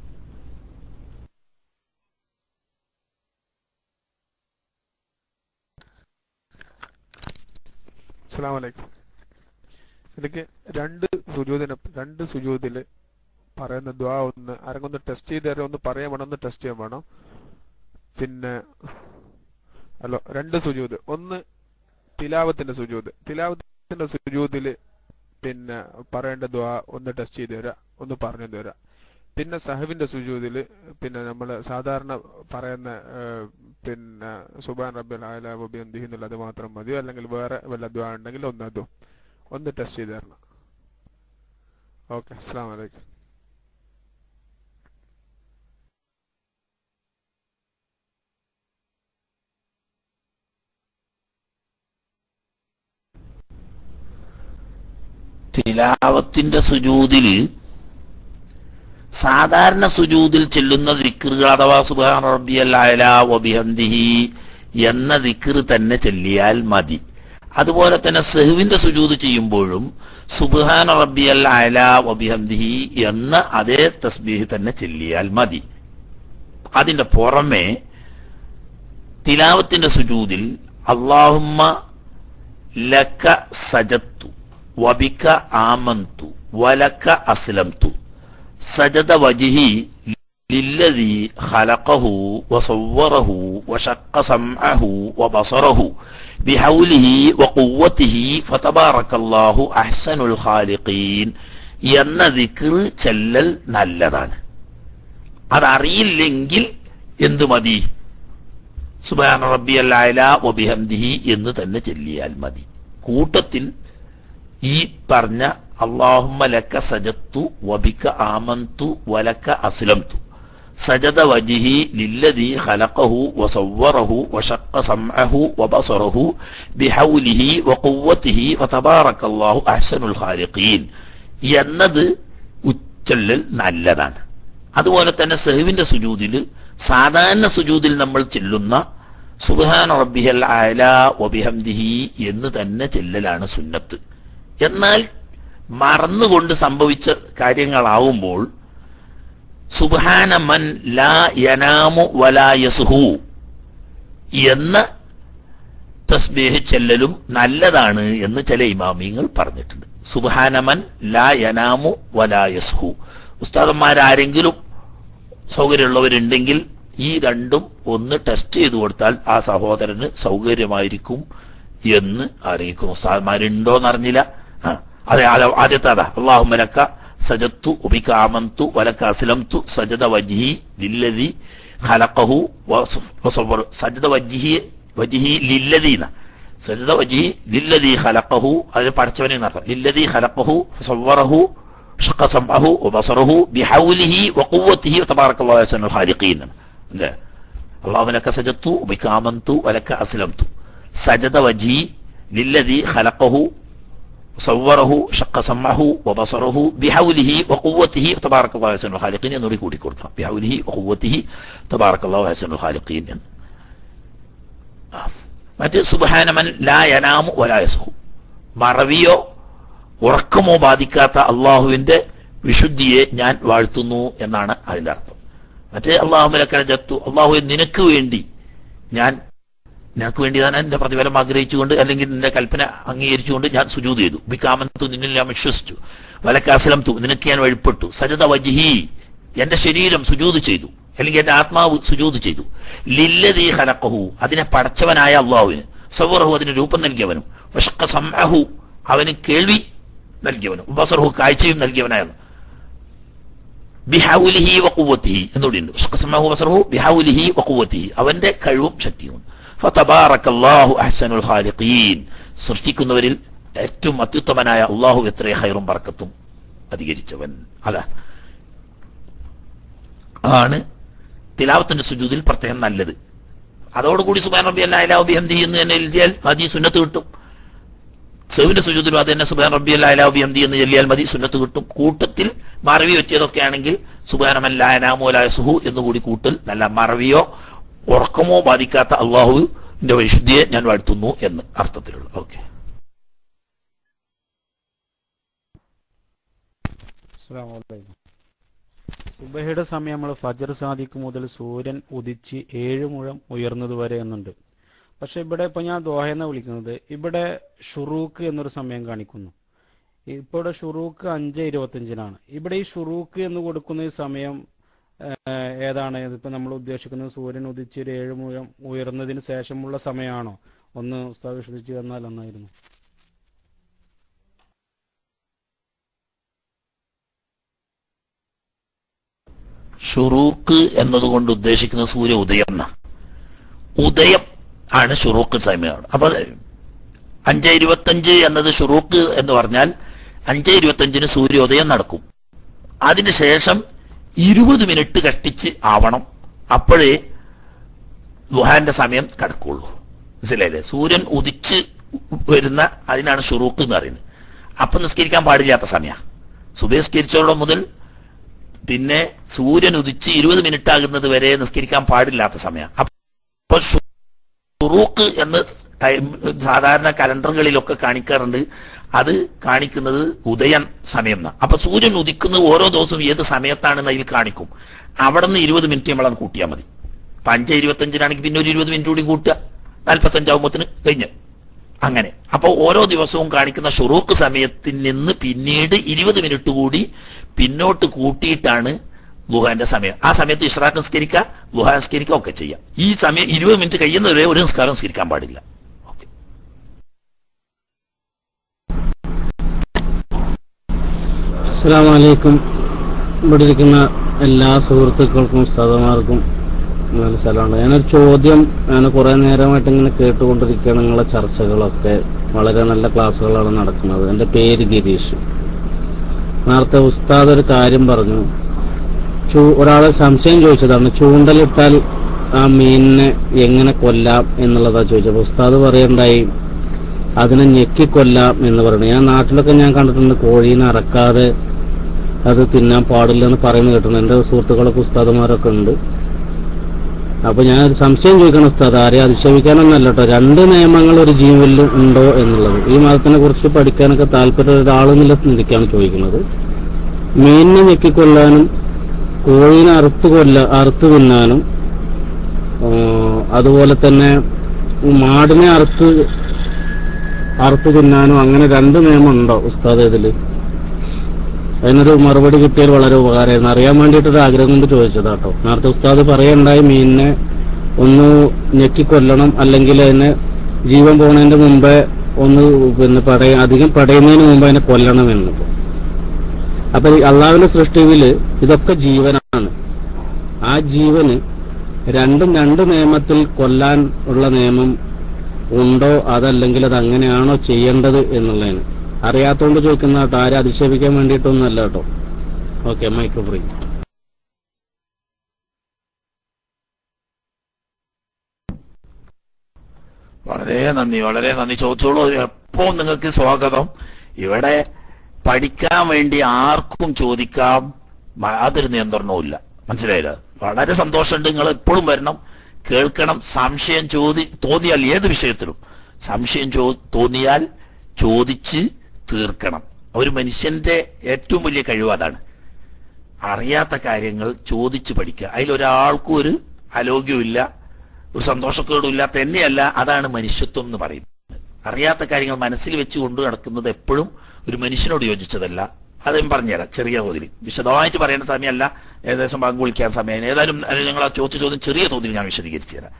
അസ്സലാമു അലൈക്കും. എനിക്ക് രണ്ട് സുജൂദിന് രണ്ട് സുജൂദില് പറയുന്ന ദുആ ഒന്ന് ആരെങ്കിലും ടെസ്റ്റ് ചെയ്ത് തരാം, ഒന്ന് പറയാൻ വേണം, ഒന്ന് ടെസ്റ്റ് ചെയ്യാൻ വേണം. പിന്നെ ഹലോ, രണ്ട് സുജൂദ്. ഒന്ന് തിലാവത്തിന്റെ സുജൂദ്. തിലാവത്തിന്റെ സുജൂദില് പിന്നെ പറയേണ്ട ദുആ ഒന്ന് ടെസ്റ്റ് ചെയ്ത് തരാം, ഒന്ന് പറഞ്ഞു തരാം. പിന്നെ സഹവിന്റെ സുജൂദില് പിന്നെ നമ്മൾ സാധാരണ പറയുന്ന പിന്നെ സുബ്ഹാന റബ്ബിൽ അഅ്ലാ വബിഹംദിഹി എന്നുള്ളത് മാത്രം മതിയോ, അല്ലെങ്കിൽ വേറെ വല്ല ദുആ ഉണ്ടെങ്കിൽ ഒന്ന് അതും ഒന്ന് ടെസ്റ്റ് ചെയ്ത് തരണം. ഓക്കെ, അസ്സലാമു അലൈക്കും. തിലാവത്തിന്റെ സുജൂദില് സാധാരണ സുജൂദിൽ ചെല്ലുന്ന ദിക്റുകൾ അഥവാ സുബ്ഹാന റബ്ബിയൽ അഅ്ലാ വബിഹംദിഹി എന്ന ദിക്ർ തന്നെ ചെല്ലിയാൽ മതി. അതുപോലെ തന്നെ സഹ്വിന്റെ സുജൂദ് ചെയ്യുമ്പോഴും സുബ്ഹാന റബ്ബിയൽ അഅ്ലാ വബിഹംദിഹി എന്ന അതേ തസ്ബീഹ് തന്നെ ചെല്ലിയാൽ മതി. അതിന്റെ പുറമെ തിലാവത്തിന്റെ സുജൂദിൽ അല്ലാഹുമ്മ ലക സജദ്തു വബിക ആമന്തു വലക അസ്ലംതു സജദ വജ്ഹി ലില്ലദി ഖലഖഹു വസവ്വറഹു വശഖ സമഅഹു വബസറഹു ബിഹൗലിഹി വഖുവ്വതിഹി ഫതബാറകല്ലാഹു അഹ്സനുൽ ഖാലിഖീൻ എന്ന ദിക്ർ ചെല്ലൽ നല്ലതാണ്. അതറിയില്ലെങ്കിൽ എന്തു മതി? സുബ്ഹാന റബ്ബിയൽ അഅല വബിഹംദിഹി എന്ന് തന്നെ ചൊല്ലിയാൽ മതി. കൂട്ടത്തിൽ ഈ പറഞ്ഞ അല്ലാഹുമ്മ ലക സജദ്തു വബിക ആമന്തു വലക അസ്ലംതു സജദ വജ്ഹി ലില്ലദീ ഖലഖഹു വസവ്വറഹു വശഖ്ഖ സമഅഹു വബസറഹു ബിഹൗലിഹി വഖുവ്വതിഹി വതബാറകല്ലാഹു അഹ്സനുൽ ഖാലിഖീൻ എന്നത് ഉച്ചല്ലൽ നല്ലതാണ്. അതുപോലെ തന്നെ സഹ്വിന്റെ സുജൂദിൽ സാധാരണ സുജൂദിൽ നമ്മൾ ചെല്ലുന്ന സുബ്ഹാന റബ്ബിയൽ അഅല വബിഹംദിഹി എന്ന് തന്നെ ചെല്ലലാണ് സുന്നത്ത്. എന്നാൽ മറന്നുകൊണ്ട് സംഭവിച്ച കാര്യങ്ങളാവുമ്പോൾ സുബ്ഹാന മൻ ലാ യനാമു വലാ യസ്ഹു എന്ന തസ്ബീഹ് ചെല്ലലും നല്ലതാണ് എന്ന് ചില ഇമാമിങ്ങൾ പറഞ്ഞിട്ടുണ്ട്. സുബ്ഹാന മൻ ലാ യനാമു വലാ യസ്ഹു. ഉസ്താദന്മാരാരെങ്കിലും സൗകര്യമുള്ളവരുണ്ടെങ്കിൽ ഈ രണ്ടും ഒന്ന് ടെസ്റ്റ് ചെയ്തു കൊടുത്താൽ ആ സഹോദരന് സൗകര്യമായിരിക്കും എന്ന് അറിയിക്കും. ഉസ്താദന്മാരുണ്ടോന്ന് അറിഞ്ഞില്ല. ആ അതെ, ആദ്യത്തെ അതാ അല്ലാഹുമ്മ ലക സജദ്തു വബിക ആമന്തു വലക അസ്ലംതു സജദ വജ്ഹി ലില്ലദീ ഖലഖഹു വസവ്വറ സജദ വജ്ഹി വജ്ഹി ലില്ലദീന സജദ വജ്ഹി ലില്ലദീ ഖലഖഹു അതിന് പഠിച്ചവനെ എന്നർത്ഥം. ലില്ലദീ ഖലഖഹു ഫസവ്വറഹു ശഖ സമഅഹു വബസറഹു ബിഹൗലിഹി വഖുവ്വതിഹി തബാറകല്ലാഹു അഹ്സനുൽ ഖാലിഖീൻ. അല്ലേ, അല്ലാഹുമ്മ ലക സജദ്തു വബിക ആമന്തു വലക അസ്ലംതു സജദ വജ്ഹി ലില്ലദീ ഖലഖഹു സവ്വറഹു ശഖ സമഅഹു വബസറഹു ബിഹൗലിഹി വഖുവ്വതിഹി തബാറകല്ലാഹു അഹ്സനുൽ ഖാലിഖീൻ എന്നൂടി കൂടി കൊടുക്കണം. ബിഹൗലിഹി വഖുവ്വതിഹി തബാറകല്ലാഹു അഹ്സനുൽ ഖാലിഖീൻ എന്ന്. മറ്റ് സുബ്ഹാന മൻ ലാ യനാമു വലാ യസ്ഹു, മറവിയോ ഉറക്കമോ ബാധിക്കാത്ത അള്ളാഹുവിന്റെ വിശുദ്ധിയെ ഞാൻ വാഴ്ത്തുന്നു എന്നാണ് അതിന്റെ അർത്ഥം. മറ്റേ അല്ലാഹുമ്മ ലക സജദ്തു, അള്ളാഹുവെ നിനക്ക് വേണ്ടി ഞാൻ നിനക്ക് വേണ്ടി ഞാൻ എന്റെ പ്രതിഫലം ആഗ്രഹിച്ചുകൊണ്ട് അല്ലെങ്കിൽ നിന്റെ കൽപ്പന അംഗീകരിച്ചുകൊണ്ട് ഞാൻ സുജൂദ് ചെയ്തു. ബികാമന്തു, നിന്നിൽ ഞാൻ വിശ്വസിച്ചു. വലക അസ്ലംതു, നിനക്ക് ഞാൻ വഴിപ്പെട്ടു. സജദ വജ്ഹി, എന്റെ ശരീരം സുജൂദ് ചെയ്തു അല്ലെങ്കിൽ എന്റെ ആത്മാവ് സുജൂദ് ചെയ്തു. ലില്ലദീ ഖലഖഹു, അതിനെ പടച്ചവനായ അള്ളാഹുവിന്. സവ്വറഹു, അതിന് രൂപം നൽകിയവനും. വശഖ സമഅഹു, അവന് കേൾവി നൽകിയവനും. ബസറഹു, കാഴ്ചയും നൽകിയവനായിരുന്നു. ബിഹൗലിഹി വഖുവ്വതിഹി എന്നൂടിയുണ്ട്. വശഖ സമഅഹു ബസറഹു ബിഹൗലിഹി വഖുവ്വതിഹി, അവന്റെ കഴിവും ശക്തിയും. ഫതബാറകല്ലാഹു അഹ്സനുൽ ഖാലിഖീൻ, സൃഷ്ടിക്കുന്നവരിൽ ഏറ്റവും അത്യുത്തമനായ അള്ളാഹു എത്ര ഖൈറും ബർക്കത്തും അധികരിച്ചവൻ. അതാ ആണ് തിലാവത്തിന്റെ സുജൂദിൽ പ്രത്യേകം നല്ലത്. അതോടുകൂടി സുബ്ഹാന റബ്ബിയൽ അഅല വബിഹംദിഹി എന്ന് തന്നെ എഴുതിയാൽ മതി, സുന്നത്ത് കിട്ടും. സഹ്വിന്റെ സുജൂദിലും അത് തന്നെ സുബ്ഹാന റബ്ബിയൽ അഅല വബിഹംദിഹി എന്ന് ചൊല്ലിയാൽ മതി, സുന്നത്ത് കിട്ടും. കൂട്ടത്തിൽ മറവി പറ്റിയതൊക്കെ ആണെങ്കിൽ സുബ്ഹാന മൻ ലാ യനാമു വലാ യസ്ഹു എന്നുകൂടി കൂട്ടൽ നല്ല. മറവിയോ ഉറക്കമോ ബാധിക്കാത്ത അള്ളാഹുവിന്റെ വിശുദ്ധിയെ ഞാൻ വാഴ്ത്തുന്നു എന്ന് അർത്ഥത്തിലുള്ള. ഓക്കെ, സുബഹയുടെ സമയം നമ്മൾ ഫജർ സാദിഖ് മുതൽ സൂര്യൻ ഉദിച്ച് ഏഴ് മുഴം ഉയർന്നത് വരെ എന്നുണ്ട്. പക്ഷെ ഇവിടെ ഇപ്പൊ ഞാൻ ദോഹയെന്ന് വിളിക്കുന്നത്, ഇവിടെ ഷുറൂക്ക് എന്നൊരു സമയം കാണിക്കുന്നു. ഇപ്പോൾ ഇവിടെ ഷുറൂക്ക് അഞ്ച് ഇരുപത്തഞ്ചിനാണ്. ഇവിടെ ഈ ഷുറൂക്ക് എന്ന് കൊടുക്കുന്ന ഈ സമയം ഏതാണ്? ഇതിപ്പോ നമ്മൾ ഉദ്ദേശിക്കുന്നത് സൂര്യൻ ഉദിച്ച് ഒരു ഏഴ് മുഴം ഉയർന്നതിന് ശേഷമുള്ള സമയമാണോ? ഒന്ന് ഉസ്താദ് വിശദീകരിച്ചു തന്നാൽ നന്നായിരുന്നു. ഷുറൂക്ക് എന്നതുകൊണ്ട് ഉദ്ദേശിക്കുന്നത് സൂര്യ ഉദയം എന്ന ഉദയം ആണ് ഷുറൂക്ക് സമയമാണ്. അപ്പൊ അഞ്ച് ഇരുപത്തഞ്ച് എന്നത് ഷുറൂക്ക് എന്ന് പറഞ്ഞാൽ അഞ്ച് ഇരുപത്തഞ്ചിന് സൂര്യോദയം നടക്കും. അതിന് ശേഷം ഇരുപത് മിനിറ്റ് കഷ്ടിച്ച് ആവണം, അപ്പോഴേ ദുഹാന്റെ സമയം കടക്കുള്ളൂ. മനസ്സിലായില്ലേ? സൂര്യൻ ഉദിച്ച് വരുന്ന അതിനാണ് ഷുറൂക്ക് എന്ന് പറയുന്നത്. അപ്പൊ നിസ്കരിക്കാൻ പാടില്ലാത്ത സമയ സുബഹിസ്കരിച്ചോളം മുതൽ പിന്നെ സൂര്യൻ ഉദിച്ച് ഇരുപത് മിനിറ്റ് ആകുന്നത് വരെ നിസ്കരിക്കാൻ പാടില്ലാത്ത സമയം. അപ്പൊ ഷുറൂക്ക് എന്ന് സാധാരണ കലണ്ടറുകളിലൊക്കെ കാണിക്കാറുണ്ട്. അത് കാണിക്കുന്നത് ഉദയൻ സമയം എന്നാ. അപ്പൊ സൂര്യൻ ഉദിക്കുന്നത് ഓരോ ദിവസവും ഏത് സമയത്താണെന്ന് അതിൽ കാണിക്കും. അവിടെ നിന്ന് ഇരുപത് മിനിറ്റ് നമ്മളത് കൂട്ടിയാൽ മതി. അപ്പൊ അഞ്ച് ഇരുപത്തഞ്ചിനാണെങ്കിൽ പിന്നെ ഒരു ഇരുപത് മിനിറ്റ് കൂടി കൂട്ടുക, നാൽപ്പത്തഞ്ചാവുമ്പത്തിന് കഴിഞ്ഞ് അങ്ങനെ. അപ്പൊ ഓരോ ദിവസവും കാണിക്കുന്ന ഷുറൂക്ക് സമയത്തിൽ നിന്ന് പിന്നീട് ഇരുപത് മിനിറ്റ് കൂടി പിന്നോട്ട് കൂട്ടിയിട്ടാണ് ദുഹാന്റെ സമയം. ആ സമയത്ത് ഇഷ്റാഖ് നിസ്കരിക്കുക, ദുഹാ നിസ്കരിക്കുക ഒക്കെ ചെയ്യാം. ഈ സമയം ഇരുപത് മിനിറ്റ് കഴിയുന്നവരെ ഒരു നിസ്കാരം നിസ്കരിക്കാൻ പാടില്ല. അസ്സലാമു അലൈക്കും. ഇവിടെ ഇരിക്കുന്ന എല്ലാ സുഹൃത്തുക്കൾക്കും ഉസ്താദുമാർക്കും നല്ല സ്ഥലമാണ്. ഞാനൊരു ചോദ്യം, ഞാൻ കുറെ നേരമായിട്ട് ഇങ്ങനെ കേട്ടുകൊണ്ടിരിക്കുകയാണ് നിങ്ങളെ ചർച്ചകളൊക്കെ. വളരെ നല്ല ക്ലാസ്സുകളാണ് നടക്കുന്നത്. എൻ്റെ പേര് ഗിരീഷ്. നേരത്തെ ഉസ്താദ് ഒരു കാര്യം പറഞ്ഞു, ചൂ ഒരാളെ സംശയം ചോദിച്ചതാണ്, ചൂണ്ടലിട്ടാൽ ആ മീനിനെ എങ്ങനെ കൊല്ലാം എന്നുള്ളതാ ചോദിച്ചത്. ഉസ്താദ് പറയണ്ടായി അതിനെ ഞെക്കിക്കൊല്ലാം എന്ന് പറയുന്നത്. ഞാൻ നാട്ടിലൊക്കെ ഞാൻ കണ്ടിട്ടുണ്ട് കോഴീനെ അറക്കാതെ അത് തിന്നാൻ പാടില്ല എന്ന് പറയുന്നത് കേട്ടിട്ടുണ്ട്. എൻ്റെ സുഹൃത്തുക്കളൊക്കെ ഉസ്താദുമാരൊക്കെ ഉണ്ട്. അപ്പൊ ഞാൻ ഒരു സംശയം ചോദിക്കണം ഉസ്താദ്, ആരെയും അധിക്ഷേപിക്കാനൊന്നല്ല കേട്ടോ, രണ്ട് നിയമങ്ങൾ ഒരു ജീവനിൽ ഉണ്ടോ എന്നുള്ളത്. ഈ മതത്തിനെ കുറിച്ച് പഠിക്കാനൊക്കെ താല്പര്യം ഒരാളെന്നുള്ള സ്ഥിതിക്കാണ് ചോദിക്കുന്നത്. മീനിനെ ഞെക്കിക്കൊല്ലാനും കോഴീനെ അറുത്ത് കൊല്ല അറുത്ത് തിന്നാനും അതുപോലെ തന്നെ മാടിനെ അറുത്ത് അറുത്ത് തിന്നാനും അങ്ങനെ രണ്ട് നിയമം ഉണ്ടോ ഉസ്താദ് ഇതില്? അതിനൊരു മറുപടി കിട്ടിയാൽ വളരെ ഉപകാരമായിരുന്നു. അറിയാൻ വേണ്ടിയിട്ടൊരു ആഗ്രഹം കൊണ്ട് ചോദിച്ചതാട്ടോ. നേരത്തെ ഉസ്താദ് പറയണ്ടായി മീനിനെ ഒന്ന് ഞെക്കിക്കൊല്ലണം, അല്ലെങ്കിൽ അതിനെ ജീവൻ പോണതിന്റെ മുമ്പേ ഒന്ന് പിന്നെ പടയ അധികം പടയുന്നതിന് മുമ്പ് അതിനെ കൊല്ലണം എന്ന്. അപ്പൊ അള്ളാഹുവിന്റെ സൃഷ്ടിയില് ഇതൊക്കെ ജീവനാണ്. ആ ജീവന് രണ്ടും രണ്ട് നിയമത്തിൽ കൊല്ലാൻ ഉള്ള നിയമം ഉണ്ടോ, അതല്ലെങ്കിൽ അത് അങ്ങനെയാണോ ചെയ്യേണ്ടത് എന്നുള്ളതിന് അറിയാത്തോണ്ട് ചോദിക്കുന്ന കേട്ടോ, ആരെ അധിക്ഷേപിക്കാൻ വേണ്ടിയിട്ടൊന്നുമല്ല കേട്ടോ. Okay, mike free. വളരെ നന്ദി, വളരെ നന്ദി. ചോദിച്ചോളൂ, എപ്പോ നിങ്ങൾക്ക് സ്വാഗതം. ഇവിടെ പഠിക്കാൻ വേണ്ടി ആർക്കും ചോദിക്കാം, യാതൊരു നിയന്ത്രണവും ഇല്ല. മനസ്സിലായില്ല? വളരെ സന്തോഷമുണ്ട്. നിങ്ങൾ എപ്പോഴും വരണം, കേൾക്കണം. സംശയം ചോദി തോന്നിയാൽ ഏത് വിഷയത്തിലും സംശയം ചോ തോന്നിയാൽ ചോദിച്ച് തീർക്കണം. ഒരു മനുഷ്യന്റെ ഏറ്റവും വലിയ കഴിവ് അതാണ്. അറിയാത്ത കാര്യങ്ങൾ ചോദിച്ച് പഠിക്കുക. അതിലൊരാൾക്കും ഒരു അലോഗ്യമില്ല, ഒരു സന്തോഷക്കേടുമില്ല. തന്നെയല്ല, അതാണ് മനുഷ്യത്വം എന്ന് പറയുന്നത്. അറിയാത്ത കാര്യങ്ങൾ മനസ്സിൽ വെച്ച് കൊണ്ടു നടക്കുന്നത് എപ്പോഴും ഒരു മനുഷ്യനോട് യോജിച്ചതല്ല. അതും പറഞ്ഞുതരാം ചെറിയ തോതിൽ. വിശദമായിട്ട് പറയേണ്ട സമയമല്ല, ഏകദേശം പങ്കു വിളിക്കാൻ സമയം. ഏതായാലും ഞങ്ങൾ ആ ചോദിച്ച ചോദ്യം ചെറിയ തോതിൽ ഞാൻ വിശദീകരിച്ചു തരാം.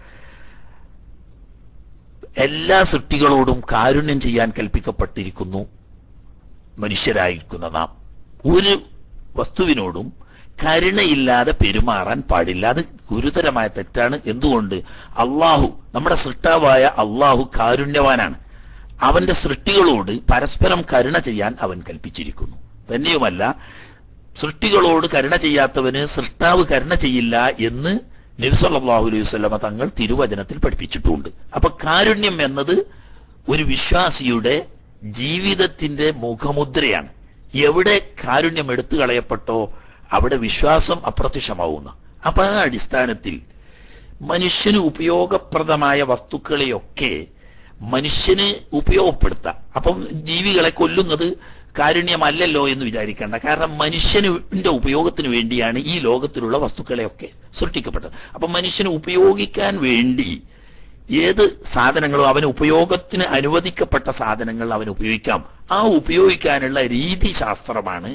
എല്ലാ സൃഷ്ടികളോടും കാരുണ്യം ചെയ്യാൻ കൽപ്പിക്കപ്പെട്ടിരിക്കുന്നു മനുഷ്യരായിരിക്കുന്ന നാം. ഒരു വസ്തുവിനോടും കരുണയില്ലാതെ പെരുമാറാൻ പാടില്ല. അത് ഗുരുതരമായ തെറ്റാണ്. എന്തുകൊണ്ട്? അള്ളാഹു, നമ്മുടെ സൃഷ്ടാവായ അള്ളാഹു കാരുണ്യവാനാണ്. അവന്റെ സൃഷ്ടികളോട് പരസ്പരം കരുണ ചെയ്യാൻ അവൻ കൽപ്പിച്ചിരിക്കുന്നു. തന്നെയുമല്ല, സൃഷ്ടികളോട് കരുണ ചെയ്യാത്തവന് സൃഷ്ടാവ് കരുണ ചെയ്യില്ല എന്ന് നബി സല്ലല്ലാഹു അലൈഹി വസല്ലമ തങ്ങൾ തിരുവചനത്തിൽ പഠിപ്പിച്ചിട്ടുണ്ട്. അപ്പൊ കാരുണ്യം എന്നത് ഒരു വിശ്വാസിയുടെ ജീവിതത്തിന്റെ മുഖമുദ്രയാണ്. എവിടെ കാരുണ്യം എടുത്തു കളയപ്പെട്ടോ അവിടെ വിശ്വാസം അപ്രത്യക്ഷമാവുന്നു. അപ്പൊ ആ അടിസ്ഥാനത്തിൽ മനുഷ്യന് ഉപയോഗപ്രദമായ വസ്തുക്കളെയൊക്കെ മനുഷ്യന് ഉപയോഗപ്പെടുത്താം. അപ്പം ജീവികളെ കൊല്ലുന്നത് കാരുണ്യമല്ലല്ലോ എന്ന് വിചാരിക്കേണ്ട. കാരണം മനുഷ്യന്റെ ഉപയോഗത്തിന് വേണ്ടിയാണ് ഈ ലോകത്തിലുള്ള വസ്തുക്കളെയൊക്കെ സൃഷ്ടിക്കപ്പെട്ടത്. അപ്പൊ മനുഷ്യന് ഉപയോഗിക്കാൻ വേണ്ടി ഏത് സാധനങ്ങളും അവന് ഉപയോഗത്തിന് അനുവദിക്കപ്പെട്ട സാധനങ്ങൾ അവന് ഉപയോഗിക്കാം. ആ ഉപയോഗിക്കാനുള്ള രീതി ശാസ്ത്രമാണ്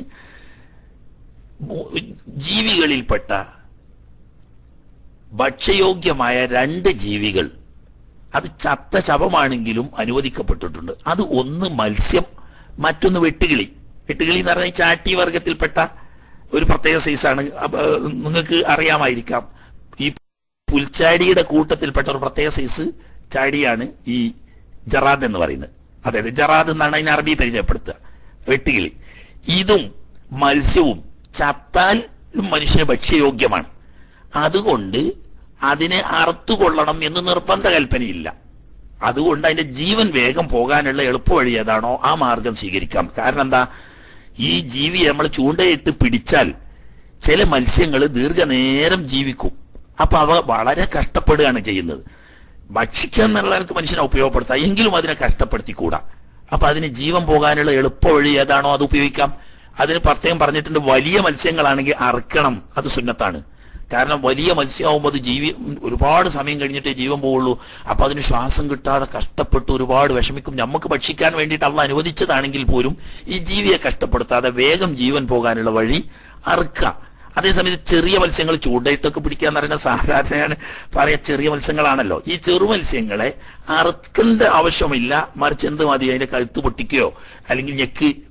ജീവികളിൽപ്പെട്ട ഭക്ഷ്യയോഗ്യമായ രണ്ട് ജീവികൾ, അത് ചത്ത ശവമാണെങ്കിലും അനുവദിക്കപ്പെട്ടിട്ടുണ്ട്. അത് ഒന്ന് മത്സ്യം, മറ്റൊന്ന് വെട്ടുകിളി. വെട്ടുകിളി എന്ന് പറഞ്ഞാൽ ചാട്ടി വർഗത്തിൽപ്പെട്ട ഒരു പ്രത്യേക സൈസാണ്. നിങ്ങൾക്ക് അറിയാമായിരിക്കാം, ഈ പുൽച്ചാടിയുടെ കൂട്ടത്തിൽപ്പെട്ട ഒരു പ്രത്യേക സൈസ് ചാടിയാണ് ഈ ജറാദ് എന്ന് പറയുന്നത്. അതായത് ജറാദ് എന്നാണ് അതിന് അറബി പരിചയപ്പെടുത്തുക, വെട്ടുകിളി. ഇതും മത്സ്യവും ചത്താൽ മനുഷ്യന് ഭക്ഷ്യയോഗ്യമാണ്. അതുകൊണ്ട് അതിനെ അറുത്തുകൊള്ളണം എന്ന് നിർബന്ധ കൽപ്പനയില്ല. അതുകൊണ്ട് അതിന്റെ ജീവൻ വേഗം പോകാനുള്ള എളുപ്പവഴി ഏതാണോ ആ മാർഗം സ്വീകരിക്കാം. കാരണം എന്താ, ഈ ജീവിയെ നമ്മൾ ചൂണ്ടയിട്ട് പിടിച്ചാൽ ചില മത്സ്യങ്ങൾ ദീർഘനേരം ജീവിക്കും. അപ്പൊ അവ വളരെ കഷ്ടപ്പെടുകയാണ് ചെയ്യുന്നത്. ഭക്ഷിക്കുക എന്നുള്ളവർക്ക് മനുഷ്യനെ ഉപയോഗപ്പെടുത്താം, എങ്കിലും അതിനെ കഷ്ടപ്പെടുത്തിക്കൂടാ. അപ്പൊ അതിന് ജീവൻ പോകാനുള്ള എളുപ്പവഴി ഏതാണോ അത് ഉപയോഗിക്കാം. അതിന് പ്രത്യേകം പറഞ്ഞിട്ടുണ്ട്, വലിയ മത്സ്യങ്ങളാണെങ്കിൽ അറുക്കണം, അത് സുന്നത്താണ്. കാരണം വലിയ മത്സ്യമാകുമ്പോൾ അത് ജീവി ഒരുപാട് സമയം കഴിഞ്ഞിട്ടേ ജീവൻ പോവുള്ളൂ. അപ്പൊ അതിന് ശ്വാസം കിട്ടാതെ കഷ്ടപ്പെട്ട് ഒരുപാട് വിഷമിക്കും. നമുക്ക് ഭക്ഷിക്കാൻ വേണ്ടിയിട്ട് അള്ളാഹ് അനുവദിച്ചതാണെങ്കിൽ പോലും ഈ ജീവിയെ കഷ്ടപ്പെടുത്താതെ വേഗം ജീവൻ പോകാനുള്ള വഴി അറുക്കുക. അതേസമയത്ത് ചെറിയ മത്സ്യങ്ങൾ ചൂണ്ടയിട്ടൊക്കെ പിടിക്കാന്ന് പറയുന്നത് സാധാരണയാണ് പറയാ ചെറിയ മത്സ്യങ്ങളാണല്ലോ. ഈ ചെറു മത്സ്യങ്ങളെ അറുക്കേണ്ട ആവശ്യമില്ല, മറിച്ച് എന്ത് മതി, അതിന്റെ കഴുത്ത് പൊട്ടിക്കുകയോ അല്ലെങ്കിൽ ഞെക്ക്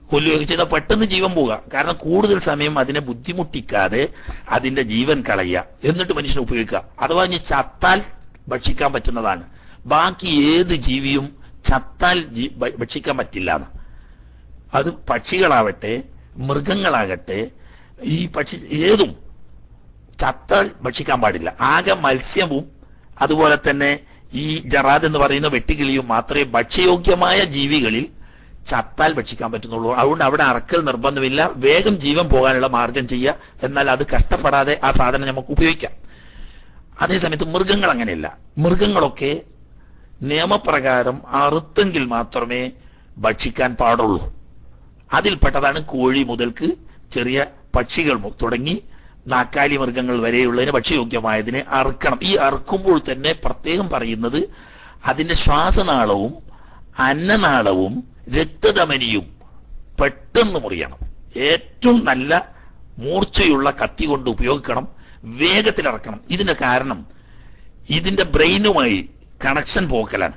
കൊല്ലുകയൊക്കെ ചെയ്താൽ പെട്ടെന്ന് ജീവൻ പോവുക. കാരണം കൂടുതൽ സമയം അതിനെ ബുദ്ധിമുട്ടിക്കാതെ അതിന്റെ ജീവൻ കളയുക, എന്നിട്ട് മനുഷ്യനെ ഉപയോഗിക്കുക. അഥവാ ഇനി ചത്താൽ ഭക്ഷിക്കാൻ പറ്റുന്നതാണ്. ബാക്കി ഏത് ജീവിയും ചത്താൽ ഭക്ഷിക്കാൻ പറ്റില്ല എന്ന്. അത് പക്ഷികളാവട്ടെ മൃഗങ്ങളാകട്ടെ ഈ പക്ഷി ഏതും ചത്താൽ ഭക്ഷിക്കാൻ പാടില്ല. ആകെ മത്സ്യവും അതുപോലെ തന്നെ ഈ ജറാദ് എന്ന് പറയുന്ന വെട്ടുകിളിയും മാത്രമേ ഭക്ഷ്യയോഗ്യമായ ജീവികളിൽ ചത്താൽ ഭക്ഷിക്കാൻ പറ്റുന്നുള്ളൂ. അതുകൊണ്ട് അവിടെ അറക്കൽ നിർബന്ധമില്ല. വേഗം ജീവൻ പോകാനുള്ള മാർഗം ചെയ്യുക. എന്നാൽ അത് കഷ്ടപ്പെടാതെ ആ സാധനം നമുക്ക് ഉപയോഗിക്കാം. അതേസമയത്ത് മൃഗങ്ങൾ അങ്ങനെയല്ല. മൃഗങ്ങളൊക്കെ നിയമപ്രകാരം അറുത്തെങ്കിൽ മാത്രമേ ഭക്ഷിക്കാൻ പാടുള്ളൂ. അതിൽപ്പെട്ടതാണ് കോഴി മുതൽക്ക് ചെറിയ പക്ഷികൾ തുടങ്ങി നാക്കാലി മൃഗങ്ങൾ വരെയുള്ളതിന് ഭക്ഷ്യയോഗ്യമായതിനെ അറുക്കണം. ഈ അറുക്കുമ്പോൾ തന്നെ പ്രത്യേകം പറയുന്നത് അതിന്റെ ശ്വാസനാളവും അന്നനാളവും രക്തധമനിയും പെട്ടെന്ന് മുറിയണം. ഏറ്റവും നല്ല മൂർച്ചയുള്ള കത്തി കൊണ്ട് ഉപയോഗിക്കണം. വേഗത്തിൽ ഇറക്കണം. ഇതിന്റെ കാരണം ഇതിന്റെ ബ്രെയിനുമായി കണക്ഷൻ പോക്കലാണ്.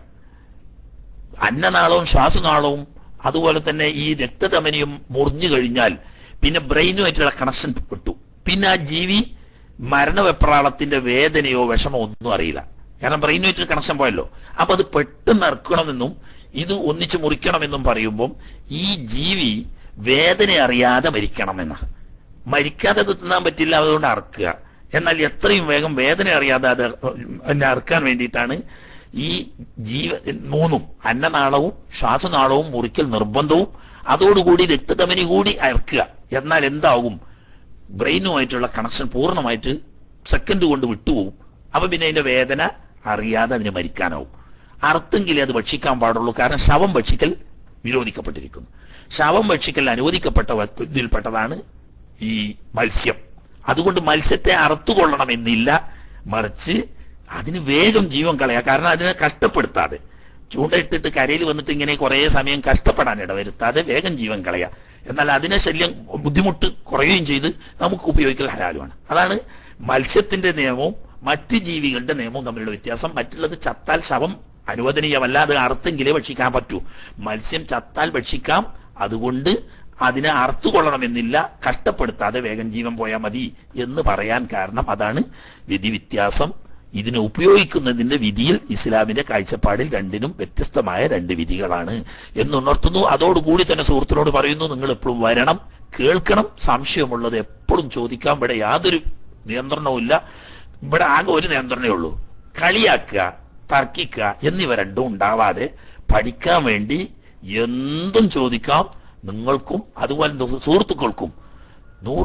അന്നനാളവും ശ്വാസനാളവും അതുപോലെ തന്നെ ഈ രക്തധമനിയും മുറിഞ്ഞു കഴിഞ്ഞാൽ പിന്നെ ബ്രെയിനുമായിട്ടുള്ള കണക്ഷൻ വിട്ടു. പിന്നെ ആ ജീവി മരണവെപ്രാളത്തിന്റെ വേദനയോ വിഷമോ ഒന്നും അറിയില്ല. കാരണം ബ്രെയിനുമായിട്ട് കണക്ഷൻ പോയല്ലോ. അപ്പൊ അത് പെട്ടെന്ന് ഇറക്കണമെന്നും ഇത് ഒന്നിച്ചു മുറിക്കണമെന്നും പറയുമ്പം ഈ ജീവി വേദന അറിയാതെ മരിക്കണമെന്ന. മരിക്കാതെ അത് തിന്നാൻ പറ്റില്ല, അതുകൊണ്ട് അറക്കുക. എന്നാൽ എത്രയും വേഗം വേദന അറിയാതെ അത് എന്നെ അറുക്കാൻ വേണ്ടിയിട്ടാണ് ഈ ജീവ മൂന്നും അന്നനാളവും ശ്വാസനാളവും മുറിക്കൽ നിർബന്ധവും. അതോടുകൂടി രക്തധമനി കൂടി അറക്കുക. എന്നാൽ എന്താകും, ബ്രെയിനുമായിട്ടുള്ള കണക്ഷൻ പൂർണ്ണമായിട്ട് സെക്കൻഡ് കൊണ്ട് വിട്ടുപോകും. അപ്പൊ പിന്നെ അതിന്റെ വേദന അറിയാതെ അതിന് മരിക്കാനാവും. അറുത്തെങ്കിലേ അത് ഭക്ഷിക്കാൻ പാടുള്ളൂ. കാരണം ശവം ഭക്ഷിക്കൽ വിരോധിക്കപ്പെട്ടിരിക്കുന്നു. ശവം ഭക്ഷിക്കൽ അനുവദിക്കപ്പെട്ട ഇതിൽപ്പെട്ടതാണ് ഈ മത്സ്യം. അതുകൊണ്ട് മത്സ്യത്തെ അറുത്തുകൊള്ളണമെന്നില്ല, മറിച്ച് അതിന് വേഗം ജീവൻ കളയാം. കാരണം അതിനെ കഷ്ടപ്പെടുത്താതെ ചൂണ്ടയിട്ടിട്ട് കരയിൽ വന്നിട്ട് ഇങ്ങനെ കുറെ സമയം കഷ്ടപ്പെടാൻ ഇടവരുത്താതെ വേഗം ജീവൻ കളയാം. എന്നാൽ അതിനെ ശല്യം ബുദ്ധിമുട്ട് കുറയുകയും ചെയ്ത് നമുക്ക് ഉപയോഗിക്കൽ ഹലാലുമാണ്. അതാണ് മത്സ്യത്തിന്റെ നിയമവും മറ്റ് ജീവികളുടെ നിയമവും തമ്മിലുള്ള വ്യത്യാസം. മറ്റുള്ളത് ചത്താൽ ശവം അനുവദനീയമല്ല, അത് അറുത്തെങ്കിലേ ഭക്ഷിക്കാൻ പറ്റൂ. മത്സ്യം ചത്താൽ ഭക്ഷിക്കാം. അതുകൊണ്ട് അതിനെ അറുത്തുകൊള്ളണമെന്നില്ല, കഷ്ടപ്പെടുത്താതെ വേഗം ജീവൻ പോയാൽ മതി എന്ന് പറയാൻ കാരണം അതാണ് വിധി വ്യത്യാസം. ഇതിനെ ഉപയോഗിക്കുന്നതിന്റെ വിധിയിൽ ഇസ്ലാമിന്റെ കാഴ്ചപ്പാടിൽ രണ്ടിനും വ്യത്യസ്തമായ രണ്ട് വിധികളാണ് എന്നുണർത്തുന്നു. അതോടുകൂടി തന്നെ സുഹൃത്തിനോട് പറയുന്നു, നിങ്ങൾ എപ്പോഴും വരണം, കേൾക്കണം, സംശയമുള്ളത് എപ്പോഴും ചോദിക്കാം. ഇവിടെ യാതൊരു നിയന്ത്രണവും ഇല്ല. ഇവിടെ ആകെ ഒരു നിയന്ത്രണമേ ഉള്ളൂ, കളിയാക്കുക, തർക്കിക്കുക എന്നിവ രണ്ടും ഉണ്ടാവാതെ പഠിക്കാൻ വേണ്ടി എന്തും ചോദിക്കാം. നിങ്ങൾക്കും അതുപോലെ സുഹൃത്തുക്കൾക്കും നൂറ്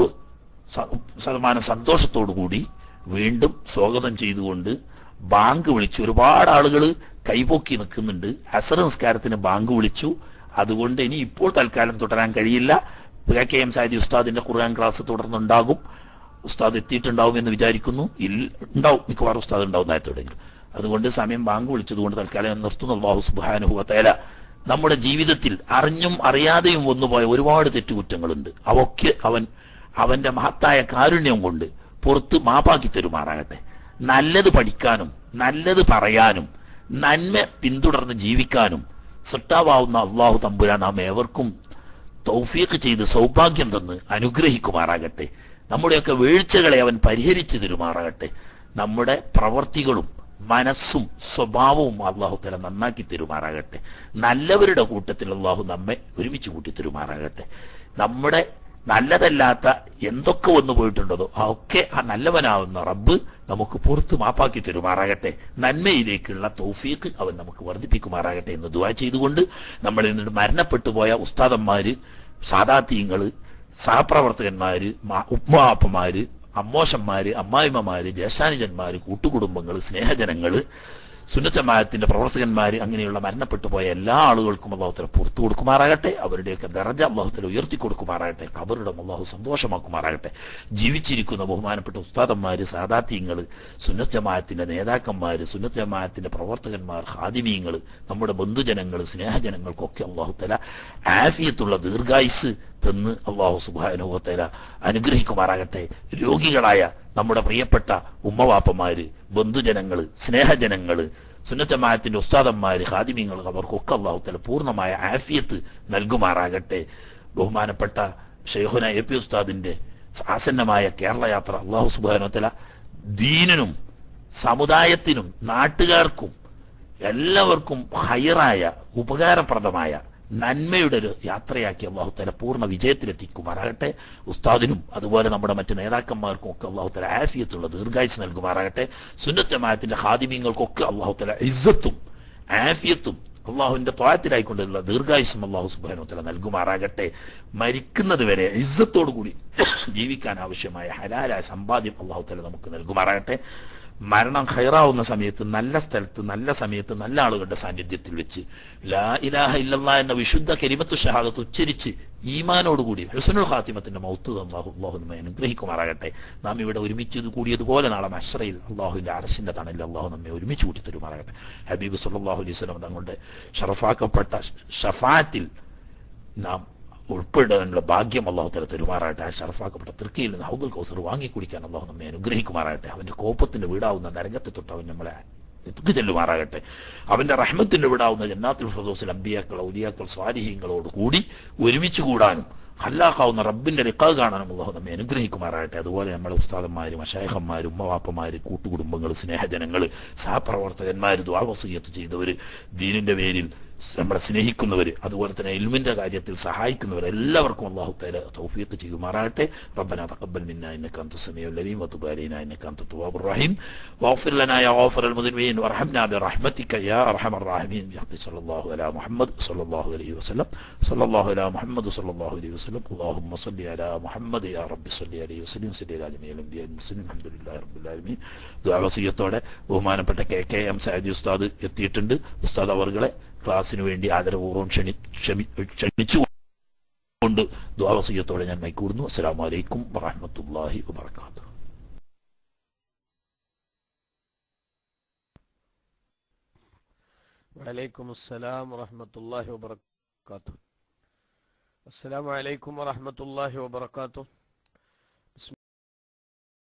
ശതമാനം സന്തോഷത്തോടു കൂടി വീണ്ടും സ്വാഗതം ചെയ്തുകൊണ്ട് ബാങ്ക് വിളിച്ചു. ഒരുപാട് ആളുകൾ കൈപൊക്കി നിൽക്കുന്നുണ്ട്. അസർ നിസ്കാരത്തിന് ബാങ്ക് വിളിച്ചു. അതുകൊണ്ട് ഇനി ഇപ്പോൾ തൽക്കാലം തുടരാൻ കഴിയില്ല. കെ എം സാദി ഉസ്താദിന്റെ ഖുർആൻ ക്ലാസ് തുടർന്നുണ്ടാകും. ഉസ്താദ് എത്തിയിട്ടുണ്ടാവും എന്ന് വിചാരിക്കുന്നു. ഇല്ല, ഉണ്ടാവും, മിക്കവാറും ഉസ്താദ് ഉണ്ടാവും നേരത്തെവിടെയെങ്കിലും. അതുകൊണ്ട് സമയം ബാങ്ക് വിളിച്ചതുകൊണ്ട് തൽക്കാലം നിർത്തുന്നു. അല്ലാഹു സുബ്ഹാനഹു വ തആല നമ്മുടെ ജീവിതത്തിൽ അറിഞ്ഞും അറിയാതെയും വന്നുപോയ ഒരുപാട് തെറ്റുകുറ്റങ്ങളുണ്ട്. അവയൊക്കെ അവൻ അവന്റെ മഹത്തായ കാരുണ്യം കൊണ്ട് പുറത്ത് മാപ്പാക്കി തരുമാറാകട്ടെ. നല്ലത് പഠിക്കാനും നല്ലത് പറയാനും നന്മ പിന്തുടർന്ന് ജീവിക്കാനും സൃഷ്ടാവാവുന്ന അള്ളാഹു തമ്പുരാൻ നാം ഏവർക്കും തൗഫീഖ് ചെയ്ത് സൗഭാഗ്യം തന്ന് അനുഗ്രഹിക്കുമാറാകട്ടെ. നമ്മുടെയൊക്കെ വീഴ്ചകളെ അവൻ പരിഹരിച്ചു തരുമാറാകട്ടെ. നമ്മുടെ പ്രവർത്തികളും മനസ്സും സ്വഭാവവും അള്ളാഹു തല നന്നാക്കി തരുമാറാകട്ടെ. നല്ലവരുടെ കൂട്ടത്തിൽ അള്ളാഹു നമ്മെ ഒരുമിച്ച് കൂട്ടി തരുമാറാകട്ടെ. നമ്മുടെ നല്ലതല്ലാത്ത എന്തൊക്കെ വന്നു പോയിട്ടുണ്ടോ ഒക്കെ ആ നല്ലവനാവുന്ന റബ്ബ് നമുക്ക് പുറത്ത് മാപ്പാക്കി തരുമാറാകട്ടെ. നന്മയിലേക്കുള്ള തൗഫീഖ് അവൻ നമുക്ക് വർദ്ധിപ്പിക്കുമാറാകട്ടെ എന്ന് ദുആ ചെയ്തുകൊണ്ട് നമ്മളിൽ നിന്ന് മരണപ്പെട്ടു പോയ ഉസ്താദന്മാര്, സാദാത്യങ്ങള്, സഹപ്രവർത്തകന്മാര്, ഉമ്മാപ്പമാര്, അമ്മോശന്മാര്, അമ്മായിമ്മമാര്, ജ്യേഷ്ഠാനുജന്മാര്, കൂട്ടുകുടുംബങ്ങള്, സ്നേഹജനങ്ങള്, സുന്നത്തമായത്തിന്റെ പ്രവർത്തകന്മാര്, അങ്ങനെയുള്ള മരണപ്പെട്ടു പോയ എല്ലാ ആളുകൾക്കും അള്ളാഹുത്തല പുറത്തു കൊടുക്കുമാറാകട്ടെ. അവരുടെയൊക്കെ ദറജ അള്ളാഹുത്തല ഉയർത്തി കൊടുക്കുമാറാകട്ടെ. ഖബറുടെ അള്ളാഹു സന്തോഷമാക്കുമാറാകട്ടെ. ജീവിച്ചിരിക്കുന്ന ബഹുമാനപ്പെട്ട ഉസ്താദന്മാര്, സാദാത്യങ്ങള്, സുന്നത്തമായത്തിന്റെ നേതാക്കന്മാര്, സുന്നത്തമായത്തിന്റെ പ്രവർത്തകന്മാർ, ഖാദിമീങ്ങള്, നമ്മുടെ ബന്ധുജനങ്ങള്, സ്നേഹജനങ്ങൾക്കൊക്കെ അള്ളാഹുത്തല ആഫിയത്തുള്ള ദീർഘായുസ് തന്ന് അള്ളാഹു സുബ്ഹാനഹു വ തആല അനുഗ്രഹിക്കുമാറാകട്ടെ. രോഗികളായ നമ്മുടെ പ്രിയപ്പെട്ട ഉമ്മവാപ്പമാര്, ബന്ധുജനങ്ങള്, സ്നേഹജനങ്ങള്, സുന്നത്തമായത്തിന്റെ ഉസ്താദന്മാര്, ഖാദിമീങ്ങൾ, അവർക്കൊക്കെ അള്ളാഹു തആല പൂർണ്ണമായ ആഫിയത്ത് നൽകുമാറാകട്ടെ. ബഹുമാനപ്പെട്ട ഷെയ്ഖുന എ പി ഉസ്താദിന്റെ ആസന്നമായ കേരള യാത്ര അള്ളാഹു സുബ്ഹാനഹു വ തആല ദീനിനും സമുദായത്തിനും നാട്ടുകാർക്കും എല്ലാവർക്കും ഹൈറായ ഉപകാരപ്രദമായ നന്മയുടെ ഒരു യാത്രയാക്കി അള്ളാഹു തആല പൂർണ്ണ വിജയത്തിലെത്തിക്കുമാറാകട്ടെ. ഉസ്താദിനും അതുപോലെ നമ്മുടെ മറ്റ് നേതാക്കന്മാർക്കും ഒക്കെ അള്ളാഹു തആല ആഫിയത്തുള്ള ദീർഘായുസ് നൽകുമാറാകട്ടെ. സുന്നത്ത് ജമാഅത്തിന്റെ ഖാദിമീങ്ങൾക്കൊക്കെ അള്ളാഹു തആല ഇസ്സത്തും ആഫിയത്തും അള്ളാഹുവിന്റെ ത്വാഅത്തിലായിക്കൊണ്ടുള്ള ദീർഘായുസും അള്ളാഹു സുബ്ഹാനഹു വ തആല നൽകുമാറാകട്ടെ. മരിക്കുന്നത് വരെ ഇസ്സത്തോടു കൂടി ജീവിക്കാൻ ആവശ്യമായ ഹലാലായ സമ്പാദ്യം അള്ളാഹു തആല നമുക്ക് നൽകുമാറാകട്ടെ. മരണം ഖൈറാവുന്ന സമയത്ത് നല്ല സ്ഥലത്ത് നല്ല സമയത്ത് നല്ല ആളുകളുടെ സാന്നിധ്യത്തിൽ വെച്ച് ലാ ഇലാഹ ഇല്ലല്ലാഹ് എന്ന വിശുദ്ധ കലിമത്തു ഷഹാദത്ത് ഉച്ചരിച്ച് ഈമാനോടുകൂടി ഹുസ്നുൽ ഖാത്തിമത്തിന്റെ മൗത്ത് അല്ലാഹു അല്ലാഹു നമ്മെ അനുഗ്രഹിക്കുമാറാകട്ടെ. നാം ഇവിടെ ഒരുമിച്ച് കൂടിയതുപോലെ നാളെ മശ്റയിൽ അള്ളാഹുവിന്റെ അർശിന്റെ തണലിൽ അള്ളാഹു നമ്മെ ഒരുമിച്ച് കൂട്ടി തരുമാറാകട്ടെ. ഹബീബ് സല്ലല്ലാഹു അലൈഹി വസല്ലം തങ്ങളുടെ ഷറഫാക്കപ്പെട്ട ഷഫാഅത്തിൽ നാം ഉൾപ്പെടാനുള്ള ഭാഗ്യം അള്ളാഹു തആല തരുമാറാകട്ടെ. ആ ഷറഫാക്കപ്പെട്ട തൃക്കയിൽ നിന്ന് ഹൗദുൽ കൗസർ വാങ്ങി കുടിക്കാൻ അള്ളാഹു നമ്മെ അനുഗ്രഹിക്കുമാറാകട്ടെ. അവന്റെ കോപത്തിന്റെ വീടാവുന്ന നരകത്തെ തൊട്ട് അവൻ നമ്മളെ എത്തിക്ക് ചെല്ലുമാറാകട്ടെ. അവന്റെ റഹ്മത്തിന്റെ വീടാവുന്ന ജന്നാത്തുൽ ഫിർദൗസിൽ അമ്പിയാക്കൾ ഔലിയാക്കൾ സ്വാലിഹീങ്ങളോട് കൂടി ഒരുമിച്ച് കൂടാനും ഹല്ലാഖാവുന്ന റബ്ബിന്റെ ലിഖാ കാണാനും അള്ളാഹു നമ്മെ അനുഗ്രഹിക്കുമാറാകട്ടെ. അതുപോലെ നമ്മുടെ ഉസ്താദന്മാരും മശായിഖന്മാരും ഉമ്മവാപ്പമാര് കൂട്ടുകുടുംബങ്ങൾ സ്നേഹജനങ്ങൾ സഹപ്രവർത്തകന്മാർ ദുആ വസിയ്യത്ത് ചെയ്തവർ ദീനിന്റെ പേരിൽ നമ്മളെ സ്നേഹിക്കുന്നവർ അതുപോലെ തന്നെ ഇൽമിന്റെ കാര്യത്തിൽ സഹായിക്കുന്നവർ എല്ലാവർക്കും അല്ലാഹു തആല തൗഫീഖ് ചെയ്യുമാറാകട്ടെ. റബ്ബനാ തഖബ്ബൽ മിന്നാ ഇന്നക അൻത സമീഉൽ അലീം വതുബ് അലൈനാ ഇന്നക അൻത തവ്വാബുർ റഹീം വഗ്ഫിർ ലനാ യാ ഗാഫിറൽ മുദ്നിബീൻ വർഹംനാ ബിറഹ്മതിക യാ അർഹമർ റഹീമീൻ ബിഹഖി സല്ലല്ലാഹു അലാ മുഹമ്മദ് സല്ലല്ലാഹു അലൈഹി വസല്ലം സല്ലല്ലാഹു അലാ മുഹമ്മദ് സല്ലല്ലാഹു അലൈഹി വസല്ലം അല്ലാഹുമ്മ സ്വല്ലി അലാ മുഹമ്മദ് യാ റബ്ബി സ്വല്ലി അലൈഹി വസല്ലം സല്ലി അലാ ജമീഅൽ അൻബിയാ മുസ്ലിമീൻ അൽഹംദുലില്ലാഹി റബ്ബിൽ ആലമീൻ. ദുആ വസിയത്തോടെ ബഹുമാനപ്പെട്ട കെ കെ എം സഅദി ഉസ്താദ് എത്തിയിട്ടുണ്ട്. ഉസ്താദ് അവർകളെ ക്ലാസ്സിന് വേണ്ടി ആദരപൂർവ്വം ക്ഷണി ക്ഷമി ക്ഷണിച്ചുകൊണ്ട് ദുആ വസിയത്തോടെ ഞാൻ മൈക്കൂറുന്നു. അസ്സലാമു അലൈക്കും വറഹ്മത്തുള്ളാഹി വബറകാതുഹു. വഅലൈക്കും അസ്സലാം വറഹ്മത്തുള്ളാഹി വബറകാതുഹു. അസ്സലാമു അലൈക്കും വറഹ്മത്തുള്ളാഹി വബറകാതുഹു.